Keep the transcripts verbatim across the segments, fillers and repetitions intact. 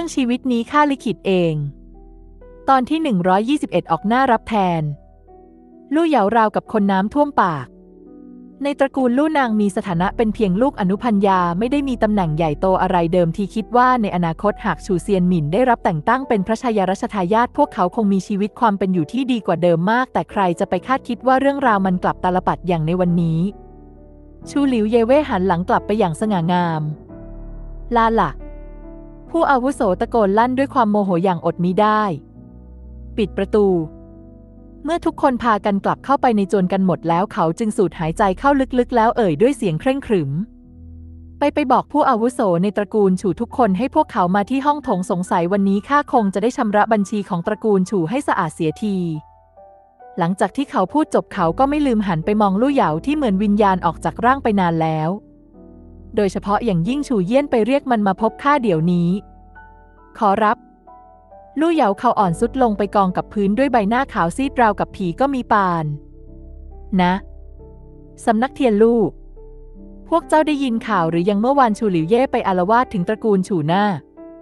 ชีวิตนี้ข้าลิขิตเองตอนที่หนึ่งร้อยยี่สิบเอ็ดออกหน้ารับแทนลู่เหยาราวกับคนน้ำท่วมปากในตระกูลลู่นางมีสถานะเป็นเพียงลูกอนุพัญญาไม่ได้มีตำแหน่งใหญ่โตอะไรเดิมที่คิดว่าในอนาคตหากชูเซียนหมิ่นได้รับแต่งตั้งเป็นพระชายารัชทายาทพวกเขาคงมีชีวิตความเป็นอยู่ที่ดีกว่าเดิมมากแต่ใครจะไปคาดคิดว่าเรื่องราวมันกลับตาลปัตรอย่างในวันนี้ชูหลิวเยเว่หันหลังกลับไปอย่างสง่างามลาล่ะผู้อาวุโสตะโกนลั่นด้วยความโมโหอย่างอดมิได้ปิดประตูเมื่อทุกคนพากันกลับเข้าไปในโจรกันหมดแล้วเขาจึงสูดหายใจเข้าลึกๆแล้วเอ่ยด้วยเสียงเคร่งขรึมไปไปบอกผู้อาวุโสในตระกูลฉู่ทุกคนให้พวกเขามาที่ห้องโถงสงสัยวันนี้ข้าคงจะได้ชำระบัญชีของตระกูลฉู่ให้สะอาดเสียทีหลังจากที่เขาพูดจบเขาก็ไม่ลืมหันไปมองลู่เหยาที่เหมือนวิญญาณออกจากร่างไปนานแล้วโดยเฉพาะอย่างยิ่งฉู่เยี่ยนไปเรียกมันมาพบข้าเดี๋ยวนี้ขอรับลู่เหยาเขาอ่อนสุดลงไปกองกับพื้นด้วยใบหน้าขาวซีดราวกับผีก็มีปานนะสำนักเทียนลู่พวกเจ้าได้ยินข่าวหรือยังเมื่อวานชูหลิวเย่ไปอาละวาดถึงตระกูลฉู่หน้า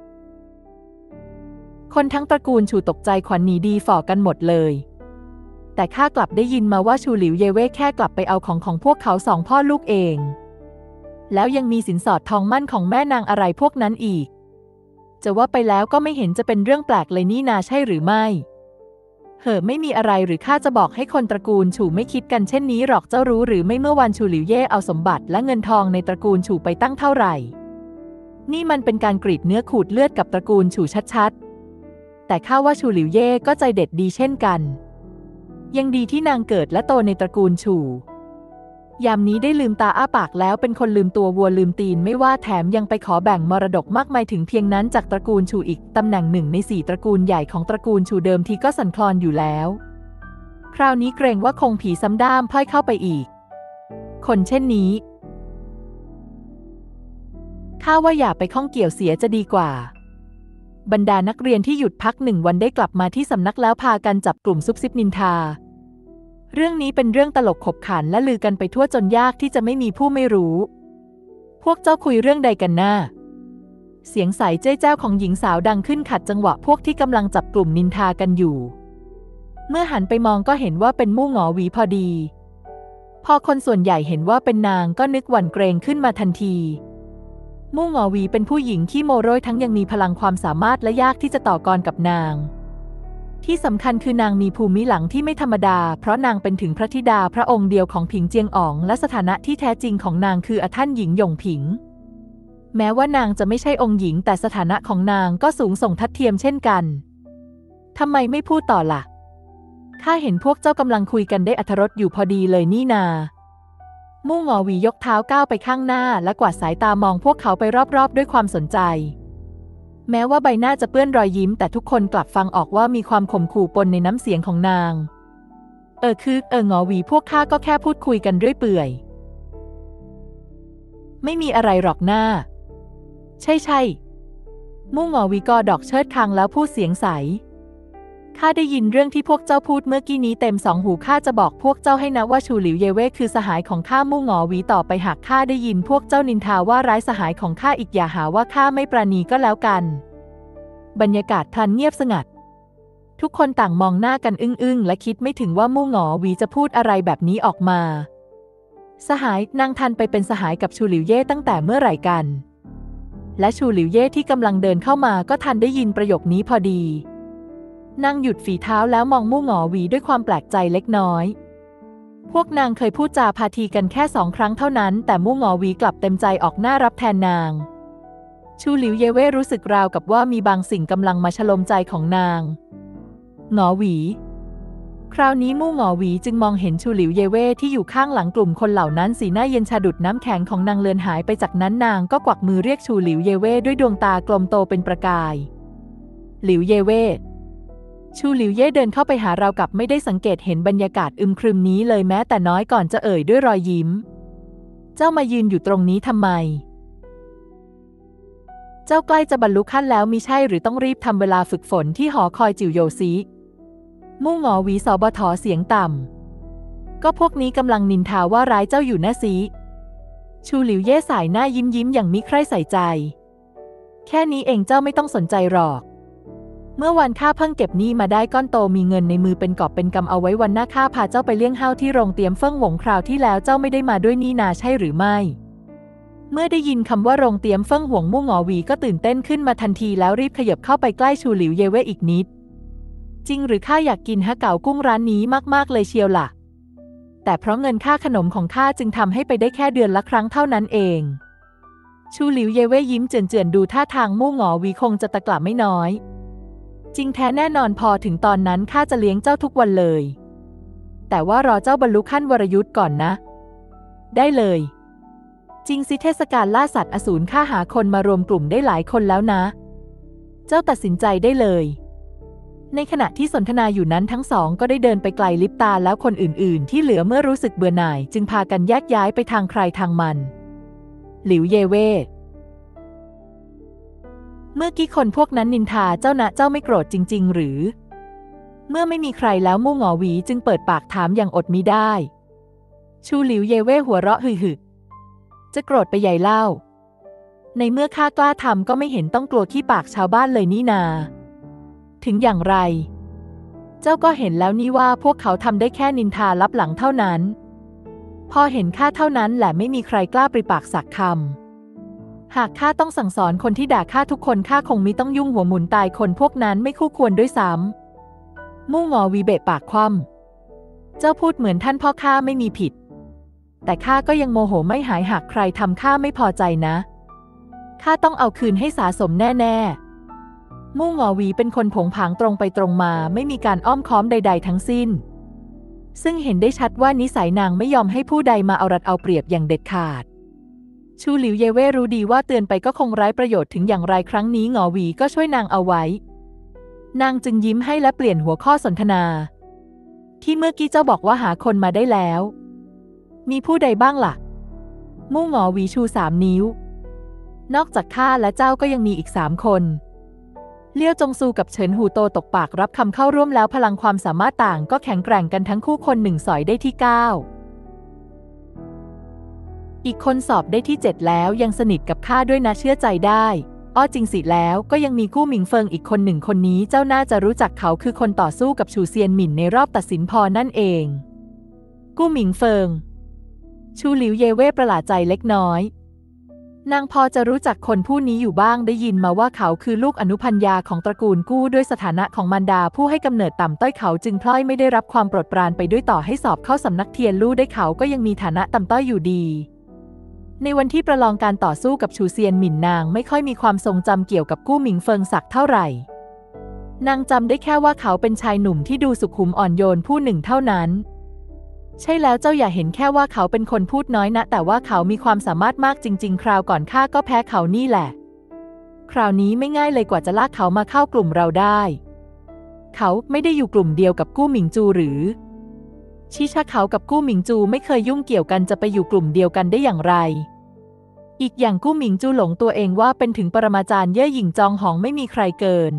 คนทั้งตระกูลฉู่ตกใจขวัญหนีดีฝ่อกันหมดเลยแต่ข้ากลับได้ยินมาว่าชูหลิวเย่เว่แค่กลับไปเอาของของพวกเขาสองพ่อลูกเองแล้วยังมีสินสอดทองมั่นของแม่นางอะไรพวกนั้นอีกจะว่าไปแล้วก็ไม่เห็นจะเป็นเรื่องแปลกเลยนี่นาใช่หรือไม่เหอะไม่มีอะไรหรือข้าจะบอกให้คนตระกูลฉู่ไม่คิดกันเช่นนี้หรอกเจ้ารู้หรือไม่เมื่อวันชูหลิวเย่เอาสมบัติและเงินทองในตระกูลฉู่ไปตั้งเท่าไหร่นี่มันเป็นการกรีดเนื้อขูดเลือดกับตระกูลฉู่ชัดๆแต่ข้าว่าชูหลิวเย่ก็ใจเด็ดดีเช่นกันยังดีที่นางเกิดและโตในตระกูลฉู่ยามนี้ได้ลืมตาอ้าปากแล้วเป็นคนลืมตัววัวลืมตีนไม่ว่าแถมยังไปขอแบ่งมรดกมากมายถึงเพียงนั้นจากตระกูลฉู่อีกตำแหน่งหนึ่งในสี่ตระกูลใหญ่ของตระกูลฉู่เดิมทีก็สั่นคลอนอยู่แล้วคราวนี้เกรงว่าคงผีซ้ำด้ามพล่อยเข้าไปอีกคนเช่นนี้ข้าว่าอย่าไปข้องเกี่ยวเสียจะดีกว่าบรรดานักเรียนที่หยุดพักหนึ่งวันได้กลับมาที่สำนักแล้วพากันจับกลุ่มซุบซิบนินทาเรื่องนี้เป็นเรื่องตลกขบขันและลือกันไปทั่วจนยากที่จะไม่มีผู้ไม่รู้พวกเจ้าคุยเรื่องใดกันน่าเสียงใสเจ้าเจ้าของหญิงสาวดังขึ้นขัดจังหวะพวกที่กำลังจับกลุ่มนินทากันอยู่เมื่อหันไปมองก็เห็นว่าเป็นมู่หงอหวีพอดีพอคนส่วนใหญ่เห็นว่าเป็นนางก็นึกหวั่นเกรงขึ้นมาทันทีมู่หงอหวีเป็นผู้หญิงที่โมโรยทั้งยังมีพลังความสามารถและยากที่จะต่อกรกับนางที่สำคัญคือนางมีภูมิหลังที่ไม่ธรรมดาเพราะนางเป็นถึงพระธิดาพระองค์เดียวของผิงเจียงอ๋องและสถานะที่แท้จริงของนางคืออท่านหญิงหยงผิงแม้ว่านางจะไม่ใช่องค์หญิงแต่สถานะของนางก็สูงส่งทัดเทียมเช่นกันทำไมไม่พูดต่อล่ะข้าเห็นพวกเจ้ากำลังคุยกันได้อรรถรสอยู่พอดีเลยนี่นามู่หงอหวียกเท้าก้าวไปข้างหน้าและกวาดสายตามองพวกเขาไปรอบๆด้วยความสนใจแม้ว่าใบหน้าจะเปื้อนรอยยิ้มแต่ทุกคนกลับฟังออกว่ามีความข่มขู่ปนในน้ำเสียงของนางเออคือเออหงอหวีพวกข้าก็แค่พูดคุยกันเรื่อยเปื่อยไม่มีอะไรหรอกหน้าใช่ใช่มู่หงอหวีกอดอกเชิดคางแล้วพูดเสียงใสข้าได้ยินเรื่องที่พวกเจ้าพูดเมื่อกี้นี้เต็มสองหูข้าจะบอกพวกเจ้าให้นะว่าชูหลิวเยเว่คือสหายของข้ามู่หงอหวีต่อไปหากข้าได้ยินพวกเจ้านินทาว่าร้ายสหายของข้าอีกอย่าหาว่าข้าไม่ปราณีก็แล้วกันบรรยากาศพลันเงียบสงัดทุกคนต่างมองหน้ากันอึ้งๆและคิดไม่ถึงว่ามู่หงอหวีจะพูดอะไรแบบนี้ออกมาสหายนางทันไปเป็นสหายกับชูหลิวเย่ตั้งแต่เมื่อไหร่กันและชูหลิวเย่ที่กำลังเดินเข้ามาก็ทันได้ยินประโยคนี้พอดีนางหยุดฝีเท้าแล้วมองมู่หงอหวีด้วยความแปลกใจเล็กน้อยพวกนางเคยพูดจาพาทีกันแค่สองครั้งเท่านั้นแต่มู่หงอหวีกลับเต็มใจออกหน้ารับแทนนางชูหลิวเยเว่รู้สึกราวกับว่ามีบางสิ่งกำลังมาชโลมใจของนางหงอหวีคราวนี้มู่หงอหวีจึงมองเห็นชูหลิวเยเว่ที่อยู่ข้างหลังกลุ่มคนเหล่านั้นสีหน้าเย็นชาดุดน้ำแข็งของนางเลือนหายไปจากนั้นนางก็กวักมือเรียกชูหลิวเยเว่ด้วยดวงตากลมโตเป็นประกายหลิวเยเว่ชูหลิวเย่เดินเข้าไปหาเรากับไม่ได้สังเกตเห็นบรรยากาศอึมครึมนี้เลยแม้แต่น้อยก่อนจะเอ่ยด้วยรอยยิ้มเจ้ามายืนอยู่ตรงนี้ทำไมเจ้าใกล้จะบรรลุขั้นแล้วมิใช่หรือต้องรีบทำเวลาฝึกฝนที่หอคอยจิ๋วโยซีมู่หงอหวีสบถเสียงต่ำก็พวกนี้กำลังนินทาว่าร้ายเจ้าอยู่นะซีชูหลิวเย่สายหน้ายิ้มยิ้มอย่างมิใคร่ใส่ใจแค่นี้เองเจ้าไม่ต้องสนใจหรอกเมื่อวันข้าเพิ่งเก็บหนี้มาได้ก้อนโตมีเงินในมือเป็นกอบเป็นกำเอาไว้วันหน้าข้าพาเจ้าไปเลี้ยงเฮาที่โรงเตรียมเฟิ่งหวงคราวที่แล้วเจ้าไม่ได้มาด้วยนี่นาใช่หรือไม่เมื่อได้ยินคำว่าโรงเตรียมเฟิ่งหวงมู่หงอหวีก็ตื่นเต้นขึ้นมาทันทีแล้วรีบขยับเข้าไปใกล้ชูหลิวเย่เว่อีกนิดจริงหรือข้าอยากกินฮะเก๋ากุ้งร้านนี้มากๆเลยเชียวล่ะแต่เพราะเงินค่าขนมของข้าจึงทำให้ไปได้แค่เดือนละครั้งเท่านั้นเองชูหลิวเย่เว่ยิ้มเจือนๆดูท่าทางมู่หงอหวีคงจะตะกละไม่น้อยจริงแท้แน่นอนพอถึงตอนนั้นข้าจะเลี้ยงเจ้าทุกวันเลยแต่ว่ารอเจ้าบรรลุขั้นวรยุทธ์ก่อนนะได้เลยจริงสิเทศกาลล่าสัตว์อสูรข้าหาคนมารวมกลุ่มได้หลายคนแล้วนะเจ้าตัดสินใจได้เลยในขณะที่สนทนาอยู่นั้นทั้งสองก็ได้เดินไปไกลลิบตาแล้วคนอื่นๆที่เหลือเมื่อรู้สึกเบื่อหน่ายจึงพากันแยกย้ายไปทางใครทางมันหลิวเย่เว่เมื่อกี้คนพวกนั้นนินทาเจ้านะเจ้าไม่โกรธจริงๆหรือเมื่อไม่มีใครแล้วมู่หงอหวีจึงเปิดปากถามอย่างอดมิได้ชูหลิวเย่เว่หัวเราะหึ่ยๆจะโกรธไปใหญ่เล่าในเมื่อข้ากล้าทำก็ไม่เห็นต้องกลัวขี้ปากชาวบ้านเลยนี่นาถึงอย่างไรเจ้าก็เห็นแล้วนี่ว่าพวกเขาทำได้แค่นินทาลับหลังเท่านั้นพอเห็นข้าเท่านั้นแหละไม่มีใครกล้าปริปากสักคำหากข้าต้องสั่งสอนคนที่ด่าข้าทุกคนข้าคงมิต้องยุ่งหัวหมุนตายคนพวกนั้นไม่คู่ควรด้วยซ้ำมู่หงอหวีเบะปากคว่ำเจ้าพูดเหมือนท่านพ่อข้าไม่มีผิดแต่ข้าก็ยังโมโหไม่หายหากใครทำข้าไม่พอใจนะข้าต้องเอาคืนให้สาสมแน่ๆมู่หงอหวีเป็นคนผงผางตรงไปตรงมาไม่มีการอ้อมค้อมใดๆทั้งสิ้นซึ่งเห็นได้ชัดว่านิสัยนางไม่ยอมให้ผู้ใดมาเอารัดเอาเปรียบอย่างเด็ดขาดชูหลิวเย่เว่รู้ดีว่าเตือนไปก็คงไร้ประโยชน์ถึงอย่างไรครั้งนี้หงอหวีก็ช่วยนางเอาไว้นางจึงยิ้มให้และเปลี่ยนหัวข้อสนทนาที่เมื่อกี้เจ้าบอกว่าหาคนมาได้แล้วมีผู้ใดบ้างล่ะมู่หงอหวีชูสามนิ้วนอกจากข้าและเจ้าก็ยังมีอีกสามคนเลี้ยวจงซูกับเฉินหูโตตกปากรับคำเข้าร่วมแล้วพลังความสามารถต่างก็แข็งแกร่งกันทั้งคู่คนหนึ่งสอยได้ที่เก้าอีกคนสอบได้ที่เจ็ดแล้วยังสนิทกับข้าด้วยนะเชื่อใจได้อ้อจริงสิแล้วก็ยังมีกู้หมิงเฟิงอีกคนหนึ่งคนนี้เจ้าน่าจะรู้จักเขาคือคนต่อสู้กับชูเซียนหมิ่นในรอบตัดสินพอนั่นเองกู้หมิงเฟิงชูหลิวเย่เว่ประหลาดใจเล็กน้อยนางพอจะรู้จักคนผู้นี้อยู่บ้างได้ยินมาว่าเขาคือลูกอนุพัญญาของตระกูลกู้ด้วยสถานะของมารดาผู้ให้กำเนิดต่ำต้อยเขาจึงพลอยไม่ได้รับความโปรดปรานไปด้วยต่อให้สอบเข้าสำนักเทียนลู่ได้เขาก็ยังมีฐานะต่ำต้อยอยู่ดีในวันที่ประลองการต่อสู้กับชูเซียนหมิ่นนางไม่ค่อยมีความทรงจำเกี่ยวกับกู้หมิงเฟิงสักเท่าไหร่นางจำได้แค่ว่าเขาเป็นชายหนุ่มที่ดูสุขุมอ่อนโยนผู้หนึ่งเท่านั้นใช่แล้วเจ้าอย่าเห็นแค่ว่าเขาเป็นคนพูดน้อยนะแต่ว่าเขามีความสามารถมากจริงๆคราวก่อนข้าก็แพ้เขานี่แหละคราวนี้ไม่ง่ายเลยกว่าจะลากเขามาเข้ากลุ่มเราได้เขาไม่ได้อยู่กลุ่มเดียวกับกู้หมิงจูหรือชิชะเขากับกู้หมิงจูไม่เคยยุ่งเกี่ยวกันจะไปอยู่กลุ่มเดียวกันได้อย่างไรอีกอย่างกู้หมิงจูหลงตัวเองว่าเป็นถึงปรมาจารย์เย่อหยิ่งจองหองไม่มีใครเกิน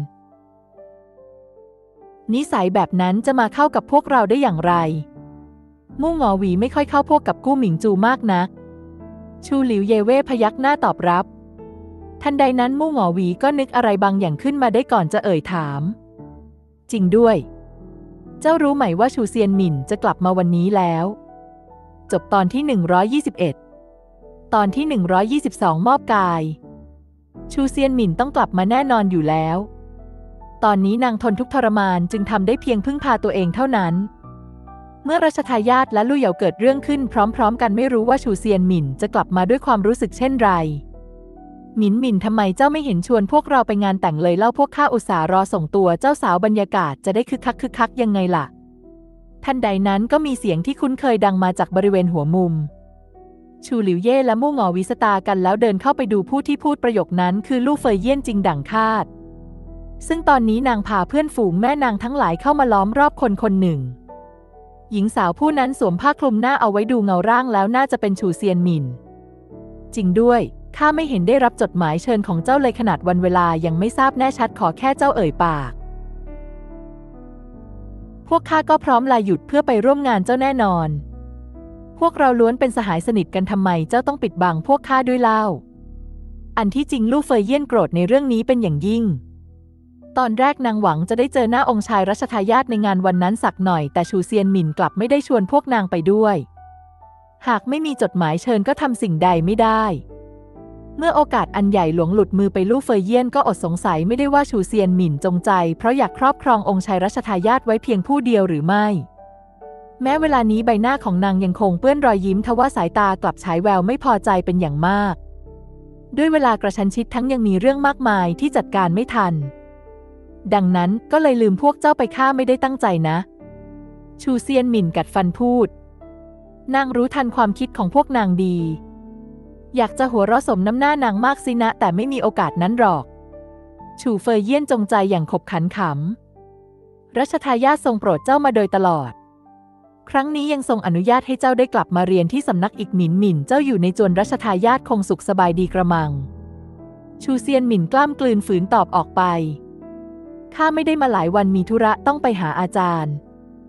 นิสัยแบบนั้นจะมาเข้ากับพวกเราได้อย่างไรมู่หงอหวีไม่ค่อยเข้าพวกกับกู้หมิงจูมากนักชูหลิวเย่เว่พยักหน้าตอบรับทันใดนั้นมู่หงอหวีก็นึกอะไรบางอย่างขึ้นมาได้ก่อนจะเอ่ยถามจริงด้วยเจ้ารู้ไหมว่าชูเซียนหมิ่นจะกลับมาวันนี้แล้วจบตอนที่หนึ่งร้อยยี่สิบเอ็ดตอนที่หนึ่งร้อยยี่สิบสองมอบกายชูเซียนหมิ่นต้องกลับมาแน่นอนอยู่แล้วตอนนี้นางทนทุกข์ทรมานจึงทำได้เพียงพึ่งพาตัวเองเท่านั้นเมื่อรัชทายาทและลู่เหยาเกิดเรื่องขึ้นพร้อมๆกันไม่รู้ว่าชูเซียนหมิ่นจะกลับมาด้วยความรู้สึกเช่นไรหมินหมินทำไมเจ้าไม่เห็นชวนพวกเราไปงานแต่งเลยเล่าพวกข้าอุตส่าห์รอส่งตัวเจ้าสาวบรรยากาศจะได้คึกคักคึกคักยังไงล่ะทันใดนั้นก็มีเสียงที่คุ้นเคยดังมาจากบริเวณหัวมุมชูหลิวเย่และมู่หงอวิสตากันแล้วเดินเข้าไปดูผู้ที่พูดประโยคนั้นคือลู่เฟยเยี่ยนจริงดั่งคาดซึ่งตอนนี้นางพาเพื่อนฝูงแม่นางทั้งหลายเข้ามาล้อมรอบคนคนหนึ่งหญิงสาวผู้นั้นสวมผ้าคลุมหน้าเอาไว้ดูเงาร่างแล้วน่าจะเป็นชูเซียนหมิ่นจริงด้วยข้าไม่เห็นได้รับจดหมายเชิญของเจ้าเลยขนาดวันเวลายังไม่ทราบแน่ชัดขอแค่เจ้าเอ่ยปากพวกข้าก็พร้อมลาหยุดเพื่อไปร่วมงานเจ้าแน่นอนพวกเราล้วนเป็นสหายสนิทกันทำไมเจ้าต้องปิดบังพวกข้าด้วยเล่าอันที่จริงลู่เฟยเยี่ยนโกรธในเรื่องนี้เป็นอย่างยิ่งตอนแรกนางหวังจะได้เจอหน้าองค์ชายรัชทายาทในงานวันนั้นสักหน่อยแต่ชูเซียนหมินกลับไม่ได้ชวนพวกนางไปด้วยหากไม่มีจดหมายเชิญก็ทำสิ่งใดไม่ได้เมื่อโอกาสอันใหญ่หลวงหลุดมือไปลู่เฟยเยี่ยนก็อดสงสัยไม่ได้ว่าชูเซียนหมินจงใจเพราะอยากครอบครององค์ชายรัชทายาทไว้เพียงผู้เดียวหรือไม่แม้เวลานี้ใบหน้าของนางยังคงเปื้อนรอยยิ้มทว่าสายตากลับฉายแววไม่พอใจเป็นอย่างมากด้วยเวลากระชั้นชิดทั้งยังมีเรื่องมากมายที่จัดการไม่ทันดังนั้นก็เลยลืมพวกเจ้าไปข้าไม่ได้ตั้งใจนะชูเซียนหมิ่นกัดฟันพูดนางรู้ทันความคิดของพวกนางดีอยากจะหัวเราะสมน้ำหน้านางมากสินะแต่ไม่มีโอกาสนั้นหรอกชูเฟยเยี่ยนจงใจอย่างขบขันขำรัชทายาททรงโปรดเจ้ามาโดยตลอดครั้งนี้ยังทรงอนุญาตให้เจ้าได้กลับมาเรียนที่สำนักอีกหมินหมินเจ้าอยู่ในจวนรัชทายาทคงสุขสบายดีกระมังชูเซียนหมิ่นกล้ามกลืนฝืนตอบออกไปข้าไม่ได้มาหลายวันมีธุระต้องไปหาอาจารย์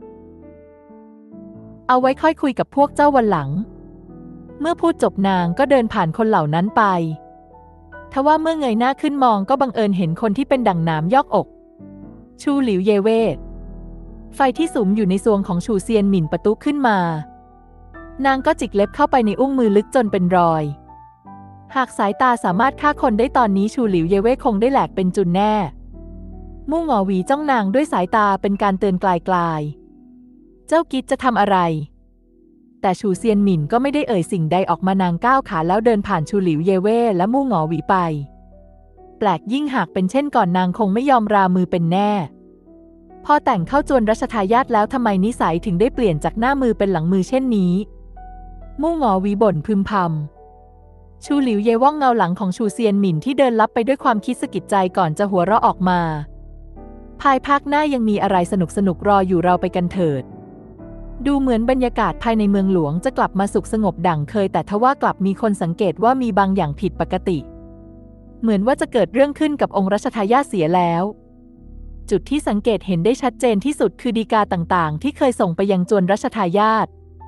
เอาไว้ค่อยคุยกับพวกเจ้าวันหลังเมื่อพูดจบนางก็เดินผ่านคนเหล่านั้นไปทว่าเมื่อเงยหน้าขึ้นมองก็บังเอิญเห็นคนที่เป็นดั่งน้ำยอกอกชูหลิวเยเว่ไฟที่สุมอยู่ในซวงของชูเซียนหมิ่นประตุขึ้นมานางก็จิกเล็บเข้าไปในอุ้งมือลึกจนเป็นรอยหากสายตาสามารถฆ่าคนได้ตอนนี้ชูหลิวเยเว่คงได้แหลกเป็นจุนแน่มู่หงอหวีจ้องนางด้วยสายตาเป็นการเตือนไกลๆเจ้ากิจจะทำอะไรแต่ชูเซียนหมิ่นก็ไม่ได้เอ่ยสิ่งใดออกมานางก้าวขาแล้วเดินผ่านชูหลิวเยเว่และมู่หงอหวีไปแปลกยิ่งหากเป็นเช่นก่อนนางคงไม่ยอมรามือเป็นแน่พอแต่งเข้าจวนรัชทายาทแล้วทำไมนิสัยถึงได้เปลี่ยนจากหน้ามือเป็นหลังมือเช่นนี้มู่หงอหวีบ่นพึมพำชูหลิวเยว่องเงาหลังของชูเซียนหมิ่นที่เดินลับไปด้วยความคิดสะกิดใจก่อนจะหัวเราะออกมาภายภาคหน้ายังมีอะไรสนุกสนุกรออยู่เราไปกันเถิดดูเหมือนบรรยากาศภายในเมืองหลวงจะกลับมาสุขสงบดั่งเคยแต่ทว่ากลับมีคนสังเกตว่ามีบางอย่างผิดปกติเหมือนว่าจะเกิดเรื่องขึ้นกับองค์รัชทายาทเสียแล้วจุดที่สังเกตเห็นได้ชัดเจนที่สุดคือฎีกาต่างๆที่เคยส่งไปยังจวนรัชทายาท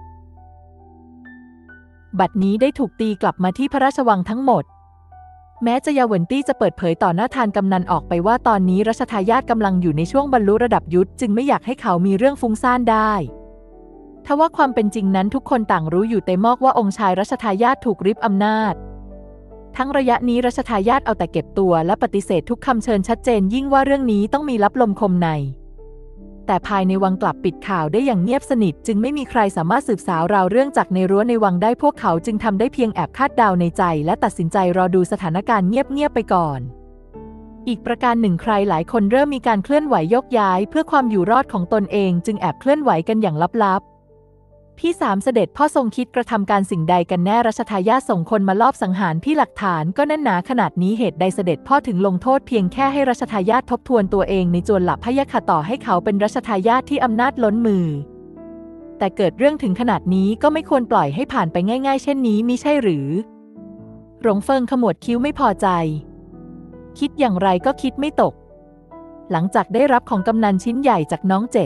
บัดนี้ได้ถูกตีกลับมาที่พระราชวังทั้งหมดแม้จะยาเหวินตี้จะเปิดเผยต่อหน้าทานกำนันออกไปว่าตอนนี้รัชทายาทกำลังอยู่ในช่วงบรรลุระดับยุทธจึงไม่อยากให้เขามีเรื่องฟุ้งซ่านได้ทว่าความเป็นจริงนั้นทุกคนต่างรู้อยู่เต็มอกว่าองค์ชายรัชทายาทถูกริบอำนาจทั้งระยะนี้รัชทายาทเอาแต่เก็บตัวและปฏิเสธทุกคำเชิญชัดเจนยิ่งว่าเรื่องนี้ต้องมีลับลมคมในแต่ภายในวังกลับปิดข่าวได้อย่างเงียบสนิทจึงไม่มีใครสามารถสืบสาวราวเรื่องจากในรั้วในวังได้พวกเขาจึงทำได้เพียงแอบคาดเดาในใจและตัดสินใจรอดูสถานการณ์เงียบๆไปก่อนอีกประการหนึ่งใครหลายคนเริ่มมีการเคลื่อนไหวโยกย้ายเพื่อความอยู่รอดของตนเองจึงแอบเคลื่อนไหวกันอย่างลับๆพี่สามเสด็จพ่อทรงคิดกระทำการสิ่งใดกันแน่รัชทายาทส่งคนมาลอบสังหารพี่หลักฐานก็แน่นหนาขนาดนี้เหตุใดเสด็จพ่อถึงลงโทษเพียงแค่ให้รัชทายาททบทวนตัวเองในจวนหลับพยะค่ะต่อให้เขาเป็นรัชทายาทที่อำนาจล้นมือแต่เกิดเรื่องถึงขนาดนี้ก็ไม่ควรปล่อยให้ผ่านไปง่ายๆเช่นนี้มิใช่หรือหลงเฟิงขมวดคิ้วไม่พอใจคิดอย่างไรก็คิดไม่ตกหลังจากได้รับของกำนันชิ้นใหญ่จากน้องเจ็ด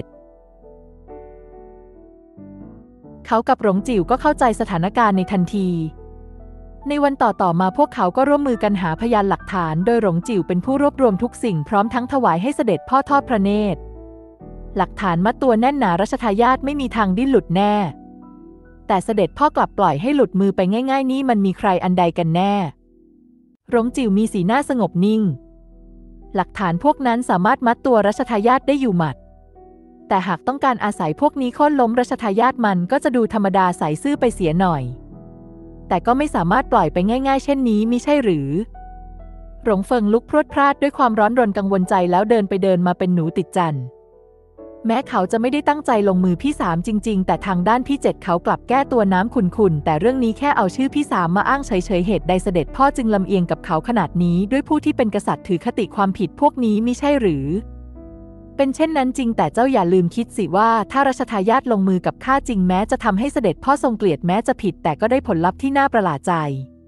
เขากับหลงจิ๋วก็เข้าใจสถานการณ์ในทันทีในวันต่อๆมาพวกเขาก็ร่วมมือกันหาพยานหลักฐานโดยหลงจิ๋วเป็นผู้รวบรวมทุกสิ่งพร้อมทั้งถวายให้เสด็จพ่อทอดพระเนตรหลักฐานมัดตัวแน่นหนารัชทายาทไม่มีทางดิ้นหลุดแน่แต่เสด็จพ่อกลับปล่อยให้หลุดมือไปง่ายๆนี่มันมีใครอันใดกันแน่หลงจิ๋วมีสีหน้าสงบนิ่งหลักฐานพวกนั้นสามารถมัดตัวรัชทายาทได้อยู่หมัดแต่หากต้องการอาศัยพวกนี้โค่นล้มรัชทายาทมันก็จะดูธรรมดาใสซื่อไปเสียหน่อยแต่ก็ไม่สามารถปล่อยไปง่ายๆเช่นนี้มิใช่หรือหลงเฟิงลุกพรวดพราดด้วยความร้อนรนกังวลใจแล้วเดินไปเดินมาเป็นหนูติดจันแม้เขาจะไม่ได้ตั้งใจลงมือพี่สามจริงๆแต่ทางด้านพี่เจ็ดเขากลับแก้ตัวน้ำขุ่นๆแต่เรื่องนี้แค่เอาชื่อพี่สามมาอ้างเฉยๆเหตุใดเสด็จพ่อจึงลำเอียงกับเขาขนาดนี้ด้วยผู้ที่เป็นกษัตริย์ถือคติความผิดพวกนี้มิใช่หรือเป็นเช่นนั้นจริงแต่เจ้าอย่าลืมคิดสิว่าถ้ารัชทายาทลงมือกับข้าจริงแม้จะทำให้เสด็จพ่อทรงเกลียดแม้จะผิดแต่ก็ได้ผลลัพธ์ที่น่าประหลาดใจ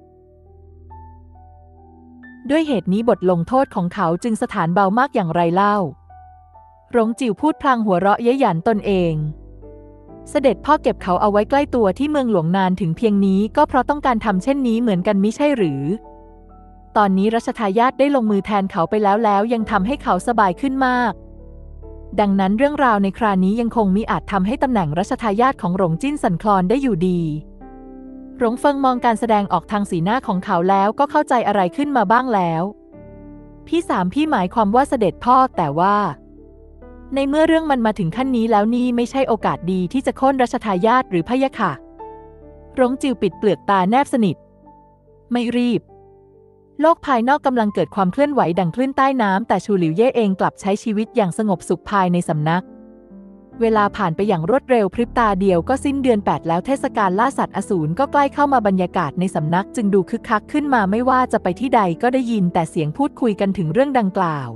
ด้วยเหตุนี้บทลงโทษของเขาจึงสถานเบามากอย่างไรเล่าหลงจิ๋วพูดพลางหัวเราะเย้ยหยันตนเองเสด็จพ่อเก็บเขาเอาไว้ใกล้ตัวที่เมืองหลวงนานถึงเพียงนี้ก็เพราะต้องการทำเช่นนี้เหมือนกันมิใช่หรือตอนนี้รัชทายาทได้ลงมือแทนเขาไปแล้วแล้วยังทำให้เขาสบายขึ้นมากดังนั้นเรื่องราวในครานี้ยังคงมิอาจทำให้ตำแหน่งรัชทายาทของหลงจิ้นสั่นคลอนได้อยู่ดีหลงเฟิงมองการแสดงออกทางสีหน้าของเขาแล้วก็เข้าใจอะไรขึ้นมาบ้างแล้วพี่สามพี่หมายความว่าเสด็จพ่อแต่ว่าในเมื่อเรื่องมันมาถึงขั้นนี้แล้วนี่ไม่ใช่โอกาสดีที่จะโค่นรัชทายาทหรือพะยะค่ะหลงจิวปิดเปลือกตาแนบสนิทไม่รีบโลกภายนอกกำลังเกิดความเคลื่อนไหวดังคลื่นใต้น้ำแต่ชูหลิวเย่เองกลับใช้ชีวิตอย่างสงบสุขภายในสำนักเวลาผ่านไปอย่างรวดเร็วพริบตาเดียวก็สิ้นเดือนแปดแล้วเทศกาลล่าสัตว์อสูรก็ใกล้เข้ามาบรรยากาศในสำนักจึงดูคึกคักขึ้นมาไม่ว่าจะไปที่ใดก็ได้ยินแต่เสียงพูดคุยกันถึงเรื่องดังกล่าว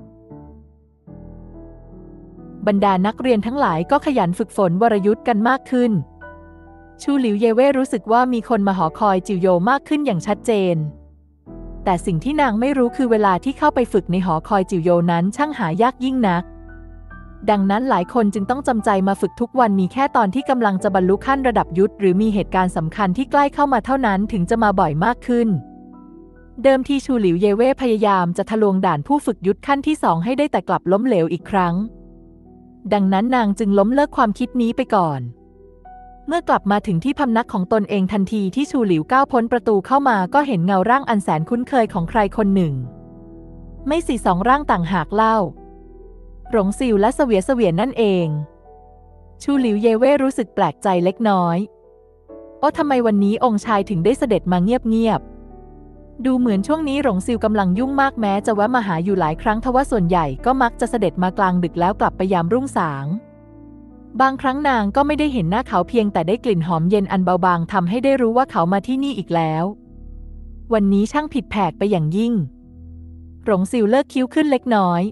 บรรดานักเรียนทั้งหลายก็ขยันฝึกฝนวรยุทธ์กันมากขึ้นชูหลิวเย่เว่รู้สึกว่ามีคนมาหอคอยจิวโยมากขึ้นอย่างชัดเจนแต่สิ่งที่นางไม่รู้คือเวลาที่เข้าไปฝึกในหอคอยจิวโยนั้นช่างหายากยิ่งนักดังนั้นหลายคนจึงต้องจำใจมาฝึกทุกวันมีแค่ตอนที่กำลังจะบรรลุขั้นระดับยุทธหรือมีเหตุการณ์สำคัญที่ใกล้เข้ามาเท่านั้นถึงจะมาบ่อยมากขึ้นเดิมทีชูหลิวเย่เว่พยายามจะทะลวงด่านผู้ฝึกยุทธขั้นที่สองให้ได้แต่กลับล้มเหลวอีกครั้งดังนั้นนางจึงล้มเลิกความคิดนี้ไปก่อนเมื่อกลับมาถึงที่พำนักของตนเองทันทีที่ชูหลิวก้าวพ้นประตูเข้ามาก็เห็นเงาร่างอันแสนคุ้นเคยของใครคนหนึ่งไม่สี่สองร่างต่างหากเล่าหลงซิวและเสวียเสวียนนั่นเองชูหลิวเย่เว่รู้สึกแปลกใจเล็กน้อยโอ้ทำไมวันนี้องค์ชายถึงได้เสด็จมาเงียบๆดูเหมือนช่วงนี้หลงซิวกำลังยุ่งมากแม้จะแวะมาหาอยู่หลายครั้งทว่าส่วนใหญ่ก็มักจะเสด็จมากลางดึกแล้วกลับไปยามรุ่งสางบางครั้งนางก็ไม่ได้เห็นหน้าเขาเพียงแต่ได้กลิ่นหอมเย็นอันเบาบางทำให้ได้รู้ว่าเขามาที่นี่อีกแล้ววันนี้ช่างผิดแผกไปอย่างยิ่งหลงซิวเลิกคิ้วขึ้นเล็กน้อย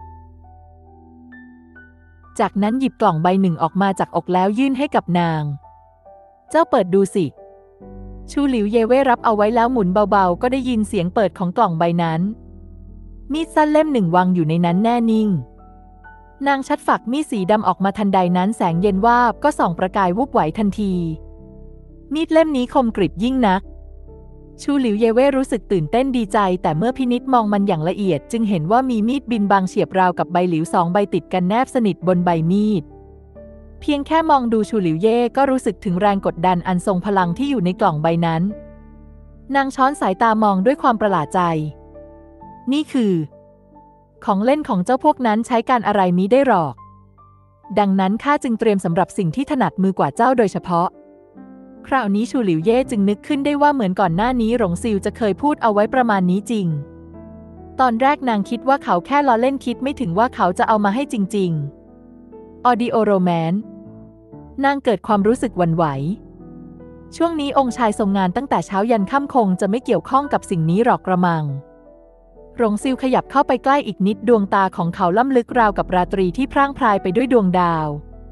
จากนั้นหยิบกล่องใบหนึ่งออกมาจากอกแล้วยื่นให้กับนางเจ้าเปิดดูสิชูหลิวเย่เว่รับเอาไว้แล้วหมุนเบาๆก็ได้ยินเสียงเปิดของกล่องใบนั้นมีดสั้นเล่มหนึ่งวางอยู่ในนั้นแน่นิ่งนางชัดฝักมีดสีดำออกมาทันใดนั้นแสงเย็นวาบก็ส่องประกายวุบไหวทันทีมีดเล่มนี้คมกริบยิ่งนักชูหลิวเย่เว่รู้สึกตื่นเต้นดีใจแต่เมื่อพินิจมองมันอย่างละเอียดจึงเห็นว่ามีมีดบินบางเฉียบราวกับใบหลิวสองใบติดกันแนบสนิทบนใบมีดเพียงแค่มองดูชูหลิวเย่ก็รู้สึกถึงแรงกดดันอันทรงพลังที่อยู่ในกล่องใบนั้นนางช้อนสายตามองด้วยความประหลาดใจนี่คือของเล่นของเจ้าพวกนั้นใช้การอะไรมิได้หรอกดังนั้นข้าจึงเตรียมสำหรับสิ่งที่ถนัดมือกว่าเจ้าโดยเฉพาะคราวนี้ชูหลิวเย่จึงนึกขึ้นได้ว่าเหมือนก่อนหน้านี้หลงซิวจะเคยพูดเอาไว้ประมาณนี้จริงตอนแรกนางคิดว่าเขาแค่ล้อเล่นคิดไม่ถึงว่าเขาจะเอามาให้จริงๆออดิโอโรแมนต์นางเกิดความรู้สึกหวั่นไหวช่วงนี้องค์ชายทรงงานตั้งแต่เช้ายันค่ำคงจะไม่เกี่ยวข้องกับสิ่งนี้หรอกกระมังหลงซิวขยับเข้าไปใกล้อีกนิดดวงตาของเขาล่ำลึกราวกับราตรีที่พร่างพรายไปด้วยดวงดาว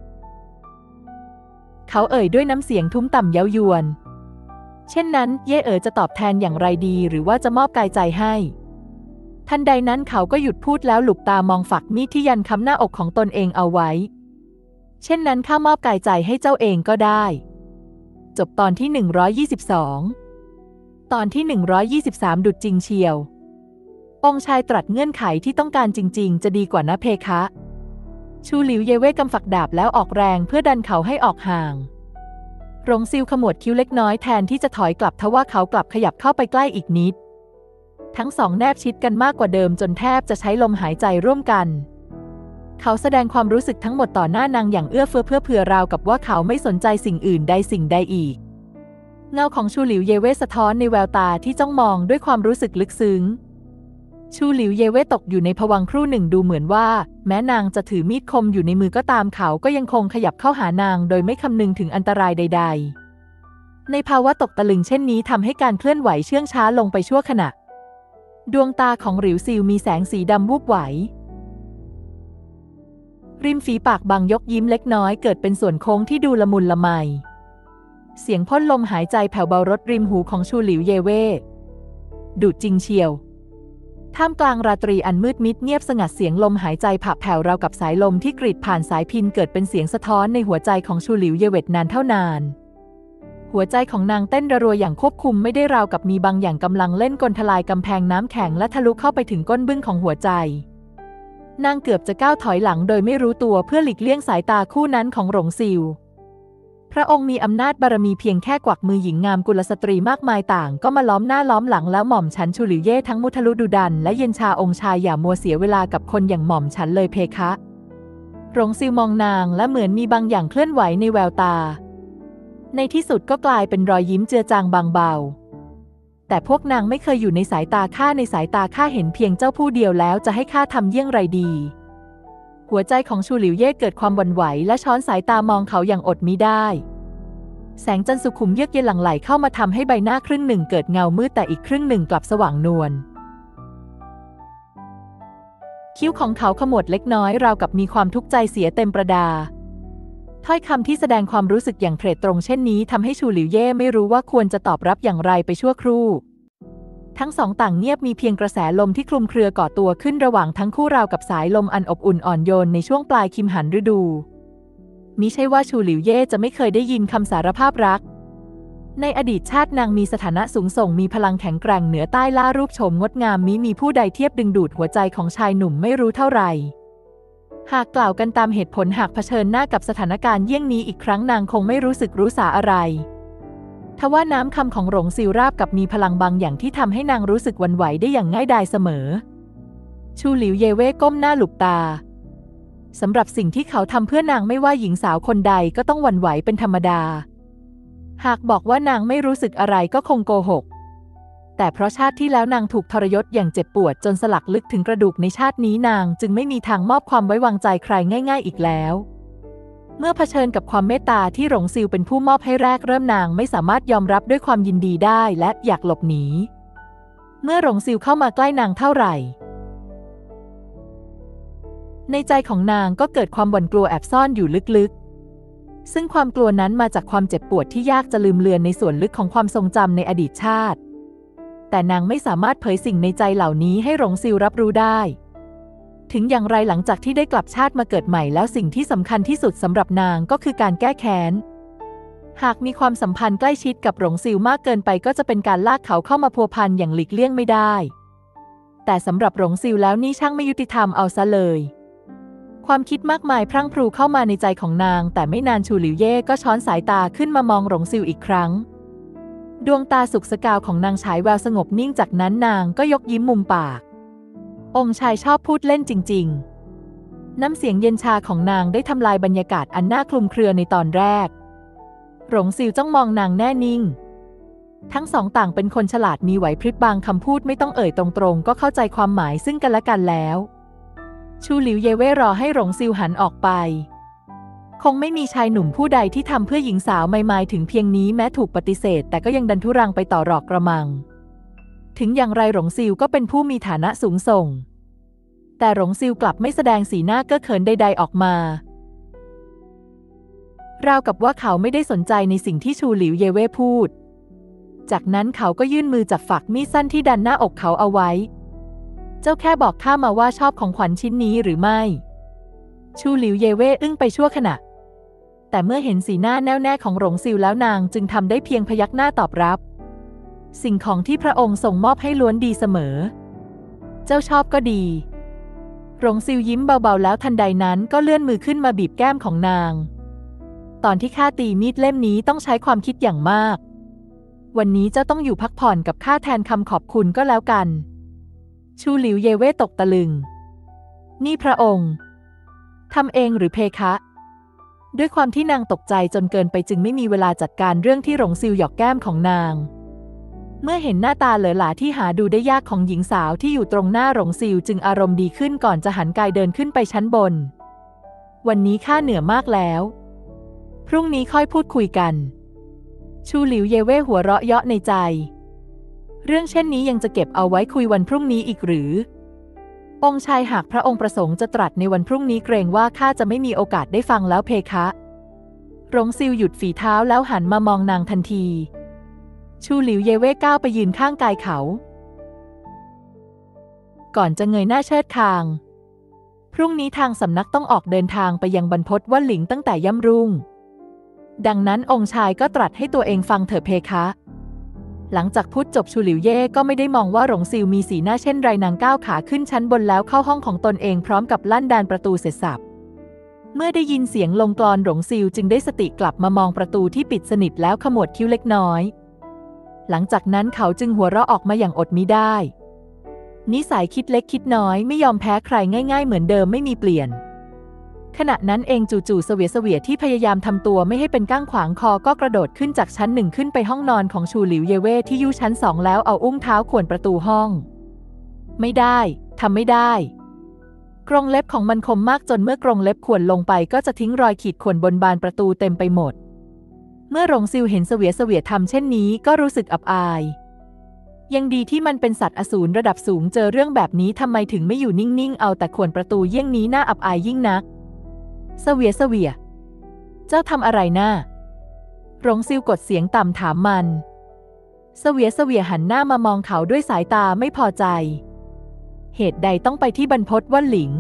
เขาเอ่ยด้วยน้ำเสียงทุ้มต่ำเย้ายวนเช่นนั้นเย่เอ๋อจะตอบแทนอย่างไรดีหรือว่าจะมอบกายใจให้ทันใดนั้นเขาก็หยุดพูดแล้วหลุบตามองฝักมีดที่ยันคำหน้าอกของตนเองเอาไว้เช่นนั้นข้ามอบกายใจให้เจ้าเองก็ได้จบตอนที่หนึ่งร้อยยี่สิบสองตอนที่หนึ่งร้อยยี่สิบสามดุจจริงเชียวองค์ชายตรัสเงื่อนไขที่ต้องการจริงๆจะดีกว่านะเพคะชูหลิวเย่เว่กำฝักดาบแล้วออกแรงเพื่อดันเขาให้ออกห่างหลงซิวขมวดคิ้วเล็กน้อยแทนที่จะถอยกลับทว่าเขากลับขยับเข้าไปใกล้อีกนิดทั้งสองแนบชิดกันมากกว่าเดิมจนแทบจะใช้ลมหายใจร่วมกันเขาแสดงความรู้สึกทั้งหมดต่อหน้านางอย่างเอื้อเฟื้อเพื่อเผื่อราวกับว่าเขาไม่สนใจสิ่งอื่นใดสิ่งใดอีกเงาของชูหลิวเย่เว่สะท้อนในแววตาที่จ้องมองด้วยความรู้สึกลึกซึ้งชูหลิวเย่เว่ตกอยู่ในภวังค์ครู่หนึ่งดูเหมือนว่าแม้นางจะถือมีดคมอยู่ในมือก็ตามเขาก็ยังคงขยับเข้าหานางโดยไม่คำนึงถึงอันตรายใดๆในภาวะตกตะลึงเช่นนี้ทำให้การเคลื่อนไหวเชื่องช้าลงไปชั่วขณะดวงตาของหลิวซิวมีแสงสีดำวูบไหวริมฝีปากบางยกยิ้มเล็กน้อยเกิดเป็นส่วนโค้งที่ดูละมุนละไมเสียงพ่นลมหายใจแผ่วเบารดริมหูของชูหลิวเย่เว่ดุจริงเชียวท่ามกลางราตรีอันมืดมิดเงียบสงัดเสียงลมหายใจผับแผ่วราวกับสายลมที่กรีดผ่านสายพินเกิดเป็นเสียงสะท้อนในหัวใจของชูหลิวเย่เว่นานเท่านานหัวใจของนางเต้นระรัวอย่างควบคุมไม่ได้ราวกับมีบางอย่างกำลังเล่นกลทลายกำแพงน้ำแข็งและทะลุเข้าไปถึงก้นบึ้งของหัวใจนางเกือบจะก้าวถอยหลังโดยไม่รู้ตัวเพื่อหลีกเลี่ยงสายตาคู่นั้นของหลงซิวพระองค์มีอำนาจบารมีเพียงแค่กวักมือหญิงงามกุลสตรีมากมายต่างก็มาล้อมหน้าล้อมหลังแล้วหม่อมฉันชูหลิวเย่ทั้งมุทะลุดุดันและเย็นชาองค์ชายอย่ามัวเสียเวลากับคนอย่างหม่อมฉันเลยเพคะหลงซิวมองนางและเหมือนมีบางอย่างเคลื่อนไหวในแววตาในที่สุดก็กลายเป็นรอยยิ้มเจือจางบางเบาแต่พวกนางไม่เคยอยู่ในสายตาข้าในสายตาข้าเห็นเพียงเจ้าผู้เดียวแล้วจะให้ข้าทำเยี่ยงไรดีหัวใจของชูหลิวเย่เกิดความหวั่นไหวและช้อนสายตามองเขาอย่างอดมิได้แสงจันทร์สุขุมเยือกเย็นหลั่งไหลเข้ามาทำให้ใบหน้าครึ่งหนึ่งเกิดเงามืดแต่อีกครึ่งหนึ่งกลับสว่างนวลคิ้วของเขาขมวดเล็กน้อยราวกับมีความทุกข์ใจเสียเต็มประดาถ้อยคำที่แสดงความรู้สึกอย่างเตร็ดตรงเช่นนี้ทำให้ชูหลิวเย่ไม่รู้ว่าควรจะตอบรับอย่างไรไปชั่วครู่ทั้งสองต่างเงียบมีเพียงกระแสลมที่คลุมเครือก่อตัวขึ้นระหว่างทั้งคู่ราวกับสายลมอันอบอุ่นอ่อนโยนในช่วงปลายคิมหันฤดูมิใช่ว่าชูหลิวเย่จะไม่เคยได้ยินคำสารภาพรักในอดีตชาตินางมีสถานะสูงส่งมีพลังแข็งแกร่งเหนือใต้ล่ารูปโฉมงดงามมิมีผู้ใดเทียบดึงดูดหัวใจของชายหนุ่มไม่รู้เท่าไหร่หากกล่าวกันตามเหตุผลหากเผชิญหน้ากับสถานการณ์เยี่ยงนี้อีกครั้งนางคงไม่รู้สึกรู้สาอะไรทว่าน้ำคำของหลงซิวราบกับมีพลังบางอย่างที่ทำให้นางรู้สึกหวั่นไหวได้อย่างง่ายดายเสมอชูหลิวเย่เว่ก้มหน้าหลุบตาสำหรับสิ่งที่เขาทำเพื่อนางไม่ว่าหญิงสาวคนใดก็ต้องหวั่นไหวเป็นธรรมดาหากบอกว่านางไม่รู้สึกอะไรก็คงโกหกแต่เพราะชาติที่แล้วนางถูกทรยศอย่างเจ็บปวดจนสลักลึกถึงกระดูกในชาตินี้นางจึงไม่มีทางมอบความไว้วางใจใครง่ายๆอีกแล้วเมื่อเผชิญกับความเมตตาที่หลงซิวเป็นผู้มอบให้แรกเริ่มนางไม่สามารถยอมรับด้วยความยินดีได้และอยากหลบหนีเมื่อหลงซิวเข้ามาใกล้นางเท่าไหร่ในใจของนางก็เกิดความหวั่นกลัวแอบซ่อนอยู่ลึกๆซึ่งความกลัวนั้นมาจากความเจ็บปวดที่ยากจะลืมเลือนในส่วนลึกของความทรงจำในอดีตชาติแต่นางไม่สามารถเผยสิ่งในใจเหล่านี้ให้หลงซิวรับรู้ได้ถึงอย่างไรหลังจากที่ได้กลับชาติมาเกิดใหม่แล้วสิ่งที่สำคัญที่สุดสำหรับนางก็คือการแก้แค้นหากมีความสัมพันธ์ใกล้ชิดกับหลงซิวมากเกินไปก็จะเป็นการลากเขาเข้ามาพัวพันอย่างหลีกเลี่ยงไม่ได้แต่สำหรับหลงซิวแล้วนี่ช่างไม่ยุติธรรมเอาซะเลยความคิดมากมายพรั่งพรูเข้ามาในใจของนางแต่ไม่นานชูหลิวเย่ก็ช้อนสายตาขึ้นมามองหลงซิวอีกครั้งดวงตาสุกสกาวของนางฉายแววสงบนิ่งจากนั้นนางก็ยกยิ้มมุมปากองค์ชายชอบพูดเล่นจริงๆน้ำเสียงเย็นชาของนางได้ทำลายบรรยากาศอันน่าคลุมเครือในตอนแรกหลงซิวจ้องมองนางแน่นิ่งทั้งสองต่างเป็นคนฉลาดมีไหวพริบบางคำพูดไม่ต้องเอ่ยตรงๆก็เข้าใจความหมายซึ่งกันและกันแล้วชูหลิวเย่เว่รอให้หลงซิวหันออกไปคงไม่มีชายหนุ่มผู้ใดที่ทำเพื่อหญิงสาวไม่มายถึงเพียงนี้แม้ถูกปฏิเสธแต่ก็ยังดันทุรังไปต่อหรอกกระมังถึงอย่างไรหลงซิวก็เป็นผู้มีฐานะสูงส่งแต่หลงซิวกลับไม่แสดงสีหน้าเก้อเขินใดๆออกมาราวกับว่าเขาไม่ได้สนใจในสิ่งที่ชูหลิวเย่เว่พูดจากนั้นเขาก็ยื่นมือจับฝักมีดสั้นที่ดันหน้าอกเขาเอาไว้เจ้าแค่บอกข้ามาว่าชอบของขวัญชิ้นนี้หรือไม่ชูหลิวเย่เว่อึ้งไปชั่วขณะแต่เมื่อเห็นสีหน้าแน่วแน่ของหลงซิวแล้วนางจึงทำได้เพียงพยักหน้าตอบรับสิ่งของที่พระองค์ทรงมอบให้ล้วนดีเสมอเจ้าชอบก็ดีหลงซิวยิ้มเบาๆแล้วทันใดนั้นก็เลื่อนมือขึ้นมาบีบแก้มของนางตอนที่ข้าตีมีดเล่มนี้ต้องใช้ความคิดอย่างมากวันนี้เจ้าต้องอยู่พักผ่อนกับข้าแทนคำขอบคุณก็แล้วกันชูหลิวเย่เว่ตกตะลึงนี่พระองค์ทำเองหรือเพคะด้วยความที่นางตกใจจนเกินไปจึงไม่มีเวลาจัดการเรื่องที่หลงซิวหยอกแก้มของนางเมื่อเห็นหน้าตาเหลอหลาที่หาดูได้ยากของหญิงสาวที่อยู่ตรงหน้าหลงซิวจึงอารมณ์ดีขึ้นก่อนจะหันกายเดินขึ้นไปชั้นบนวันนี้ข้าเหนื่อยมากแล้วพรุ่งนี้ค่อยพูดคุยกันชูหลิวเย่เว่หัวเราะเยาะในใจเรื่องเช่นนี้ยังจะเก็บเอาไว้คุยวันพรุ่งนี้อีกหรือองค์ชายหากพระองค์ประสงค์จะตรัสในวันพรุ่งนี้เกรงว่าข้าจะไม่มีโอกาสได้ฟังแล้วเพคะหลงซิวหยุดฝีเท้าแล้วหันมามองนางทันทีชูหลิวเย่เว่ก้าวไปยืนข้างกายเขาก่อนจะเงยหน้าเชิดคางพรุ่งนี้ทางสำนักต้องออกเดินทางไปยังบรรพตวั่นหลิงตั้งแต่ย่ำรุ่งดังนั้นองค์ชายก็ตรัสให้ตัวเองฟังเถอะเพคะ หลังจากพูดจบชูหลิวเย่ก็ไม่ได้มองว่าหลงซิวมีสีหน้าเช่นไรนางก้าวขาขึ้นชั้นบนแล้วเข้าห้องของตนเองพร้อมกับลั่นดานประตูเสร็จสับเมื่อได้ยินเสียงลงกลอนหลงซิวจึงได้สติกลับมามองประตูที่ปิดสนิทแล้วขมวดคิ้วเล็กน้อยหลังจากนั้นเขาจึงหัวเราะออกมาอย่างอดมิได้นิสัยคิดเล็กคิดน้อยไม่ยอมแพ้ใครง่ายๆเหมือนเดิมไม่มีเปลี่ยนขณะนั้นเองจู่ๆเสวียเสวียที่พยายามทำตัวไม่ให้เป็นก้างขวางคอก็กระโดดขึ้นจากชั้นหนึ่งขึ้นไปห้องนอนของชูหลิวเยเว่ที่อยู่ชั้นสองแล้วเอาอุ้งเท้าข่วนประตูห้องไม่ได้ทำไม่ได้กรงเล็บของมันคมมากจนเมื่อกรงเล็บข่วนลงไปก็จะทิ้งรอยขีดข่วนบนบานประตูเต็มไปหมดเมื่อหลงซิวเห็นเสวียเสวียทำเช่นนี้ก็รู้สึกอับอายยังดีที่มันเป็นสัตว์อสูรระดับสูงเจอเรื่องแบบนี้ทำไมถึงไม่อยู่นิ่งๆเอาแต่ข่วนประตูเยี่ยงนี้น่าอับอายยิ่งนักเสวียเสวียเจ้าทำอะไรน่าหลงซิวกดเสียงต่ำถามมันเสวียเสวียหันหน้ามามองเขาด้วยสายตาไม่พอใจเหตุใดต้องไปที่บรรพตว่านหลิง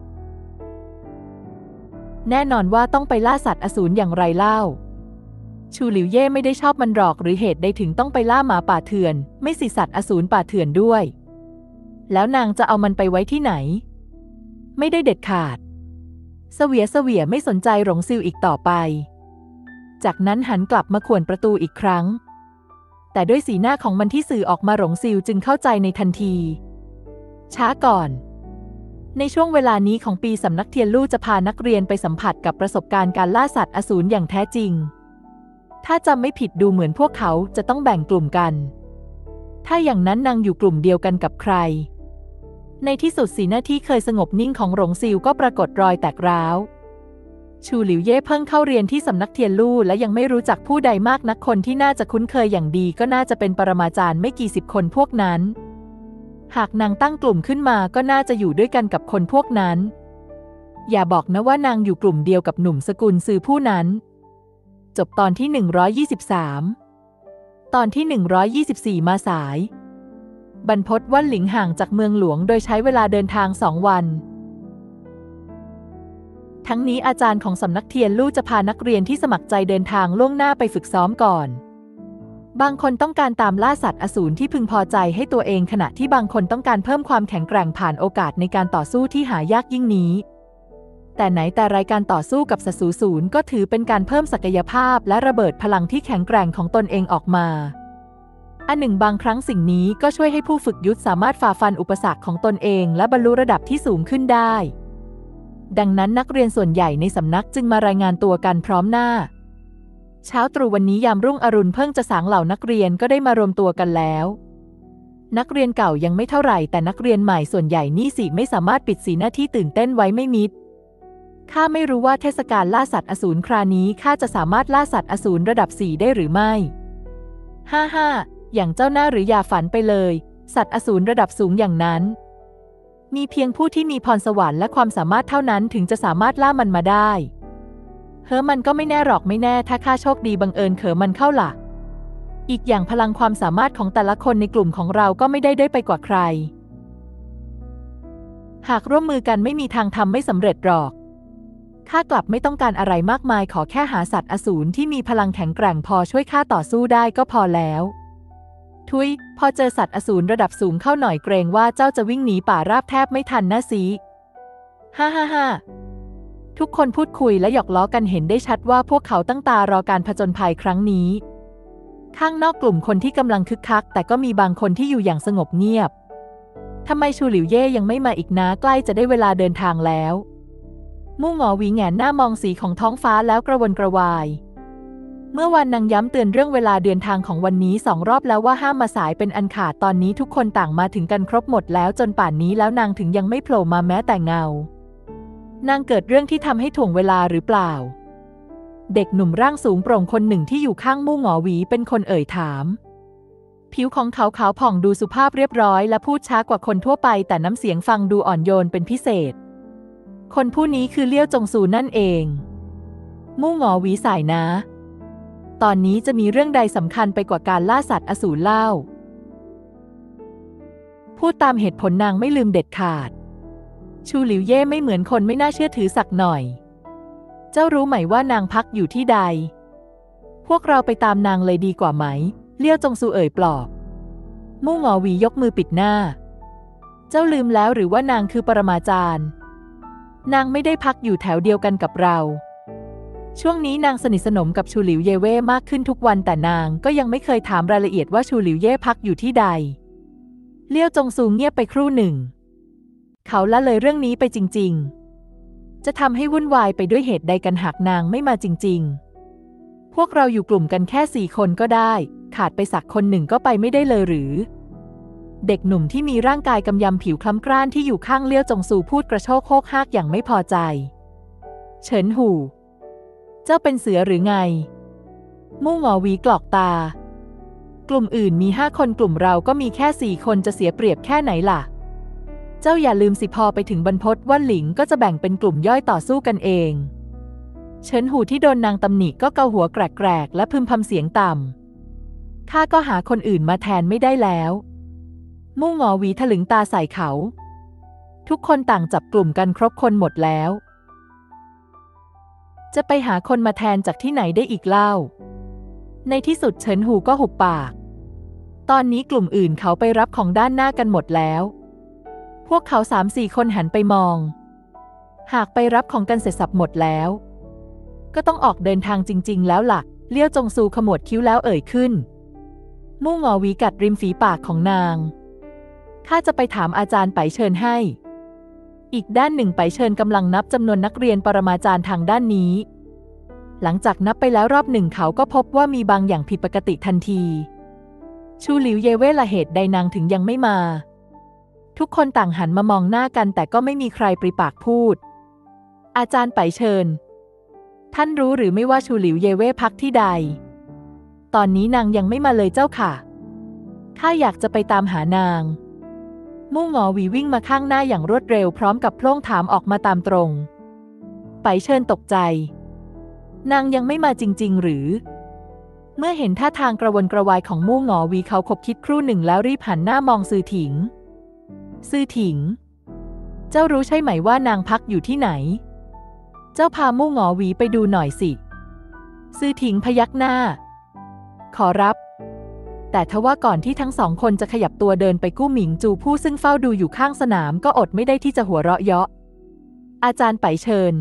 แน่นอนว่าต้องไปล่าสัตว์อสูรอย่างไรเล่าชูหลิวเย่ไม่ได้ชอบมันหรอกหรือเหตุใดถึงต้องไปล่าหมาป่าเถื่อนไม่สิสัตว์อสูรป่าเถื่อนด้วยแล้วนางจะเอามันไปไว้ที่ไหนไม่ได้เด็ดขาดเสวียเสวียไม่สนใจหลงซิวอีกต่อไปจากนั้นหันกลับมาข่วนประตูอีกครั้งแต่ด้วยสีหน้าของมันที่สื่อออกมาหลงซิวจึงเข้าใจในทันทีช้าก่อนในช่วงเวลานี้ของปีสำนักเทียนลู่จะพานักเรียนไปสัมผัสกับประสบการณ์การล่าสัตว์อสูรอย่างแท้จริงถ้าจำไม่ผิดดูเหมือนพวกเขาจะต้องแบ่งกลุ่มกันถ้าอย่างนั้นนางอยู่กลุ่มเดียวกันกับใครในที่สุดสีหน้าที่เคยสงบนิ่งของหลงซิวก็ปรากฏรอยแตกร้าวชูหลิวเย่เพิ่งเข้าเรียนที่สำนักเทียนลู่และยังไม่รู้จักผู้ใดมากนักคนที่น่าจะคุ้นเคยอย่างดีก็น่าจะเป็นปรมาจารย์ไม่กี่สิบคนพวกนั้นหากนางตั้งกลุ่มขึ้นมาก็น่าจะอยู่ด้วยกันกับคนพวกนั้นอย่าบอกนะว่านางอยู่กลุ่มเดียวกับหนุ่มสกุลซือผู้นั้นจบตอนที่หนึ่งร้อยยี่สิบสามตอนที่หนึ่งร้อยยี่สิบสี่มาสายบรรพตว่านหลิงห่างจากเมืองหลวงโดยใช้เวลาเดินทางสองวันทั้งนี้อาจารย์ของสำนักเทียนลู่จะพานักเรียนที่สมัครใจเดินทางล่วงหน้าไปฝึกซ้อมก่อนบางคนต้องการตามล่าสัตว์อสูรที่พึงพอใจให้ตัวเองขณะที่บางคนต้องการเพิ่มความแข็งแกร่งผ่านโอกาสในการต่อสู้ที่หายากยิ่งนี้แต่ไหนแต่รายการต่อสู้กับศัตรูศูนย์ก็ถือเป็นการเพิ่มศักยภาพและระเบิดพลังที่แข็งแกร่งของตนเองออกมาอันหนึ่งบางครั้งสิ่งนี้ก็ช่วยให้ผู้ฝึกยุทธสามารถฝ่าฟันอุปสรรคของตนเองและบรรลุระดับที่สูงขึ้นได้ดังนั้นนักเรียนส่วนใหญ่ในสำนักจึงมารายงานตัวกันพร้อมหน้าเช้าตรู่วันนี้ยามรุ่งอรุณเพิ่งจะสางเหล่านักเรียนก็ได้มารวมตัวกันแล้วนักเรียนเก่ายังไม่เท่าไหร่แต่นักเรียนใหม่ส่วนใหญ่นี่สิไม่สามารถปิดสีหน้าที่ตื่นเต้นไว้ไม่มิดข้าไม่รู้ว่าเทศกาลล่าสัตว์อสูรคราวนี้ข้าจะสามารถล่าสัตว์อสูรระดับสี่ได้หรือไม่ฮ่าฮ่าอย่างเจ้าหน้าหรืออย่าฝันไปเลยสัตว์อสูรระดับสูงอย่างนั้นมีเพียงผู้ที่มีพรสวรรค์และความสามารถเท่านั้นถึงจะสามารถล่ามันมาได้เฮ้อมันก็ไม่แน่หรอกไม่แน่ถ้าข้าโชคดีบังเอิญเขอมันเข้าล่ะอีกอย่างพลังความสามารถของแต่ละคนในกลุ่มของเราก็ไม่ได้ด้อยไปกว่าใครหากร่วมมือกันไม่มีทางทำไม่สำเร็จหรอกข้ากลับไม่ต้องการอะไรมากมายขอแค่หาสัตว์อสูรที่มีพลังแข็งแกร่งพอช่วยข้าต่อสู้ได้ก็พอแล้วทุยพอเจอสัตว์อสูรระดับสูงเข้าหน่อยเกรงว่าเจ้าจะวิ่งหนีป่าราบแทบไม่ทันนะสิฮ่าฮ่าฮ่าทุกคนพูดคุยและหยอกล้อกันเห็นได้ชัดว่าพวกเขาตั้งตารอการผจญภัยครั้งนี้ข้างนอกกลุ่มคนที่กำลังคึกคักแต่ก็มีบางคนที่อยู่อย่างสงบเงียบทำไมชูหลิวเย่ยังไม่มาอีกนะใกล้จะได้เวลาเดินทางแล้วมู่หงอหวีแหงนหน้ามองสีของท้องฟ้าแล้วกระวนกระวายเมื่อวันนางย้ำเตือนเรื่องเวลาเดินทางของวันนี้สองรอบแล้วว่าห้ามมาสายเป็นอันขาดตอนนี้ทุกคนต่างมาถึงกันครบหมดแล้วจนป่านนี้แล้วนางถึงยังไม่โผล่มาแม้แต่เงานางเกิดเรื่องที่ทำให้ถ่วงเวลาหรือเปล่าเด็กหนุ่มร่างสูงโปร่งคนหนึ่งที่อยู่ข้างมู่หงอหวีเป็นคนเอ่ยถามผิวของเขาขาวผ่องดูสุภาพเรียบร้อยและพูดช้ากว่าคนทั่วไปแต่น้ำเสียงฟังดูอ่อนโยนเป็นพิเศษคนผู้นี้คือเลี้ยวจงซูนั่นเองมู่หงอหวีสายนะตอนนี้จะมีเรื่องใดสำคัญไปกว่าการล่าสัตว์อสูรเล่าพูดตามเหตุผลนางไม่ลืมเด็ดขาดชูหลิวเย่ไม่เหมือนคนไม่น่าเชื่อถือสักหน่อยเจ้ารู้ไหมว่านางพักอยู่ที่ใดพวกเราไปตามนางเลยดีกว่าไหมเลี้ยวจงซูเอ่ยปลอบมู่หงอหวียกมือปิดหน้าเจ้าลืมแล้วหรือว่านางคือปรมาจารย์นางไม่ได้พักอยู่แถวเดียวกันกับเราช่วงนี้นางสนิทสนมกับชูหลิวเย่เว่มากขึ้นทุกวันแต่นางก็ยังไม่เคยถามรายละเอียดว่าชูหลิวเย่พักอยู่ที่ใดเลี้ยวจงซูเงียบไปครู่หนึ่งเขาละเลยเรื่องนี้ไปจริงๆจะทำให้วุ่นวายไปด้วยเหตุใดกันหากนางไม่มาจริงๆพวกเราอยู่กลุ่มกันแค่สี่คนก็ได้ขาดไปสักคนหนึ่งก็ไปไม่ได้เลยหรือเด็กหนุ่มที่มีร่างกายกำยำผิวคล้ำกร้านที่อยู่ข้างเลี้ยวจงซูพูดกระโชกโคกฮากอย่างไม่พอใจเฉินหูเจ้าเป็นเสือหรือไงมู่หงอหวีกรอกตากลุ่มอื่นมีห้าคนกลุ่มเราก็มีแค่สี่คนจะเสียเปรียบแค่ไหนล่ะเจ้าอย่าลืมสิพอไปถึงบรรพตว่าหลิงก็จะแบ่งเป็นกลุ่มย่อยต่อสู้กันเองเฉินหูที่โดนนางตำหนิก็เกาหัวแกรกๆและพึมพำเสียงต่ำข้าก็หาคนอื่นมาแทนไม่ได้แล้วมู่หงอหวีถลึงตาใส่เขาทุกคนต่างจับกลุ่มกันครบคนหมดแล้วจะไปหาคนมาแทนจากที่ไหนได้อีกเล่าในที่สุดเฉินหูก็หุบปากตอนนี้กลุ่มอื่นเขาไปรับของด้านหน้ากันหมดแล้วพวกเขาสามสี่คนหันไปมองหากไปรับของกันเสร็จสับหมดแล้วก็ต้องออกเดินทางจริงๆแล้วล่ะเลี้ยวจงซูขมวดคิ้วแล้วเอ่ยขึ้นมู่หงอหวีกัดริมฝีปากของนางข้าจะไปถามอาจารย์ไปเชิญให้อีกด้านหนึ่งไปเชิญกำลังนับจำนวนนักเรียนปรมาจารย์ทางด้านนี้หลังจากนับไปแล้วรอบหนึ่งเขาก็พบว่ามีบางอย่างผิดปกติทันทีชูหลิวเย่เว่ละเหตุใดนางถึงยังไม่มาทุกคนต่างหันมามองหน้ากันแต่ก็ไม่มีใครปริปากพูดอาจารย์ไปเชิญท่านรู้หรือไม่ว่าชูหลิวเย่เว่พักที่ใดตอนนี้นางยังไม่มาเลยเจ้าค่ะข้าอยากจะไปตามหานางมู่หงอหวีวิ่งมาข้างหน้าอย่างรวดเร็วพร้อมกับโพล่งถามออกมาตามตรงไปเชิญตกใจนางยังไม่มาจริงๆหรือเมื่อเห็นท่าทางกระวนกระวายของมู่หงอหวีเขาคบคิดครู่หนึ่งแล้วรีบหันหน้ามองซือถิงซือถิงเจ้ารู้ใช่ไหมว่านางพักอยู่ที่ไหนเจ้าพามู่หงอหวีไปดูหน่อยสิซือถิงพยักหน้าขอรับแต่ทว่าก่อนที่ทั้งสองคนจะขยับตัวเดินไปกู้หมิงจูผู้ซึ่งเฝ้าดูอยู่ข้างสนามก็อดไม่ได้ที่จะหัวเราะเยาะอาจารย์ไปเชิญ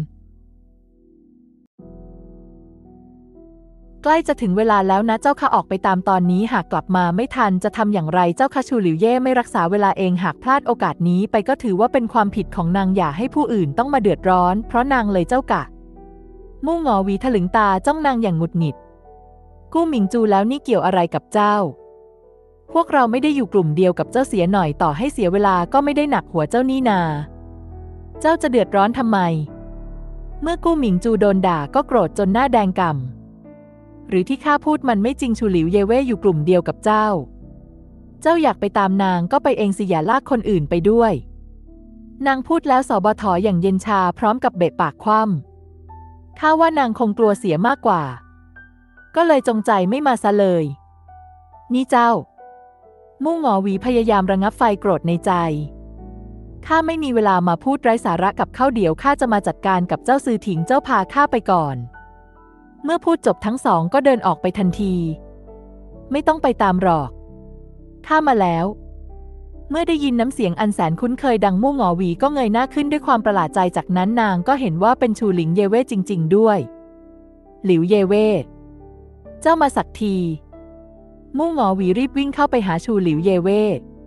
ใกล้จะถึงเวลาแล้วนะเจ้าข้าออกไปตามตอนนี้หากกลับมาไม่ทันจะทำอย่างไรเจ้าข้าชูหลิวเย่ไม่รักษาเวลาเองหากพลาดโอกาสนี้ไปก็ถือว่าเป็นความผิดของนางอย่าให้ผู้อื่นต้องมาเดือดร้อนเพราะนางเลยเจ้ากะมู่หงอหวีถลึงตาจ้องนางอย่างหงุดหงิดกู้หมิงจูแล้วนี่เกี่ยวอะไรกับเจ้าพวกเราไม่ได้อยู่กลุ่มเดียวกับเจ้าเสียหน่อยต่อให้เสียเวลาก็ไม่ได้หนักหัวเจ้านี่นาเจ้าจะเดือดร้อนทำไมเมื่อกู้หมิงจูโดนด่าก็โกรธจนหน้าแดงก่ำหรือที่ข้าพูดมันไม่จริงชูหลิวเย่เว่อยู่กลุ่มเดียวกับเจ้าเจ้าอยากไปตามนางก็ไปเองสิอย่าลากคนอื่นไปด้วยนางพูดแล้วสบถอย่างเย็นชาพร้อมกับเบะปากคว่ำข้าว่านางคงกลัวเสียมากกว่าก็เลยจงใจไม่มาซะเลยนี่เจ้ามู่หงอหวีพยายามระงับไฟโกรธในใจข้าไม่มีเวลามาพูดไร้สาระกับเขาเดี๋ยวข้าจะมาจัดการกับเจ้าซือถิงเจ้าพาข้าไปก่อนเมื่อพูดจบทั้งสองก็เดินออกไปทันทีไม่ต้องไปตามหรอกข้ามาแล้วเมื่อได้ยินน้ำเสียงอันแสนคุ้นเคยดังมู่หงอหวีก็เงยหน้าขึ้นด้วยความประหลาดใจจากนั้นนางก็เห็นว่าเป็นชูหลิงเย่เว่จริงๆด้วยหลิวเย่เว่เจ้ามาสักทีมู่หงอหวีรีบวิ่งเข้าไปหาชูหลิวเย่เว่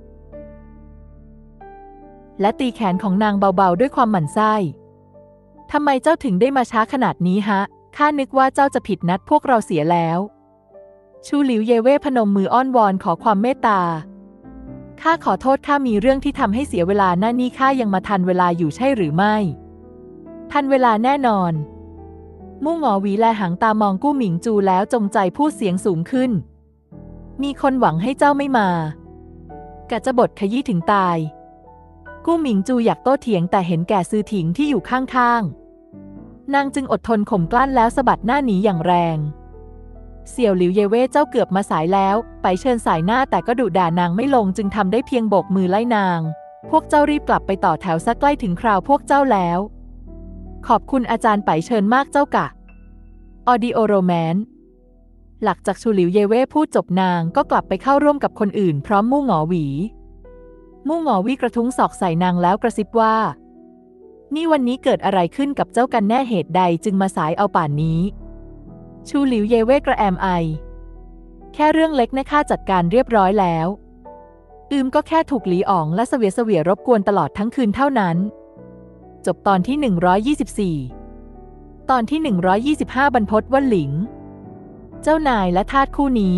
และตีแขนของนางเบาๆด้วยความหมั่นไส้ทำไมเจ้าถึงได้มาช้าขนาดนี้ฮะข้านึกว่าเจ้าจะผิดนัดพวกเราเสียแล้วชูหลิวเย่เว่พนมมืออ้อนวอนขอความเมตตาข้าขอโทษข้ามีเรื่องที่ทำให้เสียเวลาหน้านี่ข้ายังมาทันเวลาอยู่ใช่หรือไม่ทันเวลาแน่นอนมู่หงอหวีแลหางตามองกู้หมิงจูแล้วจงใจพูดเสียงสูงขึ้นมีคนหวังให้เจ้าไม่มากะจะบทขยี้ถึงตายกู้หมิงจูอยากโต้เถียงแต่เห็นแก่ซือถิงที่อยู่ข้างๆนางจึงอดทนข่มกลั้นแล้วสะบัดหน้าหนีอย่างแรงเสี่ยวหลิวเย่เว่เจ้าเกือบมาสายแล้วไปเชิญสายหน้าแต่ก็ดุด่านางไม่ลงจึงทำได้เพียงโบกมือไล่นางพวกเจ้ารีบกลับไปต่อแถวซะใกล้ถึงคราวพวกเจ้าแล้วขอบคุณอาจารย์ไปเชิญมากเจ้ากะออดิโอโรแมนหลังจากชูหลิวเยเว่พูดจบนางก็กลับไปเข้าร่วมกับคนอื่นพร้อมมู่หงอหวีมู่หงอวี่กระทุ้งศอกใส่นางแล้วกระซิบว่านี่วันนี้เกิดอะไรขึ้นกับเจ้ากันแน่เหตุใดจึงมาสายเอาป่านนี้ชูหลิวเยเว่กระแอมไอแค่เรื่องเล็กนะข้าจัดการเรียบร้อยแล้วอืมก็แค่ถูกหลีอ๋องและเสวียเสวียรบกวนตลอดทั้งคืนเท่านั้นจบตอนที่หนึ่งร้อยยี่สิบสี่ตอนที่หนึ่งร้อยยี่สิบห้าบรรพตวั่นหลิงเจ้านายและทาสคู่นี้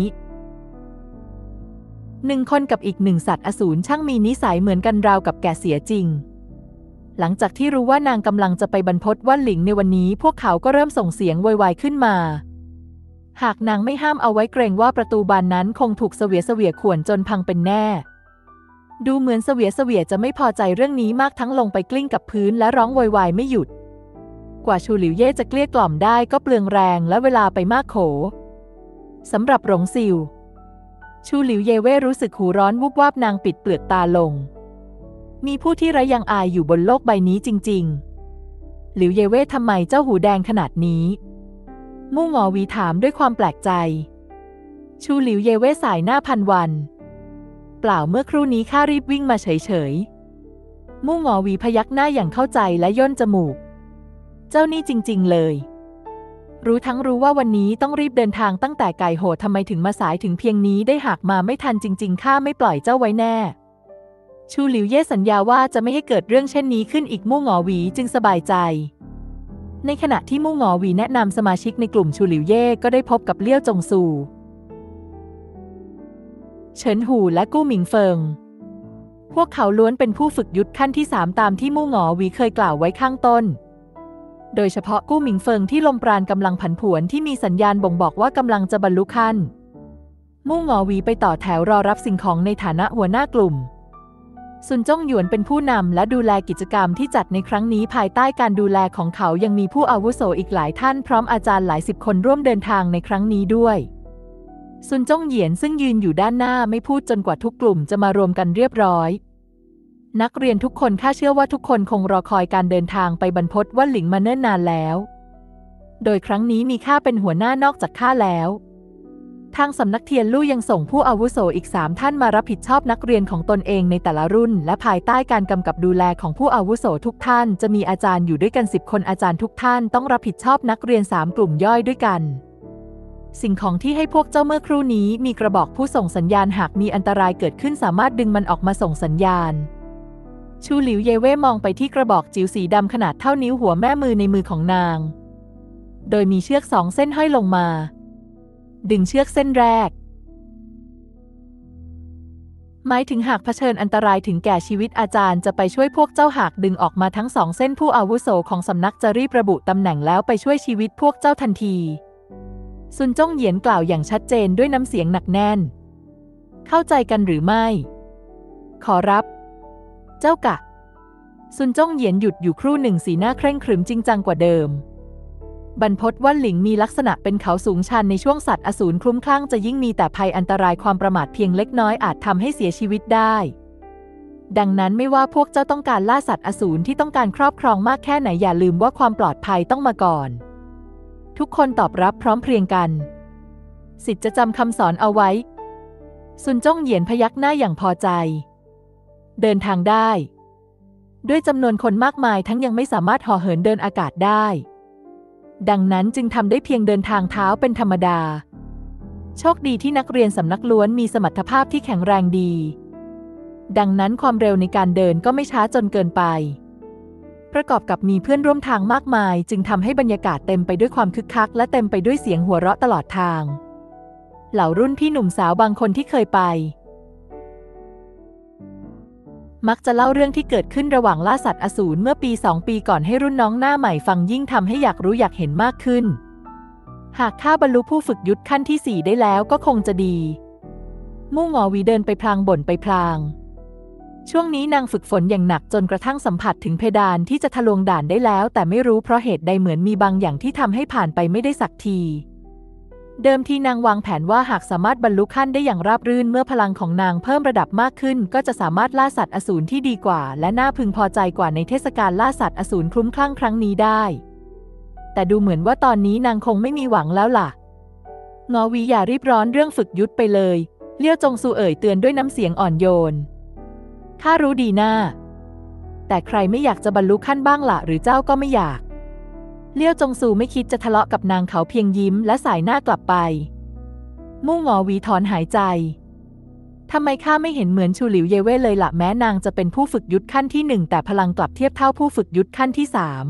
หนึ่งคนกับอีกหนึ่งสัตว์อสูรช่างมีนิสัยเหมือนกันราวกับแก่เสียจริงหลังจากที่รู้ว่านางกำลังจะไปบรรพตวั่นหลิงในวันนี้พวกเขาก็เริ่มส่งเสียงโวยวายขึ้นมาหากนางไม่ห้ามเอาไว้เกรงว่าประตูบานนั้นคงถูกเสวียเสวียข่วนจนพังเป็นแน่ดูเหมือนเสวียเสวียจะไม่พอใจเรื่องนี้มากทั้งลงไปกลิ้งกับพื้นและร้องโวยวายไม่หยุดกว่าชูหลิวเย่จะเกลี้ยกล่อมได้ก็เปลืองแรงและเวลาไปมากโขสำหรับหลงซิวชูหลิวเย่เว่รู้สึกหูร้อนวุบวาบนางปิดเปลือกตาลงมีผู้ที่ไร้ยังอายอยู่บนโลกใบนี้จริงๆหลิวเย่เว่ทำไมเจ้าหูแดงขนาดนี้มู่หงอหวีถามด้วยความแปลกใจชูหลิวเย่เว่สายหน้าพันวันเปล่าเมื่อครู่นี้ข้ารีบวิ่งมาเฉยๆมู่หงอหวีพยักหน้าอย่างเข้าใจและย่นจมูกเจ้านี่จริงๆเลยรู้ทั้งรู้ว่าวันนี้ต้องรีบเดินทางตั้งแต่ไก่โหทำไมถึงมาสายถึงเพียงนี้ได้หากมาไม่ทันจริงๆข้าไม่ปล่อยเจ้าไว้แน่ชูหลิวเย่สัญญาว่าจะไม่ให้เกิดเรื่องเช่นนี้ขึ้นอีกมู่หงอหวีจึงสบายใจในขณะที่มู่หงอหวีแนะนำสมาชิกในกลุ่มชูหลิวเย่ก็ได้พบกับเลี่ยวจงซูเฉินหูและกู้หมิงเฟิงพวกเขาล้วนเป็นผู้ฝึกยุทธขั้นที่สามตามที่มู่หงอหวีเคยกล่าวไว้ข้างต้นโดยเฉพาะกู้หมิงเฟิงที่ลมปราณกำลังผันผวนที่มีสัญญาณบ่งบอกว่ากำลังจะบรรลุขั้นมู่หงอหวีไปต่อแถวรอรับสิ่งของในฐานะหัวหน้ากลุ่มซุนจ้งหยวนเป็นผู้นำและดูแลกิจกรรมที่จัดในครั้งนี้ภายใต้การดูแลของเขายังมีผู้อาวุโสอีกหลายท่านพร้อมอาจารย์หลายสิบคนร่วมเดินทางในครั้งนี้ด้วยซุนจ้งเหยียนซึ่งยืนอยู่ด้านหน้าไม่พูดจนกว่าทุกกลุ่มจะมารวมกันเรียบร้อยนักเรียนทุกคนข้าเชื่อว่าทุกคนคงรอคอยการเดินทางไปบรรพตวั่นหลิงมาเนิ่นนานแล้วโดยครั้งนี้มีข้าเป็นหัวหน้านอกจากข้าแล้วทางสำนักเทียนลู่ยังส่งผู้อาวุโสอีกสามท่านมารับผิดชอบนักเรียนของตนเองในแต่ละรุ่นและภายใต้การกำกับดูแลของผู้อาวุโสทุกท่านจะมีอาจารย์อยู่ด้วยกันสิบคนอาจารย์ทุกท่านต้องรับผิดชอบนักเรียนสามกลุ่มย่อยด้วยกันสิ่งของที่ให้พวกเจ้าเมื่อครู่นี้มีกระบอกผู้ส่งสัญญาณหากมีอันตรายเกิดขึ้นสามารถดึงมันออกมาส่งสัญญาณชูหลิวเย่เว่มองไปที่กระบอกจิ๋วสีดำขนาดเท่านิ้วหัวแม่มือในมือของนางโดยมีเชือกสองเส้นห้อยลงมาดึงเชือกเส้นแรกหมายถึงหากเผชิญอันตรายถึงแก่ชีวิตอาจารย์จะไปช่วยพวกเจ้าหากดึงออกมาทั้งสองเส้นผู้อาวุโสของสำนักจะรีบระบุตำแหน่งแล้วไปช่วยชีวิตพวกเจ้าทันทีซุนจ้งเหยียนกล่าวอย่างชัดเจนด้วยน้ำเสียงหนักแน่นเข้าใจกันหรือไม่ขอรับเจ้ากะซุนจ้งเหยียนหยุดอยู่ครู่หนึ่งสีหน้าเคร่งขรึมจริงจังกว่าเดิมบรรพตวั่นหลิงมีลักษณะเป็นเขาสูงชันในช่วงสัตว์อสูรคลุ้มคลั่งจะยิ่งมีแต่ภัยอันตรายความประมาทเพียงเล็กน้อยอาจทำให้เสียชีวิตได้ดังนั้นไม่ว่าพวกเจ้าต้องการล่าสัตว์อสูรที่ต้องการครอบครองมากแค่ไหนอย่าลืมว่าความปลอดภัยต้องมาก่อนทุกคนตอบรับพร้อมเพรียงกันศิษย์จะจำคำสอนเอาไว้ซุนจ้งเหยียนพยักหน้าอย่างพอใจเดินทางได้ด้วยจำนวนคนมากมายทั้งยังไม่สามารถห่อเหินเดินอากาศได้ดังนั้นจึงทำได้เพียงเดินทางเท้าเป็นธรรมดาโชคดีที่นักเรียนสำนักล้วนมีสมรรถภาพที่แข็งแรงดีดังนั้นความเร็วในการเดินก็ไม่ช้าจนเกินไปประกอบกับมีเพื่อนร่วมทางมากมายจึงทำให้บรรยากาศเต็มไปด้วยความคึกคักและเต็มไปด้วยเสียงหัวเราะตลอดทางเหล่ารุ่นพี่หนุ่มสาวบางคนที่เคยไปมักจะเล่าเรื่องที่เกิดขึ้นระหว่างล่าสัตว์อสูรเมื่อปีสองปีก่อนให้รุ่นน้องหน้าใหม่ฟังยิ่งทำให้อยากรู้อยากเห็นมากขึ้นหากข้าบรรลุผู้ฝึกยุทธขั้นที่สี่ได้แล้วก็คงจะดีมู่หงอหวีเดินไปพลางบ่นไปพลางช่วงนี้นางฝึกฝนอย่างหนักจนกระทั่งสัมผัสถึงเพดานที่จะทะลวงด่านได้แล้วแต่ไม่รู้เพราะเหตุใดเหมือนมีบางอย่างที่ทำให้ผ่านไปไม่ได้สักทีเดิมทีนางวางแผนว่าหากสามารถบรรลุขั้นได้อย่างราบรื่นเมื่อพลังของนางเพิ่มระดับมากขึ้นก็จะสามารถล่าสัตว์อสูรที่ดีกว่าและน่าพึงพอใจกว่าในเทศกาลล่าสัตว์อสูรคลุ้มคลั่งครั้งนี้ได้แต่ดูเหมือนว่าตอนนี้นางคงไม่มีหวังแล้วล่ะงอวีอย่ารีบร้อนเรื่องฝึกยุทธไปเลยเลี้ยวจงซูเอ่ยเตือนด้วยน้ำเสียงอ่อนโยนข้ารู้ดีนะแต่ใครไม่อยากจะบรรลุขั้นบ้างล่ะหรือเจ้าก็ไม่อยากเลี้ยวจงซูไม่คิดจะทะเลาะกับนางเขาเพียงยิ้มและสายหน้ากลับไปมู่งอวีถอนหายใจทำไมข้าไม่เห็นเหมือนชูหลิวเย่เว่เลยล่ะแม้นางจะเป็นผู้ฝึกยุทธขั้นที่หนึ่งแต่พลังกลับเทียบเท่าผู้ฝึกยุทธขั้นที่สาม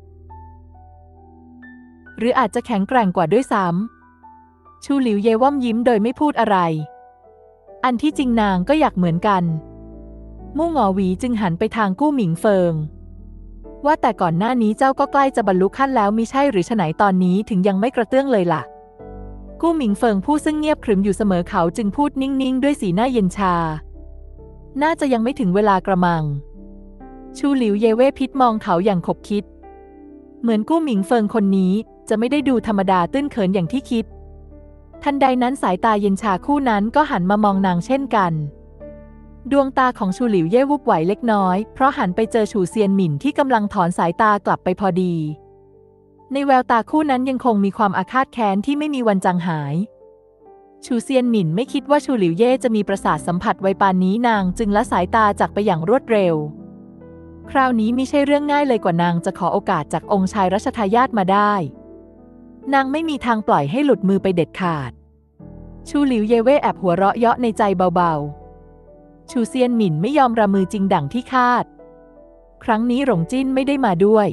หรืออาจจะแข็งแกร่งกว่าด้วยซ้ำชูหลิวเย่ว่อมยิ้มโดยไม่พูดอะไรอันที่จริงนางก็อยากเหมือนกันมู่งอหวีจึงหันไปทางกู้หมิงเฟิงว่าแต่ก่อนหน้านี้เจ้าก็ใกล้จะบรรลุขั้นแล้วมิใช่หรือไฉนตอนนี้ถึงยังไม่กระเตื้องเลยล่ะกู้หมิงเฟิงผู้ซึ่งเงียบขรึมอยู่เสมอเขาจึงพูดนิ่งๆด้วยสีหน้าเย็นชาน่าจะยังไม่ถึงเวลากระมังชูหลิวเย่เว่พิษมองเขาอย่างขบคิดเหมือนกู้หมิงเฟิงคนนี้จะไม่ได้ดูธรรมดาตื้นเขินอย่างที่คิดทันใดนั้นสายตาเย็นชาคู่นั้นก็หันมามองนางเช่นกันดวงตาของชูหลิวเย่วุบไหวเล็กน้อยเพราะหันไปเจอฉูเซียนหมิ่นที่กำลังถอนสายตากลับไปพอดีในแววตาคู่นั้นยังคงมีความอาฆาตแค้นที่ไม่มีวันจางหายฉูเซียนหมิ่นไม่คิดว่าชูหลิวเย่จะมีประสาทสัมผัสไวปานนี้นางจึงละสายตาจากไปอย่างรวดเร็วคราวนี้ไม่ใช่เรื่องง่ายเลยกว่านางจะขอโอกาสจากองค์ชายรัชทายาทมาได้นางไม่มีทางปล่อยให้หลุดมือไปเด็ดขาดชูหลิวเย่เว่แอบหัวเราะเยาะในใจเบาๆชูเซียนหมิ่นไม่ยอมระมือจริงดั่งที่คาดครั้งนี้หลงจิ้นไม่ได้มาด้วย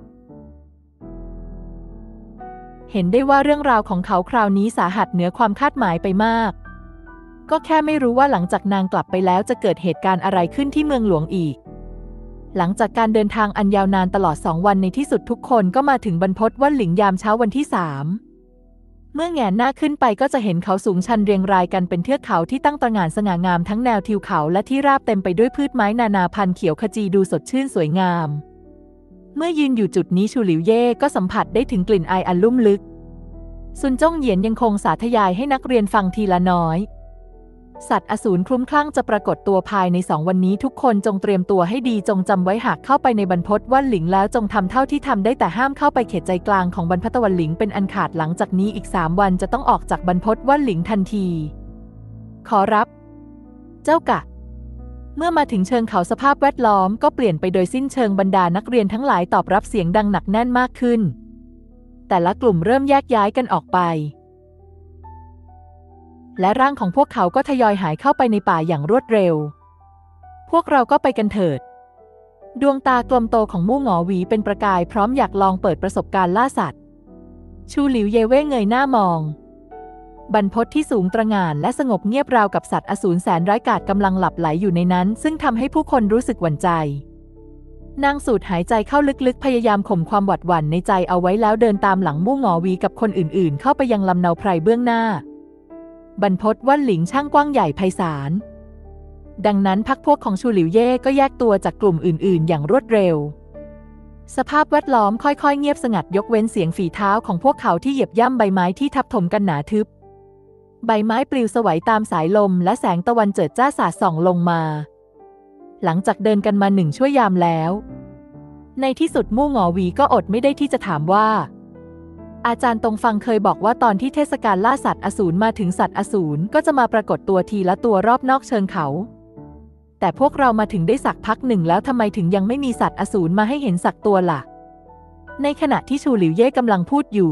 เห็นได้ว่าเรื่องราวของเขาคราวนี้สาหัสเหนือความคาดหมายไปมากก็แค่ไม่รู้ว่าหลังจากนางกลับไปแล้วจะเกิดเหตุการณ์อะไรขึ้นที่เมืองหลวงอีกหลังจากการเดินทางอันยาวนานตลอดสองวันในที่สุดทุกคนก็มาถึงบรรพตวั่นหลิงยามเช้าวันที่สามเมื่อแงนหน้าขึ้นไปก็จะเห็นเขาสูงชันเรียงรายกันเป็นเทือกเขาที่ตั้งตระหง่านสง่างามทั้งแนวทิวเขาและที่ราบเต็มไปด้วยพืชไม้นานาพันธุ์เขียวขจีดูสดชื่นสวยงามเมื่อยืนอยู่จุดนี้ชูหลิวเย่ก็สัมผัสได้ถึงกลิ่นอายอันลุ่มลึกซุนจ้งเหยียนยังคงสาธยายให้นักเรียนฟังทีละน้อยสัตว์อสูรคลุ้มคลั่งจะปรากฏตัวภายในสองวันนี้ทุกคนจงเตรียมตัวให้ดีจงจำไว้หากเข้าไปในบรรพตวั่นหลิงแล้วจงทำเท่าที่ทำได้แต่ห้ามเข้าไปเขตใจกลางของบรรพตวั่นหลิงเป็นอันขาดหลังจากนี้อีกสามวันจะต้องออกจากบรรพตวั่นหลิงทันทีขอรับเจ้ากะเมื่อมาถึงเชิงเขาสภาพแวดล้อมก็เปลี่ยนไปโดยสิ้นเชิงบรรดานักเรียนทั้งหลายตอบรับเสียงดังหนักแน่นมากขึ้นแต่ละกลุ่มเริ่มแยกย้ายกันออกไปและร่างของพวกเขาก็ทยอยหายเข้าไปในป่าอย่างรวดเร็วพวกเราก็ไปกันเถิดดวงตากลมโตของมู่หงอหวีเป็นประกายพร้อมอยากลองเปิดประสบการณ์ล่าสัตว์ชูหลิวเย่เว่เงยหน้ามองบรรพตที่สูงตระหง่านและสงบเงียบราวกับสัตว์อสูรแสนร้ายกาจกำลังหลับไหลอยู่ในนั้นซึ่งทำให้ผู้คนรู้สึกหวั่นใจนางสูดหายใจเข้าลึกๆพยายามข่มความหวาดหวั่นในใจเอาไว้แล้วเดินตามหลังมู่หงอหวีกับคนอื่นๆเข้าไปยังลำเนาไพรเบื้องหน้าบรรพตวั่นหลิงช่างกว้างใหญ่ไพศาลดังนั้นพรรคพวกของชูหลิวเย่ก็แยกตัวจากกลุ่มอื่นๆอย่างรวดเร็วสภาพแวดล้อมค่อยๆเงียบสงัดยกเว้นเสียงฝีเท้าของพวกเขาที่เหยียบย่ำใบไม้ที่ทับถมกันหนาทึบใบไม้ปลิวสวัยตามสายลมและแสงตะวันเจิดจ้าสาดส่องลงมาหลังจากเดินกันมาหนึ่งชั่วยามแล้วในที่สุดมู่หงอหวีก็อดไม่ได้ที่จะถามว่าอาจารย์ตงฟังเคยบอกว่าตอนที่เทศกาลล่าสัตว์อสูรมาถึงสัตว์อสูรก็จะมาปรากฏตัวทีละตัวรอบนอกเชิงเขาแต่พวกเรามาถึงได้สักพักหนึ่งแล้วทำไมถึงยังไม่มีสัตว์อสูรมาให้เห็นสักตัวล่ะในขณะที่ชูหลิวเย่กำลังพูดอยู่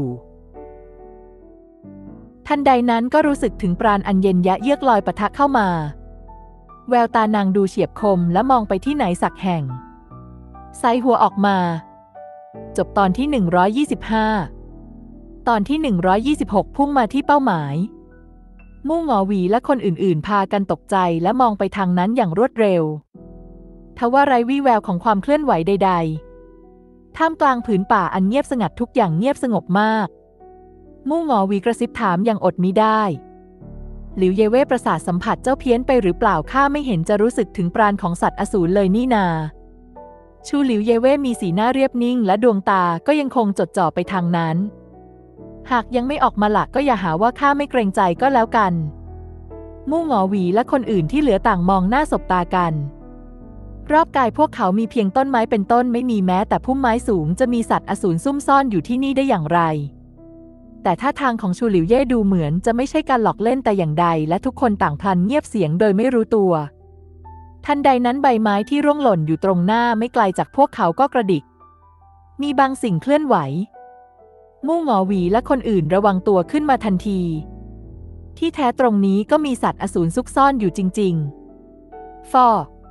ทันใดนั้นก็รู้สึกถึงปราณอันเย็นยะเยือกลอยปะทะเข้ามาแววตานางดูเฉียบคมและมองไปที่ไหนสักแห่งไซหัวออกมาจบตอนที่หนึ่งร้อยยี่สิบห้าตอนที่หนึ่งร้อยยี่สิบหกพุ่งมาที่เป้าหมายมู่หงอหวีและคนอื่นๆพากันตกใจและมองไปทางนั้นอย่างรวดเร็วทว่าไร้วี่แววของความเคลื่อนไหวใดๆท่ามกลางผืนป่าอันเงียบสงัดทุกอย่างเงียบสงบมากมู่หงอหวีกระซิบถามอย่างอดมิได้หลิวเย่เว่ประสาทสัมผัสเจ้าเพี้ยนไปหรือเปล่าข้าไม่เห็นจะรู้สึกถึงปราณของสัตว์อสูรเลยนี่นาชูหลิวเย่เว่มีสีหน้าเรียบนิ่งและดวงตาก็ยังคงจดจ่อไปทางนั้นหากยังไม่ออกมาละก็อย่าหาว่าข้าไม่เกรงใจก็แล้วกันมู่หงอหวีและคนอื่นที่เหลือต่างมองหน้าสบตากันรอบกายพวกเขามีเพียงต้นไม้เป็นต้นไม่มีแม้แต่พุ่มไม้สูงจะมีสัตว์อสูรซุ่มซ่อนอยู่ที่นี่ได้อย่างไรแต่ท่าทางของชูหลิวเย่ดูเหมือนจะไม่ใช่การหลอกเล่นแต่อย่างใดและทุกคนต่างพลันเงียบเสียงโดยไม่รู้ตัวทันใดนั้นใบไม้ที่ร่วงหล่นอยู่ตรงหน้าไม่ไกลจากพวกเขาก็กระดิกมีบางสิ่งเคลื่อนไหวมู่หงอหวีและคนอื่นระวังตัวขึ้นมาทันทีที่แท้ตรงนี้ก็มีสัตว์อสูรซุกซ่อนอยู่จริงๆฟอ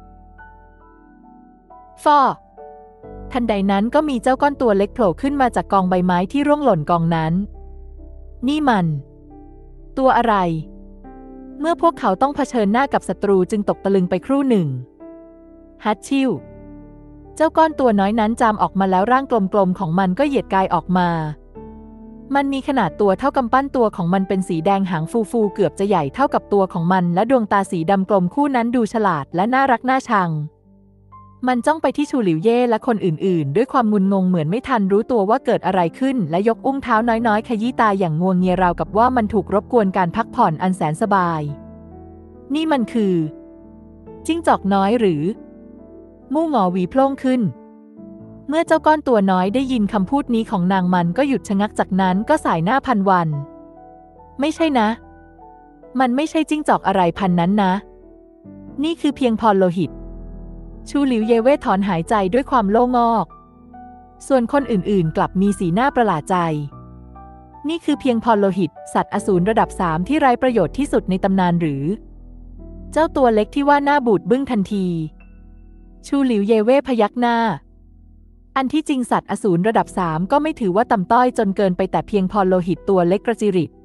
ฟอทันใดนั้นก็มีเจ้าก้อนตัวเล็กโผล่ขึ้นมาจากกองใบไม้ที่ร่วงหล่นกองนั้นนี่มันตัวอะไรเมื่อพวกเขาต้องเผชิญหน้ากับศัตรูจึงตกตะลึงไปครู่หนึ่งฮัตชิวเจ้าก้อนตัวน้อยนั้นจามออกมาแล้วร่างกลมๆของมันก็เหยียดกายออกมามันมีขนาดตัวเท่ากำปั้นตัวของมันเป็นสีแดงหางฟูๆเกือบจะใหญ่เท่ากับตัวของมันและดวงตาสีดำกลมคู่นั้นดูฉลาดและน่ารักน่าชังมันจ้องไปที่ชูหลิวเย่และคนอื่นๆด้วยความงุนงงเหมือนไม่ทันรู้ตัวว่าเกิดอะไรขึ้นและยกอุ้งเท้าน้อยๆขยี้ตาอย่างงัวเงียราวกับว่ามันถูกรบกวนการพักผ่อนอันแสนสบายนี่มันคือจิ้งจอกน้อยหรือมู่หงอหวีโพล่งขึ้นเมื่อเจ้าก้อนตัวน้อยได้ยินคำพูดนี้ของนางมันก็หยุดชะงักจากนั้นก็สายหน้าพันวันไม่ใช่นะมันไม่ใช่จิ้งจอกอะไรพันนั้นนะนี่คือเพียงพรโลหิตชูหลิวเยเว่ถอนหายใจด้วยความโล่งอกส่วนคนอื่นๆกลับมีสีหน้าประหลาดใจนี่คือเพียงพรโลหิตสัตว์อสูรระดับสามที่ไร้ประโยชน์ที่สุดในตำนานหรือเจ้าตัวเล็กที่ว่าหน้าบูดบึ้งทันทีชูหลิวเยเว่พยักหน้าอันที่จริงสัตว์อสูรระดับสามก็ไม่ถือว่าต่ำต้อยจนเกินไปแต่เพียงพรโลหิตตัวเล็กกระจิริด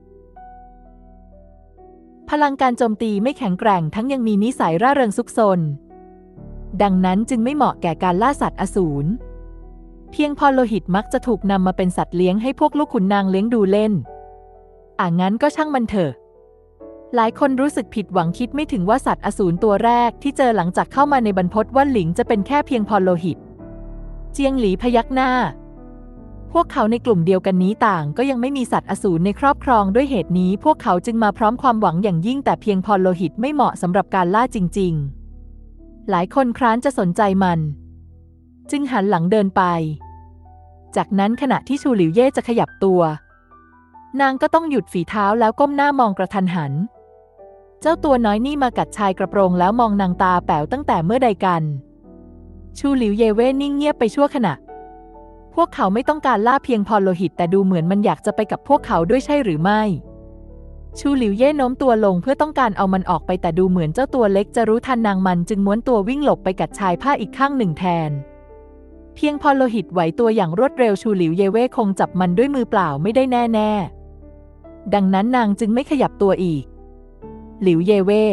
พลังการโจมตีไม่แข็งแกร่งทั้งยังมีนิสัยร่าเริงซุกซนดังนั้นจึงไม่เหมาะแก่การล่าสัตว์อสูรเพียงพรโลหิตมักจะถูกนำมาเป็นสัตว์เลี้ยงให้พวกลูกขุนนางเลี้ยงดูเล่นอ่างั้นก็ช่างมันเถอะหลายคนรู้สึกผิดหวังคิดไม่ถึงว่าสัตว์อสูรตัวแรกที่เจอหลังจากเข้ามาในบรรพตว่านหลิงจะเป็นแค่เพียงพรโลหิตเจียงหลีพยักหน้าพวกเขาในกลุ่มเดียวกันนี้ต่างก็ยังไม่มีสัตว์อสูรในครอบครองด้วยเหตุนี้พวกเขาจึงมาพร้อมความหวังอย่างยิ่งแต่เพียงพรโลหิตไม่เหมาะสำหรับการล่าจริงๆหลายคนคร้านจะสนใจมันจึงหันหลังเดินไปจากนั้นขณะที่ชูหลิวเย่จะขยับตัวนางก็ต้องหยุดฝีเท้าแล้วก้มหน้ามองกระทันหันเจ้าตัวน้อยนี่มากัดชายกระโปรงแล้วมองนางตาแป๋วตั้งแต่เมื่อใดกันชูหลิวเย่เว่นิ่งเงียบไปชั่วขณะพวกเขาไม่ต้องการล่าเพียงพรโลหิตแต่ดูเหมือนมันอยากจะไปกับพวกเขาด้วยใช่หรือไม่ชูหลิวเย่โน้มตัวลงเพื่อต้องการเอามันออกไปแต่ดูเหมือนเจ้าตัวเล็กจะรู้ทันนางมันจึงม้วนตัววิ่งหลบไปกัดชายผ้าอีกข้างหนึ่งแทนเพียงพรโลหิตไหวตัวอย่างรวดเร็วชูหลิวเย่เว่คงจับมันด้วยมือเปล่าไม่ได้แน่ๆดังนั้นนางจึงไม่ขยับตัวอีกหลิวเย่เว่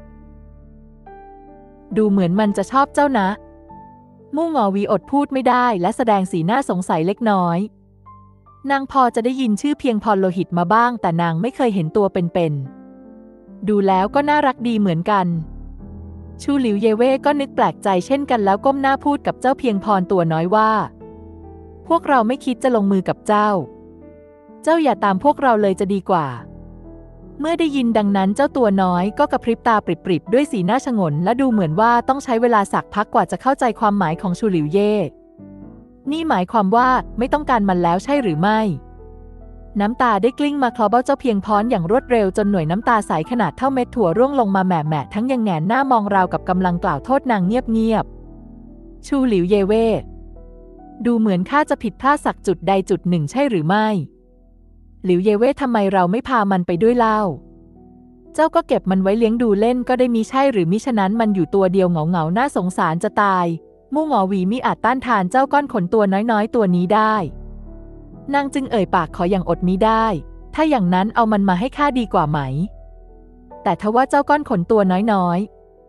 ดูเหมือนมันจะชอบเจ้านะมู่หงอหวีอดพูดไม่ได้และแสดงสีหน้าสงสัยเล็กน้อยนางพอจะได้ยินชื่อเพียงพรโลหิตมาบ้างแต่นางไม่เคยเห็นตัวเป็นๆดูแล้วก็น่ารักดีเหมือนกันชูหลิวเย่เว่ก็นึกแปลกใจเช่นกันแล้วก้มหน้าพูดกับเจ้าเพียงพรตัวน้อยว่าพวกเราไม่คิดจะลงมือกับเจ้าเจ้าอย่าตามพวกเราเลยจะดีกว่าเมื่อได้ยินดังนั้นเจ้าตัวน้อยก็กระพริบตาปริบๆด้วยสีหน้าฉงนและดูเหมือนว่าต้องใช้เวลาสักพักกว่าจะเข้าใจความหมายของชูหลิวเย่นี่หมายความว่าไม่ต้องการมันแล้วใช่หรือไม่น้ำตาได้กลิ้งมาคลอเบ้าเจ้าเพียงพรอย่างรวดเร็วจนหน่วยน้ำตาใสขนาดเท่าเม็ดถั่วร่วงลงมาแหม่ๆทั้งยังแงนหน้ามองราวกับกำลังกล่าวโทษนางเงียบๆชูหลิวเย่เว่ดูเหมือนข้าจะผิดพลาดสักจุดใดจุดหนึ่งใช่หรือไม่หลิวเย่เว่ทำไมเราไม่พามันไปด้วยเล่าเจ้าก็เก็บมันไว้เลี้ยงดูเล่นก็ได้มิใช่หรือมิฉะนั้นมันอยู่ตัวเดียวเหงาๆน่าสงสารจะตายมู่หงอหวีมิอาจต้านทานเจ้าก้อนขนตัวน้อยๆตัวนี้ได้นางจึงเอ่ยปากขออย่างอดมิได้ถ้าอย่างนั้นเอามันมาให้ข้าดีกว่าไหมแต่ทว่าเจ้าก้อนขนตัวน้อย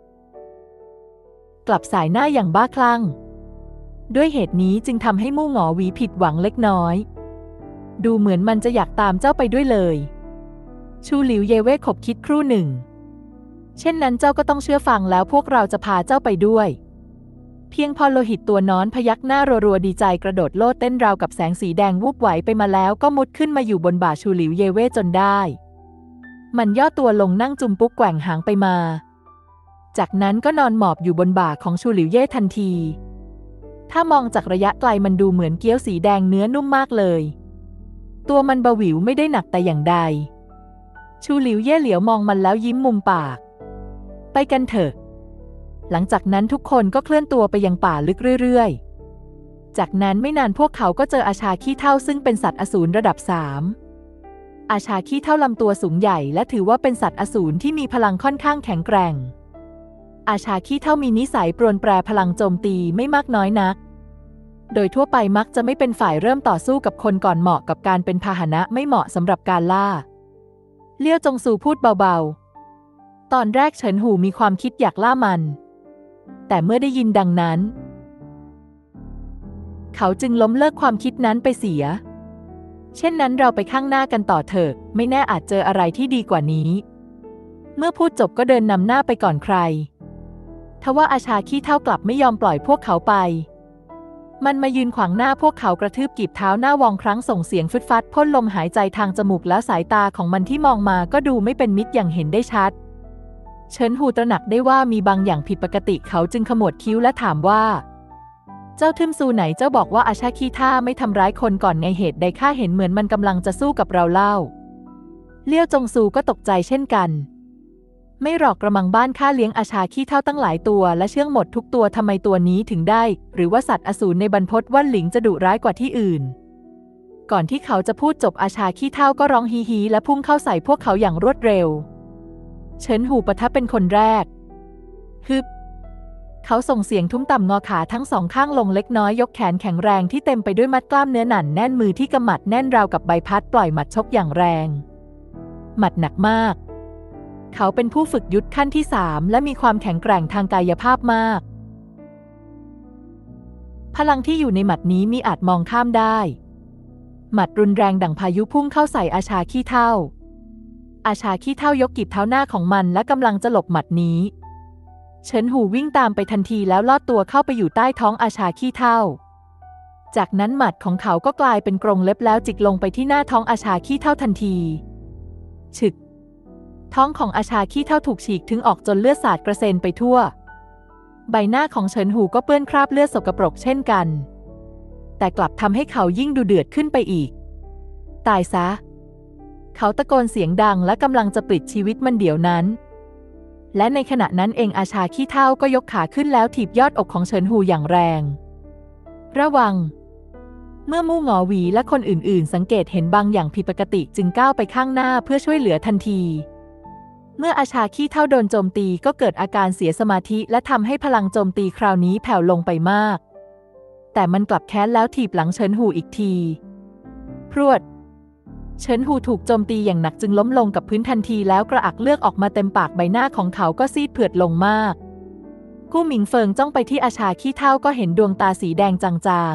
ๆกลับสายหน้าอย่างบ้าคลั่งด้วยเหตุนี้จึงทำให้มู่หงอหวีผิดหวังเล็กน้อยดูเหมือนมันจะอยากตามเจ้าไปด้วยเลยชูหลิวเย่เว่ขบคิดครู่หนึ่งเช่นนั้นเจ้าก็ต้องเชื่อฟังแล้วพวกเราจะพาเจ้าไปด้วยเพียงพรโลหิตตัวน้อนพยักหน้ารัวๆดีใจกระโดดโลดเต้นราวกับแสงสีแดงวูบไหวไปมาแล้วก็มุดขึ้นมาอยู่บนบ่าชูหลิวเย่เว่จนได้มันย่อตัวลงนั่งจุมปุ๊กแกว่งหางไปมาจากนั้นก็นอนหมอบอยู่บนบ่าของชูหลิวเย่ทันทีถ้ามองจากระยะไกลมันดูเหมือนเกี๊ยวสีแดงเนื้อนุ่มมากเลยตัวมันเบาหวิวไม่ได้หนักแต่อย่างใดชูหลิวเย่เหลียวมองมันแล้วยิ้มมุมปากไปกันเถอะหลังจากนั้นทุกคนก็เคลื่อนตัวไปยังป่าลึกเรื่อยๆจากนั้นไม่นานพวกเขาก็เจออาชาขี้เถ้าซึ่งเป็นสัตว์อสูรระดับสามอาชาขี้เถ้าลำตัวสูงใหญ่และถือว่าเป็นสัตว์อสูรที่มีพลังค่อนข้างแข็งแกร่งอาชาขี้เถ้ามีนิสัยปรวนแปรพลังโจมตีไม่มากน้อยนักโดยทั่วไปมักจะไม่เป็นฝ่ายเริ่มต่อสู้กับคนก่อนเหมาะกับการเป็นพาหนะไม่เหมาะสำหรับการล่าเลี่ยวจงซูพูดเบาๆตอนแรกเฉินหูมีความคิดอยากล่ามันแต่เมื่อได้ยินดังนั้นเขาจึงล้มเลิกความคิดนั้นไปเสียเช่นนั้นเราไปข้างหน้ากันต่อเถอะไม่แน่อาจเจออะไรที่ดีกว่านี้เมื่อพูดจบก็เดินนำหน้าไปก่อนใครทว่าอาชาขี้เถ้ากลับไม่ยอมปล่อยพวกเขาไปมันมายืนขวางหน้าพวกเขากระทืบกีบเท้าหน้าวองครั้งส่งเสียงฟึดฟัดพ่นลมหายใจทางจมูกแล้วสายตาของมันที่มองมาก็ดูไม่เป็นมิตรอย่างเห็นได้ชัดเฉินหูตระหนักได้ว่ามีบางอย่างผิดปกติเขาจึงขมวดคิ้วและถามว่าเจ้าทึมซูไหนเจ้าบอกว่าอาชาขี้ท่าไม่ทำร้ายคนก่อนไงเหตุใดข้าเห็นเหมือนมันกำลังจะสู้กับเราเล่าเลี่ยวจงซูก็ตกใจเช่นกันไม่หรอกกระมังบ้านข้าเลี้ยงอาชาขี้เท่าตั้งหลายตัวและเชื่องหมดทุกตัวทำไมตัวนี้ถึงได้หรือว่าสัตว์อสูรในบรรพตว่านหลิงจะดุร้ายกว่าที่อื่นก่อนที่เขาจะพูดจบอาชาขี้เท่าก็ร้องฮีฮีและพุ่งเข้าใส่พวกเขาอย่างรวดเร็วเฉินหูปะทะเป็นคนแรกฮึบเขาส่งเสียงทุ้มต่ำงอขาทั้งสองข้างลงเล็กน้อยยกแขนแข็งแรงที่เต็มไปด้วยมัดกล้ามเนื้อหนันแน่นมือที่กำหมัดแน่นราวกับใบพัดปล่อยหมัดชกอย่างแรงหมัดหนักมากเขาเป็นผู้ฝึกยุทธขั้นที่สามและมีความแข็งแกร่งทางกายภาพมากพลังที่อยู่ในหมัดนี้มิอาจมองข้ามได้หมัดรุนแรงดั่งพายุพุ่งเข้าใส่อาชาขี้เถ้าอาชาขี้เถ้ายกกีบเท้าหน้าของมันและกำลังจะหลบหมัดนี้เฉินหูวิ่งตามไปทันทีแล้วลอดตัวเข้าไปอยู่ใต้ท้องอาชาขี้เถ้าจากนั้นหมัดของเขาก็กลายเป็นกรงเล็บแล้วจิกลงไปที่หน้าท้องอาชาขี้เถ้าทันทีฉึกท้องของอาชาขี้เถ้าถูกฉีกถึงออกจนเลือดสาดกระเซ็นไปทั่วใบหน้าของเฉินหูก็เปื้อนคราบเลือดสกปรกเช่นกันแต่กลับทำให้เขายิ่งดูเดือดขึ้นไปอีกตายซะเขาตะโกนเสียงดังและกำลังจะปลิดชีวิตมันเดี๋ยวนั้นและในขณะนั้นเองอาชาขี้เถ้าก็ยกขาขึ้นแล้วถีบยอดอกของเฉินหูอย่างแรงระวังเมื่อมู่หงอหวีและคนอื่นๆสังเกตเห็นบางอย่างผิดปกติจึงก้าวไปข้างหน้าเพื่อช่วยเหลือทันทีเมื่ออาชาขี้เถ้าโดนโจมตีก็เกิดอาการเสียสมาธิและทำให้พลังโจมตีคราวนี้แผ่วลงไปมากแต่มันกลับแค้นแล้วถีบหลังเฉินหูอีกทีพรวดเฉินหูถูกโจมตีอย่างหนักจึงล้มลงกับพื้นทันทีแล้วกระอักเลือดออกมาเต็มปากใบหน้าของเขาก็ซีดเผือดลงมากกู้หมิงเฟิงจ้องไปที่อาชาขี้เถ้าก็เห็นดวงตาสีแดงจาง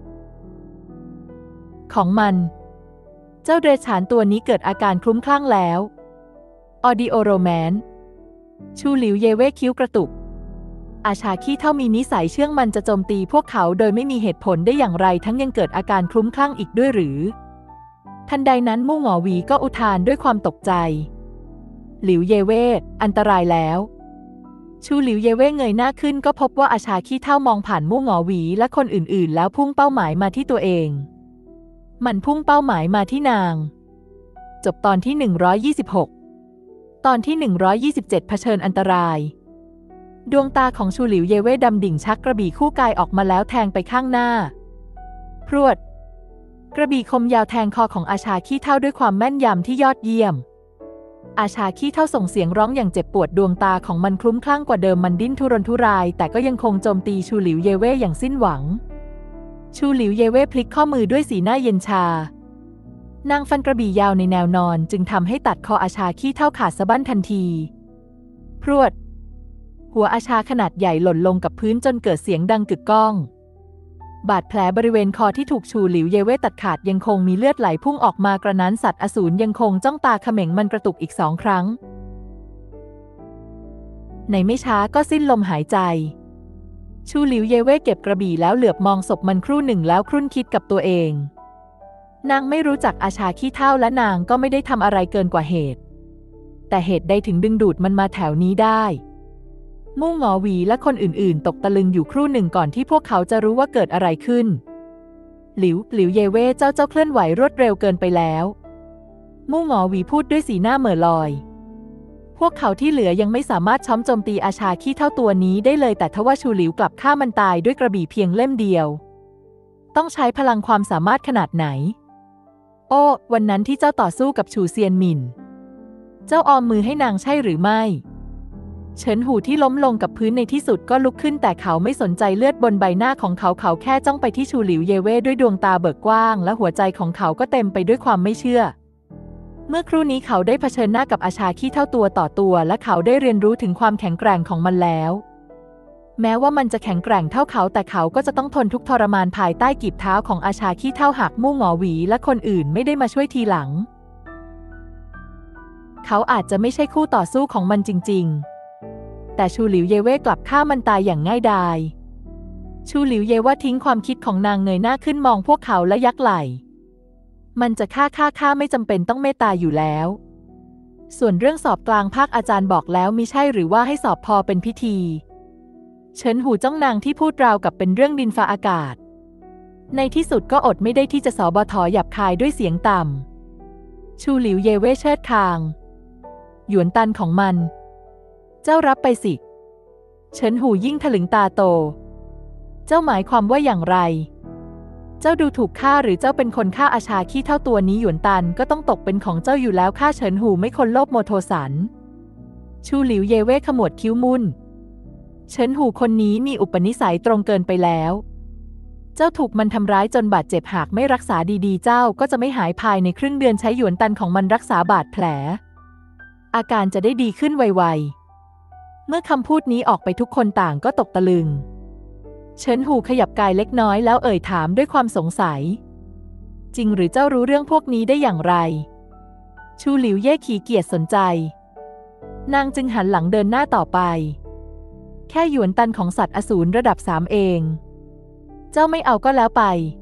ๆของมันเจ้าเดรัจฉานตัวนี้เกิดอาการคลุ้มคลั่งแล้วออดิโอโรแมนชูหลิวเยเว่คิ้วกระตุกอาชาขี้เถ้ามีนิสัยเชื่องมันจะโจมตีพวกเขาโดยไม่มีเหตุผลได้อย่างไรทั้งยังเกิดอาการคลุ้มคลั่งอีกด้วยหรือทันใดนั้นมู่หงอหวีก็อุทานด้วยความตกใจหลิวเยเว่อันตรายแล้วชูหลิวเยเว่เงยหน้าขึ้นก็พบว่าอาชาขี้เถ้ามองผ่านมู่หงอหวีและคนอื่นๆแล้วพุ่งเป้าหมายมาที่ตัวเองมันพุ่งเป้าหมายมาที่นางจบตอนที่หนึ่งร้อยยี่สิบหกตอนที่หนึ่งร้อยยี่สิบเจ็ดเผชิญอันตรายดวงตาของชูหลิวเยเว่ดำดิ่งชักกระบี่คู่กายออกมาแล้วแทงไปข้างหน้าพรวดกระบี่คมยาวแทงคอของอาชาขี้เถ้าด้วยความแม่นยำที่ยอดเยี่ยมอาชาขี้เถ้าส่งเสียงร้องอย่างเจ็บปวดดวงตาของมันคลุ้มคลั่งกว่าเดิมมันดิ้นทุรนทุรายแต่ก็ยังคงโจมตีชูหลิวเยเว่อย่างสิ้นหวังชูหลิวเยเว่พลิกข้อมือด้วยสีหน้าเย็นชานางฟันกระบี่ยาวในแนวนอนจึงทำให้ตัดคออาชาขี้เถ้าขาดสะบั้นทันทีพรวดหัวอาชาขนาดใหญ่หล่นลงกับพื้นจนเกิดเสียงดังกึกก้องบาดแผลบริเวณคอที่ถูกชูหลิวเยเว่ตัดขาดยังคงมีเลือดไหลพุ่งออกมากระนั้นสัตว์อสูรยังคงจ้องตาเขม็งมันกระตุกอีกสองครั้งในไม่ช้าก็สิ้นลมหายใจชูหลิวเยเว่เก็บกระบี่แล้วเหลือบมองศพมันครู่หนึ่งแล้วครุ่นคิดกับตัวเองนางไม่รู้จักอาชาขี้เถ้าและนางก็ไม่ได้ทำอะไรเกินกว่าเหตุแต่เหตุใดถึงดึงดูดมันมาแถวนี้ได้มู่หงอหวีและคนอื่นๆตกตะลึงอยู่ครู่หนึ่งก่อนที่พวกเขาจะรู้ว่าเกิดอะไรขึ้นหลิวหลิวเย่เว่เจ้าเจ้าเคลื่อนไหวรวดเร็วเกินไปแล้วมู่หงอหวีพูดด้วยสีหน้าเหม่อลอยพวกเขาที่เหลือยังไม่สามารถช้อมโจมตีอาชาขี้เท่าตัวนี้ได้เลยแต่ทว่าชูหลิวกลับฆ่ามันตายด้วยกระบี่เพียงเล่มเดียวต้องใช้พลังความสามารถขนาดไหนโอ้วันนั้นที่เจ้าต่อสู้กับชูเซียนหมินเจ้าออมมือให้นางใช่หรือไม่เฉินหูที่ล้มลงกับพื้นในที่สุดก็ลุกขึ้นแต่เขาไม่สนใจเลือดบนใบหน้าของเขาเขาแค่จ้องไปที่ชูหลิวเย่เว่ด้วยดวงตาเบิกกว้างและหัวใจของเขาก็เต็มไปด้วยความไม่เชื่อเมื่อครู่นี้เขาได้เผชิญหน้ากับอาชาขี้เท่าตัวต่อตัวและเขาได้เรียนรู้ถึงความแข็งแกร่งของมันแล้วแม้ว่ามันจะแข็งแกร่งเท่าเขาแต่เขาก็จะต้องทนทุกข์ทรมานภายใต้กีบเท้าของอาชาขี้เท่าหากมู่หงอหวีและคนอื่นไม่ได้มาช่วยทีหลังเขาอาจจะไม่ใช่คู่ต่อสู้ของมันจริงๆแต่ชูหลิวเย่เว่กลับฆ่ามันตายอย่างง่ายดายชูหลิวเย่ว่าทิ้งความคิดของนางเงยหน้าขึ้นมองพวกเขาและยักไหล่มันจะฆ่าฆ่าฆ่าไม่จำเป็นต้องเมตตาอยู่แล้วส่วนเรื่องสอบกลางภาคอาจารย์บอกแล้วมิใช่หรือว่าให้สอบพอเป็นพิธีเฉินหูจ้องนางที่พูดราวกับเป็นเรื่องดินฟ้าอากาศในที่สุดก็อดไม่ได้ที่จะสอบทหยับคายด้วยเสียงต่ำชูหลิวเย่เว่เชิดคางหยวนตันของมันเจ้ารับไปสิเฉินหูยิ่งถลึงตาโตเจ้าหมายความว่าอย่างไรเจ้าดูถูกข้าหรือเจ้าเป็นคนฆ่าอาชาขี้เท่าตัวนี้หยวนตันก็ต้องตกเป็นของเจ้าอยู่แล้วข้าเฉินหูไม่คนโลภโมโทสันชูหลิวเย่เว่ขมวดคิ้วมุนเฉินหูคนนี้มีอุปนิสัยตรงเกินไปแล้วเจ้าถูกมันทำร้ายจนบาดเจ็บหากไม่รักษาดีๆเจ้าก็จะไม่หายภายในครึ่งเดือนใช้หยวนตันของมันรักษาบาดแผลอาการจะได้ดีขึ้นไวๆเมื่อคำพูดนี้ออกไปทุกคนต่างก็ตกตะลึงเฉินหูขยับกายเล็กน้อยแล้วเอ่ยถามด้วยความสงสัยจริงหรือเจ้ารู้เรื่องพวกนี้ได้อย่างไรชูหลิวเย่ขี้เกียจสนใจนางจึงหันหลังเดินหน้าต่อไปแค่หยวนตันของสัตว์อสูรระดับสามเองเจ้าไม่เอาก็แล้วไป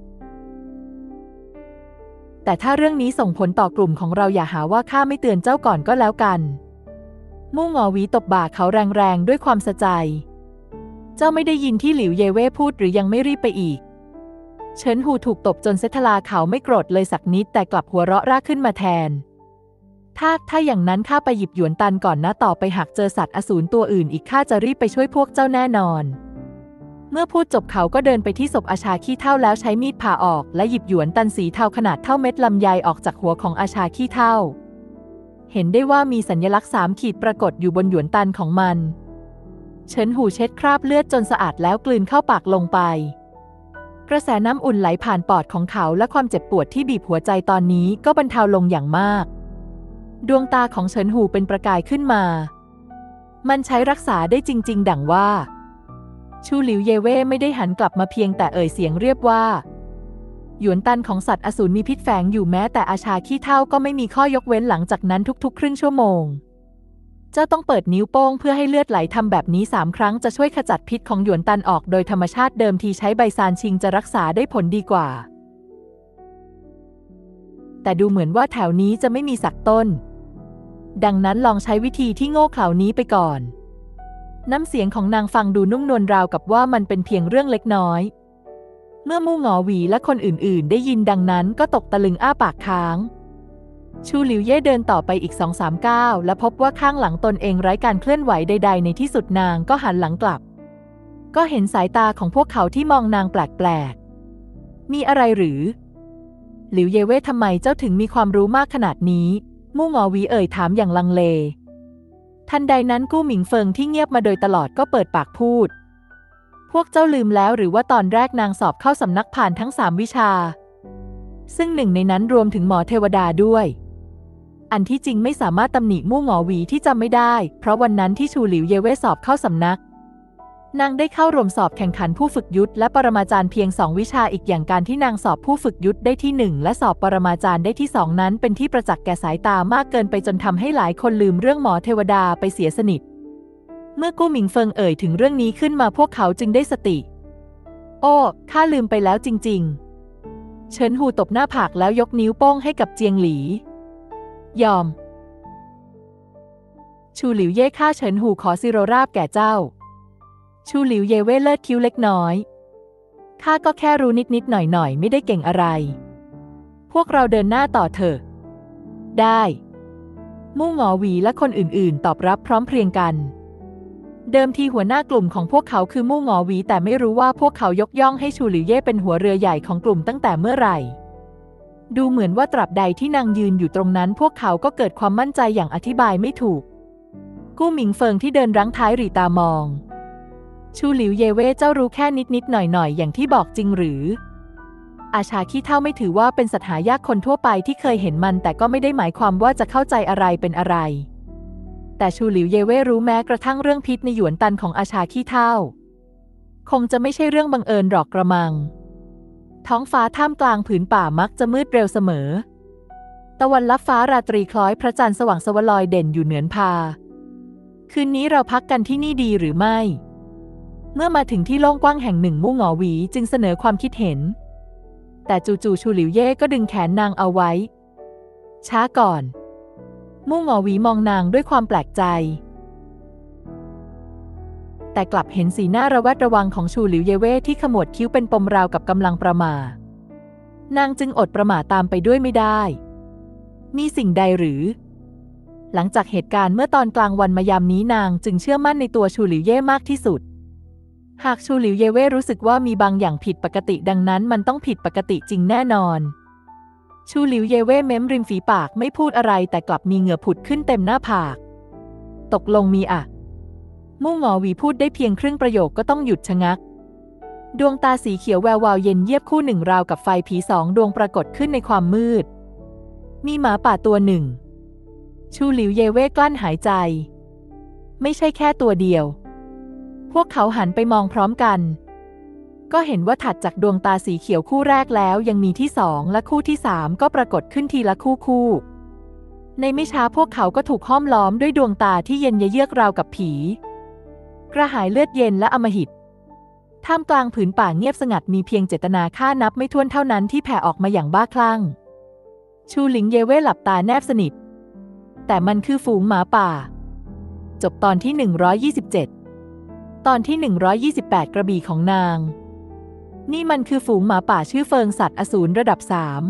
แต่ถ้าเรื่องนี้ส่งผลต่อกลุ่มของเราอย่าหาว่าข้าไม่เตือนเจ้าก่อนก็แล้วกันมู่หงอหวีตบบ่าเขาแรงๆด้วยความสะใจเจ้าไม่ได้ยินที่หลิวเย่เว่พูดหรือยังไม่รีบไปอีกเฉินหูถูกตบจนเซทลาเขาไม่โกรธเลยสักนิดแต่กลับหัวเราะร่าขึ้นมาแทนถ้าถ้าอย่างนั้นข้าไปหยิบหยวนตันก่อนนะต่อไปหากเจอสัตว์อสูรตัวอื่นอีกข้าจะรีบไปช่วยพวกเจ้าแน่นอนเมื่อพูดจบเขาก็เดินไปที่ศพอาชาขี้เถ้าแล้วใช้มีดผ่าออกและหยิบหยวนตันสีเทาขนาดเท่าเม็ดลำไยออกจากหัวของอาชาขี้เถ้าเห็นได้ว่ามีสัญลักษณ์สามขีดปรากฏอยู่บนหยวนตันของมันเฉินหูเช็ดคราบเลือดจนสะอาดแล้วกลืนเข้าปากลงไปกระแสน้ำอุ่นไหลผ่านปอดของเขาและความเจ็บปวดที่บีบหัวใจตอนนี้ก็บรรเทาลงอย่างมากดวงตาของเฉินหูเป็นประกายขึ้นมามันใช้รักษาได้จริงๆดังว่าชูหลิวเย่เว่ไม่ได้หันกลับมาเพียงแต่เอ่ยเสียงเรียบว่าหยวนตันของสัตว์อสูรมีพิษแฝงอยู่แม้แต่อาชาขี้เถ้าก็ไม่มีข้อยกเว้นหลังจากนั้นทุกๆครึ่งชั่วโมงเจ้าต้องเปิดนิ้วโป้งเพื่อให้เลือดไหลทำแบบนี้สามครั้งจะช่วยขจัดพิษของหยวนตันออกโดยธรรมชาติเดิมทีใช้ใบซานชิงจะรักษาได้ผลดีกว่าแต่ดูเหมือนว่าแถวนี้จะไม่มีสักต้นดังนั้นลองใช้วิธีที่โง่เขลานี้ไปก่อนน้ำเสียงของนางฟังดูนุ่มนวลราวกับว่ามันเป็นเพียงเรื่องเล็กน้อยเมื่อมู่หงอหวีและคนอื่นๆได้ยินดังนั้นก็ตกตะลึงอ้าปากค้างชูหลิวเย่เดินต่อไปอีก สองสาม ก้าวและพบว่าข้างหลังตนเองไร้การเคลื่อนไหวใดๆในที่สุดนางก็หันหลังกลับก็เห็นสายตาของพวกเขาที่มองนางแปลกๆมีอะไรหรือหลิวเย่เว่ทำไมเจ้าถึงมีความรู้มากขนาดนี้มู่หงอหวีเอ่ยถามอย่างลังเลทันใดนั้นกู้หมิงเฟิงที่เงียบมาโดยตลอดก็เปิดปากพูดพวกเจ้าลืมแล้วหรือว่าตอนแรกนางสอบเข้าสำนักผ่านทั้งสามวิชาซึ่งหนึ่งในนั้นรวมถึงหมอเทวดาด้วยอันที่จริงไม่สามารถตำหนิมู่หงอหวีที่จำไม่ได้เพราะวันนั้นที่ชูหลิวเย่เว่สอบเข้าสำนักนางได้เข้ารวมสอบแข่งขันผู้ฝึกยุทธและปรมาจารย์เพียงสองวิชาอีกอย่างการที่นางสอบผู้ฝึกยุทธได้ที่หนึ่งและสอบปรมาจารย์ได้ที่สองนั้นเป็นที่ประจักษ์แก่สายตามากเกินไปจนทำให้หลายคนลืมเรื่องหมอเทวดาไปเสียสนิทเมื่อกู้หมิงเฟิงเอ่ยถึงเรื่องนี้ขึ้นมาพวกเขาจึงได้สติโอ้ข้าลืมไปแล้วจริงๆเฉินหูตบหน้าผากแล้วยกนิ้วโป้งให้กับเจียงหลียอมชูหลิวเย่ข้าเฉินหูขอสิโรราบแก่เจ้าชูหลิวเย่เว่เลิศคิ้วเล็กน้อยข้าก็แค่รู้นิดๆหน่อยๆไม่ได้เก่งอะไรพวกเราเดินหน้าต่อเถอะได้มู่หงอหวีและคนอื่นๆตอบรับพร้อมเพรียงกันเดิมทีหัวหน้ากลุ่มของพวกเขาคือมู่หงอหวีแต่ไม่รู้ว่าพวกเขายกย่องให้ชูหลิวเย่เป็นหัวเรือใหญ่ของกลุ่มตั้งแต่เมื่อไหร่ดูเหมือนว่าตราบใดที่นางยืนอยู่ตรงนั้นพวกเขาก็เกิดความมั่นใจอย่างอธิบายไม่ถูกกู้หมิงเฟิงที่เดินรั้งท้ายหรี่ตามองชูหลิวเย่เว่เจ้ารู้แค่นิดๆหน่อยๆอย่างที่บอกจริงหรืออาชาขี้เถ้าไม่ถือว่าเป็นสัตว์หายากคนทั่วไปที่เคยเห็นมันแต่ก็ไม่ได้หมายความว่าจะเข้าใจอะไรเป็นอะไรแต่ชูหลิวเย่เว่รู้แม้กระทั่งเรื่องพิษในหยวนตันของอาชาขี้เถ้าคงจะไม่ใช่เรื่องบังเอิญหรอกกระมังท้องฟ้าท่ามกลางผืนป่ามักจะมืดเร็วเสมอตะวันลับฟ้าราตรีคล้อยพระจันทร์สว่างสวลอยเด่นอยู่เหนือพาคืนนี้เราพักกันที่นี่ดีหรือไม่เมื่อมาถึงที่โล่งกว้างแห่งหนึ่งมู่หงอหวีจึงเสนอความคิดเห็นแต่จู่ๆชูหลิวเย่ก็ดึงแขนนางเอาไว้ช้าก่อนมู่หงอหวีมองนางด้วยความแปลกใจแต่กลับเห็นสีหน้าระแวดระวังของชูหลิวเย่เว่ที่ขมวดคิ้วเป็นปมราวกับกำลังประหม่านางจึงอดประหม่าตามไปด้วยไม่ได้มีสิ่งใดหรือหลังจากเหตุการณ์เมื่อตอนกลางวันมายามนี้นางจึงเชื่อมั่นในตัวชูหลิวเย่มากที่สุดหากชูหลิวเย่เว่รู้สึกว่ามีบางอย่างผิดปกติดังนั้นมันต้องผิดปกติจริงแน่นอนชูหลิวเย่เว่เม้มริมฝีปากไม่พูดอะไรแต่กลับมีเหงื่อผุดขึ้นเต็มหน้าผากตกลงมีอะมู่หงอหวีพูดได้เพียงครึ่งประโยคก็ต้องหยุดชะงักดวงตาสีเขียวแวววาวเย็นเยียบคู่หนึ่งราวกับไฟผีสองดวงปรากฏขึ้นในความมืดมีหมาป่าตัวหนึ่งชูหลิวเย่เว่กลั้นหายใจไม่ใช่แค่ตัวเดียวพวกเขาหันไปมองพร้อมกันก็เห็นว่าถัดจากดวงตาสีเขียวคู่แรกแล้วยังมีที่สองและคู่ที่สามก็ปรากฏขึ้นทีละคู่คู่ในไม่ช้าพวกเขาก็ถูกห้อมล้อมด้วยดวงตาที่เย็นเยือกราวกับผีกระหายเลือดเย็นและอำมหิตท่ามกลางผืนป่าเงียบสงัดมีเพียงเจตนาฆ่านับไม่ถ้วนเท่านั้นที่แผ่ออกมาอย่างบ้าคลั่งชูหลิงเย่เว่หลับตาแนบสนิทแต่มันคือฝูงหมาป่าจบตอนที่หนึ่งร้อยยี่สิบเจ็ดตอนที่หนึ่งร้อยยี่สิบแปดกระบี่ของนางนี่มันคือฝูงหมาป่าชื่อเฟิงสัตว์อสูรระดับสาม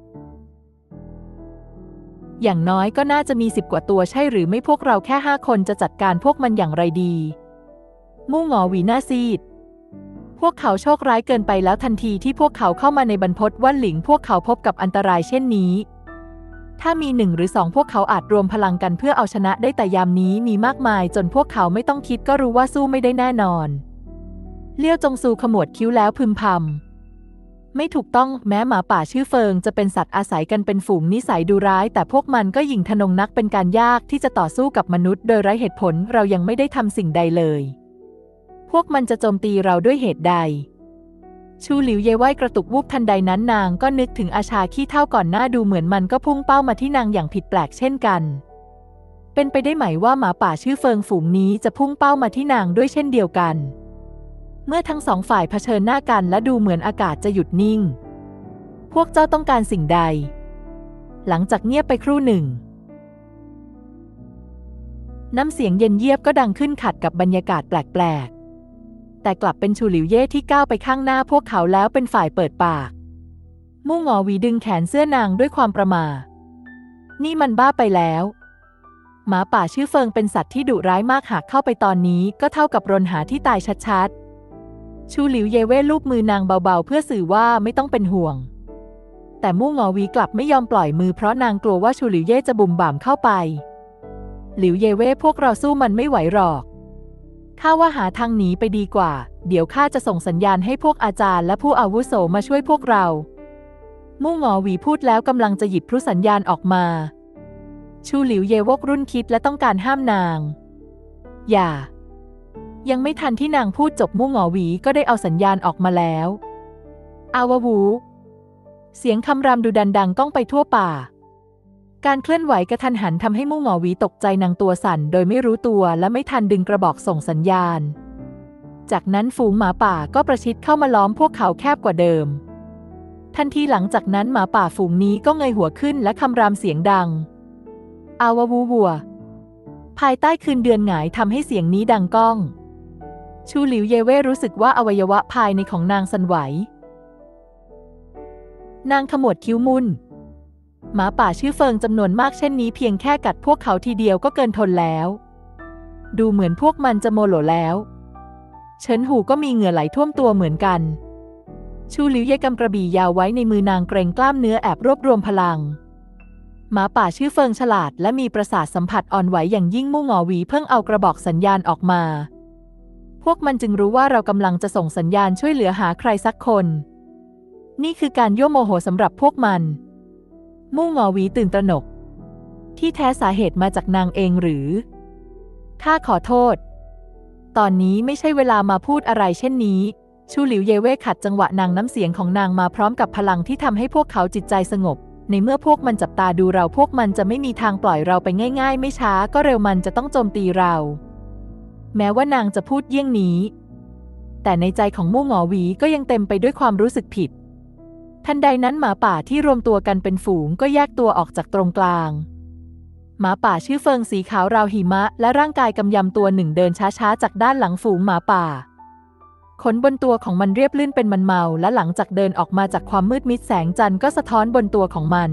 อย่างน้อยก็น่าจะมีสิบกว่าตัวใช่หรือไม่พวกเราแค่ห้าคนจะจัดการพวกมันอย่างไรดีมู่หงอหวีหน้าซีดพวกเขาโชคร้ายเกินไปแล้วทันทีที่พวกเขาเข้ามาในบรรพตว่านหลิงพวกเขาพบกับอันตรายเช่นนี้ถ้ามีหนึ่งหรือสองพวกเขาอาจรวมพลังกันเพื่อเอาชนะได้แต่ยามนี้มีมากมายจนพวกเขาไม่ต้องคิดก็รู้ว่าสู้ไม่ได้แน่นอนเลี้ยวจงซูขมวดคิ้วแล้วพึมพำไม่ถูกต้องแม้หมาป่าชื่อเฟิงจะเป็นสัตว์อาศัยกันเป็นฝูงนิสัยดุร้ายแต่พวกมันก็หยิ่งทะนงนักเป็นการยากที่จะต่อสู้กับมนุษย์โดยไร้เหตุผลเรายังไม่ได้ทำสิ่งใดเลยพวกมันจะโจมตีเราด้วยเหตุใดชูหลิวเย่ไว่กระตุกวูบทันใดนั้นนางก็นึกถึงอาชาขี้เถ้าก่อนหน้าดูเหมือนมันก็พุ่งเป้ามาที่นางอย่างผิดแปลกเช่นกันเป็นไปได้ไหมว่าหมาป่าชื่อเฟิงฝูงนี้จะพุ่งเป้ามาที่นางด้วยเช่นเดียวกันเมื่อทั้งสองฝ่ายเผชิญหน้ากันและดูเหมือนอากาศจะหยุดนิ่งพวกเจ้าต้องการสิ่งใดหลังจากเงียบไปครู่หนึ่งน้ำเสียงเย็นเยียบก็ดังขึ้นขัดกับบรรยากาศแปลกแต่กลับเป็นชูหลิวเย่ที่ก้าวไปข้างหน้าพวกเขาแล้วเป็นฝ่ายเปิดปากมู่หงอหวีดึงแขนเสื้อนางด้วยความประหม่านี่มันบ้าไปแล้วหมาป่าชื่อเฟิงเป็นสัตว์ที่ดุร้ายมากหากเข้าไปตอนนี้ก็เท่ากับรนหาที่ตายชัดๆชูหลิวเย่เว่ลูบมือนางเบาๆเพื่อสื่อว่าไม่ต้องเป็นห่วงแต่มู่หงอหวีกลับไม่ยอมปล่อยมือเพราะนางกลัวว่าชูหลิวเย่จะบุ่มบ่ามเข้าไปหลิวเย่เว่พวกเราสู้มันไม่ไหวหรอกข้าว่าหาทางหนีไปดีกว่าเดี๋ยวข้าจะส่งสัญญาณให้พวกอาจารย์และผู้อาวุโสมาช่วยพวกเรามู่หงอหวีพูดแล้วกำลังจะหยิบพลุสัญญาณออกมาชูหลิวเย่วกรุ่นคิดและต้องการห้ามนางอย่ายังไม่ทันที่นางพูดจบมู่หงอหวีก็ได้เอาสัญญาณออกมาแล้วอาวาวูเสียงคำรามดุดันดังก้องไปทั่วป่าการเคลื่อนไหวกระทันหันทำให้มู่หงอหวีตกใจนางตัวสั่นโดยไม่รู้ตัวและไม่ทันดึงกระบอกส่งสัญญาณจากนั้นฝูงหมาป่าก็ประชิดเข้ามาล้อมพวกเขาแคบกว่าเดิมทันทีหลังจากนั้นหมาป่าฝูงนี้ก็เงยหัวขึ้นและคำรามเสียงดังอาวาวูวัวภายใต้คืนเดือนหงายทำให้เสียงนี้ดังก้องชูหลิวเย่เว่รู้สึกว่าอวัยวะภายในของนางสั่นไหวนางขมวดคิ้วมุนหมาป่าชื่อเฟิงจำนวนมากเช่นนี้เพียงแค่กัดพวกเขาทีเดียวก็เกินทนแล้วดูเหมือนพวกมันจะโมโหแล้วเฉินหูก็มีเหงื่อไหลท่วมตัวเหมือนกันชูหลิวเย่กำกระบี่ยาวไว้ในมือนางเกรงกล้ามเนื้อแอบรวบรวมพลังหมาป่าชื่อเฟิงฉลาดและมีประสาทสัมผัสอ่อนไหวอย่างยิ่งมู่หงอหวีเพิ่งเอากระบอกสัญญาณออกมาพวกมันจึงรู้ว่าเรากำลังจะส่งสัญญาณช่วยเหลือหาใครสักคนนี่คือการยั่วโมโหสำหรับพวกมันมู่หงอหวีตื่นตระหนกที่แท้สาเหตุมาจากนางเองหรือข้าขอโทษตอนนี้ไม่ใช่เวลามาพูดอะไรเช่นนี้ชูหลิวเย่เว่ขัดจังหวะนางน้ำเสียงของนางมาพร้อมกับพลังที่ทำให้พวกเขาจิตใจสงบในเมื่อพวกมันจับตาดูเราพวกมันจะไม่มีทางปล่อยเราไปง่ายๆไม่ช้าก็เร็วมันจะต้องโจมตีเราแม้ว่านางจะพูดเยี่ยงนี้แต่ในใจของมู่หงอหวีก็ยังเต็มไปด้วยความรู้สึกผิดทันใดนั้นหมาป่าที่รวมตัวกันเป็นฝูงก็แยกตัวออกจากตรงกลางหมาป่าชื่อเฟิงสีขาวราวหิมะและร่างกายกำยำตัวหนึ่งเดินช้าๆจากด้านหลังฝูงหมาป่าขนบนตัวของมันเรียบลื่นเป็นมันเมาและหลังจากเดินออกมาจากความมืดมิดแสงจันทร์ก็สะท้อนบนตัวของมัน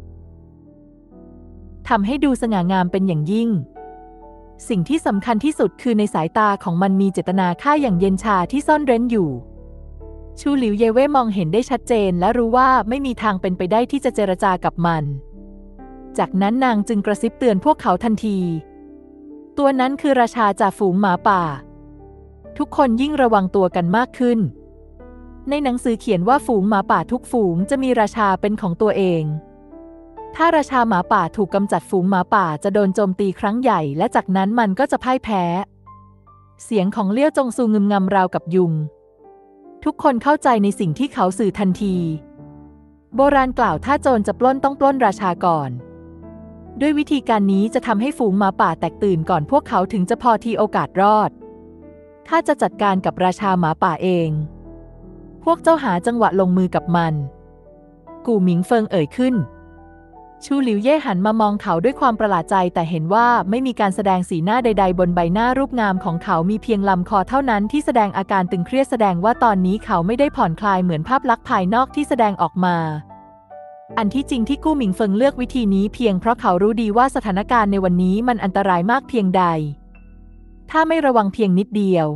ทำให้ดูสง่างามเป็นอย่างยิ่งสิ่งที่สำคัญที่สุดคือในสายตาของมันมีเจตนาฆ่าอย่างเย็นชาที่ซ่อนเร้นอยู่ชูหลิวเย่เว่มองเห็นได้ชัดเจนและรู้ว่าไม่มีทางเป็นไปได้ที่จะเจรจากับมันจากนั้นนางจึงกระซิบเตือนพวกเขาทันทีตัวนั้นคือราชาจากฝูงหมาป่าทุกคนยิ่งระวังตัวกันมากขึ้นในหนังสือเขียนว่าฝูงหมาป่าทุกฝูงจะมีราชาเป็นของตัวเองถ้าราชาหมาป่าถูกกำจัดฝูงหมาป่าจะโดนโจมตีครั้งใหญ่และจากนั้นมันก็จะพ่ายแพ้เสียงของเลี้ยวจงซูงึมงำราวกับยุงทุกคนเข้าใจในสิ่งที่เขาสื่อทันทีโบราณกล่าวถ้าโจรจะปล้นต้องปล้นราชาก่อนด้วยวิธีการนี้จะทำให้ฝูงหมาป่าแตกตื่นก่อนพวกเขาถึงจะพอทีโอกาสรอดข้าจะจัดการกับราชาหมาป่าเองพวกเจ้าหาจังหวะลงมือกับมันกู่หมิงเฟิงเอ่ยขึ้นชูหลิวเย่หันมามองเขาด้วยความประหลาดใจแต่เห็นว่าไม่มีการแสดงสีหน้าใดๆบนใบหน้ารูปงามของเขามีเพียงลำคอเท่านั้นที่แสดงอาการตึงเครียดแสดงว่าตอนนี้เขาไม่ได้ผ่อนคลายเหมือนภาพลักษณ์ภายนอกที่แสดงออกมาอันที่จริงที่กู้หมิงเฟิงเลือกวิธีนี้เพียงเพราะเขารู้ดีว่าสถานการณ์ในวันนี้มันอันตรายมากเพียงใดถ้าไม่ระวังเพียงนิดเดียว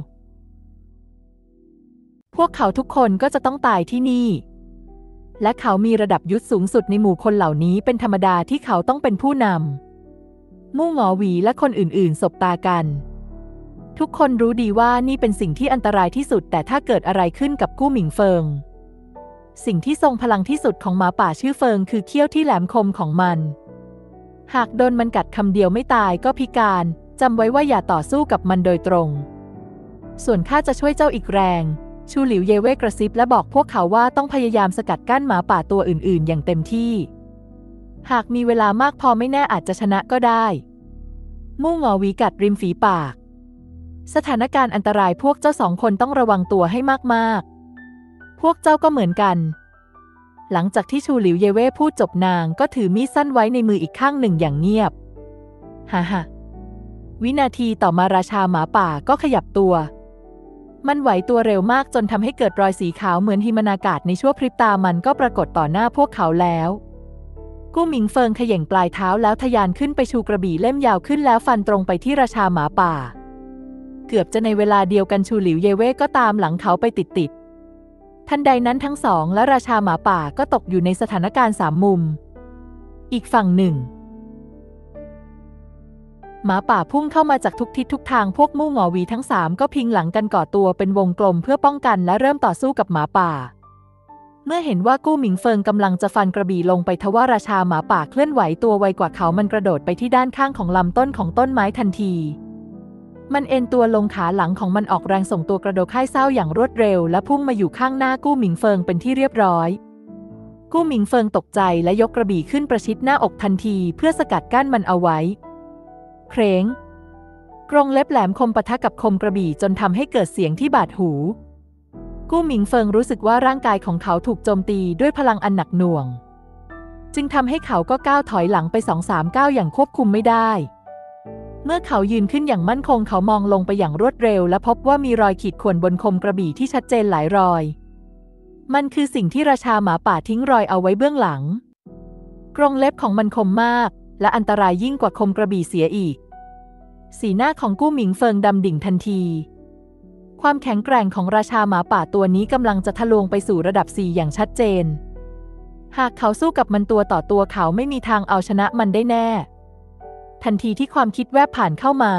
พวกเขาทุกคนก็จะต้องตายที่นี่และเขามีระดับยุทธสูงสุดในหมู่คนเหล่านี้เป็นธรรมดาที่เขาต้องเป็นผู้นำมู่หงอหวีและคนอื่นๆสบตากันทุกคนรู้ดีว่านี่เป็นสิ่งที่อันตรายที่สุดแต่ถ้าเกิดอะไรขึ้นกับกู้หมิงเฟิงสิ่งที่ทรงพลังที่สุดของหมาป่าชื่อเฟิงคือเขี้ยวที่แหลมคมของมันหากโดนมันกัดคำเดียวไม่ตายก็พิการจำไว้ว่าอย่าต่อสู้กับมันโดยตรงส่วนข้าจะช่วยเจ้าอีกแรงชูหลิวเย่เว่กระซิบและบอกพวกเขาว่าต้องพยายามสกัดกั้นหมาป่าตัวอื่นๆอย่างเต็มที่หากมีเวลามากพอไม่แน่อาจจะชนะก็ได้มู่หงอหวีกัดริมฝีปากสถานการณ์อันตรายพวกเจ้าสองคนต้องระวังตัวให้มากๆพวกเจ้าก็เหมือนกันหลังจากที่ชูหลิวเย่เว่พูดจบนางก็ถือมีดสั้นไว้ในมืออีกข้างหนึ่งอย่างเงียบฮ่าฮ่าวินาทีต่อมาราชาหมาป่าก็ขยับตัวมันไหวตัวเร็วมากจนทำให้เกิดรอยสีขาวเหมือนหิมะอากาศในชั่วพริบตามันก็ปรากฏต่อหน้าพวกเขาแล้วกู้หมิงเฟิงเขย่งปลายเท้าแล้วทะยานขึ้นไปชูกระบี่เล่มยาวขึ้นแล้วฟันตรงไปที่ราชาหมาป่าเกือบจะในเวลาเดียวกันชูหลิวเย่เว่ก็ตามหลังเขาไปติดๆทันใดนั้นทั้งสองและราชาหมาป่าก็ตกอยู่ในสถานการณ์สามมุมอีกฝั่งหนึ่งหมาป่าพุ่งเข้ามาจากทุกทิศทุกทางพวกมู่หงอหวีทั้งสามก็พิงหลังกันก่อตัวเป็นวงกลมเพื่อป้องกันและเริ่มต่อสู้กับหมาป่าเมื่อเห็นว่ากู้หมิงเฟิงกำลังจะฟันกระบี่ลงไปทว่าราชาหมาป่าเคลื่อนไหวตัวไวกว่าเขามันกระโดดไปที่ด้านข้างของลำต้นของต้นไม้ทันทีมันเอ็นตัวลงขาหลังของมันออกแรงส่งตัวกระโดดค่ายเศร้าอย่างรวดเร็วและพุ่งมาอยู่ข้างหน้ากู้หมิงเฟิงเป็นที่เรียบร้อยกู้หมิงเฟิงตกใจและยกกระบี่ขึ้นประชิดหน้าอกทันทีเพื่อสกัดกั้นมันเอาไว้เคร้งกรงเล็บแหลมคมปะทะกับคมกระบี่จนทำให้เกิดเสียงที่บาดหูกู้หมิงเฟิงรู้สึกว่าร่างกายของเขาถูกโจมตีด้วยพลังอันหนักหน่วงจึงทำให้เขาก็ก้าวถอยหลังไปสองสามก้าวอย่างควบคุมไม่ได้เมื่อเขายืนขึ้นอย่างมั่นคงเขามองลงไปอย่างรวดเร็วและพบว่ามีรอยขีดข่วนบนคมกระบี่ที่ชัดเจนหลายรอยมันคือสิ่งที่ราชาหมาป่าทิ้งรอยเอาไว้เบื้องหลังกรงเล็บของมันคมมากและอันตรายยิ่งกว่าคมกระบี่เสียอีกสีหน้าของกู้หมิงเฟิงดำดิ่งทันทีความแข็งแกร่งของราชาหมาป่าตัวนี้กำลังจะทะลวงไปสู่ระดับสี่อย่างชัดเจนหากเขาสู้กับมันตัวต่อตัวเขาไม่มีทางเอาชนะมันได้แน่ทันทีที่ความคิดแวบผ่านเข้ามา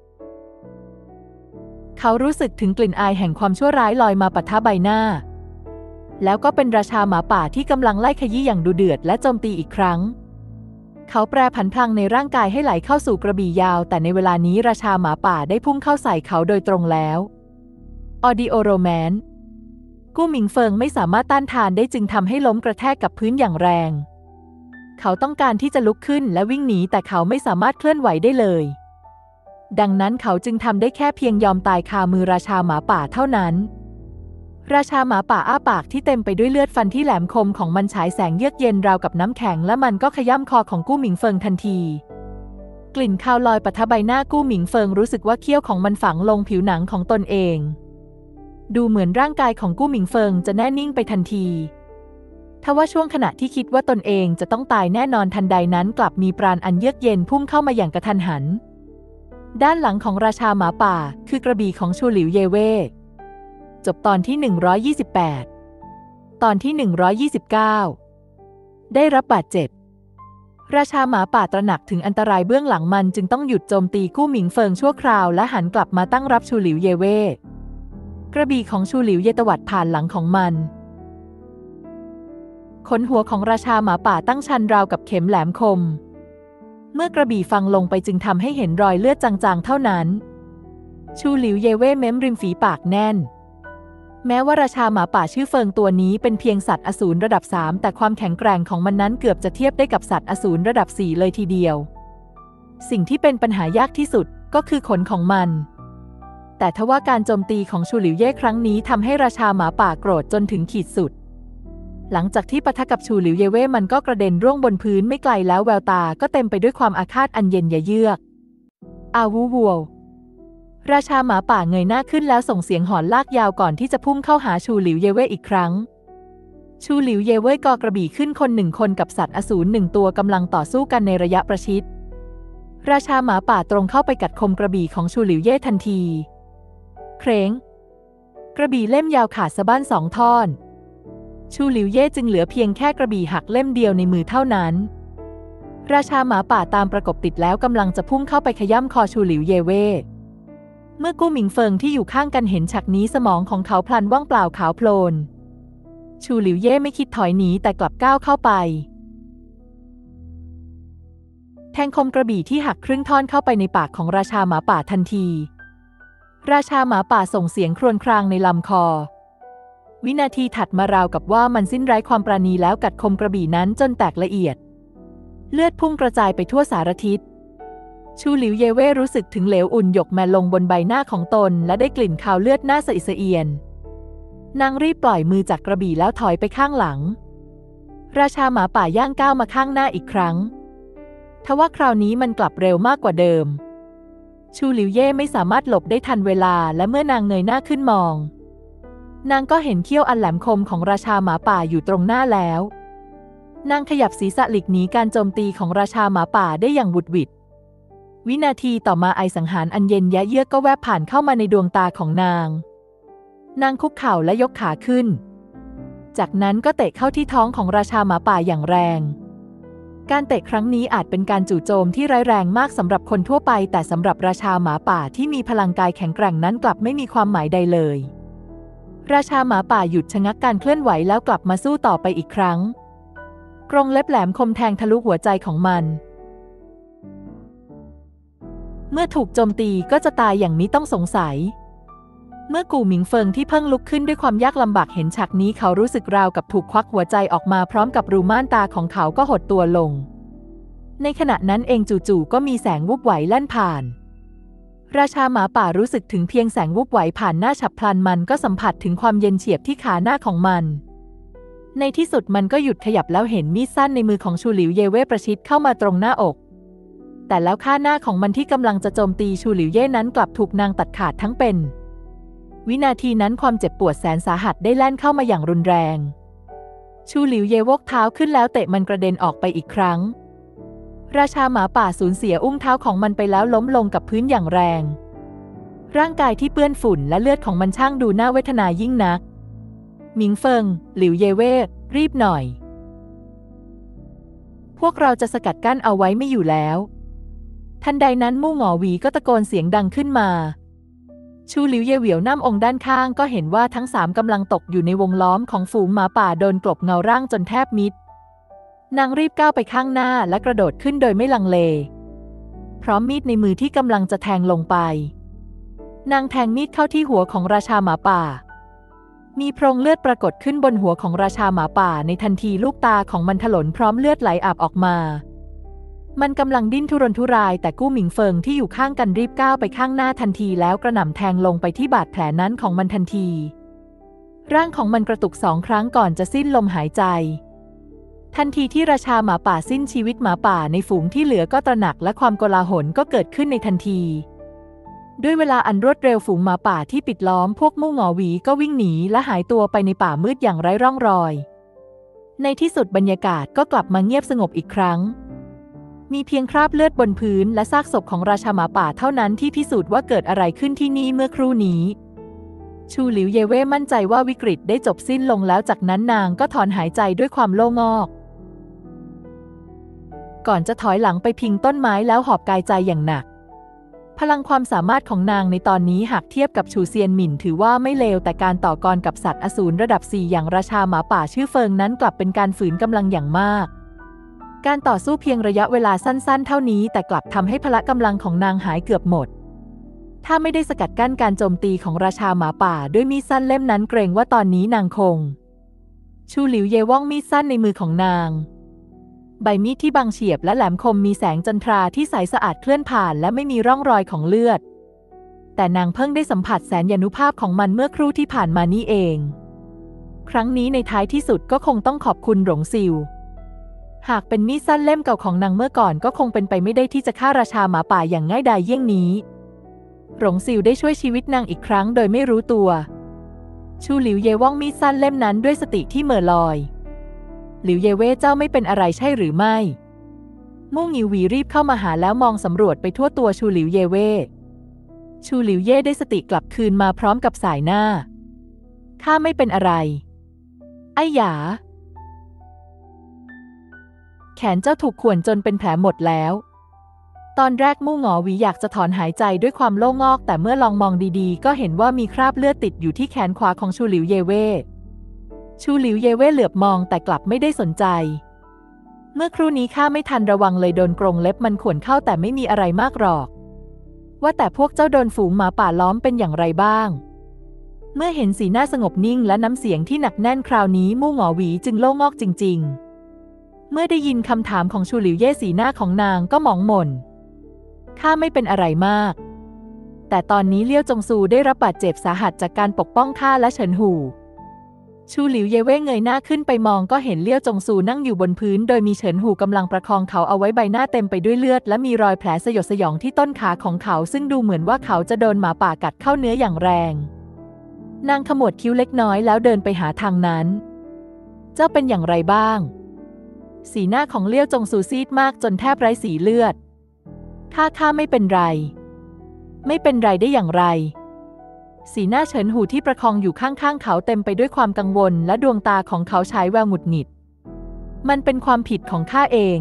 เขารู้สึกถึงกลิ่นอายแห่งความชั่วร้ายลอยมาปะทะใบหน้าแล้วก็เป็นราชาหมาป่าที่กำลังไล่ขยี้อย่างดุเดือดและโจมตีอีกครั้งเขาแปรผันพลังในร่างกายให้ไหลเข้าสู่กระบี่ยาวแต่ในเวลานี้ราชาหมาป่าได้พุ่งเข้าใส่เขาโดยตรงแล้วออดิโอโรแมนกู้หมิงเฟิงไม่สามารถต้านทานได้จึงทำให้ล้มกระแทกกับพื้นอย่างแรงเขาต้องการที่จะลุกขึ้นและวิ่งหนีแต่เขาไม่สามารถเคลื่อนไหวได้เลยดังนั้นเขาจึงทำได้แค่เพียงยอมตายคามือราชาหมาป่าเท่านั้นราชาหมาป่าอ้าปากที่เต็มไปด้วยเลือดฟันที่แหลมคมของมันฉายแสงเยือกเย็นราวกับน้ำแข็งและมันก็ขย้ำคอของกู้หมิงเฟิงทันทีกลิ่นคาวลอยปะทะใบหน้ากู้หมิงเฟิงรู้สึกว่าเขี้ยวของมันฝังลงผิวหนังของตนเองดูเหมือนร่างกายของกู้หมิงเฟิงจะแน่นิ่งไปทันทีทว่าช่วงขณะที่คิดว่าตนเองจะต้องตายแน่นอนทันใดนั้นกลับมีปราณอันเยือกเย็นพุ่งเข้ามาอย่างกระทันหันด้านหลังของราชาหมาป่าคือกระบี่ของชูหลิวเย่เว่จบตอนที่หนึ่งร้อยยี่สิบแปดตอนที่หนึ่งร้อยยี่สิบเก้าได้รับบาดเจ็บราชาหมาป่าตระหนักถึงอันตรายเบื้องหลังมันจึงต้องหยุดโจมตีกู้หมิงเฟิงชั่วคราวและหันกลับมาตั้งรับชูหลิวเย่เว่กระบี่ของชูหลิวเย่ตวัดผ่านหลังของมันขนหัวของราชาหมาป่าตั้งชันราวกับเข็มแหลมคมเมื่อกระบี่ฟังลงไปจึงทำให้เห็นรอยเลือดจางๆเท่านั้นชูหลิวเย่เว่เม้มริมฝีปากแน่นแม้ว่าราชาหมาป่าชื่อเฟิงตัวนี้เป็นเพียงสัตว์อสูรระดับสามแต่ความแข็งแกร่งของมันนั้นเกือบจะเทียบได้กับสัตว์อสูรระดับสี่เลยทีเดียวสิ่งที่เป็นปัญหายากที่สุดก็คือขนของมันแต่ทว่าการโจมตีของชูหลิวเย่ครั้งนี้ทำให้ราชาหมาป่าโกรธจนถึงขีดสุดหลังจากที่ปะทะกับชูหลิวเย่เว่มันก็กระเด็นร่วงบนพื้นไม่ไกลแล้วแววตาก็เต็มไปด้วยความอาฆาตอันเย็นยะเยือกอาวูวัวราชาหมาป่าเงยหน้าขึ้นแล้วส่งเสียงหอนลากยาวก่อนที่จะพุ่งเข้าหาชูหลิวเย่เว่อีกครั้งชูหลิวเย่เว่กอกระบี่ขึ้นคนหนึ่งคนกับสัตว์อสูรหนึ่งตัวกำลังต่อสู้กันในระยะประชิดราชาหมาป่าตรงเข้าไปกัดคมกระบี่ของชูหลิวเย่ทันทีเคร้งกระบี่เล่มยาวขาดสะบั้นสองท่อนชูหลิวเย่จึงเหลือเพียงแค่กระบี่หักเล่มเดียวในมือเท่านั้นราชาหมาป่าตามประกบติดแล้วกำลังจะพุ่งเข้าไปขย้ำคอชูหลิวเย่เว่เมื่อกู้หมิงเฟิงที่อยู่ข้างกันเห็นฉากนี้สมองของเขาพลันว่างเปล่าขาวโพลนชูหลิวเย่ไม่คิดถอยหนีแต่กลับก้าวเข้าไปแทงคมกระบี่ที่หักครึ่งท่อนเข้าไปในปากของราชาหมาป่าทันทีราชาหมาป่าส่งเสียงครวญครางในลำคอวินาทีถัดมาราวกับว่ามันสิ้นไร้ความปราณีแล้วกัดคมกระบี่นั้นจนแตกละเอียดเลือดพุ่งกระจายไปทั่วสารทิศชูหลิวเย่เว่รู้สึกถึงเหลวอุ่นหยกแมลงบนใบหน้าของตนและได้กลิ่นคาวเลือดหน้าสะอิดสะเอียนนางรีบปล่อยมือจากกระบี่แล้วถอยไปข้างหลังราชาหมาป่าย่างก้าวมาข้างหน้าอีกครั้งทว่าคราวนี้มันกลับเร็วมากกว่าเดิมชูหลิวเย่ไม่สามารถหลบได้ทันเวลาและเมื่อนางเงยหน้าขึ้นมองนางก็เห็นเขี้ยวอันแหลมคมของราชาหมาป่าอยู่ตรงหน้าแล้วนางขยับศีรษะหลีกหนีการโจมตีของราชาหมาป่าได้อย่างบุดหวิดวินาทีต่อมาไอสังหารอันเย็นยะเยือกก็แวบผ่านเข้ามาในดวงตาของนางนางคุกเข่าและยกขาขึ้นจากนั้นก็เตะเข้าที่ท้องของราชาหมาป่าอย่างแรงการเตะครั้งนี้อาจเป็นการจู่โจมที่ร้ายแรงมากสำหรับคนทั่วไปแต่สำหรับราชาหมาป่าที่มีพลังกายแข็งแกร่งนั้นกลับไม่มีความหมายใดเลยราชาหมาป่าหยุดชะงักการเคลื่อนไหวแล้วกลับมาสู้ต่อไปอีกครั้งกรงเล็บแหลมคมแทงทะลุหัวใจของมันเมื่อถูกโจมตีก็จะตายอย่างมิต้องสงสัยเมื่อกู่หมิงเฟิงที่เพิ่งลุกขึ้นด้วยความยากลำบากเห็นฉากนี้เขารู้สึกราวกับถูกควักหัวใจออกมาพร้อมกับรูม่านตาของเขาก็หดตัวลงในขณะนั้นเองจู่ๆก็มีแสงวุบไหวแล่นผ่านราชาหมาป่ารู้สึกถึงเพียงแสงวุบไหวผ่านหน้าฉับพลันมันก็สัมผัสถึงความเย็นเฉียบที่ขาหน้าของมันในที่สุดมันก็หยุดขยับแล้วเห็นมีดสั้นในมือของชูหลิวเย่เว่ประชิดเข้ามาตรงหน้าอกแต่แล้วข้าหน้าของมันที่กำลังจะโจมตีชูหลิวเย่นั้นกลับถูกนางตัดขาดทั้งเป็นวินาทีนั้นความเจ็บปวดแสนสาหัสได้แล่นเข้ามาอย่างรุนแรงชูหลิวเย่วกเท้าขึ้นแล้วเตะมันกระเด็นออกไปอีกครั้งราชาหมาป่าสูญเสียอุ้งเท้าของมันไปแล้วล้มลงกับพื้นอย่างแรงร่างกายที่เปื้อนฝุ่นและเลือดของมันช่างดูน่าเวทนายิ่งนักหมิงเฟิงหลิวเย่เว่รีบหน่อยพวกเราจะสกัดกั้นเอาไว้ไม่อยู่แล้วทันใดนั้นมู่หงอหวีก็ตะโกนเสียงดังขึ้นมาชูหลิวเย่เหวียวน้ำองค์ด้านข้างก็เห็นว่าทั้งสามกำลังตกอยู่ในวงล้อมของฝูงหมาป่าโดนกลบเงาร่างจนแทบมิดนางรีบก้าวไปข้างหน้าและกระโดดขึ้นโดยไม่ลังเลพร้อมมีดในมือที่กำลังจะแทงลงไปนางแทงมีดเข้าที่หัวของราชาหมาป่ามีโพรงเลือดปรากฏขึ้นบนหัวของราชาหมาป่าในทันทีลูกตาของมันถลนพร้อมเลือดไหลอาบออกมามันกำลังดิ้นทุรนทุรายแต่กู้หมิงเฟิงที่อยู่ข้างกันรีบก้าวไปข้างหน้าทันทีแล้วกระหน่ำแทงลงไปที่บาดแผลนั้นของมันทันทีร่างของมันกระตุกสองครั้งก่อนจะสิ้นลมหายใจทันทีที่ราชาหมาป่าสิ้นชีวิตหมาป่าในฝูงที่เหลือก็ตระหนักและความโกลาหลก็เกิดขึ้นในทันทีด้วยเวลาอันรวดเร็วฝูงหมาป่าที่ปิดล้อมพวกมู่หงอหวีก็วิ่งหนีและหายตัวไปในป่ามืดอย่างไร้ร่องรอยในที่สุดบรรยากาศก็กลับมาเงียบสงบอีกครั้งมีเพียงคราบเลือดบนพื้นและซากศพของราชาหมาป่าเท่านั้นที่พิสูจน์ว่าเกิดอะไรขึ้นที่นี่เมื่อครู่นี้ชูหลิวเย่เว่มั่นใจว่าวิกฤตได้จบสิ้นลงแล้วจากนั้นนางก็ถอนหายใจด้วยความโล่งอกก่อนจะถอยหลังไปพิงต้นไม้แล้วหอบกายใจอย่างหนักพลังความสามารถของนางในตอนนี้หากเทียบกับชูเซียนหมิ่นถือว่าไม่เลวแต่การต่อกรกับสัตว์อสูรระดับสี่อย่างราชาหมาป่าชื่อเฟิงนั้นกลับเป็นการฝืนกำลังอย่างมากการต่อสู้เพียงระยะเวลาสั้นๆเท่านี้แต่กลับทำให้พละกำลังของนางหายเกือบหมดถ้าไม่ได้สกัดกั้นการโจมตีของราชาหมาป่าด้วยมีดสั้นเล่มนั้นเกรงว่าตอนนี้นางคงชูหลิวเย่ว่องมีดสั้นในมือของนางใบมีดที่บางเฉียบและแหลมคมมีแสงจันทราที่ใสสะอาดเคลื่อนผ่านและไม่มีร่องรอยของเลือดแต่นางเพิ่งได้สัมผัสแสนยานุภาพของมันเมื่อครู่ที่ผ่านมานี่เองครั้งนี้ในท้ายที่สุดก็คงต้องขอบคุณหลงซิวหากเป็นมีดสั้นเล่มเก่าของนางเมื่อก่อนก็คงเป็นไปไม่ได้ที่จะฆ่าราชาหมาป่าอย่างง่ายดายเยี่ยงนี้หลงซิวได้ช่วยชีวิตนางอีกครั้งโดยไม่รู้ตัวชูหลิวเย่ว่องมีดสั้นเล่มนั้นด้วยสติที่เหม่อลอยหลิวเย่เว่เจ้าไม่เป็นอะไรใช่หรือไม่มู่หงิวหวีรีบเข้ามาหาแล้วมองสำรวจไปทั่วตัวชูหลิวเย่เว่ชูหลิวเย่ได้สติกลับคืนมาพร้อมกับสายหน้าข้าไม่เป็นอะไรไอ้หยาแขนเจ้าถูกข่วนจนเป็นแผลหมดแล้วตอนแรกมู่หงอหวีอยากจะถอนหายใจด้วยความโล่งอกแต่เมื่อลองมองดีๆก็เห็นว่ามีคราบเลือดติดอยู่ที่แขนขวาของชูหลิวเย่เว่ชูหลิวเย่เว่เหลือบมองแต่กลับไม่ได้สนใจเมื่อครู่นี้ข้าไม่ทันระวังเลยโดนกรงเล็บมันข่วนเข้าแต่ไม่มีอะไรมากหรอกว่าแต่พวกเจ้าโดนฝูงหมาป่าล้อมเป็นอย่างไรบ้างเมื่อเห็นสีหน้าสงบนิ่งและน้ำเสียงที่หนักแน่นคราวนี้มู่หงอหวีจึงโล่งอกจริงๆเมื่อได้ยินคำถามของชูหลิวเย่สีหน้าของนางก็หมองหม่นข้าไม่เป็นอะไรมากแต่ตอนนี้เลี้ยวจงซูได้รับบาดเจ็บสาหัสจากการปกป้องข้าและเฉินหูชูหลิวเย่เว่เงยหน้าขึ้นไปมองก็เห็นเลี้ยวจงซูนั่งอยู่บนพื้นโดยมีเฉินหูกำลังประคองเขาเอาไว้ใบหน้าเต็มไปด้วยเลือดและมีรอยแผลสยดสยองที่ต้นขาของเขาซึ่งดูเหมือนว่าเขาจะโดนหมาป่ากัดเข้าเนื้ออย่างแรงนางขมวดคิ้วเล็กน้อยแล้วเดินไปหาทางนั้นเจ้าเป็นอย่างไรบ้างสีหน้าของเลี้ยวจงซูซีดมากจนแทบไร้สีเลือดข้าข้าไม่เป็นไรไม่เป็นไรได้อย่างไรสีหน้าเฉินหูที่ประคองอยู่ข้างๆเขาเต็มไปด้วยความกังวลและดวงตาของเขาฉายแววหงุดหงิดมันเป็นความผิดของข้าเอง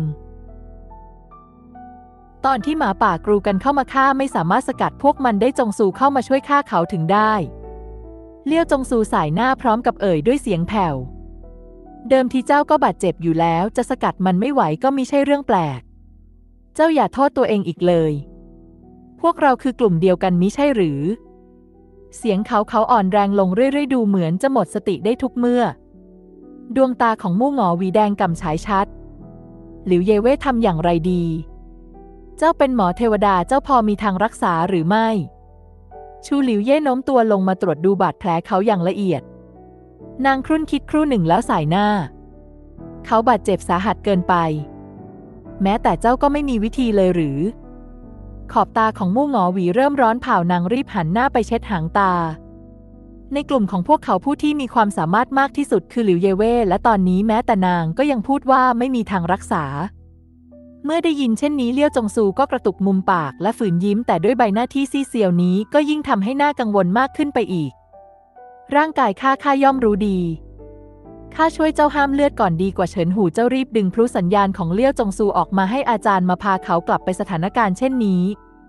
ตอนที่หมาป่ากรูกันเข้ามาข้าไม่สามารถสกัดพวกมันได้จงซูเข้ามาช่วยข้าเขาถึงได้เลี้ยวจงซูสายหน้าพร้อมกับเอ่ยด้วยเสียงแผ่วเดิมทีเจ้าก็บาดเจ็บอยู่แล้วจะสกัดมันไม่ไหวก็มิใช่เรื่องแปลกเจ้าอย่าโทษตัวเองอีกเลยพวกเราคือกลุ่มเดียวกันมิใช่หรือเสียงเขาเขาอ่อนแรงลงเรื่อยๆดูเหมือนจะหมดสติได้ทุกเมื่อดวงตาของมู่หงอหวีแดงก่ำฉายชัดหลิวเย่เว่ทำอย่างไรดีเจ้าเป็นหมอเทวดาเจ้าพอมีทางรักษาหรือไม่ชูหลิวเย่โน้มตัวลงมาตรวจดูบาดแผลเขาอย่างละเอียดนางครุ่นคิดครู่หนึ่งแล้วสายหน้าเขาบาดเจ็บสาหัสเกินไปแม้แต่เจ้าก็ไม่มีวิธีเลยหรือขอบตาของมู่หงอหวีเริ่มร้อนเผานางรีบหันหน้าไปเช็ดหางตาในกลุ่มของพวกเขาผู้ที่มีความสามารถมากที่สุดคือหลิวเย่เว่และตอนนี้แม้แต่นางก็ยังพูดว่าไม่มีทางรักษาเมื่อได้ยินเช่นนี้เลี้ยวจงซูก็กระตุกมุมปากและฝืนยิ้มแต่ด้วยใบหน้าที่ซีเซียวนี้ก็ยิ่งทำให้หน้ากังวลมากขึ้นไปอีกร่างกายข้าข้าย่อมรู้ดีข้าช่วยเจ้าห้ามเลือดก่อนดีกว่าเฉินหูเจ้ารีบดึงพลุสัญญาณของเลี้ยวจงซูออกมาให้อาจารย์มาพาเขากลับไปสถานการณ์เช่นนี้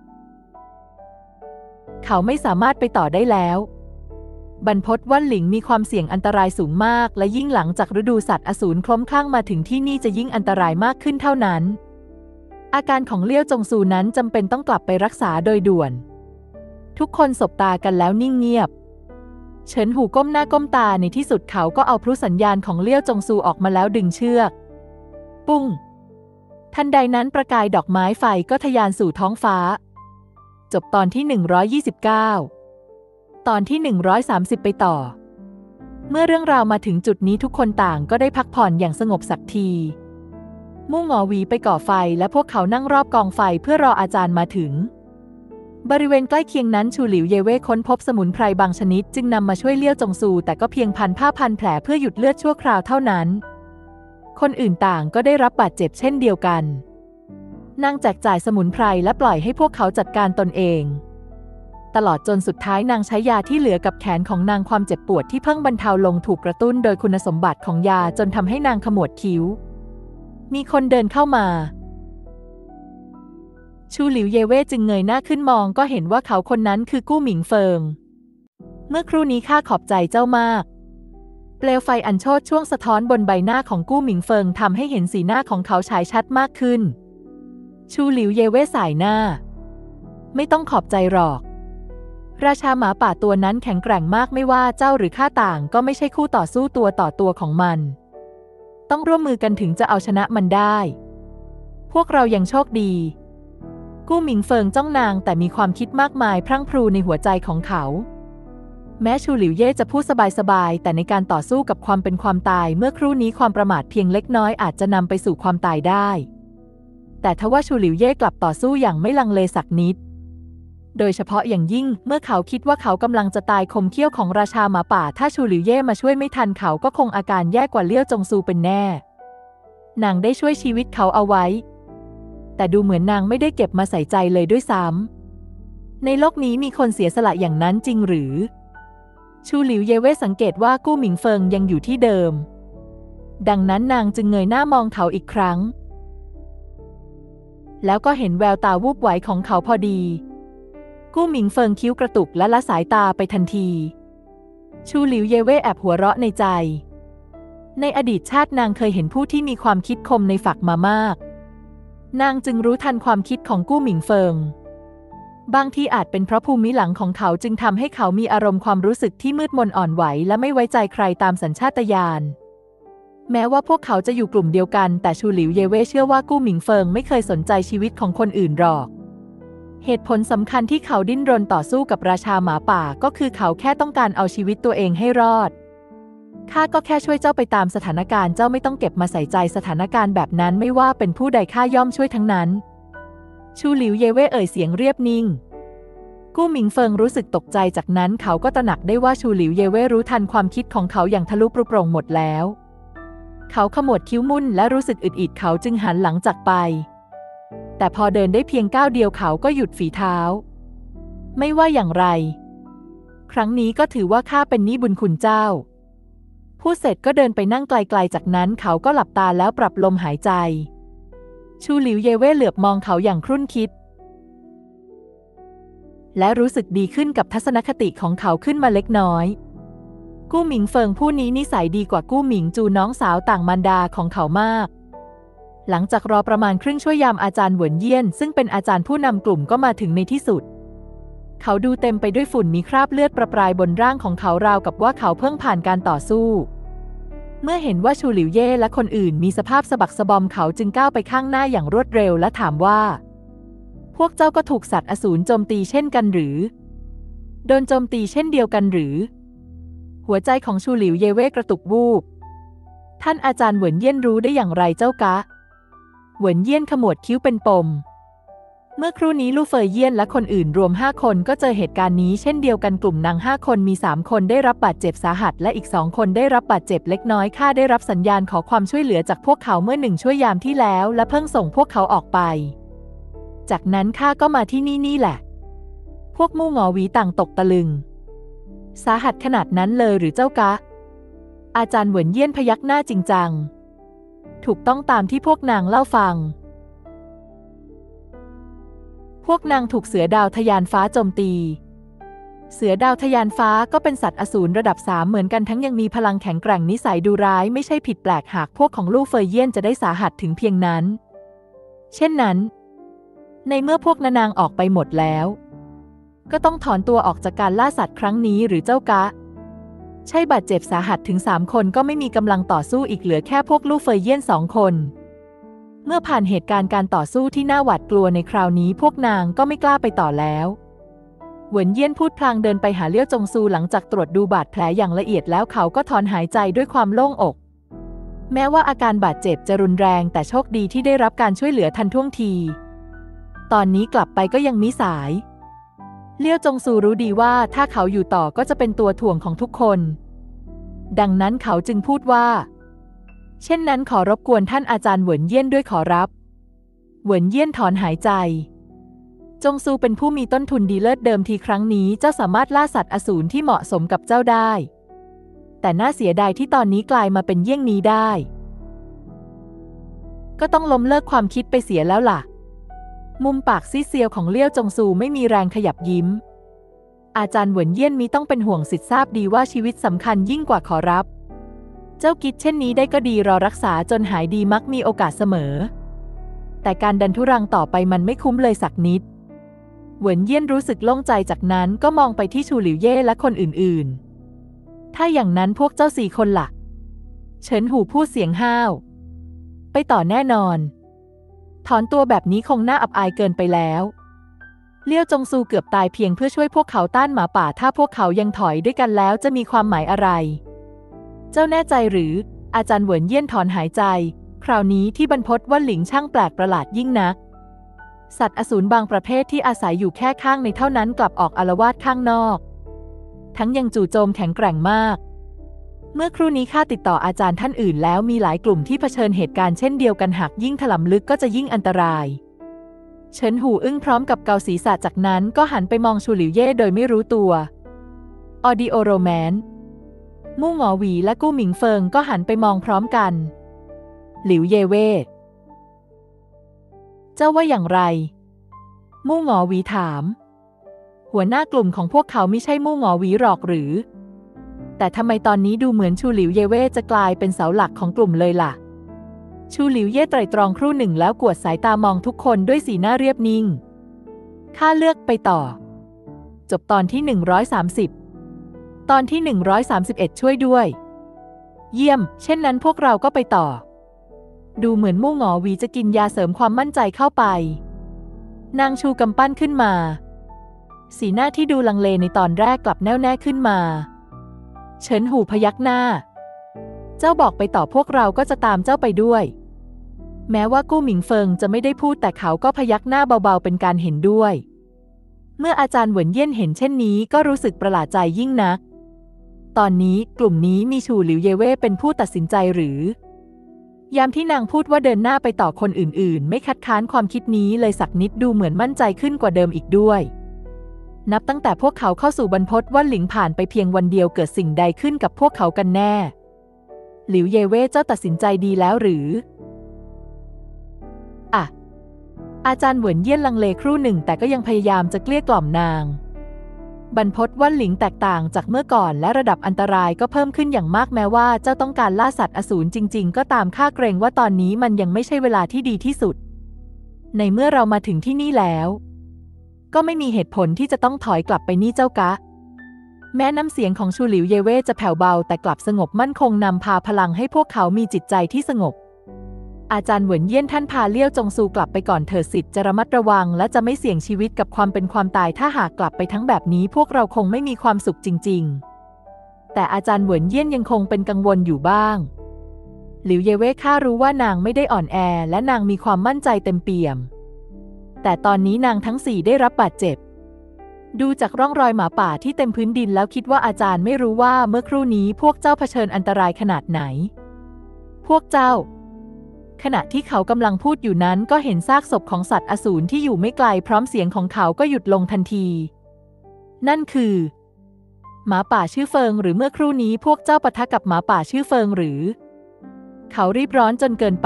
เขาไม่สามารถไปต่อได้แล้วบรรพตว่านหลิงมีความเสี่ยงอันตรายสูงมากและยิ่งหลังจากฤดูสัตว์อสูรคล้มคลั่งมาถึงที่นี่จะยิ่งอันตรายมากขึ้นเท่านั้นอาการของเลี้ยวจงซูนั้นจำเป็นต้องกลับไปรักษาโดยด่วนทุกคนสบตากันแล้วนิ่งเงียบเฉินหูก้มหน้าก้มตาในที่สุดเขาก็เอาพลุสัญญาณของเลี้ยวจงซูออกมาแล้วดึงเชือกปุ้งทันใดนั้นประกายดอกไม้ไฟก็ทะยานสู่ท้องฟ้าจบตอนที่หนึ่งร้อยยี่สิบเก้าตอนที่หนึ่งร้อยสามสิบไปต่อเมื่อเรื่องราวมาถึงจุดนี้ทุกคนต่างก็ได้พักผ่อนอย่างสงบสักทีมู่หงอหวีไปก่อไฟและพวกเขานั่งรอบกองไฟเพื่อรออาจารย์มาถึงบริเวณใกล้เคียงนั้นชูหลิวเย่เว่ค้นพบสมุนไพรบางชนิดจึงนำมาช่วยเลี้ยวจงซูแต่ก็เพียงพันผ้าพันแผลเพื่อหยุดเลือดชั่วคราวเท่านั้นคนอื่นต่างก็ได้รับบาดเจ็บเช่นเดียวกันนางแจกจ่ายสมุนไพรและปล่อยให้พวกเขาจัดการตนเองตลอดจนสุดท้ายนางใช้ยาที่เหลือกับแขนของนางความเจ็บปวดที่เพิ่งบรรเทาลงถูกกระตุ้นโดยคุณสมบัติของยาจนทำให้นางขมวดคิ้วมีคนเดินเข้ามาชูหลิวเย่เว่จึงเงยหน้าขึ้นมองก็เห็นว่าเขาคนนั้นคือกู้หมิงเฟิงเมื่อครู่นี้ข้าขอบใจเจ้ามากเปลวไฟอันโชติช่วงสะท้อนบนใบหน้าของกู้หมิงเฟิงทำให้เห็นสีหน้าของเขาฉายชัดมากขึ้นชูหลิวเย่เว่สายหน้าไม่ต้องขอบใจหรอกราชาหมาป่าตัวนั้นแข็งแกร่งมากไม่ว่าเจ้าหรือข้าต่างก็ไม่ใช่คู่ต่อสู้ตัวต่อตัวของมันต้องร่วมมือกันถึงจะเอาชนะมันได้พวกเรายังโชคดีกู้หมิงเฟิงจ้องนางแต่มีความคิดมากมายพรั่งพรูในหัวใจของเขาแม้ชูหลิวเย่จะพูดสบายๆแต่ในการต่อสู้กับความเป็นความตายเมื่อครู่นี้ความประมาทเพียงเล็กน้อยอาจจะนำไปสู่ความตายได้แต่ทว่าชูหลิวเย่กลับต่อสู้อย่างไม่ลังเลสักนิดโดยเฉพาะอย่างยิ่งเมื่อเขาคิดว่าเขากำลังจะตายคมเขี้ยวของราชาหมาป่าถ้าชูหลิวเย่มาช่วยไม่ทันเขาก็คงอาการแย่กว่าเลี้ยวจงซูเป็นแน่นางได้ช่วยชีวิตเขาเอาไว้แต่ดูเหมือนนางไม่ได้เก็บมาใส่ใจเลยด้วยซ้ำในโลกนี้มีคนเสียสละอย่างนั้นจริงหรือชูหลิวเย่เว่สังเกตว่ากู้หมิงเฟิงยังอยู่ที่เดิมดังนั้นนางจึงเงยหน้ามองเขาอีกครั้งแล้วก็เห็นแววตาวูบไหวของเขาพอดีกู้หมิงเฟิงคิ้วกระตุกและละสายตาไปทันทีชูหลิวเย่เว่แอบหัวเราะในใจในอดีตชาตินางเคยเห็นผู้ที่มีความคิดคมในฝักมามากนางจึงรู้ทันความคิดของกู้หมิงเฟิงบางทีอาจเป็นเพราะภูมิหลังของเขาจึงทำให้เขามีอารมณ์ความรู้สึกที่มืดมนอ่อนไหวและไม่ไว้ใจใครตามสัญชาตญาณแม้ว่าพวกเขาจะอยู่กลุ่มเดียวกันแต่ชูหลิวเย่เว่เชื่อว่ากู้หมิงเฟิงไม่เคยสนใจชีวิตของคนอื่นหรอกเหตุผลสำคัญที่เขาดิ้นรนต่อสู้กับราชาหมาป่าก็คือเขาแค่ต้องการเอาชีวิตตัวเองให้รอดข้าก็แค่ช่วยเจ้าไปตามสถานการณ์เจ้าไม่ต้องเก็บมาใส่ใจสถานการณ์แบบนั้นไม่ว่าเป็นผู้ใดข้าย่อมช่วยทั้งนั้นชูหลิวเย่เว่เอ่ยเสียงเรียบนิ่งกู้หมิงเฟิงรู้สึกตกใจจากนั้นเขาก็ตระหนักได้ว่าชูหลิวเย่เว่รู้ทันความคิดของเขาอย่างทะลุปรุโปร่งหมดแล้วเขาขมวดคิ้วมุ่นและรู้สึกอึดอัดเขาจึงหันหลังจากไปแต่พอเดินได้เพียงก้าวเดียวเขาก็หยุดฝีเท้าไม่ว่าอย่างไรครั้งนี้ก็ถือว่าข้าเป็นหนี้บุญคุณเจ้าพูดเสร็จก็เดินไปนั่งไกลๆจากนั้นเขาก็หลับตาแล้วปรับลมหายใจชูหลิวเย่เว่เหลือบมองเขาอย่างครุ่นคิดและรู้สึกดีขึ้นกับทัศนคติของเขาขึ้นมาเล็กน้อยกู้หมิงเฟิงผู้นี้นิสัยดีกว่ากู้หมิงจูน้องสาวต่างมารดาของเขามากหลังจากรอประมาณครึ่งชั่วยามอาจารย์เหวินเยี่ยนซึ่งเป็นอาจารย์ผู้นำกลุ่มก็มาถึงในที่สุดเขาดูเต็มไปด้วยฝุ่นมีคราบเลือดประปรายบนร่างของเขาราวกับว่าเขาเพิ่งผ่านการต่อสู้เมื่อเห็นว่าชูหลิวเย่และคนอื่นมีสภาพสะบักสะบอมเขาจึงก้าวไปข้างหน้าอย่างรวดเร็วและถามว่าพวกเจ้าก็ถูกสัตว์อสูรโจมตีเช่นกันหรือโดนโจมตีเช่นเดียวกันหรือหัวใจของชูหลิวเย่เว่กระตุกวูบท่านอาจารย์เหวินเยี่ยนรู้ได้อย่างไรเจ้ากะเหวินเยี่ยนขมวดคิ้วเป็นปมเมื่อครู่นี้ลู่เฟยเยี่ยนและคนอื่นรวมห้าคนก็เจอเหตุการณ์นี้เช่นเดียวกันกลุ่มนางห้าคนมีสามคนได้รับบาดเจ็บสาหัสและอีกสองคนได้รับบาดเจ็บเล็กน้อยข้าได้รับสัญญาณขอความช่วยเหลือจากพวกเขาเมื่อหนึ่งชั่วยามที่แล้วและเพิ่งส่งพวกเขาออกไปจากนั้นข้าก็มาที่นี่นี่แหละพวกมู่หงอหวีต่างตกตะลึงสาหัสขนาดนั้นเลยหรือเจ้ากะอาจารย์เหวินเยี่ยนพยักหน้าจริงจังถูกต้องตามที่พวกนางเล่าฟังพวกนางถูกเสือดาวทะยานฟ้าโจมตีเสือดาวทะยานฟ้าก็เป็นสัตว์อสูรระดับสามเหมือนกันทั้งยังมีพลังแข็งแกร่งนิสัยดุร้ายไม่ใช่ผิดแปลกหากพวกของลู่เฟยเยี่ยนจะได้สาหัสถึงเพียงนั้นเช่นนั้นในเมื่อพวกนางออกไปหมดแล้วก็ต้องถอนตัวออกจากการล่าสัตว์ครั้งนี้หรือเจ้ากะใช่บาดเจ็บสาหัสถึงสามคนก็ไม่มีกำลังต่อสู้อีกเหลือแค่พวกลู่เฟยเยี่ยนสองคนเมื่อผ่านเหตุการณ์การต่อสู้ที่น่าหวาดกลัวในคราวนี้พวกนางก็ไม่กล้าไปต่อแล้วเหวินเยี่ยนพูดพลางเดินไปหาเลี้ยวจงซูหลังจากตรวจดูบาดแผลอย่างละเอียดแล้วเขาก็ถอนหายใจด้วยความโล่งอกแม้ว่าอาการบาดเจ็บจะรุนแรงแต่โชคดีที่ได้รับการช่วยเหลือทันท่วงทีตอนนี้กลับไปก็ยังมิสายเลี้ยวจงซูรู้ดีว่าถ้าเขาอยู่ต่อก็จะเป็นตัวถ่วงของทุกคนดังนั้นเขาจึงพูดว่าเช่นนั้นขอรบกวนท่านอาจารย์เหวินเยี่ยนด้วยขอรับเหวินเยี่ยนถอนหายใจจงซูเป็นผู้มีต้นทุนดีเลิศเดิมทีครั้งนี้เจ้าสามารถล่าสัตว์อสูรที่เหมาะสมกับเจ้าได้แต่น่าเสียดายที่ตอนนี้กลายมาเป็นเยี่ยงนี้ได้ก็ต้องล้มเลิกความคิดไปเสียแล้วล่ะมุมปากซีเซียวของเลี้ยวจงซูไม่มีแรงขยับยิ้มอาจารย์เหวินเยี่ยนมิต้องเป็นห่วงสิทธิ์ทราบดีว่าชีวิตสำคัญยิ่งกว่าขอรับเจ้าคิดเช่นนี้ได้ก็ดีรอรักษาจนหายดีมักมีโอกาสเสมอแต่การดันทุรังต่อไปมันไม่คุ้มเลยสักนิดเหวินเยี่ยนรู้สึกโล่งใจจากนั้นก็มองไปที่ชูหลิวเย่และคนอื่นๆถ้าอย่างนั้นพวกเจ้าสี่คนล่ะเฉินหูพูดเสียงห้าวไปต่อแน่นอนถอนตัวแบบนี้คงน่าอับอายเกินไปแล้วเลี้ยวจงซูเกือบตายเพียงเพื่อช่วยพวกเขาต้านหมาป่าถ้าพวกเขายังถอยด้วยกันแล้วจะมีความหมายอะไรเจ้าแน่ใจหรืออาจารย์เหวินเยี่ยนถอนหายใจคราวนี้ที่บรรพตว่าหลิงช่างแปลกประหลาดยิ่งนักสัตว์อสูรบางประเภทที่อาศัยอยู่แค่ข้างในเท่านั้นกลับออกอาละวาดข้างนอกทั้งยังจู่โจมแข็งแกร่งมากเมื่อครู่นี้ข้าติดต่ออาจารย์ท่านอื่นแล้วมีหลายกลุ่มที่เผชิญเหตุการณ์เช่นเดียวกันหากยิ่งถลำลึกก็จะยิ่งอันตรายเฉินหูอึ้งพร้อมกับเกาศีรษะจากนั้นก็หันไปมองชูหลิวเย่โดยไม่รู้ตัวออดิโอโรแมนมู่หงอหวีและกู้หมิงเฟิงก็หันไปมองพร้อมกันหลิวเย่เว่เจ้าว่าอย่างไรมู่หงอหวีถามหัวหน้ากลุ่มของพวกเขาไม่ใช่มู่หงอหวีหรอกหรือแต่ทำไมตอนนี้ดูเหมือนชูหลิวเย่เว่จะกลายเป็นเสาหลักของกลุ่มเลยล่ะชูหลิวเย่ไตร่ตรองครู่หนึ่งแล้วกวดสายตามองทุกคนด้วยสีหน้าเรียบนิ่งข้าเลือกไปต่อจบตอนที่หนึ่งร้อยสามสิบตอนที่หนึ่งร้อยสามสิบเอ็ดช่วยด้วยเยี่ยมเช่นนั้นพวกเราก็ไปต่อดูเหมือนมู่หงอหวีจะกินยาเสริมความมั่นใจเข้าไปนางชูกำปั้นขึ้นมาสีหน้าที่ดูลังเลในตอนแรกกลับแน่วแน่ขึ้นมาเฉินหูพยักหน้าเจ้าบอกไปต่อพวกเราก็จะตามเจ้าไปด้วยแม้ว่ากู้หมิงเฟิงจะไม่ได้พูดแต่เขาก็พยักหน้าเบาๆเป็นการเห็นด้วยเมื่ออาจารย์เหวินเยี่ยนเห็นเช่นนี้ก็รู้สึกประหลาดใจยิ่งนักตอนนี้กลุ่มนี้มีชูหลิวเย่เว่เป็นผู้ตัดสินใจหรือยามที่นางพูดว่าเดินหน้าไปต่อคนอื่นๆไม่คัดค้านความคิดนี้เลยสักนิดดูเหมือนมั่นใจขึ้นกว่าเดิมอีกด้วยนับตั้งแต่พวกเขาเข้าสู่บรรพตว่าหลิงผ่านไปเพียงวันเดียวเกิดสิ่งใดขึ้นกับพวกเขากันแน่หลิวเย่เว่เจ้าตัดสินใจดีแล้วหรืออ่ะอาจารย์เหวินเยี่ยนลังเลครู่หนึ่งแต่ก็ยังพยายามจะเกลี้ยกล่อมนางบรรพตว่าหลิงแตกต่างจากเมื่อก่อนและระดับอันตรายก็เพิ่มขึ้นอย่างมากแม้ว่าเจ้าต้องการล่าสัตว์อสูรจริงๆก็ตามข้าเกรงว่าตอนนี้มันยังไม่ใช่เวลาที่ดีที่สุดในเมื่อเรามาถึงที่นี่แล้วก็ไม่มีเหตุผลที่จะต้องถอยกลับไปนี่เจ้ากะแม้น้ำเสียงของชูหลิวเย่เว่จะแผ่วเบาแต่กลับสงบมั่นคงนำพาพลังให้พวกเขามีจิตใจที่สงบอาจารย์เหวินเยี่ยนท่านพาเลี้ยวจงซูกลับไปก่อนเถิดสิทธิ์จะระมัดระวังและจะไม่เสี่ยงชีวิตกับความเป็นความตายถ้าหากกลับไปทั้งแบบนี้พวกเราคงไม่มีความสุขจริงๆแต่อาจารย์เหวินเยี่ยนยังคงเป็นกังวลอยู่บ้างหลิวเย่เว่ข้ารู้ว่านางไม่ได้อ่อนแอและนางมีความมั่นใจเต็มเปี่ยมแต่ตอนนี้นางทั้งสี่ได้รับบาดเจ็บดูจากร่องรอยหมาป่าที่เต็มพื้นดินแล้วคิดว่าอาจารย์ไม่รู้ว่าเมื่อครู่นี้พวกเจ้าเผชิญอันตรายขนาดไหนพวกเจ้าขณะที่เขากำลังพูดอยู่นั้นก็เห็นซากศพของสัตว์อสูรที่อยู่ไม่ไกลพร้อมเสียงของเขาก็หยุดลงทันทีนั่นคือหมาป่าชื่อเฟิงหรือเมื่อครู่นี้พวกเจ้าปะทะกับหมาป่าชื่อเฟิงหรือเขารีบร้อนจนเกินไป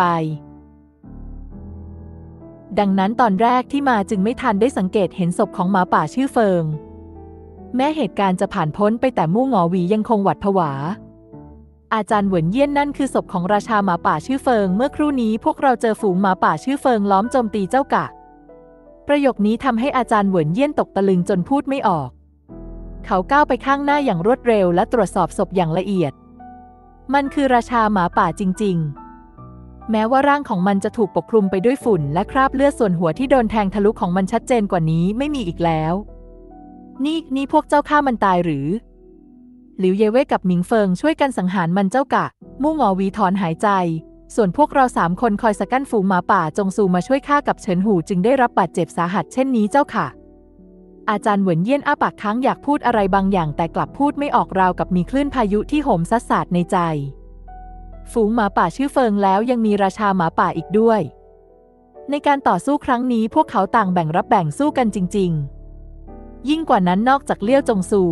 ดังนั้นตอนแรกที่มาจึงไม่ทันได้สังเกตเห็นศพของหมาป่าชื่อเฟิงแม้เหตุการณ์จะผ่านพ้นไปแต่มู่หงอหวียังคงหวาดผวาอาจารย์เหวินเยี่ยนนั่นคือศพของราชาหมาป่าชื่อเฟิงเมื่อครู่นี้พวกเราเจอฝูงหมาป่าชื่อเฟิงล้อมโจมตีเจ้ากะประโยคนี้ทำให้อาจารย์เหวินเยี่ยนตกตะลึงจนพูดไม่ออกเขาก้าวไปข้างหน้าอย่างรวดเร็วและตรวจสอบศพอย่างละเอียดมันคือราชาหมาป่าจริงๆแม้ว่าร่างของมันจะถูกปกคลุมไปด้วยฝุ่นและคราบเลือดส่วนหัวที่โดนแทงทะลุของมันชัดเจนกว่านี้ไม่มีอีกแล้วนี่นี่พวกเจ้าฆ่ามันตายหรือหลิวเย่เว่กับหมิงเฟิงช่วยกันสังหารมันเจ้ากะมู่หงอหวีถอนหายใจส่วนพวกเราสามคนคอยสกัดฝูงหมาป่าจงซูมาช่วยข้ากับเฉินหูจึงได้รับบาดเจ็บสาหัสเช่นนี้เจ้าค่ะอาจารย์เหวินเยี่ยนอ้าปากค้างอยากพูดอะไรบางอย่างแต่กลับพูดไม่ออกราวกับมีคลื่นพายุที่โหมซัดสาดในใจฝูงหมาป่าชื่อเฟิงแล้วยังมีราชาหมาป่าอีกด้วยในการต่อสู้ครั้งนี้พวกเขาต่างแบ่งรับแบ่งสู้กันจริงๆยิ่งกว่านั้นนอกจากเลี้ยวจงซู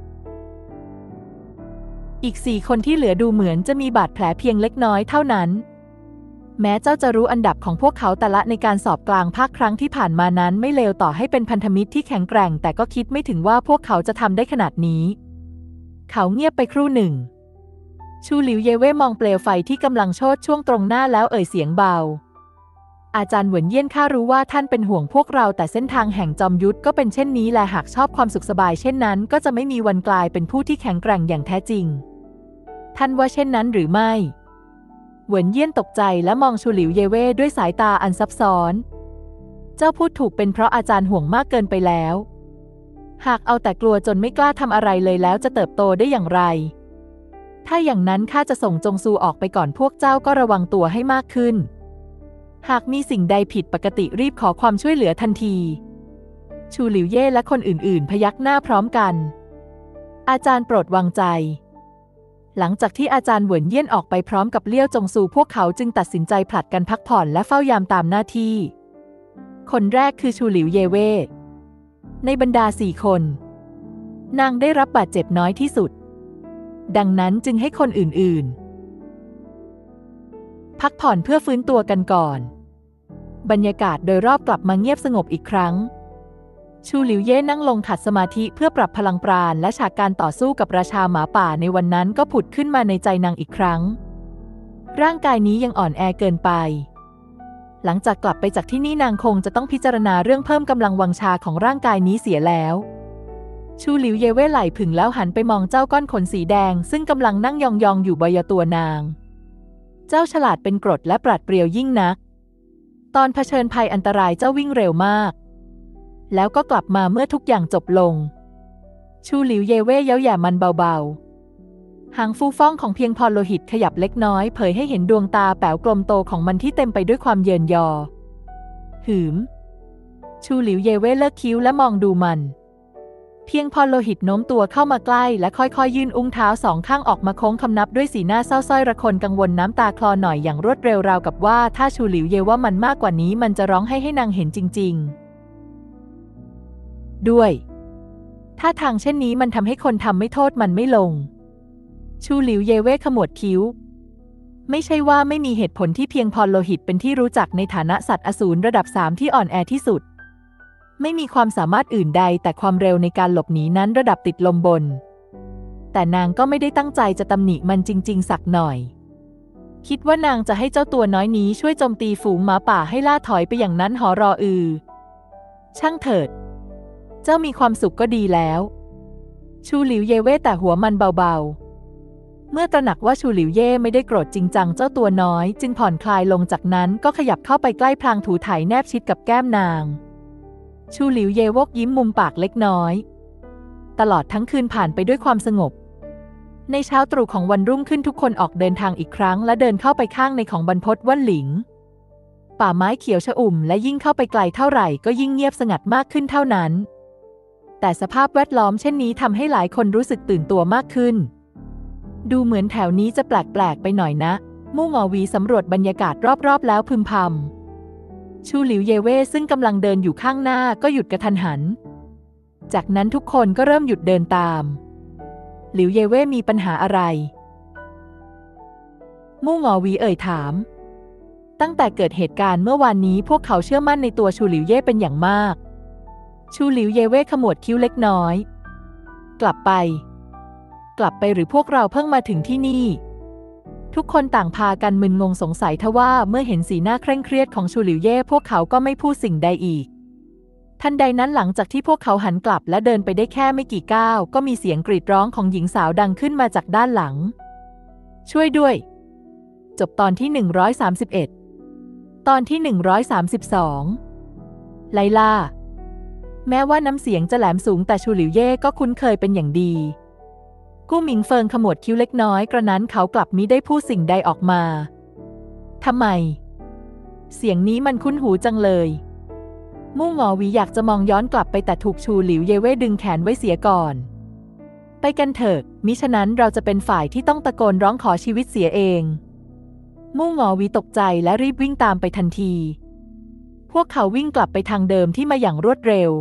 อีกสี่คนที่เหลือดูเหมือนจะมีบาดแผลเพียงเล็กน้อยเท่านั้นแม้เจ้าจะรู้อันดับของพวกเขาแต่ละในการสอบกลางภาคครั้งที่ผ่านมานั้นไม่เลวต่อให้เป็นพันธมิตรที่แข็งแกร่งแต่ก็คิดไม่ถึงว่าพวกเขาจะทำได้ขนาดนี้เขาเงียบไปครู่หนึ่งชูหลิวเย่เว่มองเปลวไฟที่กำลังโชติช่วงตรงหน้าแล้วเอ่ยเสียงเบาอาจารย์เหวินเยี่ยนข้ารู้ว่าท่านเป็นห่วงพวกเราแต่เส้นทางแห่งจอมยุทธก็เป็นเช่นนี้และหากชอบความสุขสบายเช่นนั้นก็จะไม่มีวันกลายเป็นผู้ที่แข็งแกร่งอย่างแท้จริงท่านว่าเช่นนั้นหรือไม่เหวินเยี่ยนตกใจและมองชูหลิวเย่เว่ด้วยสายตาอันซับซ้อนเจ้าพูดถูกเป็นเพราะอาจารย์ห่วงมากเกินไปแล้วหากเอาแต่กลัวจนไม่กล้าทำอะไรเลยแล้วจะเติบโตได้อย่างไรถ้าอย่างนั้นข้าจะส่งจงซูออกไปก่อนพวกเจ้าก็ระวังตัวให้มากขึ้นหากมีสิ่งใดผิดปกติรีบขอความช่วยเหลือทันทีชูหลิวเย่และคนอื่นๆพยักหน้าพร้อมกันอาจารย์โปรดวางใจหลังจากที่อาจารย์เหวินเยี่ยนออกไปพร้อมกับเลี้ยวจงซูพวกเขาจึงตัดสินใจผลัดกันพักผ่อนและเฝ้ายามตามหน้าที่คนแรกคือชูหลิวเย่เว่ในบรรดาสี่คนนางได้รับบาดเจ็บน้อยที่สุดดังนั้นจึงให้คนอื่นๆพักผ่อนเพื่อฟื้นตัวกันก่อนบรรยากาศโดยรอบกลับมาเงียบสงบอีกครั้งชูหลิวเย่นั่งลงขัดสมาธิเพื่อปรับพลังปราณและฉากการต่อสู้กับราชาหมาป่าในวันนั้นก็ผุดขึ้นมาในใจนางอีกครั้งร่างกายนี้ยังอ่อนแอเกินไปหลังจากกลับไปจากที่นี่นางคงจะต้องพิจารณาเรื่องเพิ่มกำลังวังชาของร่างกายนี้เสียแล้วชูหลิวเย่เว่ไหล่ผึ่งแล้วหันไปมองเจ้าก้อนขนสีแดงซึ่งกำลังนั่งยองๆอยู่บนตัวนางเจ้าฉลาดเป็นกรดและปราดเปรียวยิ่งนักตอนเผชิญภัยอันตรายเจ้าวิ่งเร็วมากแล้วก็กลับมาเมื่อทุกอย่างจบลงชูหลิวเย่เว่เย้าแย่มันเบาๆหางฟูฟ่องของเพียงพรโลหิตขยับเล็กน้อยเผยให้เห็นดวงตาแป๋วกลมโตของมันที่เต็มไปด้วยความเยินยอหืมชูหลิวเย่เว่เลิกคิ้วและมองดูมันเพียงพรโลหิตโน้มตัวเข้ามาใกล้และค่อยๆยื่นอุ้งเท้าสองข้างออกมาโค้งคำนับด้วยสีหน้าเศร้าส้อยระคนกังวลน้ำตาคลอหน่อยอย่างรวดเร็วราวกับว่าถ้าชูหลิวเย่ว่ามันมากกว่านี้มันจะร้องให้ให้นางเห็นจริงๆด้วยถ้าทางเช่นนี้มันทำให้คนทำไม่โทษมันไม่ลงชูหลิวเย่เว่ขมวดคิ้วไม่ใช่ว่าไม่มีเหตุผลที่เพียงพรโลหิตเป็นที่รู้จักในฐานะสัตว์อสูรระดับสามที่อ่อนแอที่สุดไม่มีความสามารถอื่นใดแต่ความเร็วในการหลบหนีนั้นระดับติดลมบนแต่นางก็ไม่ได้ตั้งใจจะตำหนิมันจริงๆสักหน่อยคิดว่านางจะให้เจ้าตัวน้อยนี้ช่วยโจมตีฝูงหมาป่าให้ล่าถอยไปอย่างนั้นหรออือช่างเถิดเจ้ามีความสุขก็ดีแล้วชูหลิวเย่เว่แต่หัวมันเบาๆเมื่อตระหนักว่าชูหลิวเย่ไม่ได้โกรธจริงจังเจ้าตัวน้อยจึงผ่อนคลายลงจากนั้นก็ขยับเข้าไปใกล้พลางถูไถแนบชิดกับแก้มนางชูหลิวเย่วกยิ้มมุมปากเล็กน้อยตลอดทั้งคืนผ่านไปด้วยความสงบในเช้าตรู่ของวันรุ่งขึ้นทุกคนออกเดินทางอีกครั้งและเดินเข้าไปข้างในของบรรพตว่านหลิงป่าไม้เขียวชอุ่มและยิ่งเข้าไปไกลเท่าไหร่ก็ยิ่งเงียบสงัดมากขึ้นเท่านั้นแต่สภาพแวดล้อมเช่นนี้ทำให้หลายคนรู้สึกตื่นตัวมากขึ้นดูเหมือนแถวนี้จะแปลกๆไปหน่อยนะมู่หงอหวีสำรวจบรรยากาศรอบๆแล้วพึมพำชูหลิวเย่เว่ซึ่งกำลังเดินอยู่ข้างหน้าก็หยุดกระทันหันจากนั้นทุกคนก็เริ่มหยุดเดินตามหลิวเย่เว่มีปัญหาอะไรมู่หงอหวีเอ่ยถามตั้งแต่เกิดเหตุการณ์เมื่อวานนี้พวกเขาเชื่อมั่นในตัวชูหลิวเย่เป็นอย่างมากชูหลิวเย่เว่ขมวดคิ้วเล็กน้อยกลับไปกลับไปหรือพวกเราเพิ่งมาถึงที่นี่ทุกคนต่างพากันมึนงงสงสัยทว่าเมื่อเห็นสีหน้าเคร่งเครียดของชูหลิวเย่พวกเขาก็ไม่พูดสิ่งใดอีกทันใดนั้นหลังจากที่พวกเขาหันกลับและเดินไปได้แค่ไม่กี่ก้าวก็มีเสียงกรีดร้องของหญิงสาวดังขึ้นมาจากด้านหลังช่วยด้วยจบตอนที่หนึ่งร้อยสามสิบเอ็ดตอนที่หนึ่งร้อยสามสิบสองไลลาแม้ว่าน้ำเสียงจะแหลมสูงแต่ชูหลิวเย่ก็คุ้นเคยเป็นอย่างดีกู้หมิงเฟิงขมวดคิ้วเล็กน้อยกระนั้นเขากลับมิได้พูดสิ่งใดออกมาทำไมเสียงนี้มันคุ้นหูจังเลยมู่หงอหวีอยากจะมองย้อนกลับไปแต่ถูกชูหลิวเย่เว่ดึงแขนไว้เสียก่อนไปกันเถอะมิฉะนั้นเราจะเป็นฝ่ายที่ต้องตะโกนร้องขอชีวิตเสียเองมู่หงอหวีตกใจและรีบวิ่งตามไปทันทีพวกเขาวิ่งกลับไปทางเดิมที่มาอย่างรวดเร็ว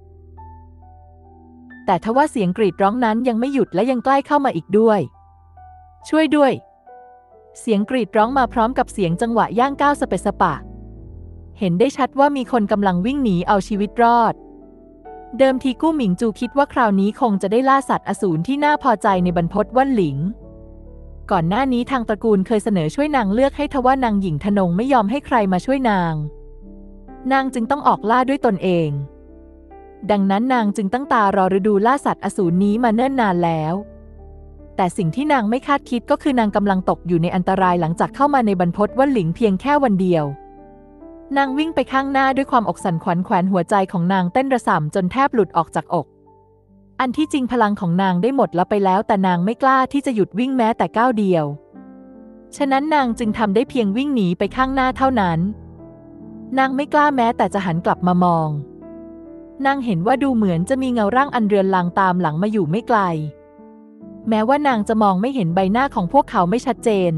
แต่ทว่าเสียงกรีดร้องนั้นยังไม่หยุดและยังใกล้เข้ามาอีกด้วยช่วยด้วยเสียงกรีดร้องมาพร้อมกับเสียงจังหวะย่างก้าวสเปะสปะเห็นได้ชัดว่ามีคนกำลังวิ่งหนีเอาชีวิตรอดเดิมทีกู้หมิงจูคิดว่าคราวนี้คงจะได้ล่าสัตว์อสูรที่น่าพอใจในบรรพตว่านหลิงก่อนหน้านี้ทางตระกูลเคยเสนอช่วยนางเลือกให้ทว่านางหญิงทนงไม่ยอมให้ใครมาช่วยนางนางจึงต้องออกล่าด้วยตนเองดังนั้นนางจึงตั้งตารอฤดูล่าสัตว์อสูรนี้มาเนิ่นนานแล้วแต่สิ่งที่นางไม่คาดคิดก็คือนางกำลังตกอยู่ในอันตรายหลังจากเข้ามาในบรรพตว่านหลิงเพียงแค่วันเดียวนางวิ่งไปข้างหน้าด้วยความอกสั่นขวัญแขวนหัวใจของนางเต้นระส่ำจนแทบหลุดออกจากอกอันที่จริงพลังของนางได้หมดแล้วไปแล้วแต่นางไม่กล้าที่จะหยุดวิ่งแม้แต่ก้าวเดียวฉะนั้นนางจึงทำได้เพียงวิ่งหนีไปข้างหน้าเท่านั้นนางไม่กล้าแม้แต่จะหันกลับมามองนางเห็นว่าดูเหมือนจะมีเงาร่างอันเรือนรางตามหลังมาอยู่ไม่ไกลแม้ว่านางจะมองไม่เห็นใบหน้าของพวกเขาไม่ชัดเจน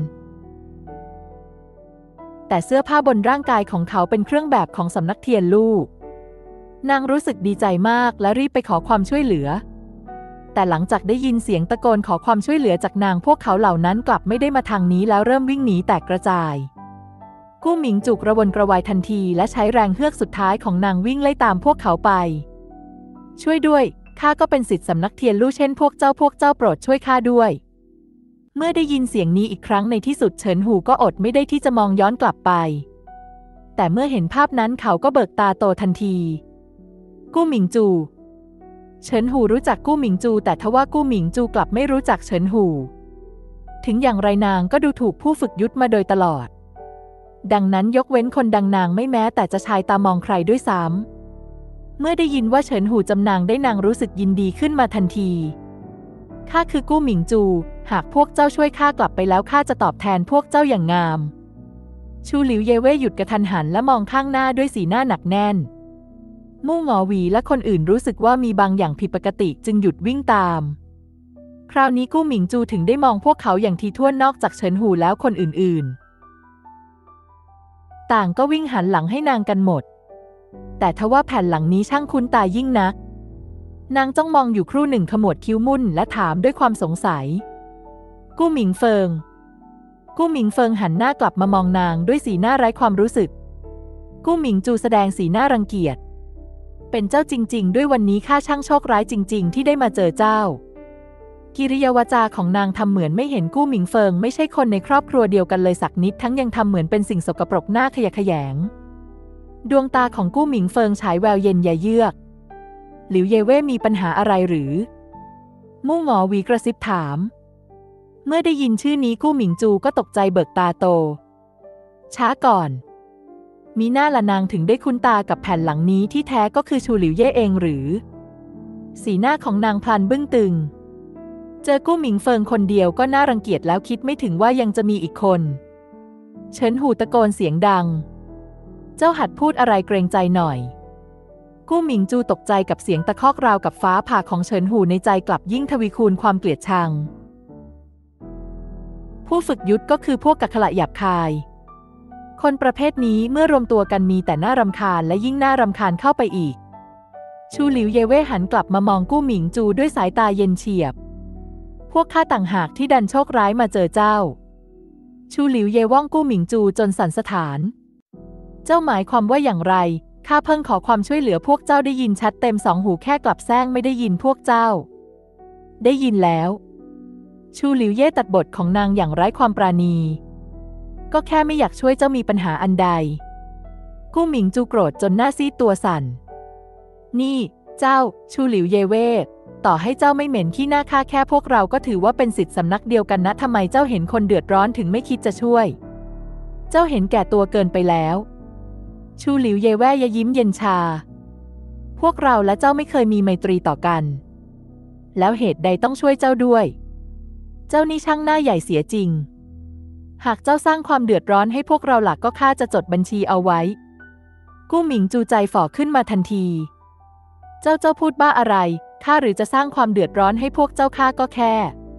แต่เสื้อผ้าบนร่างกายของเขาเป็นเครื่องแบบของสำนักเทียนลู่นางรู้สึกดีใจมากและรีบไปขอความช่วยเหลือแต่หลังจากได้ยินเสียงตะโกนขอความช่วยเหลือจากนางพวกเขาเหล่านั้นกลับไม่ได้มาทางนี้แล้วเริ่มวิ่งหนีแตกกระจายกู้หมิงจุกระวนกระวายทันทีและใช้แรงเฮือกสุดท้ายของนางวิ่งไล่ตามพวกเขาไปช่วยด้วยข้าก็เป็นศิษย์สำนักเทียนลู่เช่นพวกเจ้าพวกเจ้าโปรดช่วยข้าด้วยเมื่อได้ยินเสียงนี้อีกครั้งในที่สุดเฉินหูก็อดไม่ได้ที่จะมองย้อนกลับไปแต่เมื่อเห็นภาพนั้นเขาก็เบิกตาโตทันทีกู้หมิงจูเฉินหูรู้จักกู้หมิงจูแต่ทว่ากู้หมิงจูกลับไม่รู้จักเฉินหูถึงอย่างไรนางก็ดูถูกผู้ฝึกยุทธมาโดยตลอดดังนั้นยกเว้นคนดังนางไม่แม้แต่จะชายตามองใครด้วยซ้ำเมื่อได้ยินว่าเฉินหูจำนางได้นางรู้สึกยินดีขึ้นมาทันทีข้าคือกู้หมิงจูหากพวกเจ้าช่วยข้ากลับไปแล้วข้าจะตอบแทนพวกเจ้าอย่างงามชูหลิวเย่เว่หยุดกระทันหันและมองข้างหน้าด้วยสีหน้าหนักแน่นมู่หงอหวีและคนอื่นรู้สึกว่ามีบางอย่างผิดปกติจึงหยุดวิ่งตามคราวนี้กู้หมิงจูถึงได้มองพวกเขาอย่างทีท่วนนอกจากเฉินหูแล้วคนอื่นๆต่างก็วิ่งหันหลังให้นางกันหมดแต่ทว่าแผ่นหลังนี้ช่างคุ้นตายิ่งนักนางจ้องมองอยู่ครู่หนึ่งขมวดคิ้วมุ่นและถามด้วยความสงสัยกู้หมิงเฟิงกู้หมิงเฟิงหันหน้ากลับมามองนางด้วยสีหน้าไร้ความรู้สึกกู้หมิงจูแสดงสีหน้ารังเกียจเป็นเจ้าจริงๆด้วยวันนี้ข้าช่างโชคร้ายจริงๆที่ได้มาเจอเจ้ากิริยาวาจาของนางทำเหมือนไม่เห็นกู้หมิงเฟิงไม่ใช่คนในครอบครัวเดียวกันเลยสักนิดทั้งยังทำเหมือนเป็นสิ่งสกปรกหน้าขยะแขยงดวงตาของกู้หมิงเฟิงฉายแววเย็นใยเยือกหลิวเย่เว่มีปัญหาอะไรหรือมู่หงอหวีกระซิบถามเมื่อได้ยินชื่อนี้กู้หมิงจูก็ตกใจเบิกตาโตช้าก่อนมีหน้าละนางถึงได้คุ้นตากับแผ่นหลังนี้ที่แท้ก็คือชูหลิวเย่เองหรือสีหน้าของนางพลันบึ้งตึงเจอกู้หมิงเฟิงคนเดียวก็น่ารังเกียจแล้วคิดไม่ถึงว่ายังจะมีอีกคนเฉินหูตะโกนเสียงดังเจ้าหัดพูดอะไรเกรงใจหน่อยกู้หมิงจูตกใจกับเสียงตะคอกราวกับฟ้าผ่าของเฉินหูในใจกลับยิ่งทวีคูณความเกลียดชังผู้ฝึกยุทธก็คือพวกกักขละหยาบคายคนประเภทนี้เมื่อรวมตัวกันมีแต่น่ารำคาญและยิ่งน่ารำคาญเข้าไปอีกชูหลิวเย่เว่หันกลับมามองกู้หมิงจูด้วยสายตาเย็นเฉียบพวกข้าต่างหากที่ดันโชคร้ายมาเจอเจ้าชูหลิวเย่ว่องกู้หมิงจูจนสั่นสะท้านเจ้าหมายความว่าอย่างไรข้าเพิ่งขอความช่วยเหลือพวกเจ้าได้ยินชัดเต็มสองหูแค่กลับแซงไม่ได้ยินพวกเจ้าได้ยินแล้วชูหลิวเย่ตัดบทของนางอย่างไร้ความปราณีก็แค่ไม่อยากช่วยเจ้ามีปัญหาอันใดกู้หมิงจูโกรธจนหน้าซีดตัวสั่นนี่เจ้าชูหลิวเย่เว่ต่อให้เจ้าไม่เหม็นขี้หน้าข้าแค่พวกเราก็ถือว่าเป็นศิษย์สำนักเดียวกันนะทำไมเจ้าเห็นคนเดือดร้อนถึงไม่คิดจะช่วยเจ้าเห็นแก่ตัวเกินไปแล้วชูหลิวเย่แว่ยยิ้มเย็นชาพวกเราและเจ้าไม่เคยมีไมตรีต่อกันแล้วเหตุใดต้องช่วยเจ้าด้วยเจ้านี่ช่างหน้าใหญ่เสียจริงหากเจ้าสร้างความเดือดร้อนให้พวกเราหลักก็ข้าจะจดบัญชีเอาไว้กู้หมิงจูใจฝ่อขึ้นมาทันทีเจ้าเจ้าพูดบ้าอะไรข้าหรือจะสร้างความเดือดร้อนให้พวกเจ้าข้าก็แค่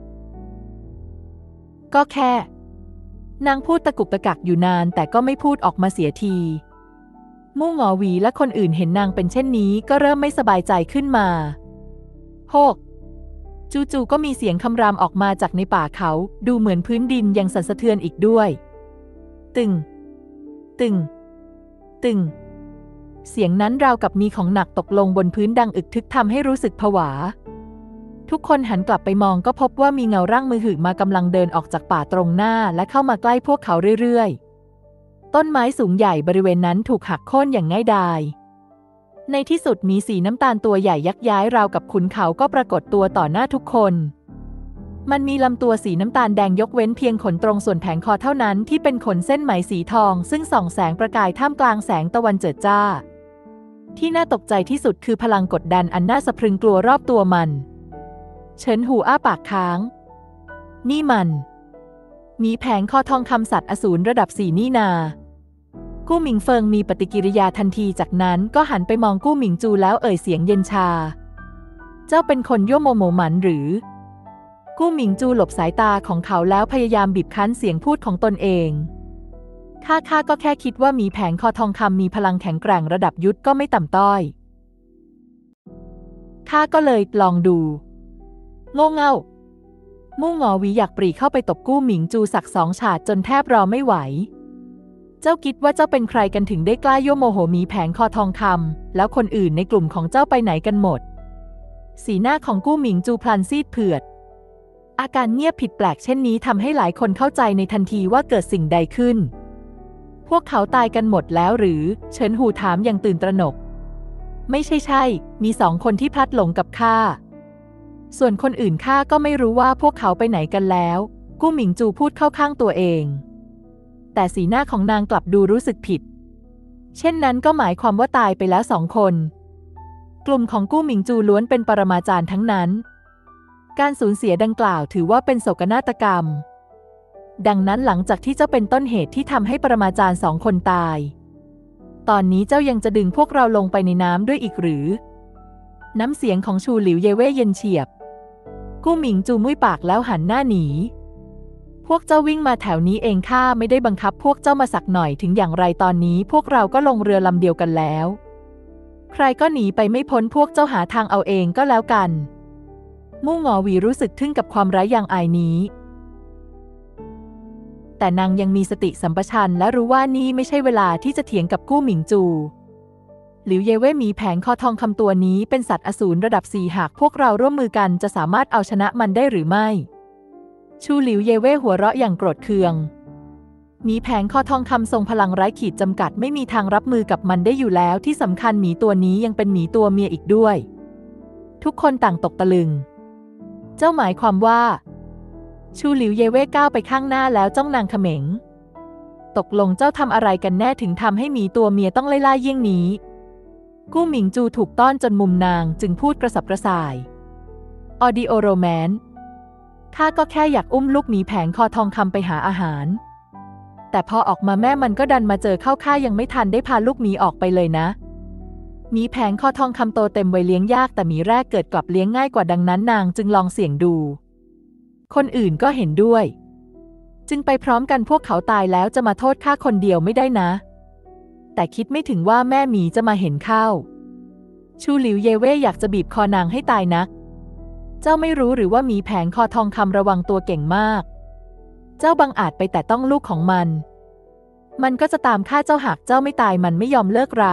ก็แค่นางพูดตะกุกตะกักอยู่นานแต่ก็ไม่พูดออกมาเสียทีมู่หงอหวีและคนอื่นเห็นนางเป็นเช่นนี้ก็เริ่มไม่สบายใจขึ้นมาโฮกจู่ๆก็มีเสียงคำรามออกมาจากในป่าเขาดูเหมือนพื้นดินยังสั่นสะเทือนอีกด้วยตึงตึงตึงเสียงนั้นราวกับมีของหนักตกลงบนพื้นดังอึกทึกทำให้รู้สึกผวาทุกคนหันกลับไปมองก็พบว่ามีเงาร่างมือหื่นมากำลังเดินออกจากป่าตรงหน้าและเข้ามาใกล้พวกเขาเรื่อยๆต้นไม้สูงใหญ่บริเวณนั้นถูกหักโค่นอย่างง่ายดายในที่สุดมีสีน้ำตาลตัวใหญ่ยักย้ายราวกับขุนเขาก็ปรากฏตัวต่อหน้าทุกคนมันมีลำตัวสีน้ำตาลแดงยกเว้นเพียงขนตรงส่วนแผงคอเท่านั้นที่เป็นขนเส้นไหมสีทองซึ่งส่องแสงประกายท่ามกลางแสงตะวันเจิดจ้าที่น่าตกใจที่สุดคือพลังกดดันอันน่าสะพรึงกลัวรอบตัวมันเฉินหูอ้าปากค้างนี่มันมีแผงคอทองคำสัตว์อสูรระดับสี่นี่นากู้หมิงเฟิงมีปฏิกิริยาทันทีจากนั้นก็หันไปมองกู้หมิงจูแล้วเอ่ยเสียงเย็นชาเจ้าเป็นคนยั่วโมโหหมันหรือกู้หมิงจูหลบสายตาของเขาแล้วพยายามบีบคั้นเสียงพูดของตนเองข้าข้าก็แค่คิดว่ามีแผงคอทองคำมีพลังแข็งแกร่งระดับยุทธก็ไม่ต่ำต้อยข้าก็เลยลองดูโง่เง่ามู่หงอหวีอยากปรีเข้าไปตบกู้หมิงจูสักสองฉาดจนแทบรอไม่ไหวเจ้าคิดว่าเจ้าเป็นใครกันถึงได้กล้ายั่วโมโหมีแผงคอทองคำแล้วคนอื่นในกลุ่มของเจ้าไปไหนกันหมดสีหน้าของกู้หมิงจูพลันซีดเผือดอาการเงียบผิดแปลกเช่นนี้ทำให้หลายคนเข้าใจในทันทีว่าเกิดสิ่งใดขึ้นพวกเขาตายกันหมดแล้วหรือเฉินหูถามอย่างตื่นตระหนกไม่ใช่ใช่มีสองคนที่พลัดหลงกับข้าส่วนคนอื่นข้าก็ไม่รู้ว่าพวกเขาไปไหนกันแล้วกู้หมิงจูพูดเข้าข้างตัวเองแต่สีหน้าของนางกลับดูรู้สึกผิดเช่นนั้นก็หมายความว่าตายไปแล้วสองคนกลุ่มของกู้หมิงจูล้วนเป็นปรมาจารย์ทั้งนั้นการสูญเสียดังกล่าวถือว่าเป็นโศกนาฏกรรมดังนั้นหลังจากที่เจ้าเป็นต้นเหตุที่ทำให้ปรมาจารย์สองคนตายตอนนี้เจ้ายังจะดึงพวกเราลงไปในน้ำด้วยอีกหรือน้ำเสียงของชูหลิวเย่เว่เย็นเฉียบกู้หมิงจูมุ้ยปากแล้วหันหน้าหนีพวกเจ้าวิ่งมาแถวนี้เองข้าไม่ได้บังคับพวกเจ้ามาสักหน่อยถึงอย่างไรตอนนี้พวกเราก็ลงเรือลำเดียวกันแล้วใครก็หนีไปไม่พ้นพวกเจ้าหาทางเอาเองก็แล้วกันมู่หงอหวีรู้สึกทึ่งกับความไร้ยางอายนี้แต่นางยังมีสติสัมปชัญญะและรู้ว่านี่ไม่ใช่เวลาที่จะเถียงกับกู้หมิงจูหลิวเย่เว่มีแผงคอทองคำตัวนี้เป็นสัตว์อสูรระดับสี่หากพวกเราร่วมมือกันจะสามารถเอาชนะมันได้หรือไม่ชูหลิวเย่เว่หัวเราะอย่างโกรธเคืองมีแผงคอทองคำทรงพลังไร้ขีดจำกัดไม่มีทางรับมือกับมันได้อยู่แล้วที่สำคัญหมีตัวนี้ยังเป็นหมีตัวเมียอีกด้วยทุกคนต่างตกตะลึงเจ้าหมายความว่าชูหลิวเย่เว่ก้าวไปข้างหน้าแล้วจ้องนางเขม็งตกลงเจ้าทำอะไรกันแน่ถึงทำให้หมีตัวเมียต้องไล่ล่าเยี่ยงนี้กู้หมิงจูถูกต้อนจนมุมนางจึงพูดกระสับกระส่ายออดิโอโรแมนต์ข้าก็แค่อยากอุ้มลูกหมีแผงคอทองคำไปหาอาหารแต่พอออกมาแม่มันก็ดันมาเจอเข้าข้ายังไม่ทันได้พาลูกหมีออกไปเลยนะหมีแผงคอทองคำโตเต็มวัยเลี้ยงยากแต่หมีแรกเกิดกลับเลี้ยงง่ายกว่าดังนั้นนางจึงลองเสี่ยงดูคนอื่นก็เห็นด้วยจึงไปพร้อมกันพวกเขาตายแล้วจะมาโทษข้าคนเดียวไม่ได้นะแต่คิดไม่ถึงว่าแม่หมีจะมาเห็นเข้าชูหลิวเยเว่อยากจะบีบคอนางให้ตายนักเจ้าไม่รู้หรือว่าหมีแผงคอทองคำระวังตัวเก่งมากเจ้าบังอาจไปแต่ต้องลูกของมันมันก็จะตามฆ่าเจ้าหากเจ้าไม่ตายมันไม่ยอมเลิกรา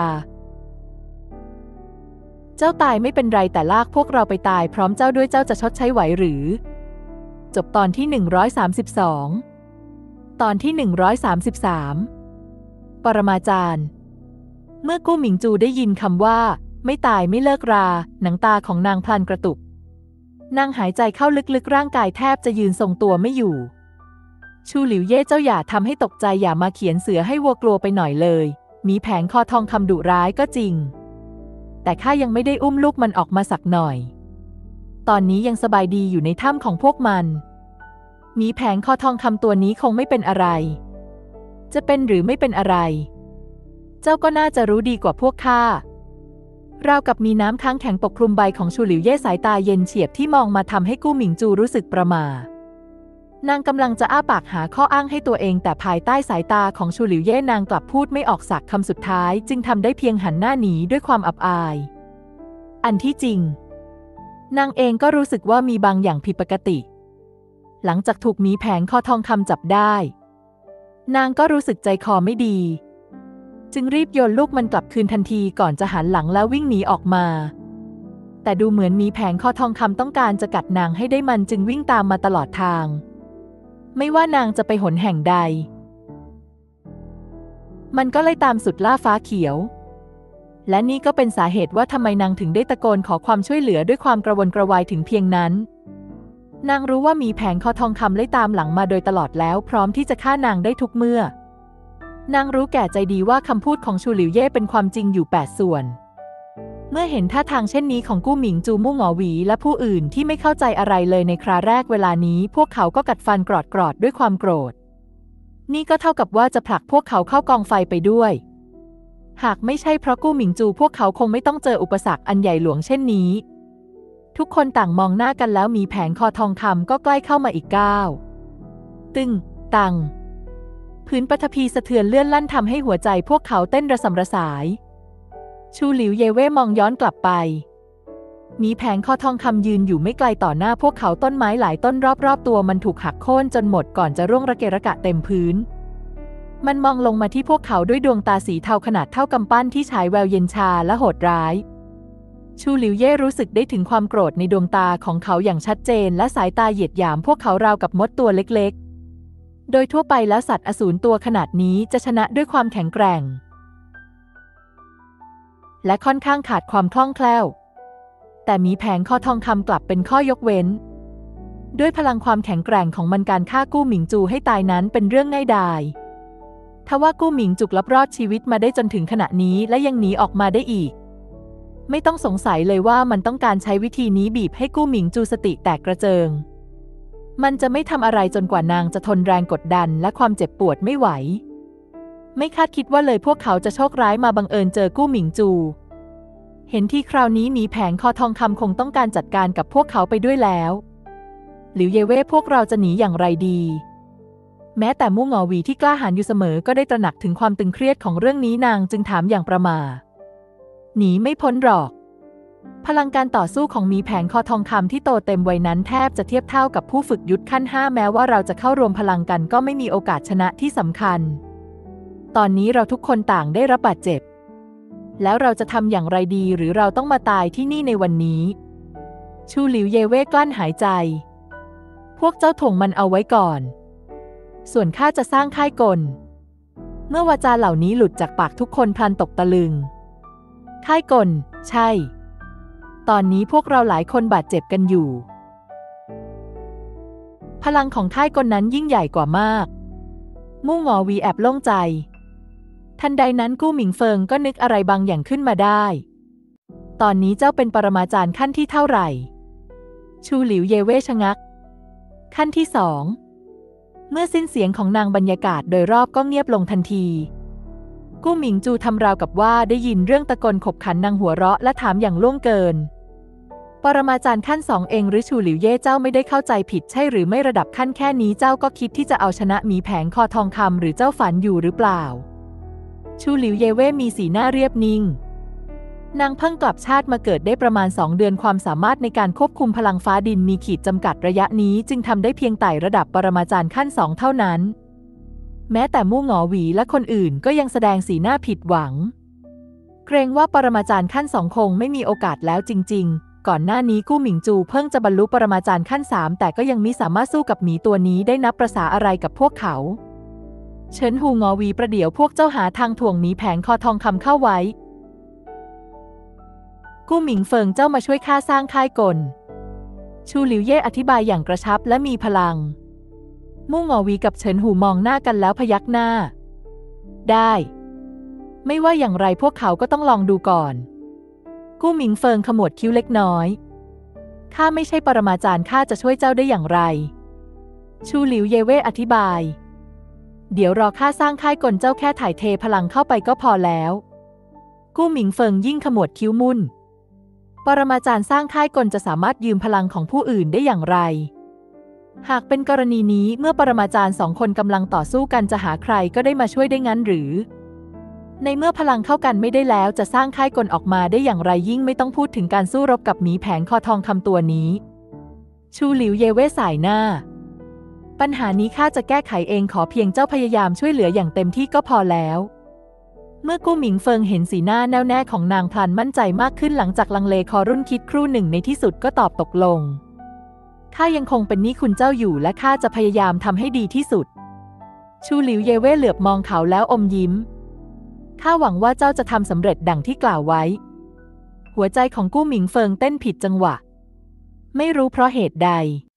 เจ้าตายไม่เป็นไรแต่ลากพวกเราไปตายพร้อมเจ้าด้วยเจ้าจะชดใช้ไหวหรือจบตอนที่หนึ่งร้อยสามสิบสองตอนที่หนึ่งร้อยสามสิบสามปรมาจารย์เมื่อกู้หมิงจูได้ยินคำว่าไม่ตายไม่เลิกราหนังตาของนางพลันกระตุกนางหายใจเข้าลึกๆร่างกายแทบจะยืนทรงตัวไม่อยู่ชูหลิวเย่เจ้าอย่าทำให้ตกใจอย่ามาเขียนเสือให้วัวกลัวไปหน่อยเลยมีแผงคอทองคำดุร้ายก็จริงแต่ข้ายังไม่ได้อุ้มลูกมันออกมาสักหน่อยตอนนี้ยังสบายดีอยู่ในถ้ำของพวกมันมีแผงคอทองคำตัวนี้คงไม่เป็นอะไรจะเป็นหรือไม่เป็นอะไรเจ้าก็น่าจะรู้ดีกว่าพวกข้าราวกับมีน้ำค้างแข็งปกคลุมใบของชูหลิวเย่สายตาเย็นเฉียบที่มองมาทำให้กู้หมิงจูรู้สึกประหม่านางกำลังจะอ้าปากหาข้ออ้างให้ตัวเองแต่ภายใต้สายตาของชูหลิวเย่นางกลับพูดไม่ออกสักคำสุดท้ายจึงทำได้เพียงหันหน้าหนีด้วยความอับอายอันที่จริงนางเองก็รู้สึกว่ามีบางอย่างผิดปกติหลังจากถูกหมีแผงคอทองคำจับได้นางก็รู้สึกใจคอไม่ดีจึงรีบโยนลูกมันกลับคืนทันทีก่อนจะหันหลังแล้ววิ่งหนีออกมาแต่ดูเหมือนมีแผงคอทองคำต้องการจะกัดนางให้ได้มันจึงวิ่งตามมาตลอดทางไม่ว่านางจะไปหนแห่งใดมันก็ไล่ตามสุดล่าฟ้าเขียวและนี่ก็เป็นสาเหตุว่าทำไมนางถึงได้ตะโกนขอความช่วยเหลือด้วยความกระวนกระวายถึงเพียงนั้นนางรู้ว่ามีแผงคอทองคำไล่ตามหลังมาโดยตลอดแล้วพร้อมที่จะฆ่านางได้ทุกเมื่อนางรู้แก่ใจดีว่าคำพูดของชูหลิวเย่เป็นความจริงอยู่แปดส่วนเมื่อเห็นท่าทางเช่นนี้ของกู้หมิงจูมู่หงอหวีและผู้อื่นที่ไม่เข้าใจอะไรเลยในคราแรกเวลานี้พวกเขาก็กัดฟันกรอดกรอดด้วยความโกรธนี่ก็เท่ากับว่าจะผลักพวกเขาเข้ากองไฟไปด้วยหากไม่ใช่เพราะกู้หมิงจูพวกเขาคงไม่ต้องเจออุปสรรคอันใหญ่หลวงเช่นนี้ทุกคนต่างมองหน้ากันแล้วมีแผงคอทองคำก็ใกล้เข้ามาอีกก้าวตึงตังพื้นปฐพีสะเทือนเลื่อนลั่นทำให้หัวใจพวกเขาเต้นระสำระสายชูหลิวเยเว่มองย้อนกลับไปมีแผงคอทองคำยืนอยู่ไม่ไกลต่อหน้าพวกเขาต้นไม้หลายต้นรอบๆตัวมันถูกหักโค่นจนหมดก่อนจะร่วงระเกะระกะเต็มพื้นมันมองลงมาที่พวกเขาด้วยดวงตาสีเทาขนาดเท่ากำปั้นที่ฉายแววเย็นชาและโหดร้ายชูหลิวเย่รู้สึกได้ถึงความโกรธในดวงตาของเขาอย่างชัดเจนและสายตาเหยียดหยามพวกเขาราวกับมดตัวเล็กๆโดยทั่วไปแล้วสัตว์อสูรตัวขนาดนี้จะชนะด้วยความแข็งแกร่งและค่อนข้างขาดความคล่องแคล่วแต่มีแผงคอทองคำกลับเป็นข้อยกเว้นด้วยพลังความแข็งแกร่งของมันการฆ่ากู้หมิงจูให้ตายนั้นเป็นเรื่องง่ายดายทว่ากู้หมิงจุกลับรอดชีวิตมาได้จนถึงขณะนี้และยังหนีออกมาได้อีกไม่ต้องสงสัยเลยว่ามันต้องการใช้วิธีนี้บีบให้กู้หมิงจูสติแตกกระเจิงมันจะไม่ทำอะไรจนกว่านางจะทนแรงกดดันและความเจ็บปวดไม่ไหวไม่คาดคิดว่าเลยพวกเขาจะโชคร้ายมาบังเอิญเจอกู้หมิงจูเห็นที่คราวนี้มีแผงคอทองคำคงต้องการจัดการกับพวกเขาไปด้วยแล้วหลิวเยเว่พวกเราจะหนีอย่างไรดีแม้แต่มู่หงอหวีที่กล้าหาญอยู่เสมอก็ได้ตระหนักถึงความตึงเครียดของเรื่องนี้นางจึงถามอย่างประหม่าหนีไม่พ้นหรอกพลังการต่อสู้ของมีแผงคอทองคำที่โตเต็มวัยนั้นแทบจะเทียบเท่ากับผู้ฝึกยุทธขั้นห้าแม้ว่าเราจะเข้ารวมพลังกันก็ไม่มีโอกาสชนะที่สำคัญตอนนี้เราทุกคนต่างได้รับบาดเจ็บแล้วเราจะทำอย่างไรดีหรือเราต้องมาตายที่นี่ในวันนี้ชูหลิวเยเว่กลั้นหายใจพวกเจ้าถ่วงมันเอาไว้ก่อนส่วนข้าจะสร้างค่ายกลเมื่อวาจาเหล่านี้หลุดจากปากทุกคนพลันตกตะลึงค่ายกลใช่ตอนนี้พวกเราหลายคนบาดเจ็บกันอยู่พลังของค่ายกลนั้นยิ่งใหญ่กว่ามากมู่หงอหวีแอบโล่งใจทันใดนั้นกู้หมิงเฟิงก็นึกอะไรบางอย่างขึ้นมาได้ตอนนี้เจ้าเป็นปรมาจารย์ขั้นที่เท่าไหร่ชูหลิวเยเว่ชะงักขั้นที่สองเมื่อสิ้นเสียงของนางบรรยากาศโดยรอบก็เงียบลงทันทีกู้หมิงจูทำราวกับว่าได้ยินเรื่องตะโกนขบขันนางหัวเราะและถามอย่างล่วงเกินปรมาจารย์ขั้นสองเองหรือชูหลิวเย่เจ้าไม่ได้เข้าใจผิดใช่หรือไม่ระดับขั้นแค่นี้เจ้าก็คิดที่จะเอาชนะหมีแผงคอทองคำหรือเจ้าฝันอยู่หรือเปล่าชูหลิวเย่เว่มีสีหน้าเรียบนิ่งนางเพิ่งกลับชาติมาเกิดได้ประมาณสองเดือนความสามารถในการควบคุมพลังฟ้าดินมีขีดจำกัดระยะนี้จึงทำได้เพียงไต่ระดับปรมาจารย์ขั้นสองเท่านั้นแม้แต่มู่หงอหวีและคนอื่นก็ยังแสดงสีหน้าผิดหวังเกรงว่าปรมาจารย์ขั้นสองคงไม่มีโอกาสแล้วจริงๆก่อนหน้านี้กู้หมิงจูเพิ่งจะบรรลุปรมาจารย์ขั้นสามแต่ก็ยังมิสามารถสู้กับหมีตัวนี้ได้นับประสาอะไรกับพวกเขาเฉินหูงอหวีประเดี๋ยวพวกเจ้าหาทางถ่วงหมีแผงคอทองคำเข้าไว้กู้หมิงเฟิงเจ้ามาช่วยข้าสร้างค่ายกลชูหลิวเย่อธิบายอย่างกระชับและมีพลังมู่หงอหวีกับเฉินหูมองหน้ากันแล้วพยักหน้าได้ไม่ว่าอย่างไรพวกเขาก็ต้องลองดูก่อนกู้หมิงเฟิงขมวดคิ้วเล็กน้อยข้าไม่ใช่ปรมาจารย์ข้าจะช่วยเจ้าได้อย่างไรชูหลิวเย่เว่อธิบายเดี๋ยวรอข้าสร้างค่ายกลเจ้าแค่ถ่ายเทพลังเข้าไปก็พอแล้วกู้หมิงเฟิงยิ่งขมวดคิ้วมุ่นปรมาจารย์สร้างค่ายกลจะสามารถยืมพลังของผู้อื่นได้อย่างไรหากเป็นกรณีนี้เมื่อปรมาจารย์สองคนกำลังต่อสู้กันจะหาใครก็ได้มาช่วยได้งั้นหรือในเมื่อพลังเข้ากันไม่ได้แล้วจะสร้างค่ายกลออกมาได้อย่างไรยิ่งไม่ต้องพูดถึงการสู้รบกับหมีแผงคอทองคำตัวนี้ชูหลิวเย่เว่สายหน้าปัญหานี้ข้าจะแก้ไขเองขอเพียงเจ้าพยายามช่วยเหลืออย่างเต็มที่ก็พอแล้วเมื่อกู้หมิงเฟิงเห็นสีหน้าแน่วแน่ของนางพลันมั่นใจมากขึ้นหลังจากลังเลคอรุ่นคิดครู่หนึ่งในที่สุดก็ตอบตกลงข้ายังคงเป็นหนี้คุณเจ้าอยู่และข้าจะพยายามทำให้ดีที่สุดชูหลิวเย่เว่เหลือบมองเขาแล้วอมยิ้มข้าหวังว่าเจ้าจะทำสำเร็จดังที่กล่าวไว้หัวใจของกู้หมิงเฟิงเต้นผิดจังหวะไม่รู้เพราะเหตุใด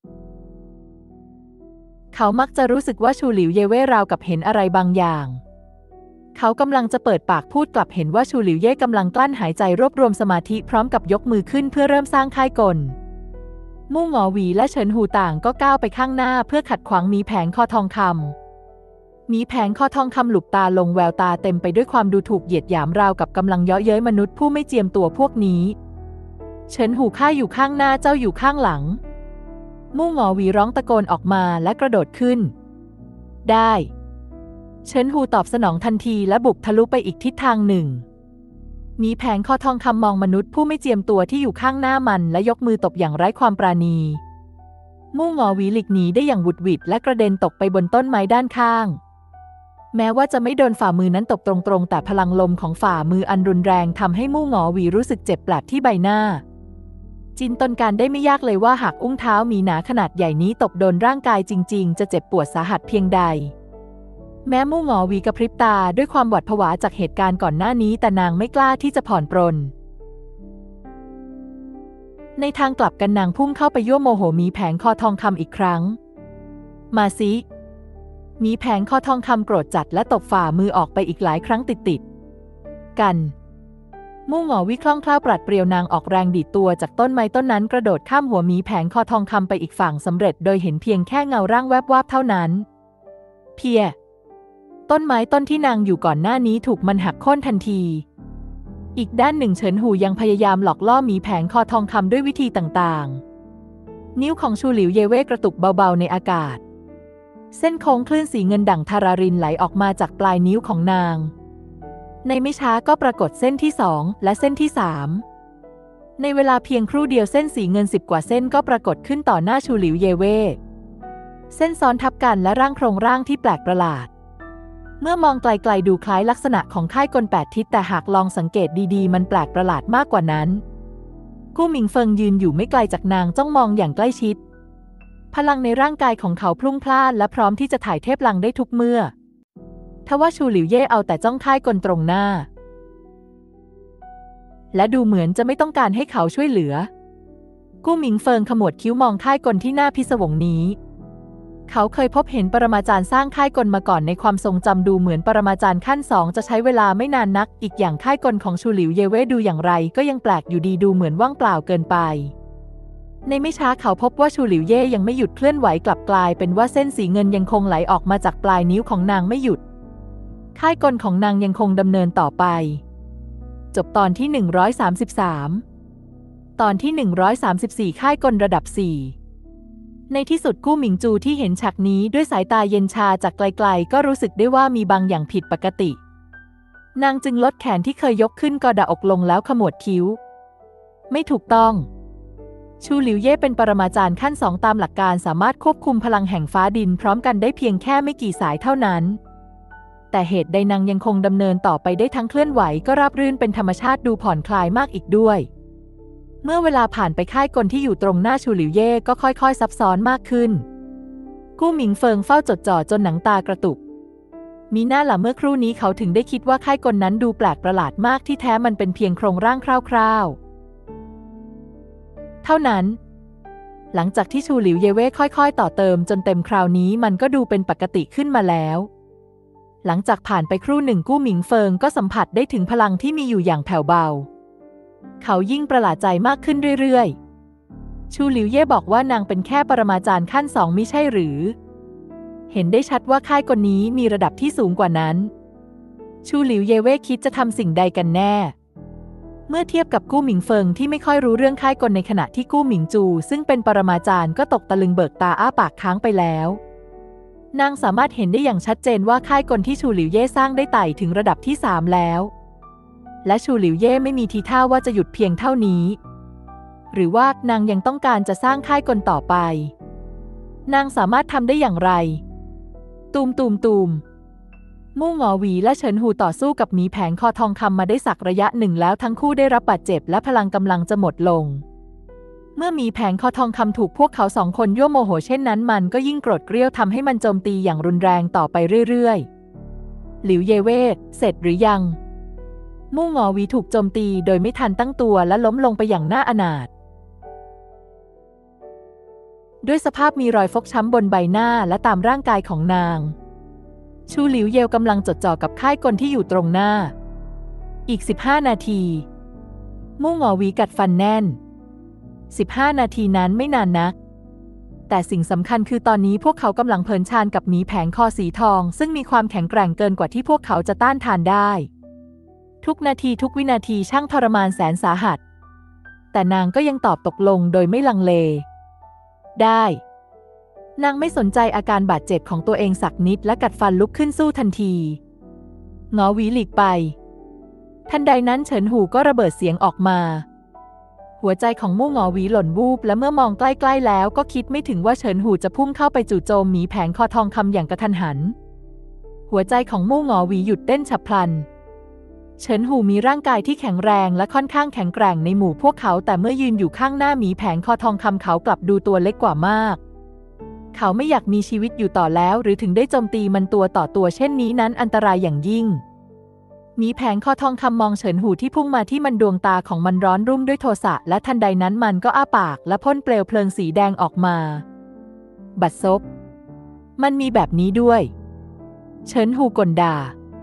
เขามักจะรู้สึกว่าชูหลิวเย่เว่ราวกับเห็นอะไรบางอย่างเขากำลังจะเปิดปากพูดกลับเห็นว่าชูหลิวเย่กำลังกลั้นหายใจรวบรวมสมาธิพร้อมกับยกมือขึ้นเพื่อเริ่มสร้างค่ายกลมู่หงอหวีและเฉินหูต่างก็ก้าวไปข้างหน้าเพื่อขัดขวางหมีแผงคอทองคำหมีแผงคอทองคำหลุบตาลงแววตาเต็มไปด้วยความดูถูกเหยียดหยามราวกับกำลังเยาะเย้ยมนุษย์ผู้ไม่เจียมตัวพวกนี้เฉินหูข้าอยู่ข้างหน้าเจ้าอยู่ข้างหลังมู่หงอหวีร้องตะโกนออกมาและกระโดดขึ้นได้เฉินหูตอบสนองทันทีและบุกทะลุไปอีกทิศทางหนึ่งหมีแผงคอทองคำมองมนุษย์ผู้ไม่เจียมตัวที่อยู่ข้างหน้ามันและยกมือตบอย่างไร้ความปราณีมู่หงอหวีหลีกหนีได้อย่างหวุดหวิดและกระเด็นตกไปบนต้นไม้ด้านข้างแม้ว่าจะไม่โดนฝ่ามือนั้นตบตรงๆแต่พลังลมของฝ่ามืออันรุนแรงทำให้มู่หงอหวีรู้สึกเจ็บแปลบที่ใบหน้าจินตนาการได้ไม่ยากเลยว่าหากอุ้งเท้าหมีหนาขนาดใหญ่นี้ตบโดนร่างกายจริงๆจะเจ็บปวดสาหัสเพียงใดแม้มู่หงอหวีกระพริบตาด้วยความหวาดผวาจากเหตุการณ์ก่อนหน้านี้แต่นางไม่กล้าที่จะผ่อนปรนในทางกลับกันนางพุ่งเข้าไปยั่วโมโหหมีแผงคอทองคำอีกครั้งมาสิหมีแผงคอทองคำโกรธจัดและตบฝ่ามือออกไปอีกหลายครั้งติดๆกันมู่หงอวิคล่องแคล่วปราดเปรียวนางออกแรงดีดตัวจากต้นไม้ต้นนั้นกระโดดข้ามหัวหมีแผงคอทองคำไปอีกฝั่งสำเร็จโดยเห็นเพียงแค่เงาร่างแวบวาบเท่านั้นเพียต้นไม้ต้นที่นางอยู่ก่อนหน้านี้ถูกมันหักโค่นทันทีอีกด้านหนึ่งเฉินหูยังพยายามหลอกล่อหมีแผงคอทองคำด้วยวิธีต่างๆนิ้วของชูหลิวเย่เว่กระตุกเบาๆในอากาศเส้นโค้งคลื่นสีเงินดั่งทารารินไหลออกมาจากปลายนิ้วของนางในไม่ช้าก็ปรากฏเส้นที่สองและเส้นที่สามในเวลาเพียงครู่เดียวเส้นสีเงินสิบกว่าเส้นก็ปรากฏขึ้นต่อหน้าชูหลิวเย่เว่เส้นซ้อนทับกันและร่างโครงร่างที่แปลกประหลาดเมื่อมองไกลๆดูคล้ายลักษณะของค่ายกลแปดทิศแต่หากลองสังเกตดีๆมันแปลกประหลาดมากกว่านั้นกู้หมิงเฟิงยืนอยู่ไม่ไกลจากนางจ้องมองอย่างใกล้ชิดพลังในร่างกายของเขาพลุ่งพล่านและพร้อมที่จะถ่ายเทพลังได้ทุกเมื่อทว่าชูหลิวเย่เอาแต่จ้องค่ายกลตรงหน้าและดูเหมือนจะไม่ต้องการให้เขาช่วยเหลือกู้หมิงเฟิงขมวดคิ้วมองค่ายกลที่น่าพิศวงนี้เขาเคยพบเห็นปรมาจารย์สร้างค่ายกลมาก่อนในความทรงจำดูเหมือนปรมาจารย์ขั้นสองจะใช้เวลาไม่นานนักอีกอย่างค่ายกลของชูหลิวเย่เว่ดูอย่างไรก็ยังแปลกอยู่ดีดูเหมือนว่างเปล่าเกินไปในไม่ช้าเขาพบว่าชูหลิวเย่ยังไม่หยุดเคลื่อนไหวกลับกลายเป็นว่าเส้นสีเงินยังคงไหลออกมาจากปลายนิ้วของนางไม่หยุดค่ายกลของนางยังคงดำเนินต่อไปจบตอนที่หนึ่งร้อยสามสิบสามตอนที่หนึ่งร้อยสามสิบสี่ค่ายกลระดับสี่ในที่สุดกู้หมิงจูที่เห็นฉากนี้ด้วยสายตาเย็นชาจากไกลๆก็รู้สึกได้ว่ามีบางอย่างผิดปกตินางจึงลดแขนที่เคยยกขึ้นกอดอกลงแล้วขมวดคิ้วไม่ถูกต้องชูหลิวเย่เป็นปรมาจารย์ขั้นสองตามหลักการสามารถควบคุมพลังแห่งฟ้าดินพร้อมกันได้เพียงแค่ไม่กี่สายเท่านั้นแต่เหตุใดนางยังคงดำเนินต่อไปได้ทั้งเคลื่อนไหวก็ราบรื่นเป็นธรรมชาติดูผ่อนคลายมากอีกด้วยเมื่อเวลาผ่านไปค่ายกลที่อยู่ตรงหน้าชูหลิวเย่ก็ค่อยๆซับซ้อนมากขึ้นกู้หมิงเฟิงเฝ้าจดจ่อจนหนังตากระตุกมีหน้าล่ะเมื่อครู่นี้เขาถึงได้คิดว่าค่ายกลนั้นดูแปลกประหลาดมากที่แท้มันเป็นเพียงโครงร่างคร่าวๆเท่านั้นหลังจากที่ชูหลิวเย่เว่ค่อยๆต่อเติมจนเต็มคราวนี้มันก็ดูเป็นปกติขึ้นมาแล้วหลังจากผ่านไปครู่หนึ่งกู้หมิงเฟิงก็สัมผัสได้ถึงพลังที่มีอยู่อย่างแผ่วเบาเขายิ่งประหลาดใจมากขึ้นเรื่อยๆชูหลิวเย่บอกว่านางเป็นแค่ปรมาจารย์ขั้นสองมิใช่หรือเห็นได้ชัดว่าค่ายกลนี้มีระดับที่สูงกว่านั้นชูหลิวเย่เว่คิดจะทำสิ่งใดกันแน่เมื่อเทียบกับกู้หมิงเฟิงที่ไม่ค่อยรู้เรื่องค่ายกลในขณะที่กู้หมิงจูซึ่งเป็นปรมาจารย์ก็ตกตะลึงเบิกตาอ้าปากค้างไปแล้วนางสามารถเห็นได้อย่างชัดเจนว่าค่ายกลที่ชูหลิวเย่สร้างได้ไต่ถึงระดับที่สามแล้วและชูหลิวเย่ไม่มีทีท่าว่าจะหยุดเพียงเท่านี้หรือว่านางยังต้องการจะสร้างค่ายกลต่อไปนางสามารถทำได้อย่างไรตูมตูมตูมมู่หงอหวีและเฉินหูต่อสู้กับหมีแผงคอทองคำมาได้สักระยะหนึ่งแล้วทั้งคู่ได้รับบาดเจ็บและพลังกำลังจะหมดลงเมื่อหมีแผงคอทองคำถูกพวกเขาสองคนยั่วโมโหเช่นนั้นมันก็ยิ่งโกรธเกรี้ยวทำให้มันโจมตีอย่างรุนแรงต่อไปเรื่อยๆหลิวเย่เว่เสร็จหรือยังมู่หงอหวีถูกโจมตีโดยไม่ทันตั้งตัวและล้มลงไปอย่างน่าอนาถด้วยสภาพมีรอยฟกช้ำบนใบหน้าและตามร่างกายของนางชูหลิวเยลกำลังจดจ่อกับค่ายกลที่อยู่ตรงหน้าอีกสิบห้านาทีมู่หงอหวีกัดฟันแน่นสิบห้านาทีนั้นไม่นานนักแต่สิ่งสำคัญคือตอนนี้พวกเขากำลังเผชิญกับหมีแผงคอสีทองซึ่งมีความแข็งแกร่งเกินกว่าที่พวกเขาจะต้านทานได้ทุกนาทีทุกวินาทีช่างทรมานแสนสาหัสแต่นางก็ยังตอบตกลงโดยไม่ลังเลได้นางไม่สนใจอาการบาดเจ็บของตัวเองสักนิดและกัดฟันลุกขึ้นสู้ทันทีหงอหวีหลีกไปทันใดนั้นเฉินหูก็ระเบิดเสียงออกมาหัวใจของมู่หงอหวีหล่นวูบและเมื่อมองใกล้ๆแล้วก็คิดไม่ถึงว่าเฉินหูจะพุ่งเข้าไปจู่โจมหมีแผงคอทองคำอย่างกระทันหันหัวใจของมู่หงอหวีหยุดเต้นฉับพลันเฉินหูมีร่างกายที่แข็งแรงและค่อนข้างแข็งแกร่งในหมู่พวกเขาแต่เมื่อยืนอยู่ข้างหน้าหมีแผงคอทองคำเขากลับดูตัวเล็กกว่ามากเขาไม่อยากมีชีวิตอยู่ต่อแล้วหรือถึงได้โจมตีมันตัวต่อตัวเช่นนี้นั้นอันตรายอย่างยิ่งหมีแผงคอทองคำมองเฉินหูที่พุ่งมาที่มันดวงตาของมันร้อนรุ่มด้วยโทสะและทันใดนั้นมันก็อ้าปากและพ่นเปลวเพลิงสีแดงออกมาบัดซบมันมีแบบนี้ด้วยเฉินหูกลด่า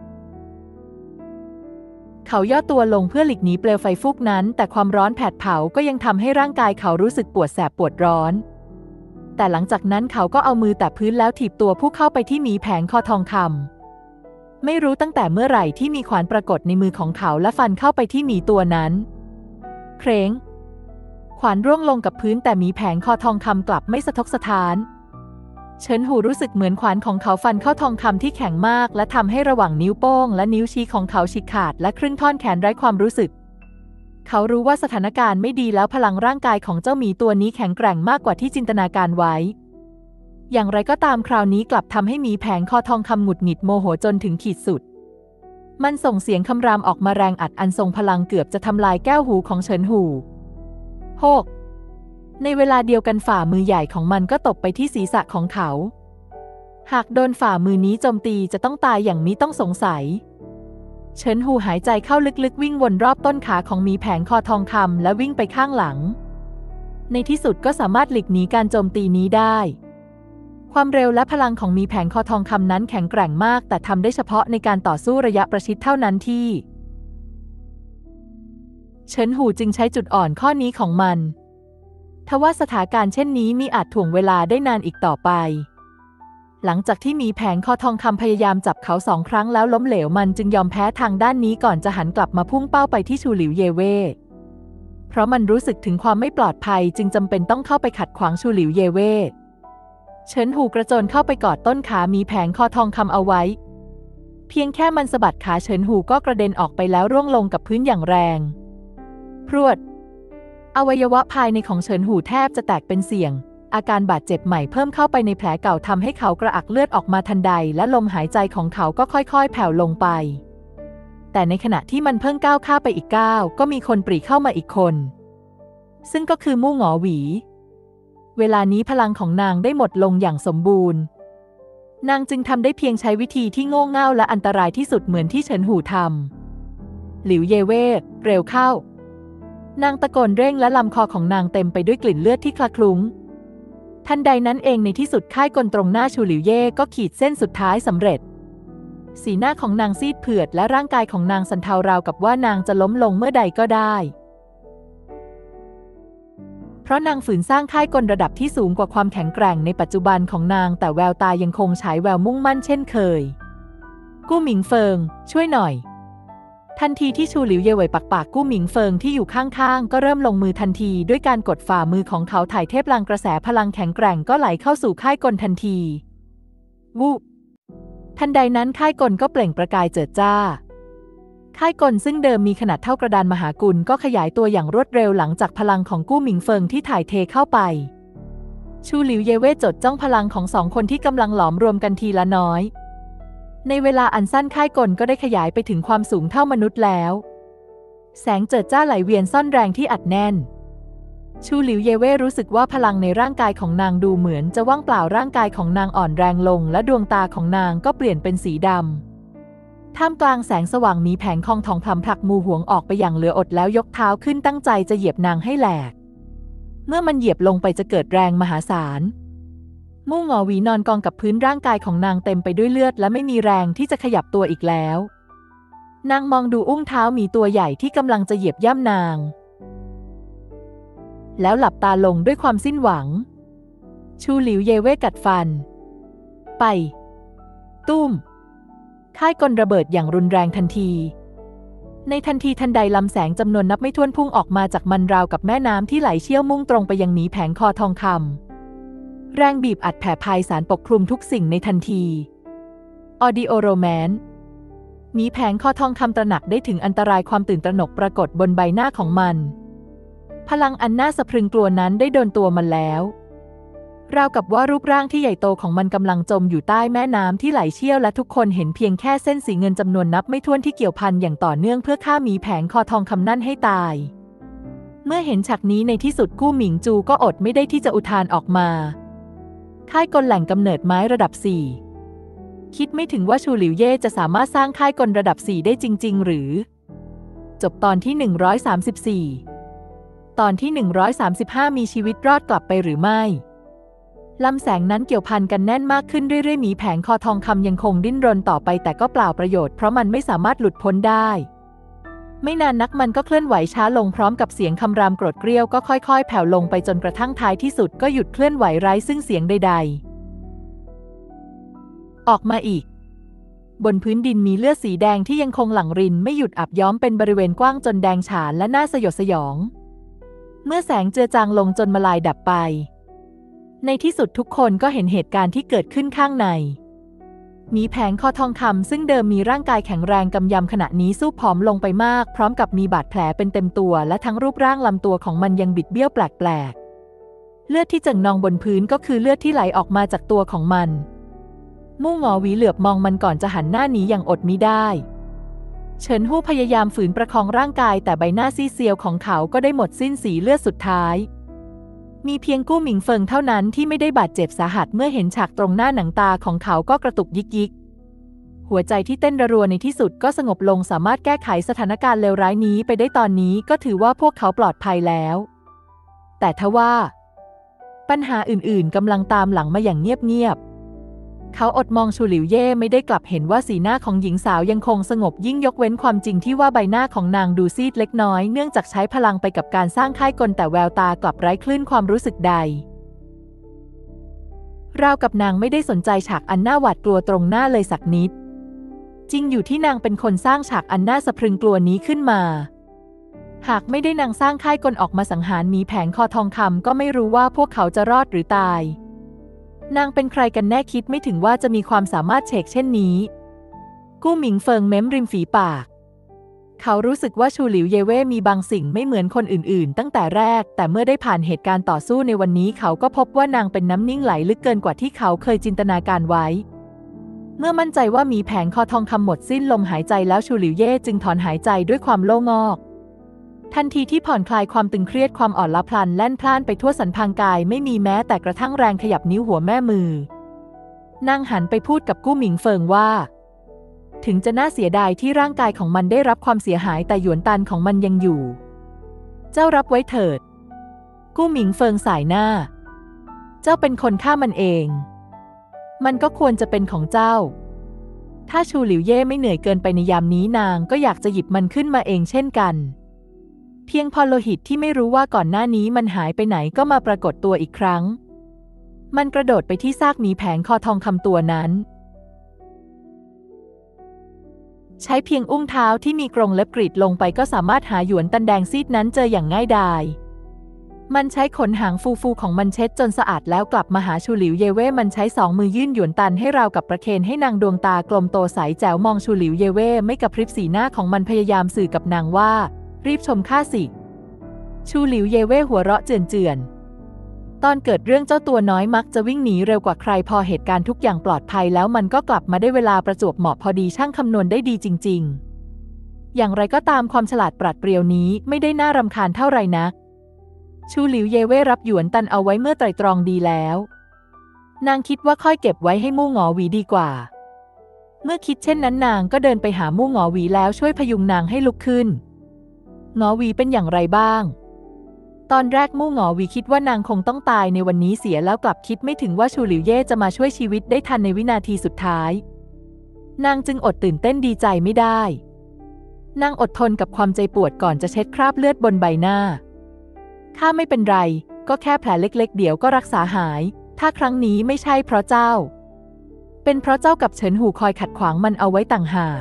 เขาย่อตัวลงเพื่อหลีกหนีเปลวไฟฟุกนั้นแต่ความร้อนแผดเผาก็ยังทำให้ร่างกายเขารู้สึกปวดแสบปวดร้อนแต่หลังจากนั้นเขาก็เอามือแตะพื้นแล้วถีบตัวผู้เข้าไปที่หมีแผงคอทองคำไม่รู้ตั้งแต่เมื่อไหร่ที่มีขวานปรากฏในมือของเขาและฟันเข้าไปที่หมีตัวนั้นเคร้งขวานร่วงลงกับพื้นแต่หมีแผงคอทองคำกลับไม่สะทกสะท้านเฉินหูรู้สึกเหมือนขวานของเขาฟันเข้าทองคำที่แข็งมากและทำให้ระหว่างนิ้วโป้งและนิ้วชี้ของเขาฉีกขาดและครึ่งท่อนแขนไร้ความรู้สึกเขารู้ว่าสถานการณ์ไม่ดีแล้วพลังร่างกายของเจ้าหมีตัวนี้แข็งแกร่งมากกว่าที่จินตนาการไว้อย่างไรก็ตามคราวนี้กลับทำให้หมีแผงคอทองคำหงุดหงิดโมโหจนถึงขีดสุดมันส่งเสียงคำรามออกมาแรงอัดอันทรงพลังเกือบจะทำลายแก้วหูของเฉินหูโฮกในเวลาเดียวกันฝ่ามือใหญ่ของมันก็ตบไปที่ศีรษะของเขาหากโดนฝ่ามือนี้โจมตีจะต้องตายอย่างมิต้องสงสัยเฉินหูหายใจเข้าลึกๆวิ่งวนรอบต้นขาของหมีแผงคอทองคำและวิ่งไปข้างหลังในที่สุดก็สามารถหลีกหนีการโจมตีนี้ได้ความเร็วและพลังของหมีแผงคอทองคำนั้นแข็งแกร่งมากแต่ทำได้เฉพาะในการต่อสู้ระยะประชิดเท่านั้นที่เฉินหูจึงใช้จุดอ่อนข้อนี้ของมันทว่าสถานการณ์เช่นนี้มิอาจถ่วงเวลาได้นานอีกต่อไปหลังจากที่หมีแผงคอทองคำพยายามจับเขาสองครั้งแล้วล้มเหลวมันจึงยอมแพ้ทางด้านนี้ก่อนจะหันกลับมาพุ่งเป้าไปที่ชูหลิวเย่เว่เพราะมันรู้สึกถึงความไม่ปลอดภัยจึงจำเป็นต้องเข้าไปขัดขวางชูหลิวเย่เว่เฉินหูกระโจนเข้าไปกอดต้นขาหมีแผงคอทองคำเอาไว้เพียงแค่มันสะบัดขาเฉินหูก็กระเด็นออกไปแล้วร่วงลงกับพื้นอย่างแรงพรวดอวัยวะภายในของเฉินหูแทบจะแตกเป็นเสี่ยงอาการบาดเจ็บใหม่เพิ่มเข้าไปในแผลเก่าทำให้เขากระอักเลือดออกมาทันใดและลมหายใจของเขาก็ค่อยๆแผ่วลงไปแต่ในขณะที่มันเพิ่งก้าวข้ามไปอีกก้าวก็มีคนปรีเข้ามาอีกคนซึ่งก็คือมู่หงอหวีเวลานี้พลังของนางได้หมดลงอย่างสมบูรณ์นางจึงทำได้เพียงใช้วิธีที่โง่เง่าและอันตรายที่สุดเหมือนที่เฉินหูทำหลิวเย่เว่เร็วเข้านางตะโกนเร่งและลำคอของนางเต็มไปด้วยกลิ่นเลือดที่คละคลุ้งทันใดนั้นเองในที่สุดค่ายกลตรงหน้าชูหลิวเย่ก็ขีดเส้นสุดท้ายสำเร็จสีหน้าของนางซีดเผือดและร่างกายของนางสั่นเทาราวกับว่านางจะล้มลงเมื่อใดก็ได้เพราะนางฝืนสร้างค่ายกลระดับที่สูงกว่าความแข็งแกร่งในปัจจุบันของนางแต่แววตายังคงฉายแววมุ่งมั่นเช่นเคยกู้หมิงเฟิงช่วยหน่อยทันทีที่ชูหลิวเย่เหว่ยปักปากกู้หมิงเฟิงที่อยู่ข้างๆก็เริ่มลงมือทันทีด้วยการกดฝ่ามือของเขาถ่ายเทพลังกระแสพลังแข็งแกร่งก็ไหลเข้าสู่ค่ายกลทันทีวูบทันใดนั้นค่ายกลก็เปล่งประกายเจิดจ้าค่ายกลซึ่งเดิมมีขนาดเท่ากระดานมหากุลก็ขยายตัวอย่างรวดเร็วหลังจากพลังของกู้หมิงเฟิงที่ถ่ายเทเข้าไปชูหลิวเย่เว่จดจ้องพลังของสองคนที่กำลังหลอมรวมกันทีละน้อยในเวลาอันสั้นค่ายกลก็ได้ขยายไปถึงความสูงเท่ามนุษย์แล้วแสงเจิดจ้าไหลเวียนซ่อนแรงที่อัดแน่นชูหลิวเย่เว่รู้สึกว่าพลังในร่างกายของนางดูเหมือนจะว่างเปล่าร่างกายของนางอ่อนแรงลงและดวงตาของนางก็เปลี่ยนเป็นสีดำท่ามกลางแสงสว่างมีแผงคองทองพลัมผลักมูหวงออกไปอย่างเหลืออดแล้วยกเท้าขึ้นตั้งใจจะเหยียบนางให้แหลกเมื่อมันเหยียบลงไปจะเกิดแรงมหาศาลมู่หงอหวีนอนกองกับพื้นร่างกายของนางเต็มไปด้วยเลือดและไม่มีแรงที่จะขยับตัวอีกแล้วนางมองดูอุ้งเท้าหมีตัวใหญ่ที่กำลังจะเหยียบย่ำนางแล้วหลับตาลงด้วยความสิ้นหวังชูหลิวเย่เว่กัดฟันไปตุ้มค่ายกลระเบิดอย่างรุนแรงทันทีในทันทีทันใดลำแสงจำนวนนับไม่ถ้วนพุ่งออกมาจากมันราวกับแม่น้ำที่ไหลเชี่ยวมุ่งตรงไปยังหมีแผงคอทองคำแรงบีบอัดแผ่ไพศาลปกคลุมทุกสิ่งในทันทีออดิโอโรแมนต์หมีแผงคอทองคำตระหนักได้ถึงอันตรายความตื่นตระหนกปรากฏบนใบหน้าของมันพลังอันน่าสะพรึงกลัวนั้นได้โดนตัวมันแล้วราวกับว่ารูปร่างที่ใหญ่โตของมันกำลังจมอยู่ใต้แม่น้ำที่ไหลเชี่ยวและทุกคนเห็นเพียงแค่เส้นสีเงินจำนวนนับไม่ถ้วนที่เกี่ยวพันอย่างต่อเนื่องเพื่อฆ่าหมีแผงคอทองคำนั่นให้ตายเมื่อเห็นฉากนี้ในที่สุดกู้หมิงจูก็อดไม่ได้ที่จะอุทานออกมาค่ายกลแหล่งกำเนิดไม้ระดับสี่คิดไม่ถึงว่าชูหลิวเย่จะสามารถสร้างค่ายกลระดับสี่ได้จริงๆหรือจบตอนที่หนึ่งร้อยสามสิบสี่ตอนที่หนึ่งร้อยสามสิบห้ามีชีวิตรอดกลับไปหรือไม่ลำแสงนั้นเกี่ยวพันกันแน่นมากขึ้นเรื่อยๆหมีแผงคอทองคำยังคงดิ้นรนต่อไปแต่ก็เปล่าประโยชน์เพราะมันไม่สามารถหลุดพ้นได้ไม่นานนักมันก็เคลื่อนไหวช้าลงพร้อมกับเสียงคำรามโกรธเกรี้ยวก็ค่อยๆแผ่วลงไปจนกระทั่งท้ายที่สุดก็หยุดเคลื่อนไหวไร้ซึ่งเสียงใดๆออกมาอีกบนพื้นดินมีเลือดสีแดงที่ยังคงหลั่งรินไม่หยุดอับย้อมเป็นบริเวณกว้างจนแดงฉานและน่าสยดสยองเมื่อแสงเจือจางลงจนมาลายดับไปในที่สุดทุกคนก็เห็นเหตุการณ์ที่เกิดขึ้นข้างในหมีแผงคอทองคำซึ่งเดิมมีร่างกายแข็งแรงกำยำขณะนี้สู้ผอมลงไปมากพร้อมกับมีบาดแผลเป็นเต็มตัวและทั้งรูปร่างลำตัวของมันยังบิดเบี้ยวแปลกๆเลือดที่เจิ่งนองบนพื้นก็คือเลือดที่ไหลออกมาจากตัวของมันมู่หงอหวีเหลือบมองมันก่อนจะหันหน้าหนีอย่างอดมิได้เฉินฮู้พยายามฝืนประคองร่างกายแต่ใบหน้าซีดเซียวของเขาก็ได้หมดสิ้นสีเลือดสุดท้ายมีเพียงกู้หมิงเฟิงเท่านั้นที่ไม่ได้บาดเจ็บสาหัสเมื่อเห็นฉากตรงหน้าหนังตาของเขาก็กระตุกยิกยิกหัวใจที่เต้นระรัวในที่สุดก็สงบลงสามารถแก้ไขสถานการณ์เลวร้ายนี้ไปได้ตอนนี้ก็ถือว่าพวกเขาปลอดภัยแล้วแต่ทว่าปัญหาอื่นๆกำลังตามหลังมาอย่างเงียบๆเขาอดมองชูหลิวเย่ไม่ได้กลับเห็นว่าสีหน้าของหญิงสาวยังคงสงบยิ่งยกเว้นความจริงที่ว่าใบหน้าของนางดูซีดเล็กน้อยเนื่องจากใช้พลังไปกับการสร้างค่ายกลแต่แววตากลับไร้คลื่นความรู้สึกใดราวกับนางไม่ได้สนใจฉากอันน่าหวาดกลัวตรงหน้าเลยสักนิดจริงอยู่ที่นางเป็นคนสร้างฉากอันน่าสะพรึงกลัวนี้ขึ้นมาหากไม่ได้นางสร้างค่ายกลออกมาสังหารหมีแผงคอทองคำก็ไม่รู้ว่าพวกเขาจะรอดหรือตายนางเป็นใครกันแน่คิดไม่ถึงว่าจะมีความสามารถเฉกเช่นนี้กู้หมิงเฟิงเม้มริมฝีปากเขารู้สึกว่าชูหลิวเย่เว่มีบางสิ่งไม่เหมือนคนอื่นๆตั้งแต่แรกแต่เมื่อได้ผ่านเหตุการณ์ต่อสู้ในวันนี้เขาก็พบว่านางเป็นน้ำนิ่งไหลลึกเกินกว่าที่เขาเคยจินตนาการไว้เมื่อมั่นใจว่าหมีแผงคอทองคำหมดสิ้นลมหายใจแล้วชูหลิวเย่จึงถอนหายใจด้วยความโล่งอกทันทีที่ผ่อนคลายความตึงเครียดความอ่อนล้าพลันแล่นพล่านไปทั่วสันพางกายไม่มีแม้แต่กระทั่งแรงขยับนิ้วหัวแม่มือนางหันไปพูดกับกู้หมิงเฟิงว่าถึงจะน่าเสียดายที่ร่างกายของมันได้รับความเสียหายแต่หยวนตันของมันยังอยู่เจ้ารับไว้เถิดกู้หมิงเฟิงสายหน้าเจ้าเป็นคนฆ่ามันเองมันก็ควรจะเป็นของเจ้าถ้าชูหลิวเย่ไม่เหนื่อยเกินไปในยามนี้นางก็อยากจะหยิบมันขึ้นมาเองเช่นกันเพียงพอโลหิตที่ไม่รู้ว่าก่อนหน้านี้มันหายไปไหนก็มาปรากฏตัวอีกครั้งมันกระโดดไปที่ซากหมีแผงคอทองคำตัวนั้นใช้เพียงอุ้งเท้าที่มีกรงเล็บกรีดลงไปก็สามารถหาหยวนตันแดงซีดนั้นเจออย่างง่ายดายมันใช้ขนหางฟูๆของมันเช็ดจนสะอาดแล้วกลับมาหาชูหลิวเย่เว่มันใช้สองมือยื่นหยวนตันให้ราวกับประเคนให้นางดวงตากลมโตใสแจ๋วมองชูหลิวเย่เว่ไม่กระพริบสีหน้าของมันพยายามสื่อกับนางว่ารีบชมข้าสิชูหลิวเย่เว่หัวเราะเจือนๆตอนเกิดเรื่องเจ้าตัวน้อยมักจะวิ่งหนีเร็วกว่าใครพอเหตุการณ์ทุกอย่างปลอดภัยแล้วมันก็กลับมาได้เวลาประจวบเหมาะพอดีช่างคำนวณได้ดีจริงๆอย่างไรก็ตามความฉลาดปราดเปรียวนี้ไม่ได้น่ารำคาญเท่าไหร่นักชูหลิวเย่เว่รับหยวนตันเอาไว้เมื่อไตร่ตรองดีแล้วนางคิดว่าค่อยเก็บไว้ให้มู่หงอหวีดีกว่าเมื่อคิดเช่นนั้นนางก็เดินไปหามู่หงอหวีแล้วช่วยพยุงนางให้ลุกขึ้นหงอหวีเป็นอย่างไรบ้างตอนแรกมู่หงอหวีคิดว่านางคงต้องตายในวันนี้เสียแล้วกลับคิดไม่ถึงว่าชูหลิวเย่จะมาช่วยชีวิตได้ทันในวินาทีสุดท้ายนางจึงอดตื่นเต้นดีใจไม่ได้นางอดทนกับความเจ็บปวดก่อนจะเช็ดคราบเลือดบนใบหน้าข้าไม่เป็นไรก็แค่แผลเล็กๆเดี๋ยวก็รักษาหายถ้าครั้งนี้ไม่ใช่เพราะเจ้าเป็นเพราะเจ้ากับเฉินหูคอยขัดขวางมันเอาไว้ต่างหาก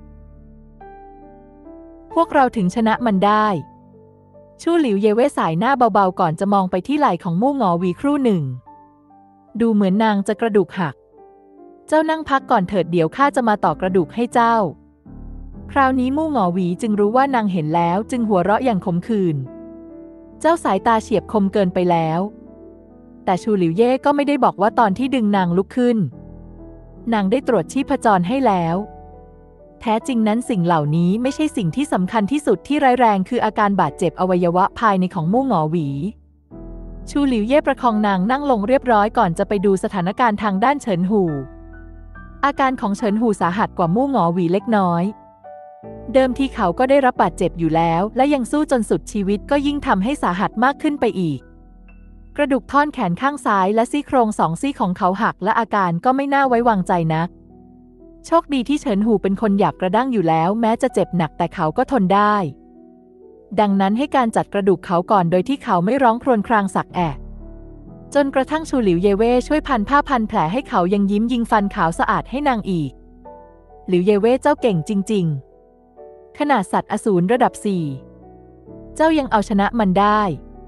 พวกเราถึงชนะมันได้ชูหลิวเย่เว่สายหน้าเบาๆก่อนจะมองไปที่ไหล่ของมู่หงอหวีครู่หนึ่งดูเหมือนนางจะกระดูกหักเจ้านั่งพักก่อนเถิดเดี๋ยวข้าจะมาต่อกระดูกให้เจ้าคราวนี้มู่หงอหวีจึงรู้ว่านางเห็นแล้วจึงหัวเราะอย่างขมขื่นเจ้าสายตาเฉียบคมเกินไปแล้วแต่ชูหลิวเย่ก็ไม่ได้บอกว่าตอนที่ดึงนางลุกขึ้นนางได้ตรวจชีพจรให้แล้วแท้จริงนั้นสิ่งเหล่านี้ไม่ใช่สิ่งที่สำคัญที่สุดที่ร้ายแรงคืออาการบาดเจ็บอวัยวะภายในของมู่หงอหวีชูหลิวเย่ประคองนางนั่งลงเรียบร้อยก่อนจะไปดูสถานการณ์ทางด้านเฉินหูอาการของเฉินหูสาหัสกว่ามู่หงอหวีเล็กน้อยเดิมทีเขาก็ได้รับบาดเจ็บอยู่แล้วและยังสู้จนสุดชีวิตก็ยิ่งทำให้สาหัสมากขึ้นไปอีกกระดูกท่อนแขนข้างซ้ายและซี่โครงสองซี่ของเขาหักและอาการก็ไม่น่าไว้วางใจนักโชคดีที่เฉินหูเป็นคนหยาบกระด้างอยู่แล้วแม้จะเจ็บหนักแต่เขาก็ทนได้ดังนั้นให้การจัดกระดูกเขาก่อนโดยที่เขาไม่ร้องครวญครางสักแอะจนกระทั่งชูหลิวเย่เว่ช่วยพันผ้าพันแผลให้เขายังยิ้มยิงฟันขาวสะอาดให้นางอีกหลิวเย่เว่เจ้าเก่งจริงๆขนาดสัตว์อสูรระดับสี่เจ้ายังเอาชนะมันได้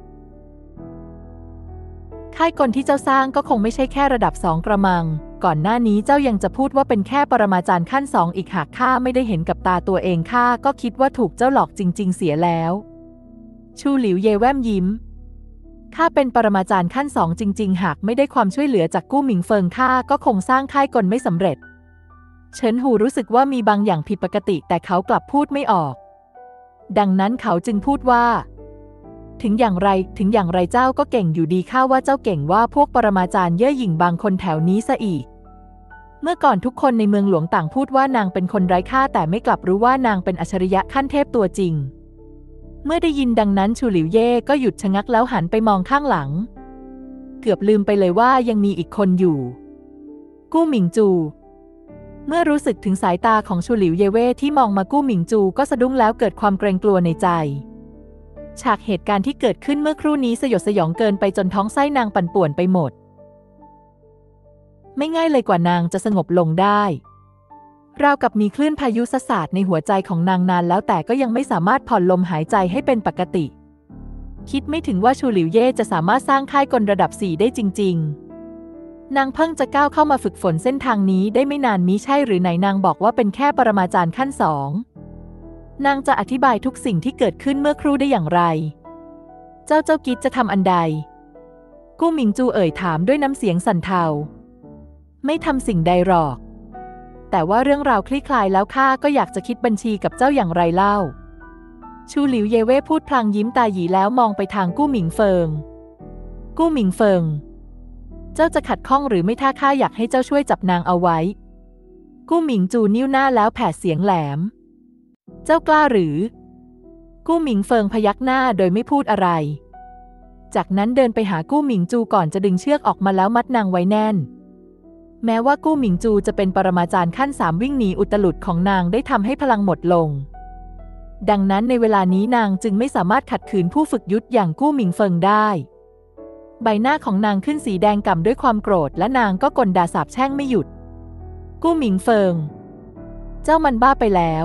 ค่ายกลที่เจ้าสร้างก็คงไม่ใช่แค่ระดับสองกระมังก่อนหน้านี้เจ้ายังจะพูดว่าเป็นแค่ปรมาจารย์ขั้นสองอีกหากข้าไม่ได้เห็นกับตาตัวเองข้าก็คิดว่าถูกเจ้าหลอกจริงๆเสียแล้วชูหลิวเย่แว่มยิ้มข้าเป็นปรมาจารย์ขั้นสองจริงๆหากไม่ได้ความช่วยเหลือจากกู้หมิงเฟิงข้าก็คงสร้างค่ายกลไม่สำเร็จเฉินหูรู้สึกว่ามีบางอย่างผิดปกติแต่เขากลับพูดไม่ออกดังนั้นเขาจึงพูดว่าถึงอย่างไรถึงอย่างไรเจ้าก็เก่งอยู่ดีข้าว่าเจ้าเก่งว่าพวกปรมาจารย์เย่อหยิ่งบางคนแถวนี้ซะอีกเมื่อก่อนทุกคนในเมืองหลวงต่างพูดว่านางเป็นคนไร้ค่าแต่ไม่กลับรู้ว่านางเป็นอัจฉริยะขั้นเทพตัวจริงเมื่อได้ยินดังนั้นชูหลิวเย่ก็หยุดชะงักแล้วหันไปมองข้างหลังเกือบลืมไปเลยว่ายังมีอีกคนอยู่กู้หมิงจูเมื่อรู้สึกถึงสายตาของชูหลิวเย่เว่ที่มองมากู้หมิงจูก็สะดุ้งแล้วเกิดความเกรงกลัวในใจฉากเหตุการณ์ที่เกิดขึ้นเมื่อครู่นี้สยดสยองเกินไปจนท้องไส้นางปั่นป่วนไปหมดไม่ง่ายเลยกว่านางจะสงบลงได้ราวกับมีคลื่นพายุสาดในหัวใจของนางนานแล้วแต่ก็ยังไม่สามารถผ่อนลมหายใจให้เป็นปกติคิดไม่ถึงว่าชูหลิวเย่จะสามารถสร้างค่ายกลระดับสี่ได้จริงๆนางเพิ่งจะก้าวเข้ามาฝึกฝนเส้นทางนี้ได้ไม่นานมิใช่หรือไหนนางบอกว่าเป็นแค่ปรมาจารย์ขั้นสองนางจะอธิบายทุกสิ่งที่เกิดขึ้นเมื่อครู่ได้อย่างไรเจ้าเจ้ากิจจะทำอันใดกู้หมิงจูเอ่ยถามด้วยน้ำเสียงสั่นเทาไม่ทำสิ่งใดหรอกแต่ว่าเรื่องราวคลี่คลายแล้วข้าก็อยากจะคิดบัญชีกับเจ้าอย่างไรเล่าชูหลิวเย่เว่พูดพลางยิ้มตาหยีแล้วมองไปทางกู้หมิงเฟิงกู้หมิงเฟิงเจ้าจะขัดข้องหรือไม่ถ้าข้าอยากให้เจ้าช่วยจับนางเอาไว้กู้หมิงจูนิ้วหน้าแล้วแผดเสียงแหลมเจ้ากล้าหรือกู้หมิงเฟิงพยักหน้าโดยไม่พูดอะไรจากนั้นเดินไปหากู้หมิงจูก่อนจะดึงเชือกออกมาแล้วมัดนางไว้แน่นแม้ว่ากู้หมิงจูจะเป็นปรมาจารย์ขั้นสามวิ่งหนีอุตลุดของนางได้ทำให้พลังหมดลงดังนั้นในเวลานี้นางจึงไม่สามารถขัดขืนผู้ฝึกยุทธอย่างกู้หมิงเฟิงได้ใบหน้าของนางขึ้นสีแดงก่ำด้วยความโกรธและนางก็กลด่าสาปแช่งไม่หยุดกู้หมิงเฟิงเจ้ามันบ้าไปแล้ว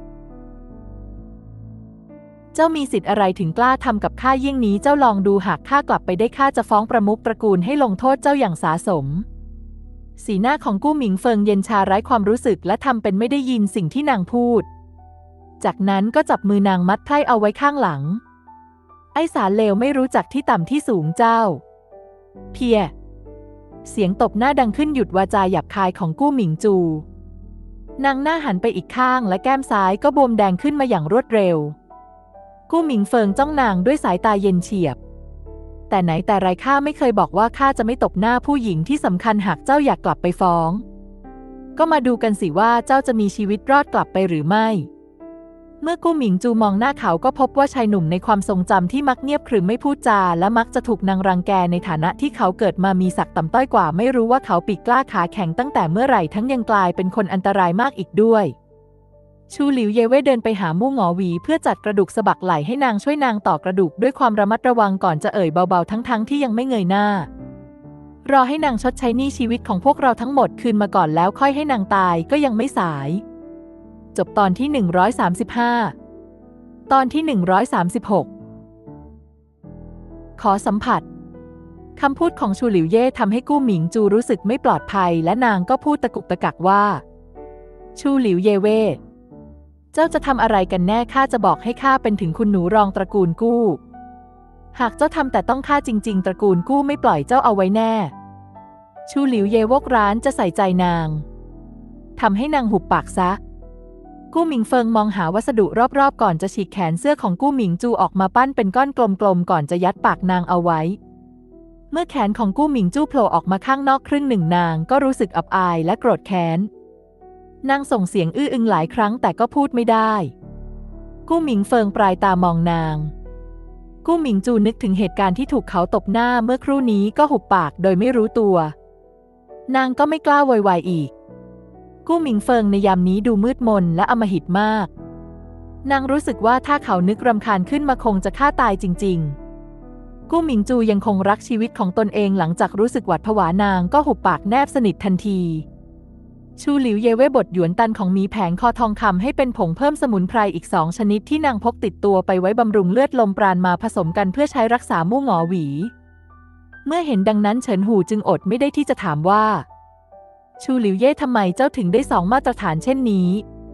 เจ้ามีสิทธิ์อะไรถึงกล้าทำกับข้าเยี่ยงนี้เจ้าลองดูหากข้ากลับไปได้ข้าจะฟ้องประมุขตระกูลให้ลงโทษเจ้าอย่างสาสมสีหน้าของกู้หมิงเฟิงเย็นชาไร้ความรู้สึกและทำเป็นไม่ได้ยินสิ่งที่นางพูดจากนั้นก็จับมือนางมัดไพร่เอาไว้ข้างหลังไอ้สารเลวไม่รู้จักที่ต่ำที่สูงเจ้าเพียเสียงตบหน้าดังขึ้นหยุดวาจาหยาบคายของกู้หมิงจูนางหน้าหันไปอีกข้างและแก้มซ้ายก็บวมแดงขึ้นมาอย่างรวดเร็วกู้หมิงเฟิงจ้องนางด้วยสายตาเย็นเฉียบแต่ไหนแต่ไรข้าไม่เคยบอกว่าข้าจะไม่ตบหน้าผู้หญิงที่สำคัญหากเจ้าอยากกลับไปฟ้องก็มาดูกันสิว่าเจ้าจะมีชีวิตรอดกลับไปหรือไม่เมื่อกู้หมิงจูมองหน้าเขาก็พบว่าชายหนุ่มในความทรงจำที่มักเงียบขรึมไม่พูดจาและมักจะถูกนางรังแกในฐานะที่เขาเกิดมามีศักดิ์ต่ำต้อยกว่าไม่รู้ว่าเขาปีกกล้าขาแข็งตั้งแต่เมื่อไหร่ทั้งยังกลายเป็นคนอันตรายมากอีกด้วยชูหลิวเย่เว่เดินไปหามู่หงอหวีเพื่อจัดกระดูกสะบักไหล่ให้นางช่วยนางต่อกระดูกด้วยความระมัดระวังก่อนจะเอ่ยเบาๆทั้งๆที่ยังไม่เงยหน้ารอให้นางชดใช้หนี้ชีวิตของพวกเราทั้งหมดคืนมาก่อนแล้วค่อยให้นางตายก็ยังไม่สายจบตอนที่หนึ่งร้อยสามสิบห้าตอนที่หนึ่งร้อยสามสิบหกขอสัมผัสคำพูดของชูหลิวเย่ทำให้กู้หมิงจูรู้สึกไม่ปลอดภัยและนางก็พูดตะกุกตะกักว่าชูหลิวเย่เว่เจ้าจะทำอะไรกันแน่ข้าจะบอกให้ข้าเป็นถึงคุณหนูรองตระกูลกู้หากเจ้าทำแต่ต้องข้าจริงๆตระกูลกู้ไม่ปล่อยเจ้าเอาไว้แน่ชูหลิวเย่วกร้านจะใส่ใจนางทำให้นางหุบปากซะกู้หมิงเฟิงมองหาวัสดุรอบๆก่อนจะฉีกแขนเสื้อของกู้หมิงจูออกมาปั้นเป็นก้อนกลมๆก่อนจะยัดปากนางเอาไว้เมื่อแขนของกู้หมิงจูโผล่ออกมาข้างนอกครึ่งหนึ่งนางก็รู้สึกอับอายและโกรธแค้นนางส่งเสียงอื้ออึงหลายครั้งแต่ก็พูดไม่ได้กู้หมิงเฟิงปลายตามองนางกู้หมิงจูนึกถึงเหตุการณ์ที่ถูกเขาตบหน้าเมื่อครู่นี้ก็หุบปากโดยไม่รู้ตัวนางก็ไม่กล้าโวยวายอีกกู้หมิงเฟิงในยามนี้ดูมืดมนและอำมหิตมากนางรู้สึกว่าถ้าเขานึกรำคาญขึ้นมาคงจะฆ่าตายจริงๆกู้หมิงจูยังคงรักชีวิตของตนเองหลังจากรู้สึกหวาดผวานางก็หุบปากแนบสนิททันทีชูหลิวเย่เว่บดหยวนตันของหมีแผงคอทองคำให้เป็นผงเพิ่มสมุนไพรอีกสองชนิดที่นางพกติดตัวไปไว้บำรุงเลือดลมปราณมาผสมกันเพื่อใช้รักษามู่หงอหวีเมื่อเห็นดังนั้นเฉินหูจึงอดไม่ได้ที่จะถามว่าชูหลิวเย่ทำไมเจ้าถึงได้สองมาตรฐานเช่นนี้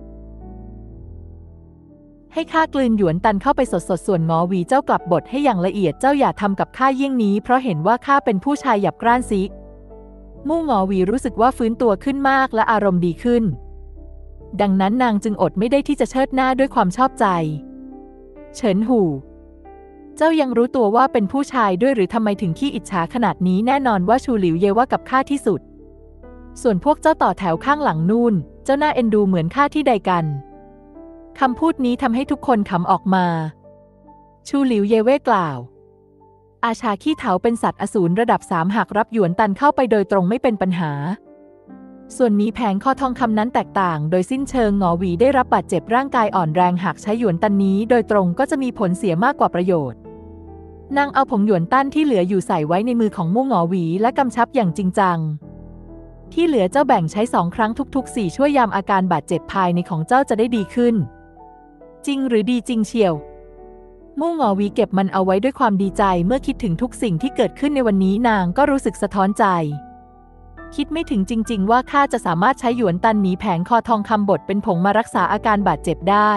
ให้ข้ากลืนหยวนตันเข้าไปสดๆส่วนหงอหวีเจ้ากลับบทให้อย่างละเอียดเจ้าอย่าทำกับข้าเยี่ยงนี้เพราะเห็นว่าข้าเป็นผู้ชายหยับกร้านซิมู่หงอหวีรู้สึกว่าฟื้นตัวขึ้นมากและอารมณ์ดีขึ้นดังนั้นนางจึงอดไม่ได้ที่จะเชิดหน้าด้วยความชอบใจเฉินหูเจ้ายังรู้ตัวว่าเป็นผู้ชายด้วยหรือทำไมถึงขี้อิจฉาขนาดนี้แน่นอนว่าชูหลิวเย่ว่ากับข้าที่สุดส่วนพวกเจ้าต่อแถวข้างหลังนู่นเจ้าหน้าเอ็นดูเหมือนข้าที่ใดกันคำพูดนี้ทำให้ทุกคนขำออกมาชูหลิวเย่เว่กล่าวอาชาขี้เถาเป็นสัตว์อสูรระดับสามหากรับหยวนตันเข้าไปโดยตรงไม่เป็นปัญหาส่วนหมีแผงคอทองคำนั้นแตกต่างโดยสิ้นเชิงหงอหวีได้รับบาดเจ็บร่างกายอ่อนแรงหากใช้หยวนตันนี้โดยตรงก็จะมีผลเสียมากกว่าประโยชน์นางเอาผงหยวนตั้นที่เหลืออยู่ใส่ไว้ในมือของมู่หงอหวีและกำชับอย่างจริงจังที่เหลือเจ้าแบ่งใช้สองครั้งทุกๆสี่ช่วยยามอาการบาดเจ็บภายในของเจ้าจะได้ดีขึ้นจริงหรือดีจริงเชียวมู่หงอหวีเก็บมันเอาไว้ด้วยความดีใจเมื่อคิดถึงทุกสิ่งที่เกิดขึ้นในวันนี้นางก็รู้สึกสะท้อนใจคิดไม่ถึงจริงๆว่าข้าจะสามารถใช้หยวนตันหมีแผงคอทองคำบดเป็นผงมารักษาอาการบาดเจ็บได้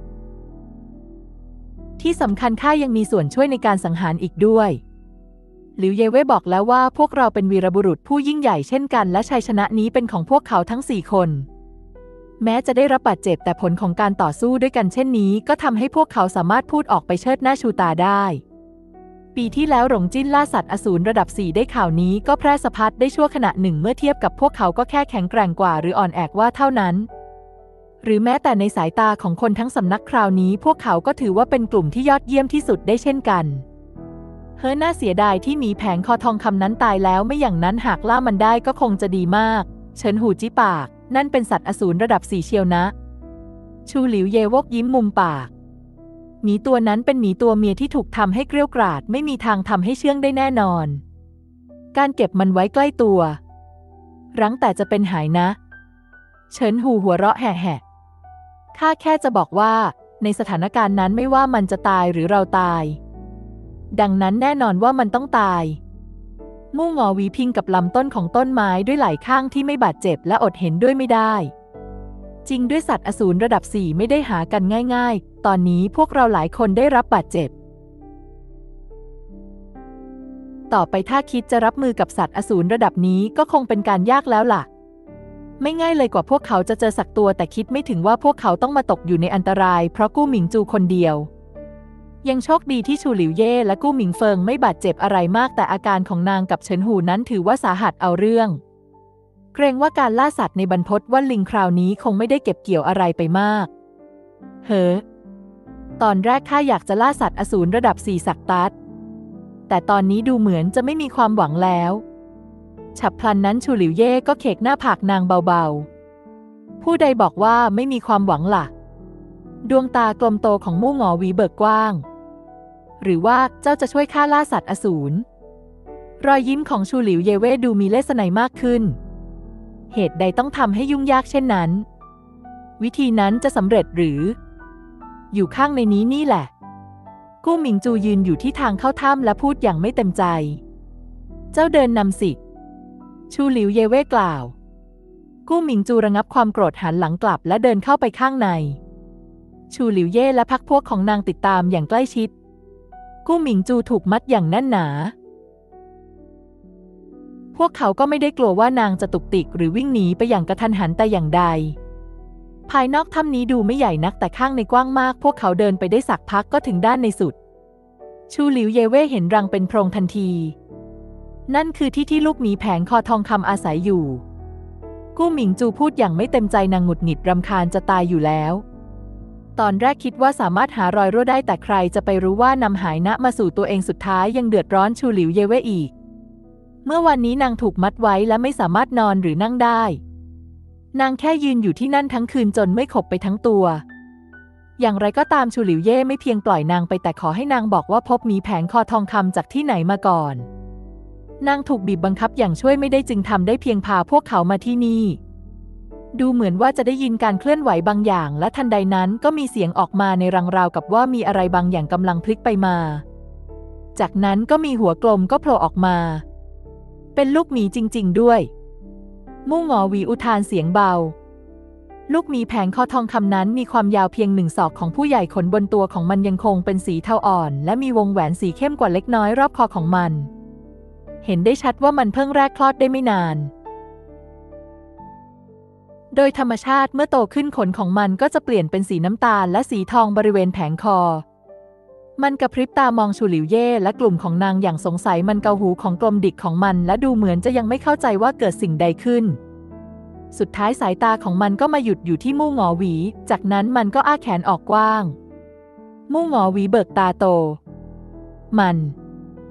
ที่สำคัญข้ายังมีส่วนช่วยในการสังหารอีกด้วยหลิวเย่เว่บอกแล้วว่าพวกเราเป็นวีรบุรุษผู้ยิ่งใหญ่เช่นกันและชัยชนะนี้เป็นของพวกเขาทั้งสี่คนแม้จะได้รับบาดเจ็บแต่ผลของการต่อสู้ด้วยกันเช่นนี้ก็ทำให้พวกเขาสามารถพูดออกไปเชิดหน้าชูตาได้ปีที่แล้วหลงจิ้นล่าสัตว์อสูรระดับสี่ได้ข่าวนี้ก็แพร่สะพัดได้ชั่วขณะหนึ่งเมื่อเทียบกับพวกเขาก็แค่แข็งแกร่งกว่าหรืออ่อนแอกว่าเท่านั้นหรือแม้แต่ในสายตาของคนทั้งสำนักคราวนี้พวกเขาก็ถือว่าเป็นกลุ่มที่ยอดเยี่ยมที่สุดได้เช่นกันเฮ้อน่าเสียดายที่หมีแผงคอทองคำนั้นตายแล้วไม่อย่างนั้นหากล่ามันได้ก็คงจะดีมากเฉินหูจี้ปากนั่นเป็นสัตว์อสูรระดับสี่เชียวนะชูหลิวเยวกยิ้มมุมปากหมีตัวนั้นเป็นหมีตัวเมียที่ถูกทำให้เกรี้ยวกราดไม่มีทางทำให้เชื่องได้แน่นอนการเก็บมันไว้ใกล้ตัวรั้งแต่จะเป็นหายนะเฉินหูหัวเราะแห่ๆข้าแค่จะบอกว่าในสถานการณ์นั้นไม่ว่ามันจะตายหรือเราตายดังนั้นแน่นอนว่ามันต้องตายมู่หงอหวีพิงกับลำต้นของต้นไม้ด้วยไหล่ข้างที่ไม่บาดเจ็บและอดเห็นด้วยไม่ได้จริงด้วยสัตว์อสูรระดับสี่ไม่ได้หากันง่ายๆตอนนี้พวกเราหลายคนได้รับบาดเจ็บต่อไปถ้าคิดจะรับมือกับสัตว์อสูรระดับนี้ก็คงเป็นการยากแล้วล่ะไม่ง่ายเลยกว่าพวกเขาจะเจอสักตัวแต่คิดไม่ถึงว่าพวกเขาต้องมาตกอยู่ในอันตรายเพราะกู้หมิงจูคนเดียวยังโชคดีที่ชูหลิวเย่และกู้หมิงเฟิงไม่บาดเจ็บอะไรมากแต่อาการของนางกับเฉินหูนั้นถือว่าสาหัสเอาเรื่องเกรงว่าการล่าสัตว์ในบรรพตว่าลิงคราวนี้คงไม่ได้เก็บเกี่ยวอะไรไปมากเฮ้อตอนแรกข้าอยากจะล่าสัตว์อสูรระดับสี่สักตัดแต่ตอนนี้ดูเหมือนจะไม่มีความหวังแล้วฉับพลันนั้นชูหลิวเย่ก็เขกหน้าผากนางเบาๆผู้ใดบอกว่าไม่มีความหวังล่ะดวงตากลมโตของมู่หงอหวีเบิกกว้างหรือว่าเจ้าจะช่วยข้าล่าสัตว์อสูรรอยยิ้มของชูหลิวเย่เว่ดูมีเลสไนมากขึ้นเหตุใดต้องทำให้ยุ่งยากเช่นนั้นวิธีนั้นจะสำเร็จหรืออยู่ข้างในนี้นี่แหละกู้หมิงจูยืนอยู่ที่ทางเข้าถ้ำและพูดอย่างไม่เต็มใจเจ้าเดินนำสิชูหลิวเย่เว่กล่าวกู้หมิงจูระงับความโกรธหันหลังกลับและเดินเข้าไปข้างในชูหลิวเย่และพรรคพวกของนางติดตามอย่างใกล้ชิดกู้หมิงจูถูกมัดอย่างแน่นหนาพวกเขาก็ไม่ได้กลัวว่านางจะตุกติกหรือวิ่งหนีไปอย่างกระทันหันแต่อย่างใดภายนอกถ้ำนี้ดูไม่ใหญ่นักแต่ข้างในกว้างมากพวกเขาเดินไปได้สักพักก็ถึงด้านในสุดชูหลิวเย่เว่เห็นรังเป็นโพรงทันทีนั่นคือที่ที่ลูกหมีแผงคอทองคำอาศัยอยู่กู้หมิงจูพูดอย่างไม่เต็มใจนางหงุดหงิดรำคาญจะตายอยู่แล้วตอนแรกคิดว่าสามารถหารอยรั่วได้แต่ใครจะไปรู้ว่านำหายนะมาสู่ตัวเองสุดท้ายยังเดือดร้อนชูหลิวเย่เว่อีกเมื่อวันนี้นางถูกมัดไว้และไม่สามารถนอนหรือนั่งได้นางแค่ยืนอยู่ที่นั่นทั้งคืนจนไม่ขบไปทั้งตัวอย่างไรก็ตามชูหลิวเย่ไม่เพียงปล่อยนางไปแต่ขอให้นางบอกว่าพบหมีแผงคอทองคำจากที่ไหนมาก่อนนางถูกบีบบังคับอย่างช่วยไม่ได้จึงทำได้เพียงพาพวกเขามาที่นี่ดูเหมือนว่าจะได้ยินการเคลื่อนไหวบางอย่างและทันใดนั้นก็มีเสียงออกมาในรังราวกับว่ามีอะไรบางอย่างกำลังพลิกไปมาจากนั้นก็มีหัวกลมก็โผล่ออกมาเป็นลูกหมีจริงๆด้วยมู่หงอหวีอุทานเสียงเบาลูกหมีแผงคอทองคำนั้นมีความยาวเพียงหนึ่งศอกของผู้ใหญ่ขนบนตัวของมันยังคงเป็นสีเทาอ่อนและมีวงแหวนสีเข้มกว่าเล็กน้อยรอบคอของมันเห็นได้ชัดว่ามันเพิ่งแรกคลอดได้ไม่นานโดยธรรมชาติเมื่อโตขึ้นขนของมันก็จะเปลี่ยนเป็นสีน้ำตาลและสีทองบริเวณแผงคอมันกระพริบตามองชูหลิวเย่และกลุ่มของนางอย่างสงสัยมันเกาหูของกลมดิกของมันและดูเหมือนจะยังไม่เข้าใจว่าเกิดสิ่งใดขึ้นสุดท้ายสายตาของมันก็มาหยุดอยู่ที่มู่หงอหวีจากนั้นมันก็อ้าแขนออกกว้างมู่หงอหวีเบิกตาโตมัน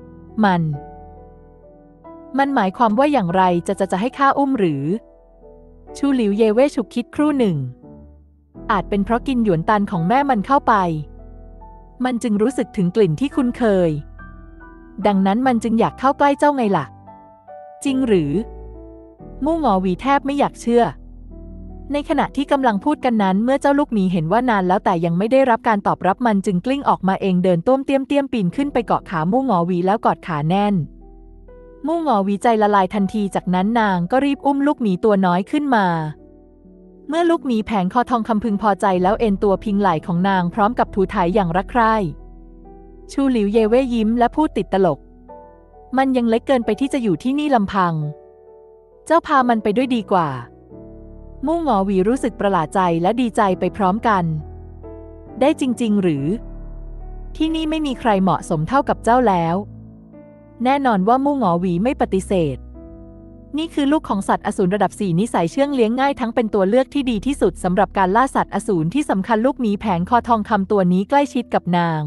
มันมันหมายความว่าอย่างไรจะจะจะให้ข้าอุ้มหรือชูหลิวเย่เว่ฉุกคิดครู่หนึ่งอาจเป็นเพราะกินหยวนตันของแม่มันเข้าไปมันจึงรู้สึกถึงกลิ่นที่คุ้นเคยดังนั้นมันจึงอยากเข้าใกล้เจ้าไงล่ะจริงหรือมู่หงอหวีแทบไม่อยากเชื่อในขณะที่กำลังพูดกันนั้นเมื่อเจ้าลูกหมีเห็นว่านานแล้วแต่ยังไม่ได้รับการตอบรับมันจึงกลิ้งออกมาเองเดินต้วมเตี้ยมเตี้ยมปีนขึ้นไปเกาะขามู่หงอหวีแล้วกอดขาแน่นมู่หงอหวีใจละลายทันทีจากนั้นนางก็รีบอุ้มลูกหมีตัวน้อยขึ้นมาเมื่อลูกหมีแผงคอทองคำพึงพอใจแล้วเอนตัวพิงไหล่ของนางพร้อมกับถูถ่ายอย่างรักใคร่ชูหลิวเย่เว่ยิ้มและพูดติดตลกมันยังเล็กเกินไปที่จะอยู่ที่นี่ลำพังเจ้าพามันไปด้วยดีกว่ามู่หงอหวีรู้สึกประหลาดใจและดีใจไปพร้อมกันได้จริงๆหรือที่นี่ไม่มีใครเหมาะสมเท่ากับเจ้าแล้วแน่นอนว่ามู่หงอหวีไม่ปฏิเสธนี่คือลูกของสัตว์อสูรระดับสี่นิสัยเชื่องเลี้ยงง่ายทั้งเป็นตัวเลือกที่ดีที่สุดสำหรับการล่าสัตว์อสูรที่สำคัญลูกหมีแผงคอทองคำตัวนี้ใกล้ชิดกับนาง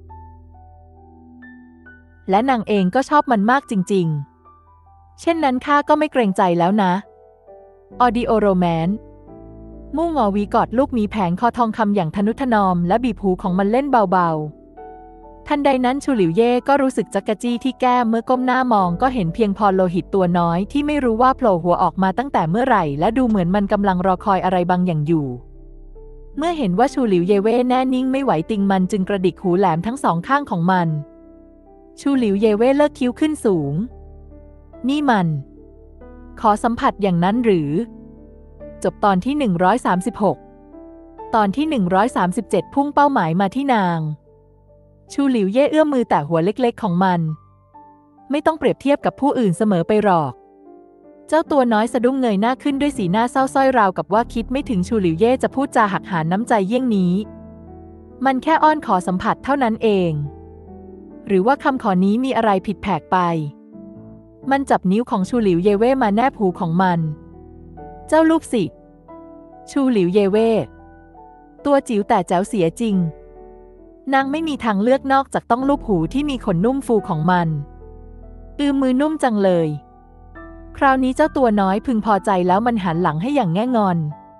และนางเองก็ชอบมันมากจริงๆเช่นนั้นข้าก็ไม่เกรงใจแล้วนะออดิโอโรแมนต์มู่หงอหวีกอดลูกหมีแผงคอทองคำอย่างทนุถนอมและบีบหูของมันเล่นเบาๆทันใดนั้นชูหลิวเย่ก็รู้สึกจักกะจี้ที่แก้มเมื่อก้มหน้ามองก็เห็นเพียงพรโลหิตตัวน้อยที่ไม่รู้ว่าโผล่หัวออกมาตั้งแต่เมื่อไหร่และดูเหมือนมันกำลังรอคอยอะไรบางอย่างอยู่เมื่อเห็นว่าชูหลิวเย่เว่แน่นิ่งไม่ไหวติงมันจึงกระดิกหูแหลมทั้งสองข้างของมันชูหลิวเย่เว่เลิกคิ้วขึ้นสูงนี่มันขอสัมผัสอย่างนั้นหรือจบตอนที่หนึ่งร้อยสามสิบหกตอนที่หนึ่งร้อยสามสิบเจ็ดพุ่งเป้าหมายมาที่นางชูหลิวเย่เอื้อมมือแตะหัวเล็กๆของมันไม่ต้องเปรียบเทียบกับผู้อื่นเสมอไปหรอกเจ้าตัวน้อยสะดุ้งเงยหน้าขึ้นด้วยสีหน้าเศร้าส้อยราวกับว่าคิดไม่ถึงชูหลิวเย่จะพูดจาหักหานน้ำใจเยี่ยงนี้มันแค่อ้อนขอสัมผัสเท่านั้นเองหรือว่าคำขอนี้มีอะไรผิดแผกไปมันจับนิ้วของชูหลิวเย่เว่มาแนบหูของมันเจ้าลูกศิษย์ชูหลิวเย่เว่ตัวจิ๋วแต่แจ๋วเสียจริงนางไม่มีทางเลือกนอกจากต้องลูบหูที่มีขนนุ่มฟูของมันอือมือนุ่มจังเลยคราวนี้เจ้าตัวน้อยพึงพอใจแล้วมันหันหลังให้อย่างแง่งอน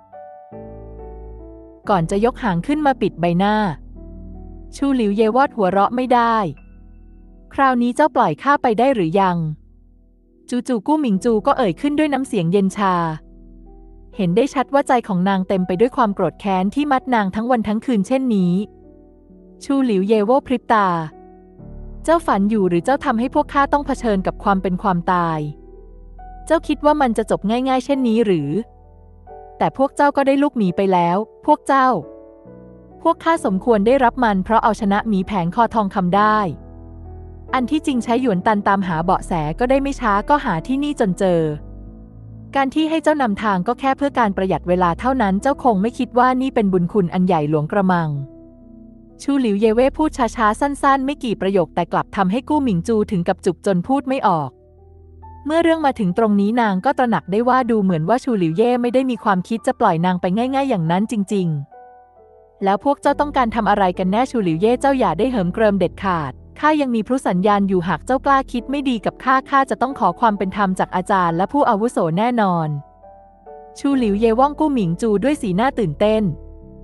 ก่อนจะยกหางขึ้นมาปิดใบหน้าชูหลิวเย่วอดหัวเราะไม่ได้คราวนี้เจ้าปล่อยข้าไปได้หรือยังจู่ๆกู้หมิงจูก็เอ่ยขึ้นด้วยน้ำเสียงเย็นชาเห็นได้ชัดว่าใจของนางเต็มไปด้วยความโกรธแค้นที่มัดนางทั้งวันทั้งคืนเช่นนี้ชูหลิวเย่โว่พริบตาเจ้าฝันอยู่หรือเจ้าทำให้พวกข้าต้องเผชิญกับความเป็นความตายเจ้าคิดว่ามันจะจบง่ายๆเช่นนี้หรือแต่พวกเจ้าก็ได้ลูกหมีไปแล้วพวกเจ้าพวกข้าสมควรได้รับมันเพราะเอาชนะหมีแผงคอทองคำได้อันที่จริงใช้หยวนตันตามหาเบาะแสก็ได้ไม่ช้าก็หาที่นี่จนเจอการที่ให้เจ้านำทางก็แค่เพื่อการประหยัดเวลาเท่านั้นเจ้าคงไม่คิดว่านี่เป็นบุญคุณอันใหญ่หลวงกระมังชูหลิวเย่เว่พูดช้าๆสั้นๆไม่กี่ประโยคแต่กลับทำให้กู้หมิงจูถึงกับจุกจนพูดไม่ออกเมื่อเรื่องมาถึงตรงนี้นางก็ตระหนักได้ว่าดูเหมือนว่าชูหลิวเย่ไม่ได้มีความคิดจะปล่อยนางไปง่ายๆอย่างนั้นจริงๆแล้วพวกเจ้าต้องการทำอะไรกันแน่ชูหลิวเย่เจ้าอย่าได้เหิมเกริมเด็ดขาดข้ายังมีพลุสัญญาณอยู่หากเจ้ากล้าคิดไม่ดีกับข้าข้าจะต้องขอความเป็นธรรมจากอาจารย์และผู้อาวุโสแน่นอนชูหลิวเย่ว่องกู้หมิงจูด้วยสีหน้าตื่นเต้น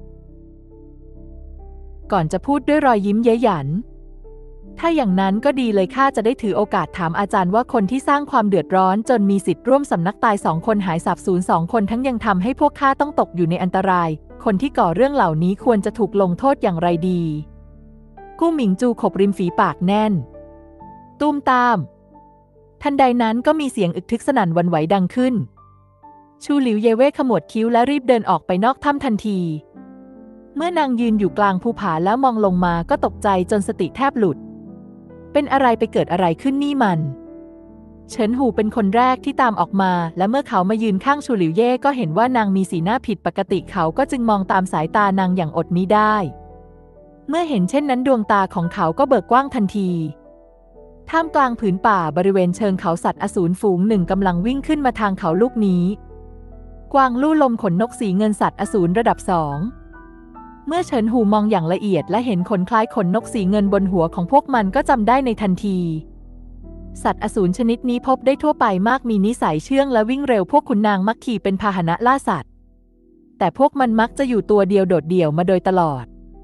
ก่อนจะพูดด้วยรอยยิ้มเย้ยหยันถ้าอย่างนั้นก็ดีเลยข้าจะได้ถือโอกาสถามอาจารย์ว่าคนที่สร้างความเดือดร้อนจนมีสิทธิ์ร่วมสำนักตายสองคนหายสาบสูญสองคนทั้งยังทำให้พวกข้าต้องตกอยู่ในอันตรายคนที่ก่อเรื่องเหล่านี้ควรจะถูกลงโทษอย่างไรดีกู้หมิงจูขบริมฝีปากแน่นตุ้มตามทันใดนั้นก็มีเสียงอึกทึกสนั่นหวั่นไหวดังขึ้นชูหลิวเย่เว่ขมวดคิ้วและรีบเดินออกไปนอกถ้ำทันทีเมื่อนางยืนอยู่กลางภูผาแล้วมองลงมาก็ตกใจจนสติแทบหลุดเป็นอะไรไปเกิดอะไรขึ้นนี่มันเฉินหูเป็นคนแรกที่ตามออกมาและเมื่อเขามายืนข้างชูหลิวเย่ก็เห็นว่านางมีสีหน้าผิดปกติเขาก็จึงมองตามสายตานางอย่างอดมิได้เมื่อเห็นเช่นนั้นดวงตาของเขาก็เบิกกว้างทันทีท่ามกลางผืนป่าบริเวณเชิงเขาสัตว์อสูรฝูงหนึ่งกำลังวิ่งขึ้นมาทางเขาลูกนี้กวางลู่ลมขนนกสีเงินสัตว์อสูรระดับสองเมื่อเฉินหูมองอย่างละเอียดและเห็นขนคล้ายขนนกสีเงินบนหัวของพวกมันก็จำได้ในทันทีสัตว์อสูรชนิดนี้พบได้ทั่วไปมากมีนิสัยเชื่องและวิ่งเร็วพวกขุนนางมักขี่เป็นพาหนะล่าสัตว์แต่พวกมันมักจะอยู่ตัวเดียวโดดเดี่ยวมาโดยตลอด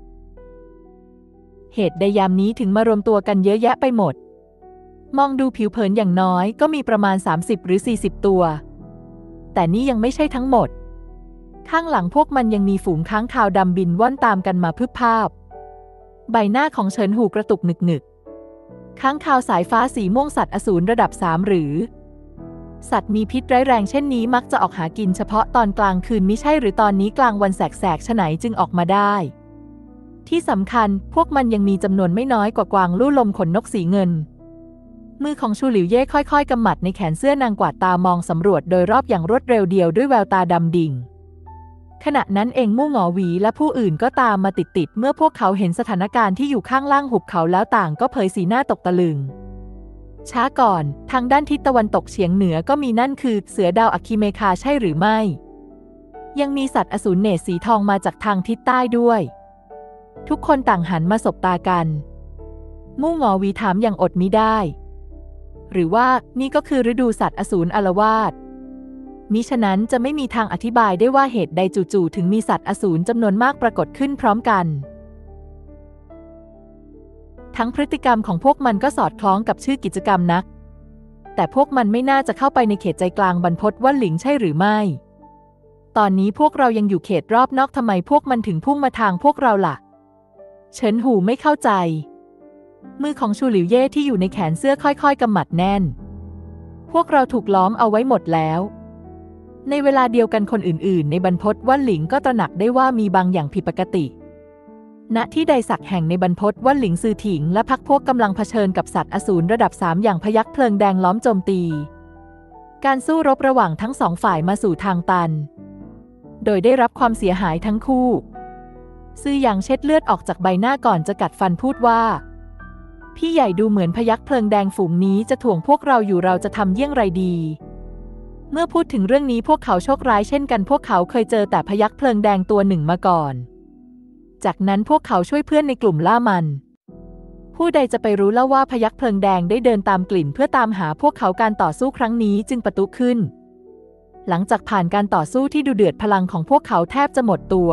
เหตุใดยามนี้ถึงมารวมตัวกันเยอะแยะไปหมดมองดูผิวเผินอย่างน้อยก็มีประมาณสามสิบหรือสี่สิบตัวแต่นี่ยังไม่ใช่ทั้งหมดข้างหลังพวกมันยังมีฝูงค้างคาวดำบินว่อนตามกันมาพึบภาพใบหน้าของเฉินหูกระตุกหนึกๆค้างคาวสายฟ้าสีม่วงสัตว์อสูรระดับสามหรือสัตว์มีพิษร้ายแรงเช่นนี้มักจะออกหากินเฉพาะตอนกลางคืนมิใช่หรือตอนนี้กลางวันแสกๆฉะไหนจึงออกมาได้ที่สำคัญพวกมันยังมีจำนวนไม่น้อยกว่ากวางลู่ลมขนนกสีเงินมือของชูหลิวเย่ค่อยๆกำหมัดในแขนเสื้อนางกวาดตามองสำรวจโดยรอบอย่างรวดเร็วเดียวด้วยแววตาดำดิ่งขณะนั้นเองมู่หงอหวีและผู้อื่นก็ตามมาติดๆเมื่อพวกเขาเห็นสถานการณ์ที่อยู่ข้างล่างหุบเขาแล้วต่างก็เผยสีหน้าตกตะลึงช้าก่อนทางด้านทิศตะวันตกเฉียงเหนือก็มีนั่นคือเสือดาวอัคคิเมคาใช่หรือไม่ยังมีสัตว์อสูรเนตรสีทองมาจากทางทิศใต้ด้วยทุกคนต่างหันมาสบตากันมู่หงอหวีถามอย่างอดมิได้หรือว่านี่ก็คือฤดูสัตว์อสูรอาละวาดมิฉะนั้นจะไม่มีทางอธิบายได้ว่าเหตุใดจู่ๆถึงมีสัตว์อสูรจำนวนมากปรากฏขึ้นพร้อมกันทั้งพฤติกรรมของพวกมันก็สอดคล้องกับชื่อกิจกรรมนักแต่พวกมันไม่น่าจะเข้าไปในเขตใจกลางบรรพตว่านหลิงใช่หรือไม่ตอนนี้พวกเรายังอยู่เขตรอบนอกทำไมพวกมันถึงพุ่งมาทางพวกเราล่ะเฉินหูไม่เข้าใจมือของชูหลิวเย่ที่อยู่ในแขนเสื้อค่อยๆกำหมัดแน่นพวกเราถูกล้อมเอาไว้หมดแล้วในเวลาเดียวกันคนอื่นๆในบรรพตว่านหลิงก็ตระหนักได้ว่ามีบางอย่างผิดปกติณที่ใดสักแห่งในบรรพตว่านหลิงซือถิงและพรรคพวกกำลังเผชิญกับสัตว์อสูรระดับสามอย่างพยัคฆ์เพลิงแดงล้อมโจมตีการสู้รบระหว่างทั้งสองฝ่ายมาสู่ทางตันโดยได้รับความเสียหายทั้งคู่ซือหยางเช็ดเลือดออกจากใบหน้าก่อนจะกัดฟันพูดว่าพี่ใหญ่ดูเหมือนพยัคฆ์เพลิงแดงฝูงนี้จะถ่วงพวกเราอยู่เราจะทำเยี่ยงไรดีเมื่อพูดถึงเรื่องนี้พวกเขาโชคร้ายเช่นกันพวกเขาเคยเจอแต่พยัคฆ์เพลิงแดงตัวหนึ่งมาก่อนจากนั้นพวกเขาช่วยเพื่อนในกลุ่มล่ามันผู้ใดจะไปรู้เล่าว่าพยัคฆ์เพลิงแดงได้เดินตามกลิ่นเพื่อตามหาพวกเขาการต่อสู้ครั้งนี้จึงปะทุขึ้นหลังจากผ่านการต่อสู้ที่ดุเดือดพลังของพวกเขาแทบจะหมดตัว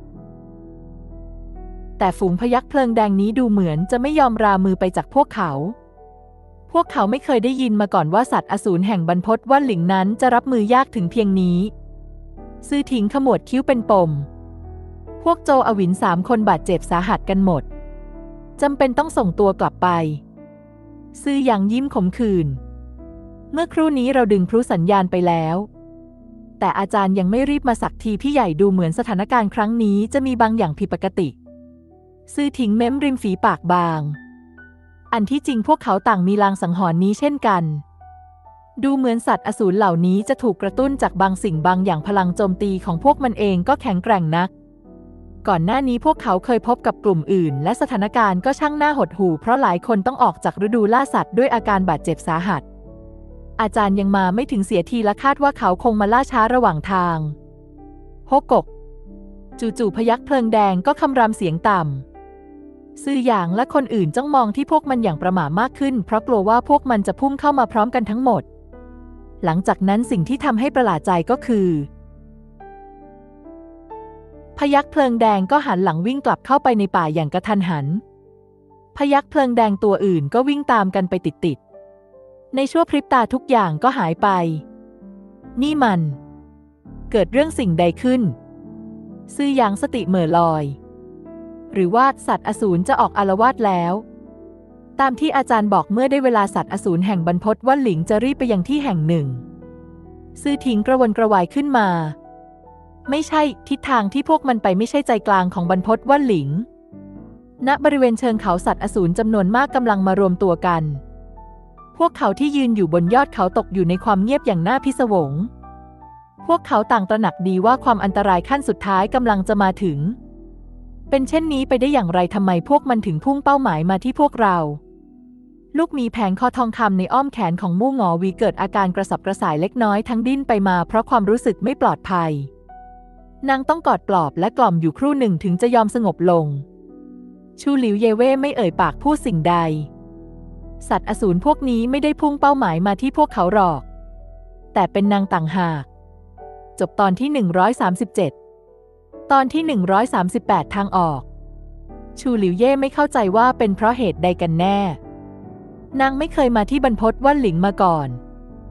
แต่ฝูงพยัคฆ์เพลิงแดงนี้ดูเหมือนจะไม่ยอมรามือไปจากพวกเขาพวกเขาไม่เคยได้ยินมาก่อนว่าสัตว์อสูรแห่งบรรพตว่านหลิงนั้นจะรับมือยากถึงเพียงนี้ซือถิงขมวดคิ้วเป็นปมพวกโจอวินสามคนบาดเจ็บสาหัสกันหมดจำเป็นต้องส่งตัวกลับไปซือหยางยิ้มขมขื่นเมื่อครู่นี้เราดึงพลุสัญญาณไปแล้วแต่อาจารย์ยังไม่รีบมาสักทีพี่ใหญ่ดูเหมือนสถานการณ์ครั้งนี้จะมีบางอย่างผิดปกติซือถิงเม้มริมฝีปากบางอันที่จริงพวกเขาต่างมีลางสังหรณ์นี้เช่นกันดูเหมือนสัตว์อสูรเหล่านี้จะถูกกระตุ้นจากบางสิ่งบางอย่างพลังโจมตีของพวกมันเองก็แข็งแกร่งนักก่อนหน้านี้พวกเขาเคยพบกับกลุ่มอื่นและสถานการณ์ก็ช่างน่าหดหู่เพราะหลายคนต้องออกจากฤดูล่าสัตว์ด้วยอาการบาดเจ็บสาหัสอาจารย์ยังมาไม่ถึงเสียทีและคาดว่าเขาคงมาล่าช้าระหว่างทางฮกกกจู่ๆพยัคฆ์เพลิงแดงก็คำรามเสียงต่ำซือหยางและคนอื่นจ้องมองที่พวกมันอย่างประหม่ามากขึ้นเพราะกลัวว่าพวกมันจะพุ่งเข้ามาพร้อมกันทั้งหมดหลังจากนั้นสิ่งที่ทำให้ประหลาดใจก็คือพยัคฆ์เพลิงแดงก็หันหลังวิ่งกลับเข้าไปในป่าอย่างกระทันหันพยัคฆ์เพลิงแดงตัวอื่นก็วิ่งตามกันไปติดๆในชั่วพริบตาทุกอย่างก็หายไปนี่มันเกิดเรื่องสิ่งใดขึ้นซือหยางสติเหม่อลอยหรือว่าสัตว์อสูรจะออกอาละวาดแล้วตามที่อาจารย์บอกเมื่อได้เวลาสัตว์อสูรแห่งบรรพตว่านหลิงจะรีบไปยังที่แห่งหนึ่งซือถิงกระวนกระวายขึ้นมาไม่ใช่ทิศทางที่พวกมันไปไม่ใช่ใจกลางของบรรพตว่านหลิงณบริเวณเชิงเขาสัตว์อสูรจำนวนมากกำลังมารวมตัวกันพวกเขาที่ยืนอยู่บนยอดเขาตกอยู่ในความเงียบอย่างน่าพิศวงพวกเขาต่างตระหนักดีว่าความอันตรายขั้นสุดท้ายกำลังจะมาถึงเป็นเช่นนี้ไปได้อย่างไรทำไมพวกมันถึงพุ่งเป้าหมายมาที่พวกเราลูกมีแผงคอทองคำในอ้อมแขนของมู่หงอหวีเกิดอาการกระสับกระส่ายเล็กน้อยทั้งดิ้นไปมาเพราะความรู้สึกไม่ปลอดภัยนางต้องกอดปลอบและกล่อมอยู่ครู่หนึ่งถึงจะยอมสงบลงชูหลิวเยเว่ไม่เอ่ยปากพูดสิ่งใดสัตว์อสูรพวกนี้ไม่ได้พุ่งเป้าหมายมาที่พวกเขาหรอกแต่เป็นนางต่างหากจบตอนที่หนึ่งร้อยสามสิบเจ็ดตอนที่หนึ่งร้อยสามสิบแปดทางออกชูหลิวเย่ไม่เข้าใจว่าเป็นเพราะเหตุใดกันแน่นางไม่เคยมาที่บรรพตว่านหลิงมาก่อน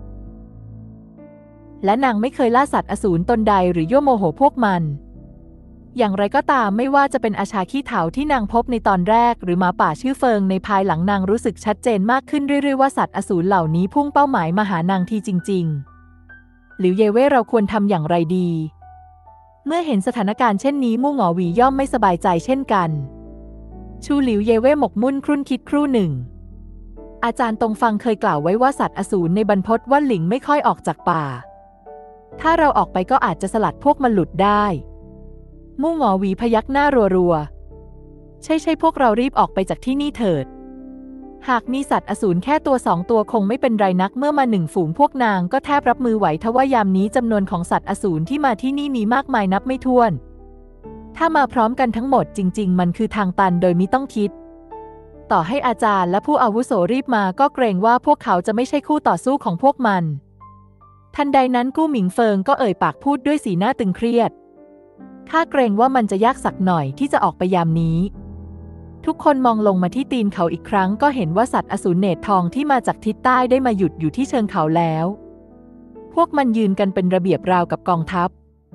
และนางไม่เคยล่าสัตว์อสูรตนใดหรือยั่วโมโหพวกมันอย่างไรก็ตามไม่ว่าจะเป็นอาชาขี้เถาที่นางพบในตอนแรกหรือหมาป่าชื่อเฟิงในภายหลังนางรู้สึกชัดเจนมากขึ้นเรื่อยๆว่าสัตว์อสูรเหล่านี้พุ่งเป้าหมายมาหานางทีจริงๆหลิวเย่เว่เราควรทำอย่างไรดีเมื่อเห็นสถานการณ์เช่นนี้มู่หงอหวีย่อมไม่สบายใจเช่นกันชูหลิวเย่เว่หมกมุ่นครุ่นคิดครู่หนึ่งอาจารย์ตงฟังเคยกล่าวไว้ว่าสัตว์อสูรในบรรพตว่านหลิงไม่ค่อยออกจากป่าถ้าเราออกไปก็อาจจะสลัดพวกมันหลุดได้มู่หงอหวีพยักหน้ารัวๆใช่ใช่พวกเรารีบออกไปจากที่นี่เถิดหากมีสัตว์อสูรแค่ตัวสองตัวคงไม่เป็นไรนักเมื่อมาหนึ่งฝูงพวกนางก็แทบรับมือไหวทว่ายามนี้จำนวนของสัตว์อสูรที่มาที่นี่มีมากมายนับไม่ถ้วนถ้ามาพร้อมกันทั้งหมดจริงๆมันคือทางตันโดยมิต้องคิดต่อให้อาจารย์และผู้อาวุโสรีบมาก็เกรงว่าพวกเขาจะไม่ใช่คู่ต่อสู้ของพวกมันทันใดนั้นกู้หมิงเฟิงก็เอ่ยปากพูดด้วยสีหน้าตึงเครียดข้าเกรงว่ามันจะยากสักหน่อยที่จะออกไปยามนี้ทุกคนมองลงมาที่ตีนเขาอีกครั้งก็เห็นว่าสัตว์อสูรเนตรทองที่มาจากทิศใต้ได้มาหยุดอยู่ที่เชิงเขาแล้วพวกมันยืนกันเป็นระเบียบราวกับกองทัพ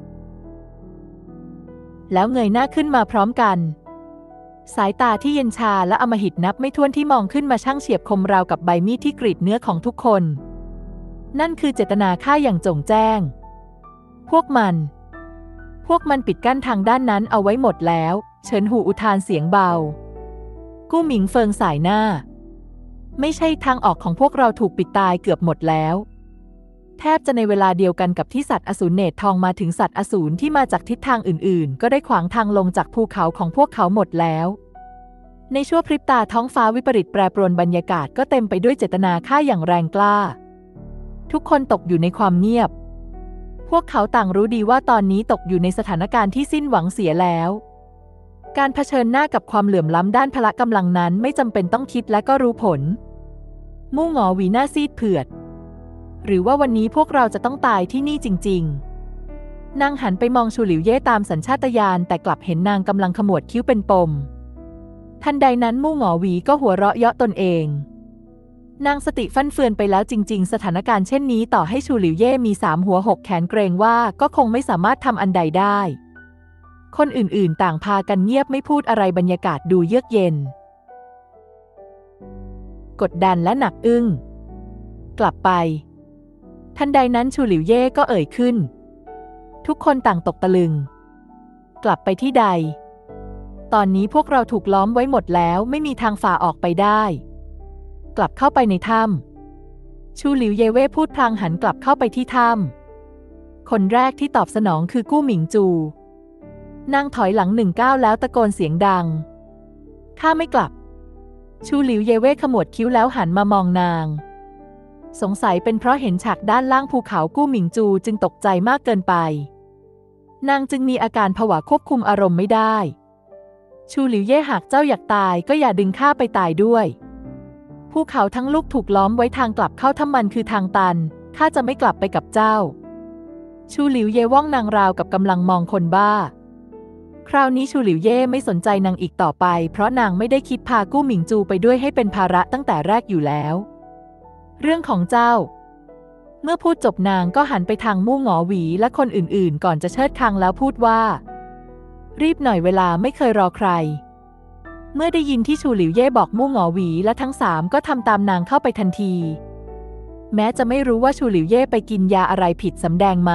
แล้วเงยหน้าขึ้นมาพร้อมกันสายตาที่เย็นชาและอำมหิตนับไม่ถ้วนที่มองขึ้นมาช่างเฉียบคมราวกับใบมีดที่กรีดเนื้อของทุกคนนั่นคือเจตนาฆ่าอย่างโจ่งแจ้งพวกมันพวกมันปิดกั้นทางด้านนั้นเอาไว้หมดแล้วเฉินหูอุทานเสียงเบากู้หมิงเฟิงสายหน้าไม่ใช่ทางออกของพวกเราถูกปิดตายเกือบหมดแล้วแทบจะในเวลาเดียวกันกับที่สัตว์อสูรเนตรทองมาถึงสัตว์อสูรที่มาจากทิศทางอื่นๆก็ได้ขวางทางลงจากภูเขาของพวกเขาหมดแล้วในชั่วพริบตาท้องฟ้าวิปริตแปรปรวนบรรยากาศก็เต็มไปด้วยเจตนาฆ่าอย่างแรงกล้าทุกคนตกอยู่ในความเงียบพวกเขาต่างรู้ดีว่าตอนนี้ตกอยู่ในสถานการณ์ที่สิ้นหวังเสียแล้วการเผชิญหน้ากับความเหลื่อมล้ำด้านพละกำลังนั้นไม่จำเป็นต้องคิดและก็รู้ผลมู่หงอหวีหน้าซีดเผือดหรือว่าวันนี้พวกเราจะต้องตายที่นี่จริงๆนางหันไปมองชูหลิวเย่ตามสัญชาตญาณแต่กลับเห็นนางกำลังขมวดคิ้วเป็นปมทันใดนั้นมู่หงอหวีก็หัวเราะเยาะตนเองนางสติฟั่นเฟือนไปแล้วจริงๆสถานการณ์เช่นนี้ต่อให้ชูหลิวเย่มีสามหัวหกแขนเกรงว่าก็คงไม่สามารถทำอันใดได้คนอื่นๆต่างพากันเงียบไม่พูดอะไรบรรยากาศดูเยือกเย็นกดดันและหนักอึ้งกลับไปทันใดนั้นชูหลิวเย่ก็เอ่ยขึ้นทุกคนต่างตกตะลึงกลับไปที่ใดตอนนี้พวกเราถูกล้อมไว้หมดแล้วไม่มีทางฝ่าออกไปได้กลับเข้าไปในถ้ำชูหลิวเย่เว่พูดพลางหันกลับเข้าไปที่ถ้ำคนแรกที่ตอบสนองคือกู้หมิงจูนางถอยหลังหนึ่งก้าวแล้วตะโกนเสียงดังข้าไม่กลับชูหลิวเย่เว่ขมวดคิ้วแล้วหันมามองนางสงสัยเป็นเพราะเห็นฉากด้านล่างภูเขากู้หมิงจูจึงตกใจมากเกินไปนางจึงมีอาการผวาควบคุมอารมณ์ไม่ได้ชูหลิวเย่หากเจ้าอยากตายก็อย่าดึงข้าไปตายด้วยภูเขาทั้งลูกถูกล้อมไว้ทางกลับเข้าถ้ำมันคือทางตันข้าจะไม่กลับไปกับเจ้าชูหลิวเย่ว่องนางราวกับกำลังมองคนบ้าคราวนี้ชูหลิวเย่ไม่สนใจนางอีกต่อไปเพราะนางไม่ได้คิดพากู้หมิงจูไปด้วยให้เป็นภาระตั้งแต่แรกอยู่แล้วเรื่องของเจ้าเมื่อพูดจบนางก็หันไปทางมู่หงอหวีและคนอื่นๆก่อนจะเชิดคางแล้วพูดว่ารีบหน่อยเวลาไม่เคยรอใครเมื่อได้ยินที่ชูหลิวเย่บอกมู่หงอหวีและทั้งสามก็ทำตามนางเข้าไปทันทีแม้จะไม่รู้ว่าชูหลิวเย่ไปกินยาอะไรผิดสำแดงมา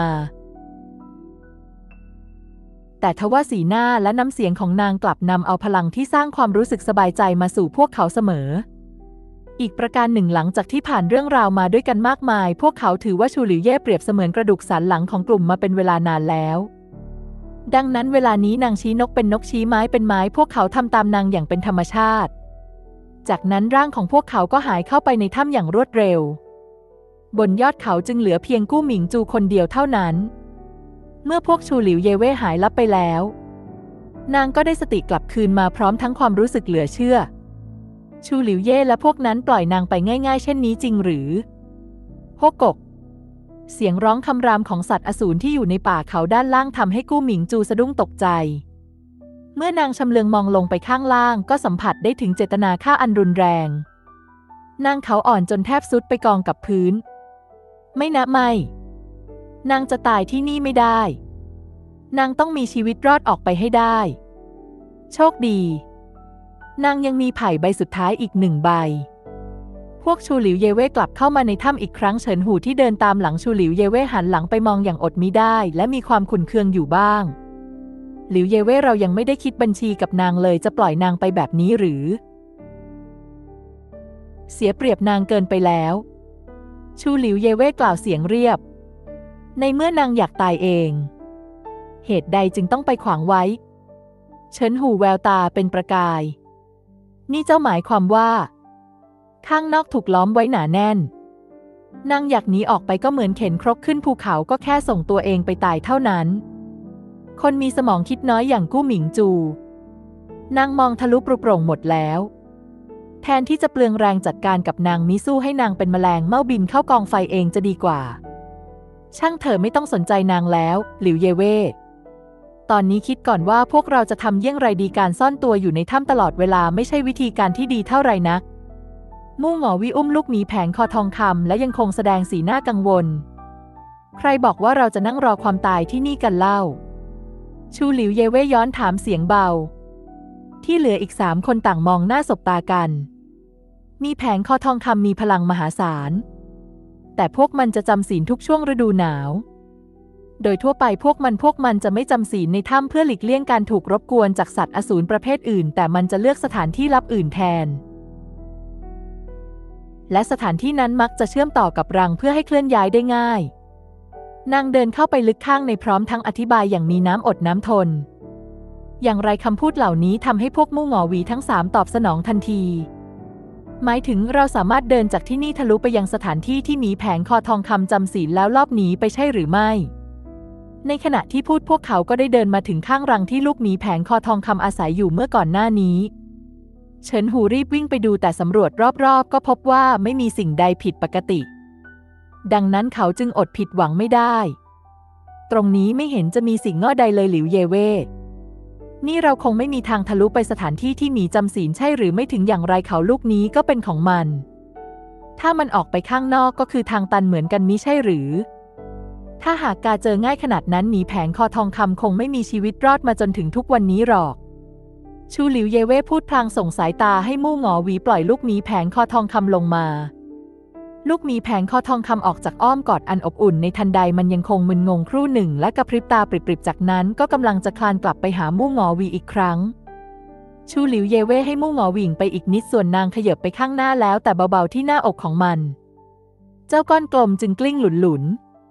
แต่ทว่าสีหน้าและน้ำเสียงของนางกลับนำเอาพลังที่สร้างความรู้สึกสบายใจมาสู่พวกเขาเสมออีกประการหนึ่งหลังจากที่ผ่านเรื่องราวมาด้วยกันมากมายพวกเขาถือว่าชูหลิวเย่เปรียบเสมือนกระดูกสันหลังของกลุ่มมาเป็นเวลานานแล้วดังนั้นเวลานี้นางชี้นกเป็นนกชี้ไม้เป็นไม้พวกเขาทำตามนางอย่างเป็นธรรมชาติจากนั้นร่างของพวกเขาก็หายเข้าไปในถ้ำอย่างรวดเร็วบนยอดเขาจึงเหลือเพียงกู้หมิงจูคนเดียวเท่านั้นเมื่อพวกชูหลิวเย่เว่หายลับไปแล้วนางก็ได้สติกลับคืนมาพร้อมทั้งความรู้สึกเหลือเชื่อชูหลิวเย่และพวกนั้นปล่อยนางไปง่ายๆเช่นนี้จริงหรือฮกกกเสียงร้องคำรามของสัตว์อสูรที่อยู่ในป่าเขาด้านล่างทำให้กู้หมิงจูสะดุ้งตกใจเมื่อนางชำเลืองมองลงไปข้างล่างก็สัมผัสได้ถึงเจตนาฆ่าอันรุนแรงนางเขาอ่อนจนแทบซุดไปกองกับพื้นไม่นะไม่นางจะตายที่นี่ไม่ได้นางต้องมีชีวิตรอดออกไปให้ได้โชคดีนางยังมีไผ่ใบสุดท้ายอีกหนึ่งใบพวกชูหลิวเย่เว่กลับเข้ามาในถ้ำอีกครั้งเฉินหูที่เดินตามหลังชูหลิวเย่เว่หันหลังไปมองอย่างอดมิได้และมีความขุ่นเคืองอยู่บ้างหลิวเย่เว่เรายังไม่ได้คิดบัญชีกับนางเลยจะปล่อยนางไปแบบนี้หรือเสียเปรียบนางเกินไปแล้วชูหลิวเย่เว่กล่าวเสียงเรียบในเมื่อนางอยากตายเองเหตุใดจึงต้องไปขวางไว้เฉินหูแววตาเป็นประกายนี่เจ้าหมายความว่าข้างนอกถูกล้อมไว้หนาแน่นนางอยากหนีออกไปก็เหมือนเข็นครกขึ้นภูเขาก็แค่ส่งตัวเองไปตายเท่านั้นคนมีสมองคิดน้อยอย่างกู้หมิงจูนางมองทะลุปรุโปร่งหมดแล้วแทนที่จะเปลืองแรงจัดการกับนางมิสู้ให้นางเป็นแมลงเม่าบินเข้ากองไฟเองจะดีกว่าช่างเถอะไม่ต้องสนใจนางแล้วหลิวเย่เว่ตอนนี้คิดก่อนว่าพวกเราจะทำเยี่ยงไรดีการซ่อนตัวอยู่ในถ้ำตลอดเวลาไม่ใช่วิธีการที่ดีเท่าไรนักมู่หงอวิอุ้มลูกหมีแผงคอทองคำและยังคงแสดงสีหน้ากังวลใครบอกว่าเราจะนั่งรอความตายที่นี่กันเล่าชูหลิวเย่เว่ย้อนถามเสียงเบาที่เหลืออีกสามคนต่างมองหน้าสบตากันมีแผงคอทองคำมีพลังมหาศาลแต่พวกมันจะจำศีลทุกช่วงฤดูหนาวโดยทั่วไปพวกมันพวกมันจะไม่จำศีลในถ้ำเพื่อหลีกเลี่ยงการถูกรบกวนจากสัตว์อสูรประเภทอื่นแต่มันจะเลือกสถานที่ลับอื่นแทนและสถานที่นั้นมักจะเชื่อมต่อกับรังเพื่อให้เคลื่อนย้ายได้ง่ายนางเดินเข้าไปลึกข้างในพร้อมทั้งอธิบายอย่างมีน้ำอดน้ำทนอย่างไรคำพูดเหล่านี้ทำให้พวกมู่หงอหวีทั้งสามตอบสนองทันทีหมายถึงเราสามารถเดินจากที่นี่ทะลุไปยังสถานที่ที่มีแผงคอทองคำจำศีลแล้วลอบหนีไปใช่หรือไม่ในขณะที่พูดพวกเขาก็ได้เดินมาถึงข้างรังที่ลูกหมีแผงคอทองคำอาศัยอยู่เมื่อก่อนหน้านี้เฉินหูรีบวิ่งไปดูแต่สำรวจรอบๆก็พบว่าไม่มีสิ่งใดผิดปกติดังนั้นเขาจึงอดผิดหวังไม่ได้ตรงนี้ไม่เห็นจะมีสิ่งง่อใดเลยหลิวเย่เว่นี่เราคงไม่มีทางทะลุไปสถานที่ที่หมีจำศีลใช่หรือไม่ถึงอย่างไรเขาลูกนี้ก็เป็นของมันถ้ามันออกไปข้างนอกก็คือทางตันเหมือนกันมิใช่หรือถ้าหากกาเจอง่ายขนาดนั้นหมีแผงคอทองคำคงไม่มีชีวิตรอดมาจนถึงทุกวันนี้หรอกชูหลิวเย่เว่พูดพลางส่งสายตาให้มู่หงอหวีปล่อยลูกหมีแผงคอทองคำลงมาลูกหมีแผงคอทองคำออกจากอ้อมกอดอันอบอุ่นในทันใดมันยังคงมึนงงครู่หนึ่งและกระพริบตาปริบๆจากนั้นก็กำลังจะคลานกลับไปหามู่หงอหวีอีกครั้งชูหลิวเย่เว่ให้มู่หงอหวิ่งไปอีกนิดส่วนนางขยับไปข้างหน้าแล้วแต่เบาๆที่หน้าอกของมันเจ้าก้อนกลมจึงกลิ้งหลุน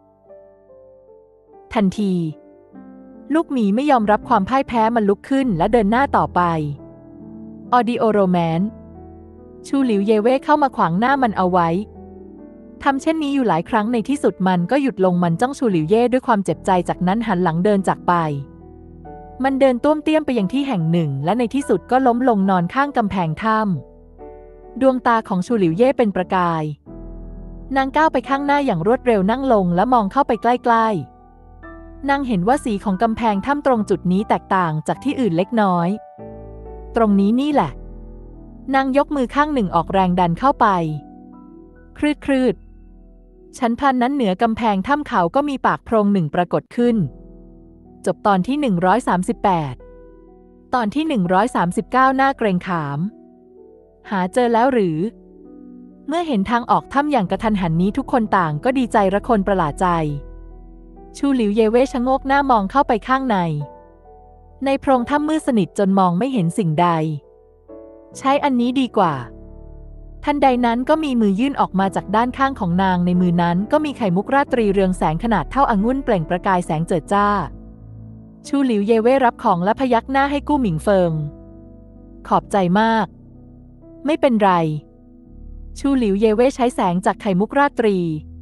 ๆทันทีลูกหมีไม่ยอมรับความพ่ายแพ้มันลุกขึ้นและเดินหน้าต่อไปออดิโอโรแมนชูหลิวเย่เว่เข้ามาขวางหน้ามันเอาไว้ทำเช่นนี้อยู่หลายครั้งในที่สุดมันก็หยุดลงมันจ้องชูหลิวเย่ด้วยความเจ็บใจจากนั้นหันหลังเดินจากไปมันเดินต้วมเตี้ยมไปยังที่แห่งหนึ่งและในที่สุดก็ล้มลงนอนข้างกำแพงถ้ำดวงตาของชูหลิวเย่เป็นประกายนางก้าวไปข้างหน้าอย่างรวดเร็วนั่งลงและมองเข้าไปใกล้ๆนางเห็นว่าสีของกำแพงถ้ำตรงจุดนี้แตกต่างจากที่อื่นเล็กน้อยตรงนี้นี่แหละนางยกมือข้างหนึ่งออกแรงดันเข้าไปครืดครืดชั้นพลันนั้นเหนือกำแพงถ้ำเขาก็มีปากโพรงหนึ่งปรากฏขึ้นจบตอนที่หนึ่งร้อยสามสิบแปดตอนที่หนึ่งร้อยสามสิบเก้าหน้าเกรงขามหาเจอแล้วหรือเมื่อเห็นทางออกถ้ำอย่างกระทันหันนี้ทุกคนต่างก็ดีใจระคนประหลาดใจชูหลิวเย่เว่ชะโงกหน้ามองเข้าไปข้างในในโพรงถ้ำมืดสนิทจนมองไม่เห็นสิ่งใดใช้อันนี้ดีกว่าทันใดนั้นก็มีมือยื่นออกมาจากด้านข้างของนางในมือนั้นก็มีไข่มุกราตรีเรืองแสงขนาดเท่าองุ่นเปล่งประกายแสงเจิดจ้าชูหลิวเย่เว่รับของและพยักหน้าให้กู้หมิงเฟิงขอบใจมากไม่เป็นไรชูหลิวเย่เว่ใช้แสงจากไข่มุกราตรี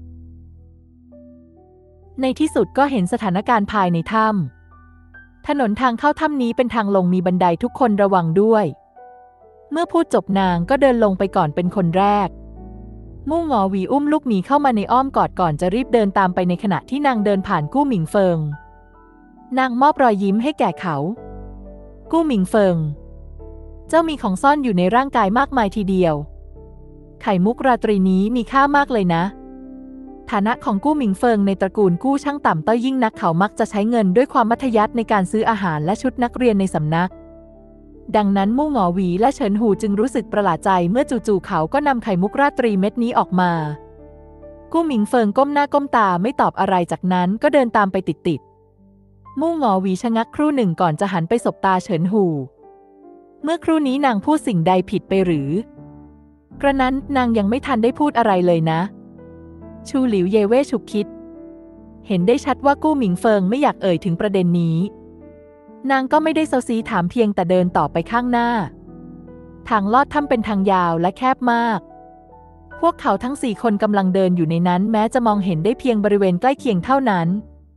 ในที่สุดก็เห็นสถานการณ์ภายในถ้ำถนนทางเข้าถ้ำนี้เป็นทางลงมีบันไดทุกคนระวังด้วยเมื่อพูดจบนางก็เดินลงไปก่อนเป็นคนแรกมู่หงอหวีอุ้มลูกหมีเข้ามาในอ้อมกอดก่อนจะรีบเดินตามไปในขณะที่นางเดินผ่านกู้หมิงเฟิงนางมอบรอยยิ้มให้แก่เขากู้หมิงเฟิงเจ้ามีของซ่อนอยู่ในร่างกายมากมายทีเดียวไข่มุกราตรีนี้มีค่ามากเลยนะฐานะของกู้หมิงเฟิงในตระกูลกู้ช่างต่ำต้อยยิ่งนักเขามักจะใช้เงินด้วยความมัธยัสถ์ในการซื้ออาหารและชุดนักเรียนในสำนักดังนั้นมู่หงอหวีและเฉินหูจึงรู้สึกประหลาดใจเมื่อจู่ๆเขาก็นำไข่มุกราตรีเม็ดนี้ออกมากู้หมิงเฟิงก้มหน้าก้มตาไม่ตอบอะไรจากนั้นก็เดินตามไปติดๆมู่หงอหวีชะงักครู่หนึ่งก่อนจะหันไปสบตาเฉินหูเมื่อครู่นี้นางพูดสิ่งใดผิดไปหรือกระนั้นนางยังไม่ทันได้พูดอะไรเลยนะชูหลิวเย่เว่ฉุกคิดเห็นได้ชัดว่ากู้หมิงเฟิงไม่อยากเอ่ยถึงประเด็นนี้นางก็ไม่ได้เซาซีถามเพียงแต่เดินต่อไปข้างหน้าทางลอดถ้ำเป็นทางยาวและแคบมากพวกเขาทั้งสี่คนกำลังเดินอยู่ในนั้นแม้จะมองเห็นได้เพียงบริเวณใกล้เคียงเท่านั้น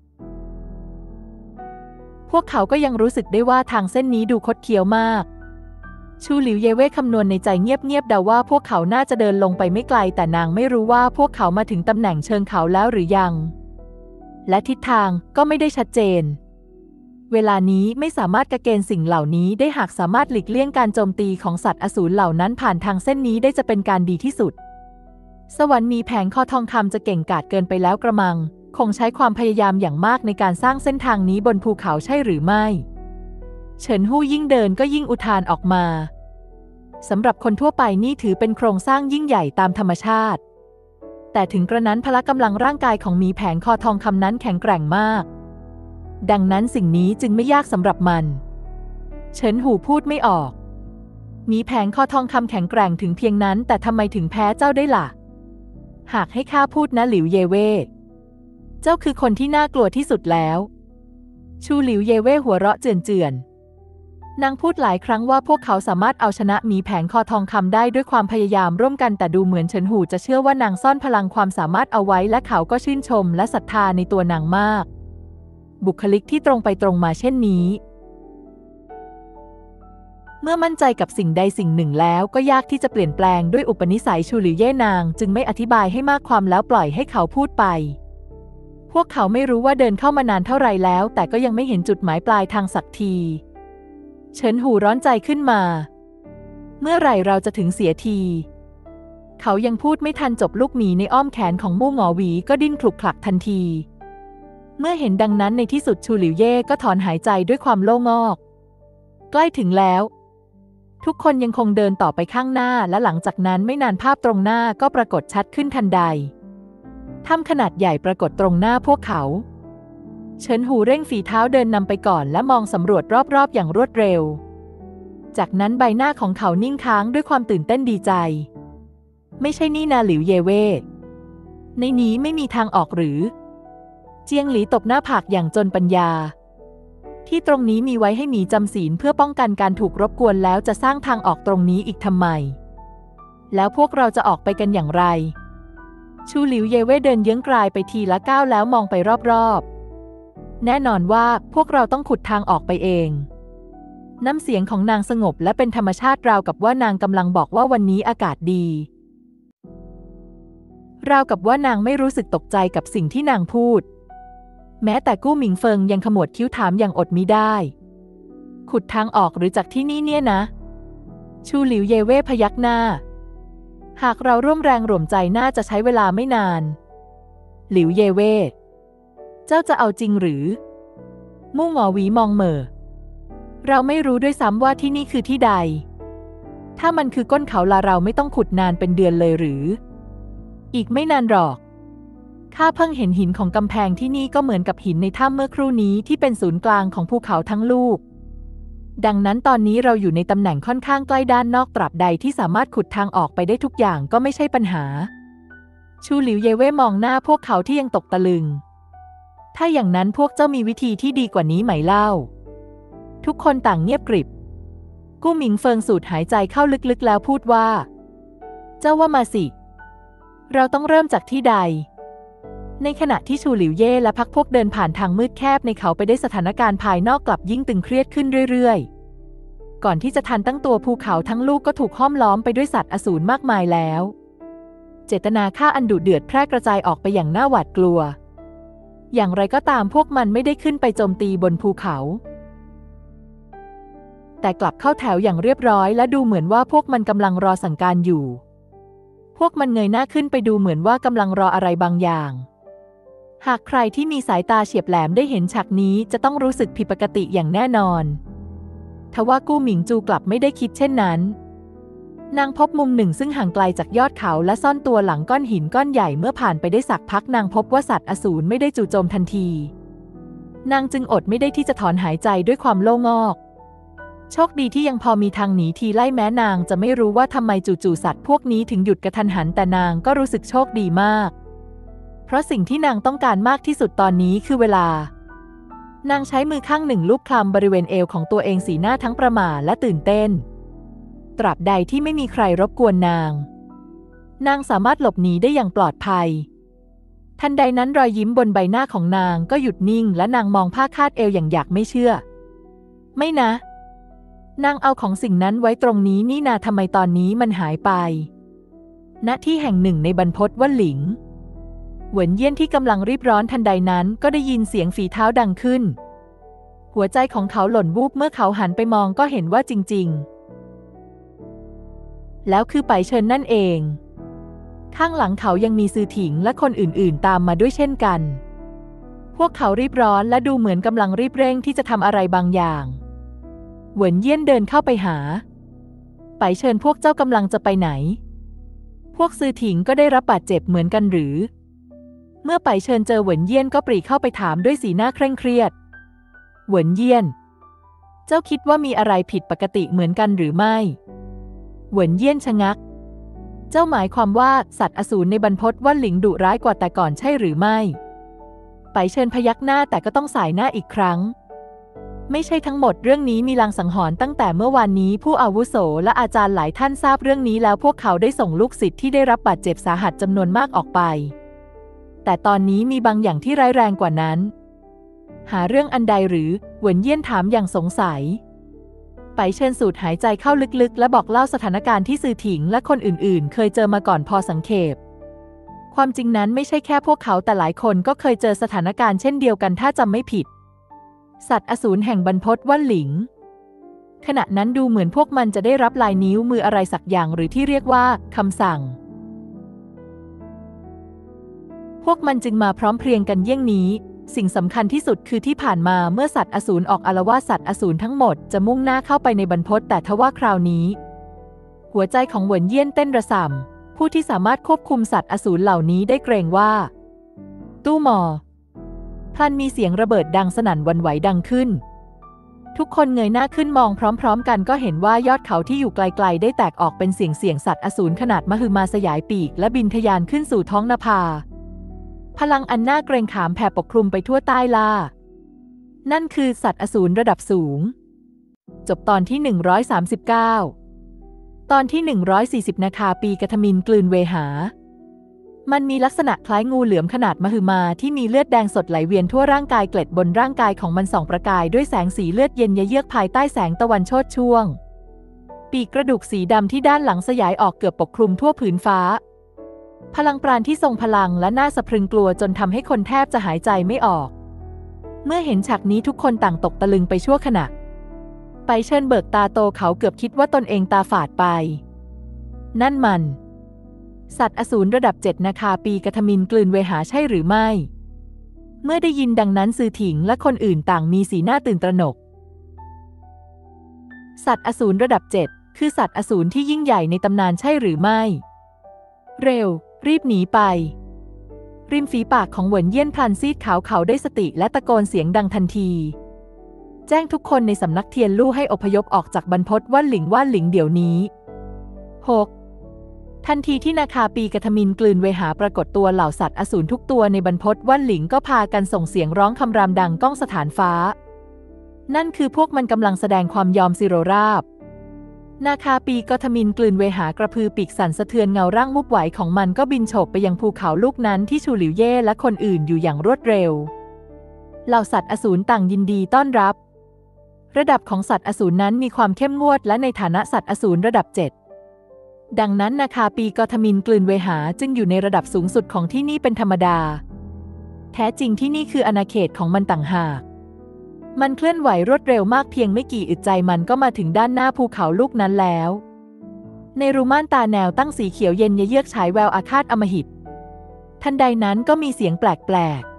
พวกเขาก็ยังรู้สึกได้ว่าทางเส้นนี้ดูคดเคี้ยวมากชูหลิวเย่เว่คำนวณในใจเงียบๆเดาว่าพวกเขาน่าจะเดินลงไปไม่ไกลแต่นางไม่รู้ว่าพวกเขามาถึงตำแหน่งเชิงเขาแล้วหรือยังและทิศทางก็ไม่ได้ชัดเจนเวลานี้ไม่สามารถกะเกณฑ์สิ่งเหล่านี้ได้หากสามารถหลีกเลี่ยงการโจมตีของสัตว์อสูรเหล่านั้นผ่านทางเส้นนี้ได้จะเป็นการดีที่สุดสวรรค์มีแผงคอทองคำจะเก่งกาจเกินไปแล้วกระมังคงใช้ความพยายามอย่างมากในการสร้างเส้นทางนี้บนภูเขาใช่หรือไม่เฉินฮู้ยิ่งเดินก็ยิ่งอุทานออกมาสำหรับคนทั่วไปนี่ถือเป็นโครงสร้างยิ่งใหญ่ตามธรรมชาติแต่ถึงกระนั้นพละกำลังร่างกายของหมีแผงคอทองคำนั้นแข็งแกร่งมากดังนั้นสิ่งนี้จึงไม่ยากสำหรับมันเฉินหูพูดไม่ออกหมีแผงคอทองคำแข็งแกร่งถึงเพียงนั้นแต่ทำไมถึงแพ้เจ้าได้ล่ะหากให้ข้าพูดนะหลิวเย่เว่เจ้าคือคนที่น่ากลัวที่สุดแล้วชูหลิวเย่เว่หัวเราะเจือนๆนางพูดหลายครั้งว่าพวกเขาสามารถเอาชนะหมีแผงคอทองคำได้ด้วยความพยายามร่วมกันแต่ดูเหมือนเฉินหูจะเชื่อว่านางซ่อนพลังความสามารถเอาไว้และเขาก็ชื่นชมและศรัทธาในตัวนางมากบุคลิกที่ตรงไปตรงมาเช่นนี้เมื่อมั่นใจกับสิ่งใดสิ่งหนึ่งแล้วก็ยากที่จะเปลี่ยนแปลงด้วยอุปนิสัยชูหลิวเย่นางจึงไม่อธิบายให้มากความแล้วปล่อยให้เขาพูดไปพวกเขาไม่รู้ว่าเดินเข้ามานานเท่าไรแล้วแต่ก็ยังไม่เห็นจุดหมายปลายทางสักทีเฉินหูร้อนใจขึ้นมาเมื่อไหร่เราจะถึงเสียทีเขายังพูดไม่ทันจบลูกหมีในอ้อมแขนของมู่หงอหวีก็ดิ้นคลุกคลักทันทีเมื่อเห็นดังนั้นในที่สุดชูหลิวเย่ก็ถอนหายใจด้วยความโล่งอกใกล้ถึงแล้วทุกคนยังคงเดินต่อไปข้างหน้าและหลังจากนั้นไม่นานภาพตรงหน้าก็ปรากฏชัดขึ้นทันใดถ้ำขนาดใหญ่ปรากฏตรงหน้าพวกเขาเฉินหูเร่งฝีเท้าเดินนำไปก่อนและมองสำรวจรอบๆอย่างรวดเร็วจากนั้นใบหน้าของเขานิ่งค้างด้วยความตื่นเต้นดีใจไม่ใช่นี่นาหลิวเย่เว่ในนี้ไม่มีทางออกหรือเจียงหลีตบหน้าผากอย่างจนปัญญาที่ตรงนี้มีไว้ให้หมีจำศีลเพื่อป้องกันการถูกรบกวนแล้วจะสร้างทางออกตรงนี้อีกทำไมแล้วพวกเราจะออกไปกันอย่างไรชูหลิวเย่เว่เดินเยื้องกลายไปทีละก้าวแล้วมองไปรอบๆแน่นอนว่าพวกเราต้องขุดทางออกไปเองน้ำเสียงของนางสงบและเป็นธรรมชาติราวกับว่านางกำลังบอกว่าวันนี้อากาศดีราวกับว่านางไม่รู้สึกตกใจกับสิ่งที่นางพูดแม้แต่กู้หมิงเฟิงยังขมวดคิ้วถามอย่างอดมิได้ขุดทางออกหรือจากที่นี่เนี่ยนะชูหลิวเย่เว่พยักหน้าหากเราร่วมแรงร่วมใจน่าจะใช้เวลาไม่นานหลิวเย่เว่เจ้าจะเอาจริงหรือมู่หงอหวีมองเหม่อเราไม่รู้ด้วยซ้ำว่าที่นี่คือที่ใดถ้ามันคือก้นเขาลาเราไม่ต้องขุดนานเป็นเดือนเลยหรืออีกไม่นานหรอกข้าเพิ่งเห็นหินของกำแพงที่นี่ก็เหมือนกับหินในถ้ำเมื่อครู่นี้ที่เป็นศูนย์กลางของภูเขาทั้งลูกดังนั้นตอนนี้เราอยู่ในตำแหน่งค่อนข้างใกล้ด้านนอกตราบใดที่สามารถขุดทางออกไปได้ทุกอย่างก็ไม่ใช่ปัญหาชูหลิวเย่เว่มองหน้าพวกเขาที่ยังตกตะลึงถ้าอย่างนั้นพวกเจ้ามีวิธีที่ดีกว่านี้ไหมเล่าทุกคนต่างเงียบกริบกู้หมิงเฟิงสูดหายใจเข้าลึกๆแล้วพูดว่าเจ้าว่ามาสิเราต้องเริ่มจากที่ใดในขณะที่ชูหลิวเย่และพรรคพวกเดินผ่านทางมืดแคบในเขาไปได้สถานการณ์ภายนอกกลับยิ่งตึงเครียดขึ้นเรื่อยๆก่อนที่จะทันตั้งตัวภูเขาทั้งลูกก็ถูกห้อมล้อมไปด้วยสัตว์อสูรมากมายแล้วเจตนาฆ่าอันดุเดือดแพร่กระจายออกไปอย่างน่าหวาดกลัวอย่างไรก็ตามพวกมันไม่ได้ขึ้นไปโจมตีบนภูเขาแต่กลับเข้าแถวอย่างเรียบร้อยและดูเหมือนว่าพวกมันกำลังรอสั่งการอยู่พวกมันเงยหน้าขึ้นไปดูเหมือนว่ากำลังรออะไรบางอย่างหากใครที่มีสายตาเฉียบแหลมได้เห็นฉากนี้จะต้องรู้สึกผิดปกติอย่างแน่นอนทว่ากู้หมิงจูกลับไม่ได้คิดเช่นนั้นนางพบมุมหนึ่งซึ่งห่างไกลจากยอดเขาและซ่อนตัวหลังก้อนหินก้อนใหญ่เมื่อผ่านไปได้สักพักนางพบว่าสัตว์อสูรไม่ได้จู่โจมทันทีนางจึงอดไม่ได้ที่จะถอนหายใจด้วยความโล่งอกโชคดีที่ยังพอมีทางหนีทีไล่แม้นางจะไม่รู้ว่าทำไมจู่ๆสัตว์พวกนี้ถึงหยุดกระทันหันแต่นางก็รู้สึกโชคดีมากเพราะสิ่งที่นางต้องการมากที่สุดตอนนี้คือเวลานางใช้มือข้างหนึ่งลูบคลำบริเวณเอวของตัวเองสีหน้าทั้งประหม่าและตื่นเต้นตราบใดที่ไม่มีใครรบกวนนางนางสามารถหลบหนีได้อย่างปลอดภัยทันใดนั้นรอยยิ้มบนใบหน้าของนางก็หยุดนิ่งและนางมองผ้าคาดเอวอย่างอยากไม่เชื่อไม่นะนางเอาของสิ่งนั้นไว้ตรงนี้นี่นาทำไมตอนนี้มันหายไปณที่แห่งหนึ่งในบรรพตวั่นหลิงเหวินเยี่ยนที่กำลังรีบร้อนทันใดนั้นก็ได้ยินเสียงฝีเท้าดังขึ้นหัวใจของเขาหล่นวูบเมื่อเขาหันไปมองก็เห็นว่าจริงๆแล้วคือไปเฉินนั่นเองข้างหลังเขายังมีซือถิงและคนอื่นๆตามมาด้วยเช่นกันพวกเขารีบร้อนและดูเหมือนกำลังรีบเร่งที่จะทำอะไรบางอย่างเหวินเยี่ยนเดินเข้าไปหาไปเฉินพวกเจ้ากำลังจะไปไหนพวกซือถิงก็ได้รับบาดเจ็บเหมือนกันหรือเมื่อไปเฉินเจอเหวินเยี่ยนก็ปรีเข้าไปถามด้วยสีหน้าเคร่งเครียดเหวินเยี่ยนเจ้าคิดว่ามีอะไรผิดปกติเหมือนกันหรือไม่เหวินเยี่ยนชะงักเจ้าหมายความว่าสัตว์อสูรในบรรพตวั่นหลิงดุร้ายกว่าแต่ก่อนใช่หรือไม่ไปเฉินพยักหน้าแต่ก็ต้องสายหน้าอีกครั้งไม่ใช่ทั้งหมดเรื่องนี้มีลางสังหรณ์ตั้งแต่เมื่อวานนี้ผู้อาวุโสและอาจารย์หลายท่านทราบเรื่องนี้แล้วพวกเขาได้ส่งลูกศิษย์ที่ได้รับบาดเจ็บสาหัสจำนวนมากออกไปแต่ตอนนี้มีบางอย่างที่ร้ายแรงกว่านั้นหาเรื่องอันใดหรือเหวินเยี่ยนถามอย่างสงสัยไปเฉินสูดหายใจเข้าลึกๆและบอกเล่าสถานการณ์ที่ซือถิงและคนอื่นๆเคยเจอมาก่อนพอสังเขปความจริงนั้นไม่ใช่แค่พวกเขาแต่หลายคนก็เคยเจอสถานการณ์เช่นเดียวกันถ้าจำไม่ผิดสัตว์อสูรแห่งบรรพตวั่นหลิงขณะนั้นดูเหมือนพวกมันจะได้รับลายนิ้วมืออะไรสักอย่างหรือที่เรียกว่าคำสั่งพวกมันจึงมาพร้อมเพรียงกันเยี่ยงนี้สิ่งสำคัญที่สุดคือที่ผ่านมาเมื่อสัตว์อสูรออกอาละวาดสัตว์อสูรทั้งหมดจะมุ่งหน้าเข้าไปในบรรพตแต่ทว่าคราวนี้หัวใจของเหวินเยี่ยนเต้นระส่ำผู้ที่สามารถควบคุมสัตว์อสูรเหล่านี้ได้เกรงว่าตู้หมอพลันมีเสียงระเบิดดังสนั่นหวั่นไหวดังขึ้นทุกคนเงยหน้าขึ้นมองพร้อมๆกันก็เห็นว่ายอดเขาที่อยู่ไกลๆได้แตกออกเป็นเสียงเสียงสัตว์อสูรขนาดมหึมาสยายปีกและบินทะยานขึ้นสู่ท้องนภาพลังอันน่าเกรงขามแผ่ปกคลุมไปทั่วใต้ล่านั่นคือสัตว์อสูรระดับสูงจบตอนที่หนึ่งร้อยสามสิบเก้าตอนที่หนึ่งร้อยสี่สิบนาคาปีกทมินกลืนเวหามันมีลักษณะคล้ายงูเหลือมขนาดมหึมาที่มีเลือดแดงสดไหลเวียนทั่วร่างกายเกล็ดบนร่างกายของมันส่องประกายด้วยแสงสีเลือดเย็นเยือกภายใต้แสงตะวันโชติช่วงปีกกระดูกสีดำที่ด้านหลังสยายออกเกือบปกคลุมทั่วผืนฟ้าพลังปราณที่ทรงพลังและน่าสะพรึงกลัวจนทำให้คนแทบจะหายใจไม่ออกเมื่อเห็นฉากนี้ทุกคนต่างตกตะลึงไปชั่วขณะไปเฉินเบิกตาโตเขาเกือบคิดว่าตนเองตาฝาดไปนั่นมันสัตว์อสูรระดับเจ็ดนาคาปีกทมินกลืนเวหาใช่หรือไม่เมื่อได้ยินดังนั้นซือถิงและคนอื่นต่างมีสีหน้าตื่นตระหนกสัตว์อสูรระดับเจ็ดคือสัตว์อสูรที่ยิ่งใหญ่ในตำนานใช่หรือไม่เร็วรีบหนีไปริมฝีปากของเหวินเยี่ยนพลันซีดขาวเขาได้สติและตะโกนเสียงดังทันทีแจ้งทุกคนในสำนักเทียนลู่ให้อพยพออกจากบรรพตวั่นหลิงว่านหลิงเดี๋ยวนี้หกทันทีที่นาคาปีกทมินกลืนเวหาปรากฏตัวเหล่าสัตว์อสูรทุกตัวในบรรพตวั่นหลิงก็พากันส่งเสียงร้องคำรามดังก้องสถานฟ้านั่นคือพวกมันกำลังแสดงความยอมสิโรราบนาคาปีกทมินกลืนเวหากระพือปีกสั่นสะเทือนเงาร่างมุบไหวของมันก็บินโฉบไปยังภูเขาลูกนั้นที่ชูหลิวเย่และคนอื่นอยู่อย่างรวดเร็วเหล่าสัตว์อสูรต่างยินดีต้อนรับระดับของสัตว์อสูรนั้นมีความเข้มงวดและในฐานะสัตว์อสูรระดับเจ็ดดังนั้นนาคาปีกอทมินกลืนเวหาจึงอยู่ในระดับสูงสุดของที่นี่เป็นธรรมดาแท้จริงที่นี่คืออาณาเขตของมันต่างหากมันเคลื่อนไหวรวดเร็วมากเพียงไม่กี่อึดใจมันก็มาถึงด้านหน้าภูเขาลูกนั้นแล้วในรูม่านตาแนวตั้งสีเขียวเย็นเยือกฉายแววอาฆาตอำมหิตทันใดนั้นก็มีเสียงแปลก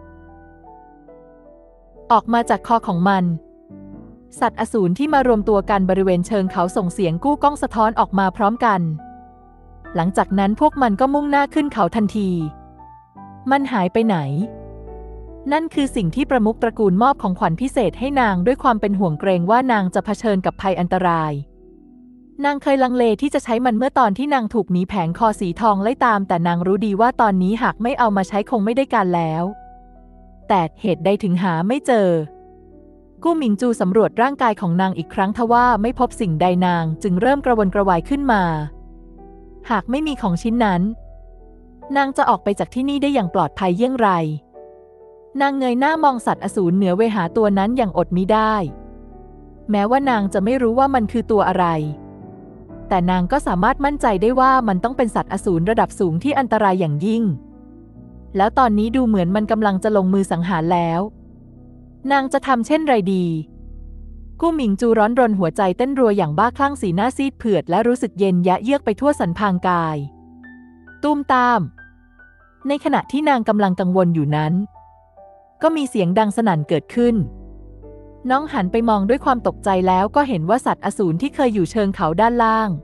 ๆออกมาจากคอของมันสัตว์อสูรที่มารวมตัวกันบริเวณเชิงเขาส่งเสียงกู้ก้องสะท้อนออกมาพร้อมกันหลังจากนั้นพวกมันก็มุ่งหน้าขึ้นเขาทันทีมันหายไปไหนนั่นคือสิ่งที่ประมุขตระกูลมอบของขวัญพิเศษให้นางด้วยความเป็นห่วงเกรงว่านางจะเผชิญกับภัยอันตรายนางเคยลังเลที่จะใช้มันเมื่อตอนที่นางถูกหมีแผงคอสีทองไล่ตามแต่นางรู้ดีว่าตอนนี้หากไม่เอามาใช้คงไม่ได้การแล้วแต่เหตุใดถึงหาไม่เจอกู้หมิงจูสำรวจร่างกายของนางอีกครั้งทว่าไม่พบสิ่งใดนางจึงเริ่มกระวนกระวายขึ้นมาหากไม่มีของชิ้นนั้นนางจะออกไปจากที่นี่ได้อย่างปลอดภัยเยี่ยงไรนางเงยหน้ามองสัตว์อสูรเหนือเวหาตัวนั้นอย่างอดมิได้แม้ว่านางจะไม่รู้ว่ามันคือตัวอะไรแต่นางก็สามารถมั่นใจได้ว่ามันต้องเป็นสัตว์อสูรระดับสูงที่อันตรายอย่างยิ่งแล้วตอนนี้ดูเหมือนมันกำลังจะลงมือสังหารแล้วนางจะทำเช่นไรดีกู้หมิงจูร้อนรนหัวใจเต้นรัวอย่างบ้าคลั่งสีหน้าซีดเผือดและรู้สึกเย็นยะเยือกไปทั่วสันพางกายตุ้มตามในขณะที่นางกำลังกังวลอยู่นั้นก็มีเสียงดังสนั่นเกิดขึ้นน้องหันไปมองด้วยความตกใจแล้วก็เห็นว่าสัตว์อสูรที่เคยอยู่เชิงเขาด้านล่าง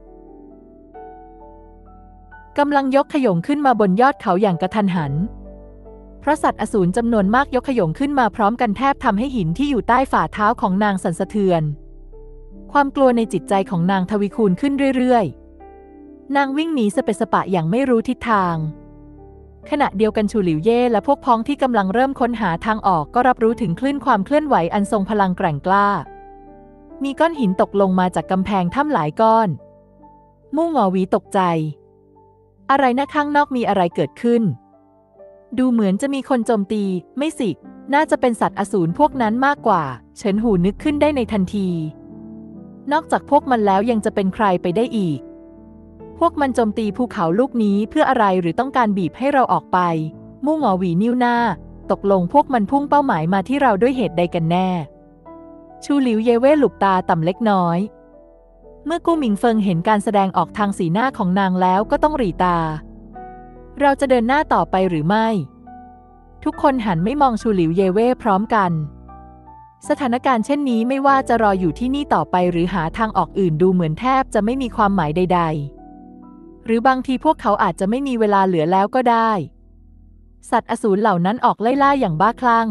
กำลังยกขโยงขึ้นมาบนยอดเขาอย่างกระทันหันเพราะสัตว์อสูรจำนวนมากยกขโยงขึ้นมาพร้อมกันแทบทำให้หินที่อยู่ใต้ฝ่าเท้าของนางสั่นสะเทือนความกลัวในจิตใจของนางทวีคูณขึ้นเรื่อยๆนางวิ่งหนีสเปะสปะอย่างไม่รู้ทิศทางขณะเดียวกันชูหลิวเย่และพวกพ้องที่กำลังเริ่มค้นหาทางออกก็รับรู้ถึงคลื่นความเคลื่อนไหวอันทรงพลังแกร่งกล้ามีก้อนหินตกลงมาจากกำแพงถ้ำหลายก้อนมู่หงอหวีตกใจอะไรนะข้างนอกมีอะไรเกิดขึ้นดูเหมือนจะมีคนโจมตีไม่สิน่าจะเป็นสัตว์อสูรพวกนั้นมากกว่าเฉินหูนึกขึ้นได้ในทันทีนอกจากพวกมันแล้วยังจะเป็นใครไปได้อีกพวกมันโจมตีภูเขาลูกนี้เพื่ออะไรหรือต้องการบีบให้เราออกไปมู่หงอหวีนิ้วหน้าตกลงพวกมันพุ่งเป้าหมายมาที่เราด้วยเหตุใดกันแน่ชูหลิวเยเว่หลุบตาต่ำเล็กน้อยเมื่อกู้หมิงเฟิงเห็นการแสดงออกทางสีหน้าของนางแล้วก็ต้องหรี่ตาเราจะเดินหน้าต่อไปหรือไม่ทุกคนหันไม่มองชูหลิวเยเว่พร้อมกันสถานการณ์เช่นนี้ไม่ว่าจะรออยู่ที่นี่ต่อไปหรือหาทางออกอื่นดูเหมือนแทบจะไม่มีความหมายใดๆหรือบางทีพวกเขาอาจจะไม่มีเวลาเหลือแล้วก็ได้สัตว์อสูรเหล่านั้นออกไล่ล่าอย่างบ้าคลั่ง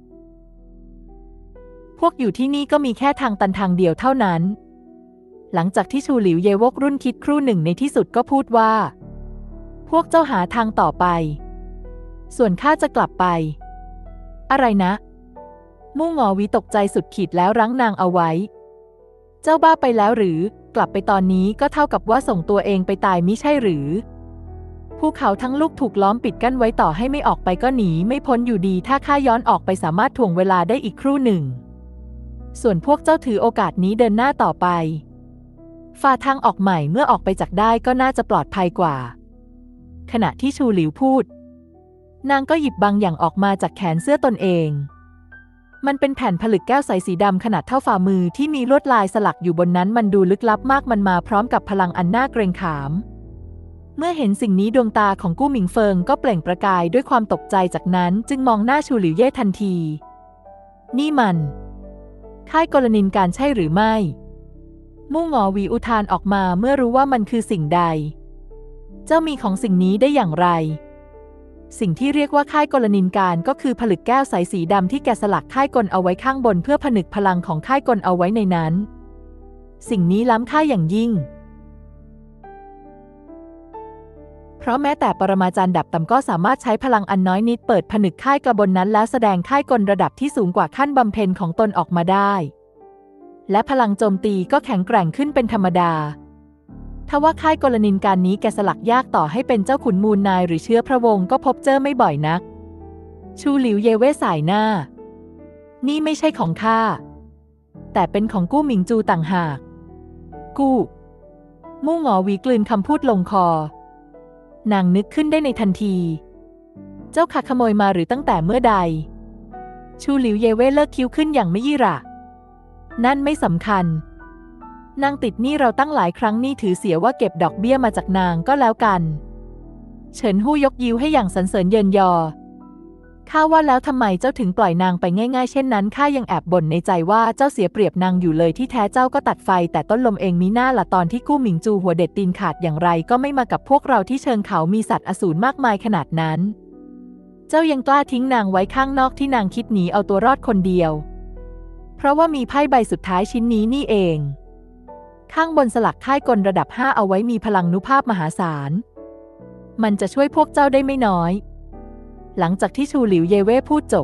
พวกอยู่ที่นี่ก็มีแค่ทางตันทางเดียวเท่านั้นหลังจากที่ชูหลิวเยวกรุ่นคิดครู่หนึ่งในที่สุดก็พูดว่าพวกเจ้าหาทางต่อไปส่วนข้าจะกลับไปอะไรนะมู่หงอหวีตกใจสุดขีดแล้วรั้งนางเอาไว้เจ้าบ้าไปแล้วหรือกลับไปตอนนี้ก็เท่ากับว่าส่งตัวเองไปตายมิใช่หรือภูเขาทั้งลูกถูกล้อมปิดกั้นไว้ต่อให้ไม่ออกไปก็หนีไม่พ้นอยู่ดีถ้าข้าย้อนออกไปสามารถถ่วงเวลาได้อีกครู่หนึ่งส่วนพวกเจ้าถือโอกาสนี้เดินหน้าต่อไปฝ่าทางออกใหม่เมื่อออกไปจากได้ก็น่าจะปลอดภัยกว่าขณะที่ชูหลิวพูดนางก็หยิบบางอย่างออกมาจากแขนเสื้อตนเองมันเป็นแผ่นผลึกแก้วใสสีดำขนาดเท่าฝ่ามือที่มีลวดลายสลักอยู่บนนั้นมันดูลึกลับมากมันมาพร้อมกับพลังอันน่าเกรงขามเมื่อเห็นสิ่งนี้ดวงตาของกู้หมิงเฟิงก็เปล่งประกายด้วยความตกใจจากนั้นจึงมองหน้าชูหลิวเย่ทันทีนี่มันค่ายกลนินการใช่หรือไม่มู่หงอหวีอุทานออกมาเมื่อรู้ว่ามันคือสิ่งใดเจ้ามีของสิ่งนี้ได้อย่างไรสิ่งที่เรียกว่าค่ายกลนินการก็คือผลึกแก้วใสสีดำที่แกะสลักค่ายกลเอาไว้ข้างบนเพื่อผนึกพลังของค่ายกลเอาไว้ในนั้นสิ่งนี้ล้ำค่าอย่างยิ่งเพราะแม้แต่ปรมาจารย์ดับต่ำก็สามารถใช้พลังอันน้อยนิดเปิดผนึกค่ายกลบนนั้นแล้วแสดงค่ายกลระดับที่สูงกว่าขั้นบำเพ็ญของตนออกมาได้และพลังโจมตีก็แข็งแกร่งขึ้นเป็นธรรมดาทว่าค่ายกลนินการนี้แกะสลักยากต่อให้เป็นเจ้าขุนมูลนายหรือเชื้อพระวงศ์ก็พบเจอไม่บ่อยนักชูหลิวเยเว่สายหน้านี่ไม่ใช่ของข้าแต่เป็นของกู้หมิงจูต่างหากกู้มู่หงอหวีกลืนคำพูดลงคอนางนึกขึ้นได้ในทันทีเจ้าค่ะขโมยมาหรือตั้งแต่เมื่อใดชูหลิวเยเว่เลิกคิ้วขึ้นอย่างไม่ยี่หร่านั่นไม่สำคัญนางติดหนี้เราตั้งหลายครั้งนี่ถือเสียว่าเก็บดอกเบี้ยมาจากนางก็แล้วกันเฉินฮู้ยกยิ้วให้อย่างสรรเสริญเยินยอข้าว่าแล้วทำไมเจ้าถึงปล่อยนางไปง่ายๆเช่นนั้นข้ายังแอบบ่นในใจว่าเจ้าเสียเปรียบนางอยู่เลยที่แท้เจ้าก็ตัดไฟแต่ต้นลมเองมีหน้าละตอนที่กู้หมิงจูหัวเด็ดตีนขาดอย่างไรก็ไม่มากับพวกเราที่เชิงเขามีสัตว์อสูรมากมายขนาดนั้นเจ้ายังกล้าทิ้งนางไว้ข้างนอกที่นางคิดหนีเอาตัวรอดคนเดียวเพราะว่ามีไพ่ใบสุดท้ายชิ้นนี้นี่เองข้างบนสลักค่ายกลระดับห้าเอาไว้มีพลังนุภาพมหาศาลมันจะช่วยพวกเจ้าได้ไม่น้อยหลังจากที่ชูหลิวเยเว่พูดจบ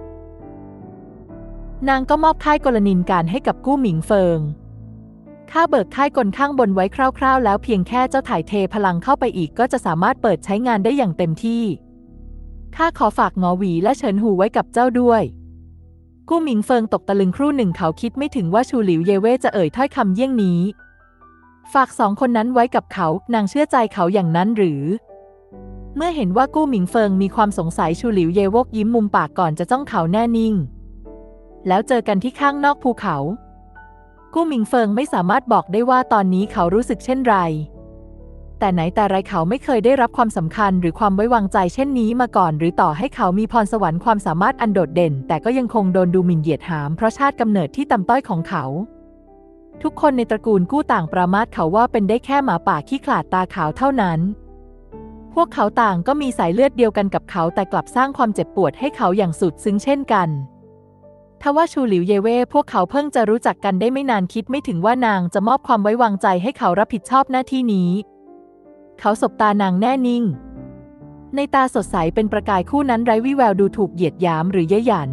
นางก็มอบค่ายกลนินการให้กับกู้หมิงเฟิงข้าเบิกค่ายกลข้างบนไว้คร่าวๆแล้วเพียงแค่เจ้าถ่ายเทพลังเข้าไปอีกก็จะสามารถเปิดใช้งานได้อย่างเต็มที่ข้าขอฝากหงอหวีและเฉินหูไว้กับเจ้าด้วยกู้หมิงเฟิงตกตะลึงครู่หนึ่งเขาคิดไม่ถึงว่าชูหลิวเยเว่จะเอ่ยถ้อยคำเยี่ยงนี้ฝากสองคนนั้นไว้กับเขานางเชื่อใจเขาอย่างนั้นหรือเมื่อเห็นว่ากู้หมิงเฟิงมีความสงสัยชูหลิวเยวกยิ้มมุมปากก่อนจะจ้องเขาแน่นิ่งแล้วเจอกันที่ข้างนอกภูเขากู้หมิงเฟิงไม่สามารถบอกได้ว่าตอนนี้เขารู้สึกเช่นไรแต่ไหนแต่ไรเขาไม่เคยได้รับความสำคัญหรือความไว้วางใจเช่นนี้มาก่อนหรือต่อให้เขามีพรสวรรค์ความสามารถอันโดดเด่นแต่ก็ยังคงโดนดูหมิ่นเหยียดหามเพราะชาติกำเนิดที่ต่ำต้อยของเขาทุกคนในตระกูลกู้ต่างประมาทเขาว่าเป็นได้แค่หมาป่าขี้ขลาดตาขาวเท่านั้นพวกเขาต่างก็มีสายเลือดเดียวกันกับเขาแต่กลับสร้างความเจ็บปวดให้เขาอย่างสุดซึ้งเช่นกันทว่าชูหลิวเยเว่พวกเขาเพิ่งจะรู้จักกันได้ไม่นานคิดไม่ถึงว่านางจะมอบความไว้วางใจให้เขารับผิดชอบหน้าที่นี้เขาสบตานางแน่นิ่งในตาสดใสเป็นประกายคู่นั้นไร้วี่แววดูถูกเหยียดหยามหรือเย้ยหยัน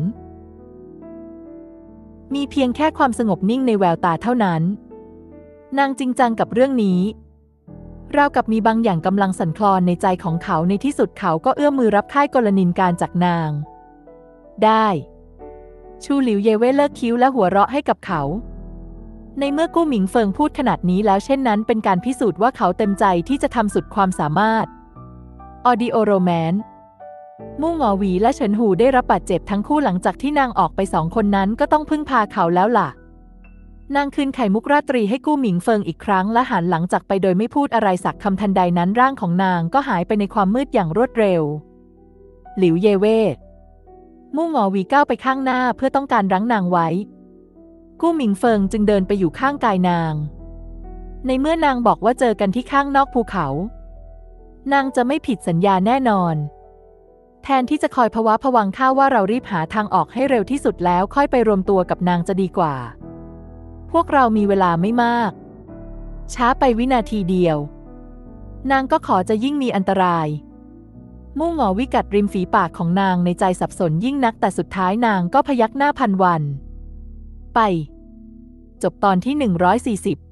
มีเพียงแค่ความสงบนิ่งในแววตาเท่านั้นนางจริงจังกับเรื่องนี้ราวกับมีบางอย่างกำลังสั่นคลอนในใจของเขาในที่สุดเขาก็เอื้อมมือรับค่ายกลนินการจากนางได้ชูหลิวเยเว่เลิกคิ้วและหัวเราะให้กับเขาในเมื่อกู้หมิงเฟิงพูดขนาดนี้แล้วเช่นนั้นเป็นการพิสูจน์ว่าเขาเต็มใจที่จะทำสุดความสามารถออดิโอโรแมนต์มู่หงอหวีและเฉินหูได้รับบาดเจ็บทั้งคู่หลังจากที่นางออกไปสองคนนั้นก็ต้องพึ่งพาเขาแล้วล่ะนางคืนไข่มุกราตรีให้กู้หมิงเฟิงอีกครั้งและหันหลังจากไปโดยไม่พูดอะไรสักคำทันใดนั้นร่างของนางก็หายไปในความมืดอย่างรวดเร็วหลิวเยเว่มู่หงอหวีก้าวไปข้างหน้าเพื่อต้องการรั้งนางไว้กู้หมิงเฟิงจึงเดินไปอยู่ข้างกายนางในเมื่อนางบอกว่าเจอกันที่ข้างนอกภูเขานางจะไม่ผิดสัญญาแน่นอนแทนที่จะคอยภาวะผวังข้าว่าเรารีบหาทางออกให้เร็วที่สุดแล้วค่อยไปรวมตัวกับนางจะดีกว่าพวกเรามีเวลาไม่มากช้าไปวินาทีเดียวนางก็ขอจะยิ่งมีอันตรายมู่หงอวิกัดริมฝีปากของนางในใจสับสนยิ่งนักแต่สุดท้ายนางก็พยักหน้าพันวันไปจบตอนที่หนึ่งร้อยสี่สิบ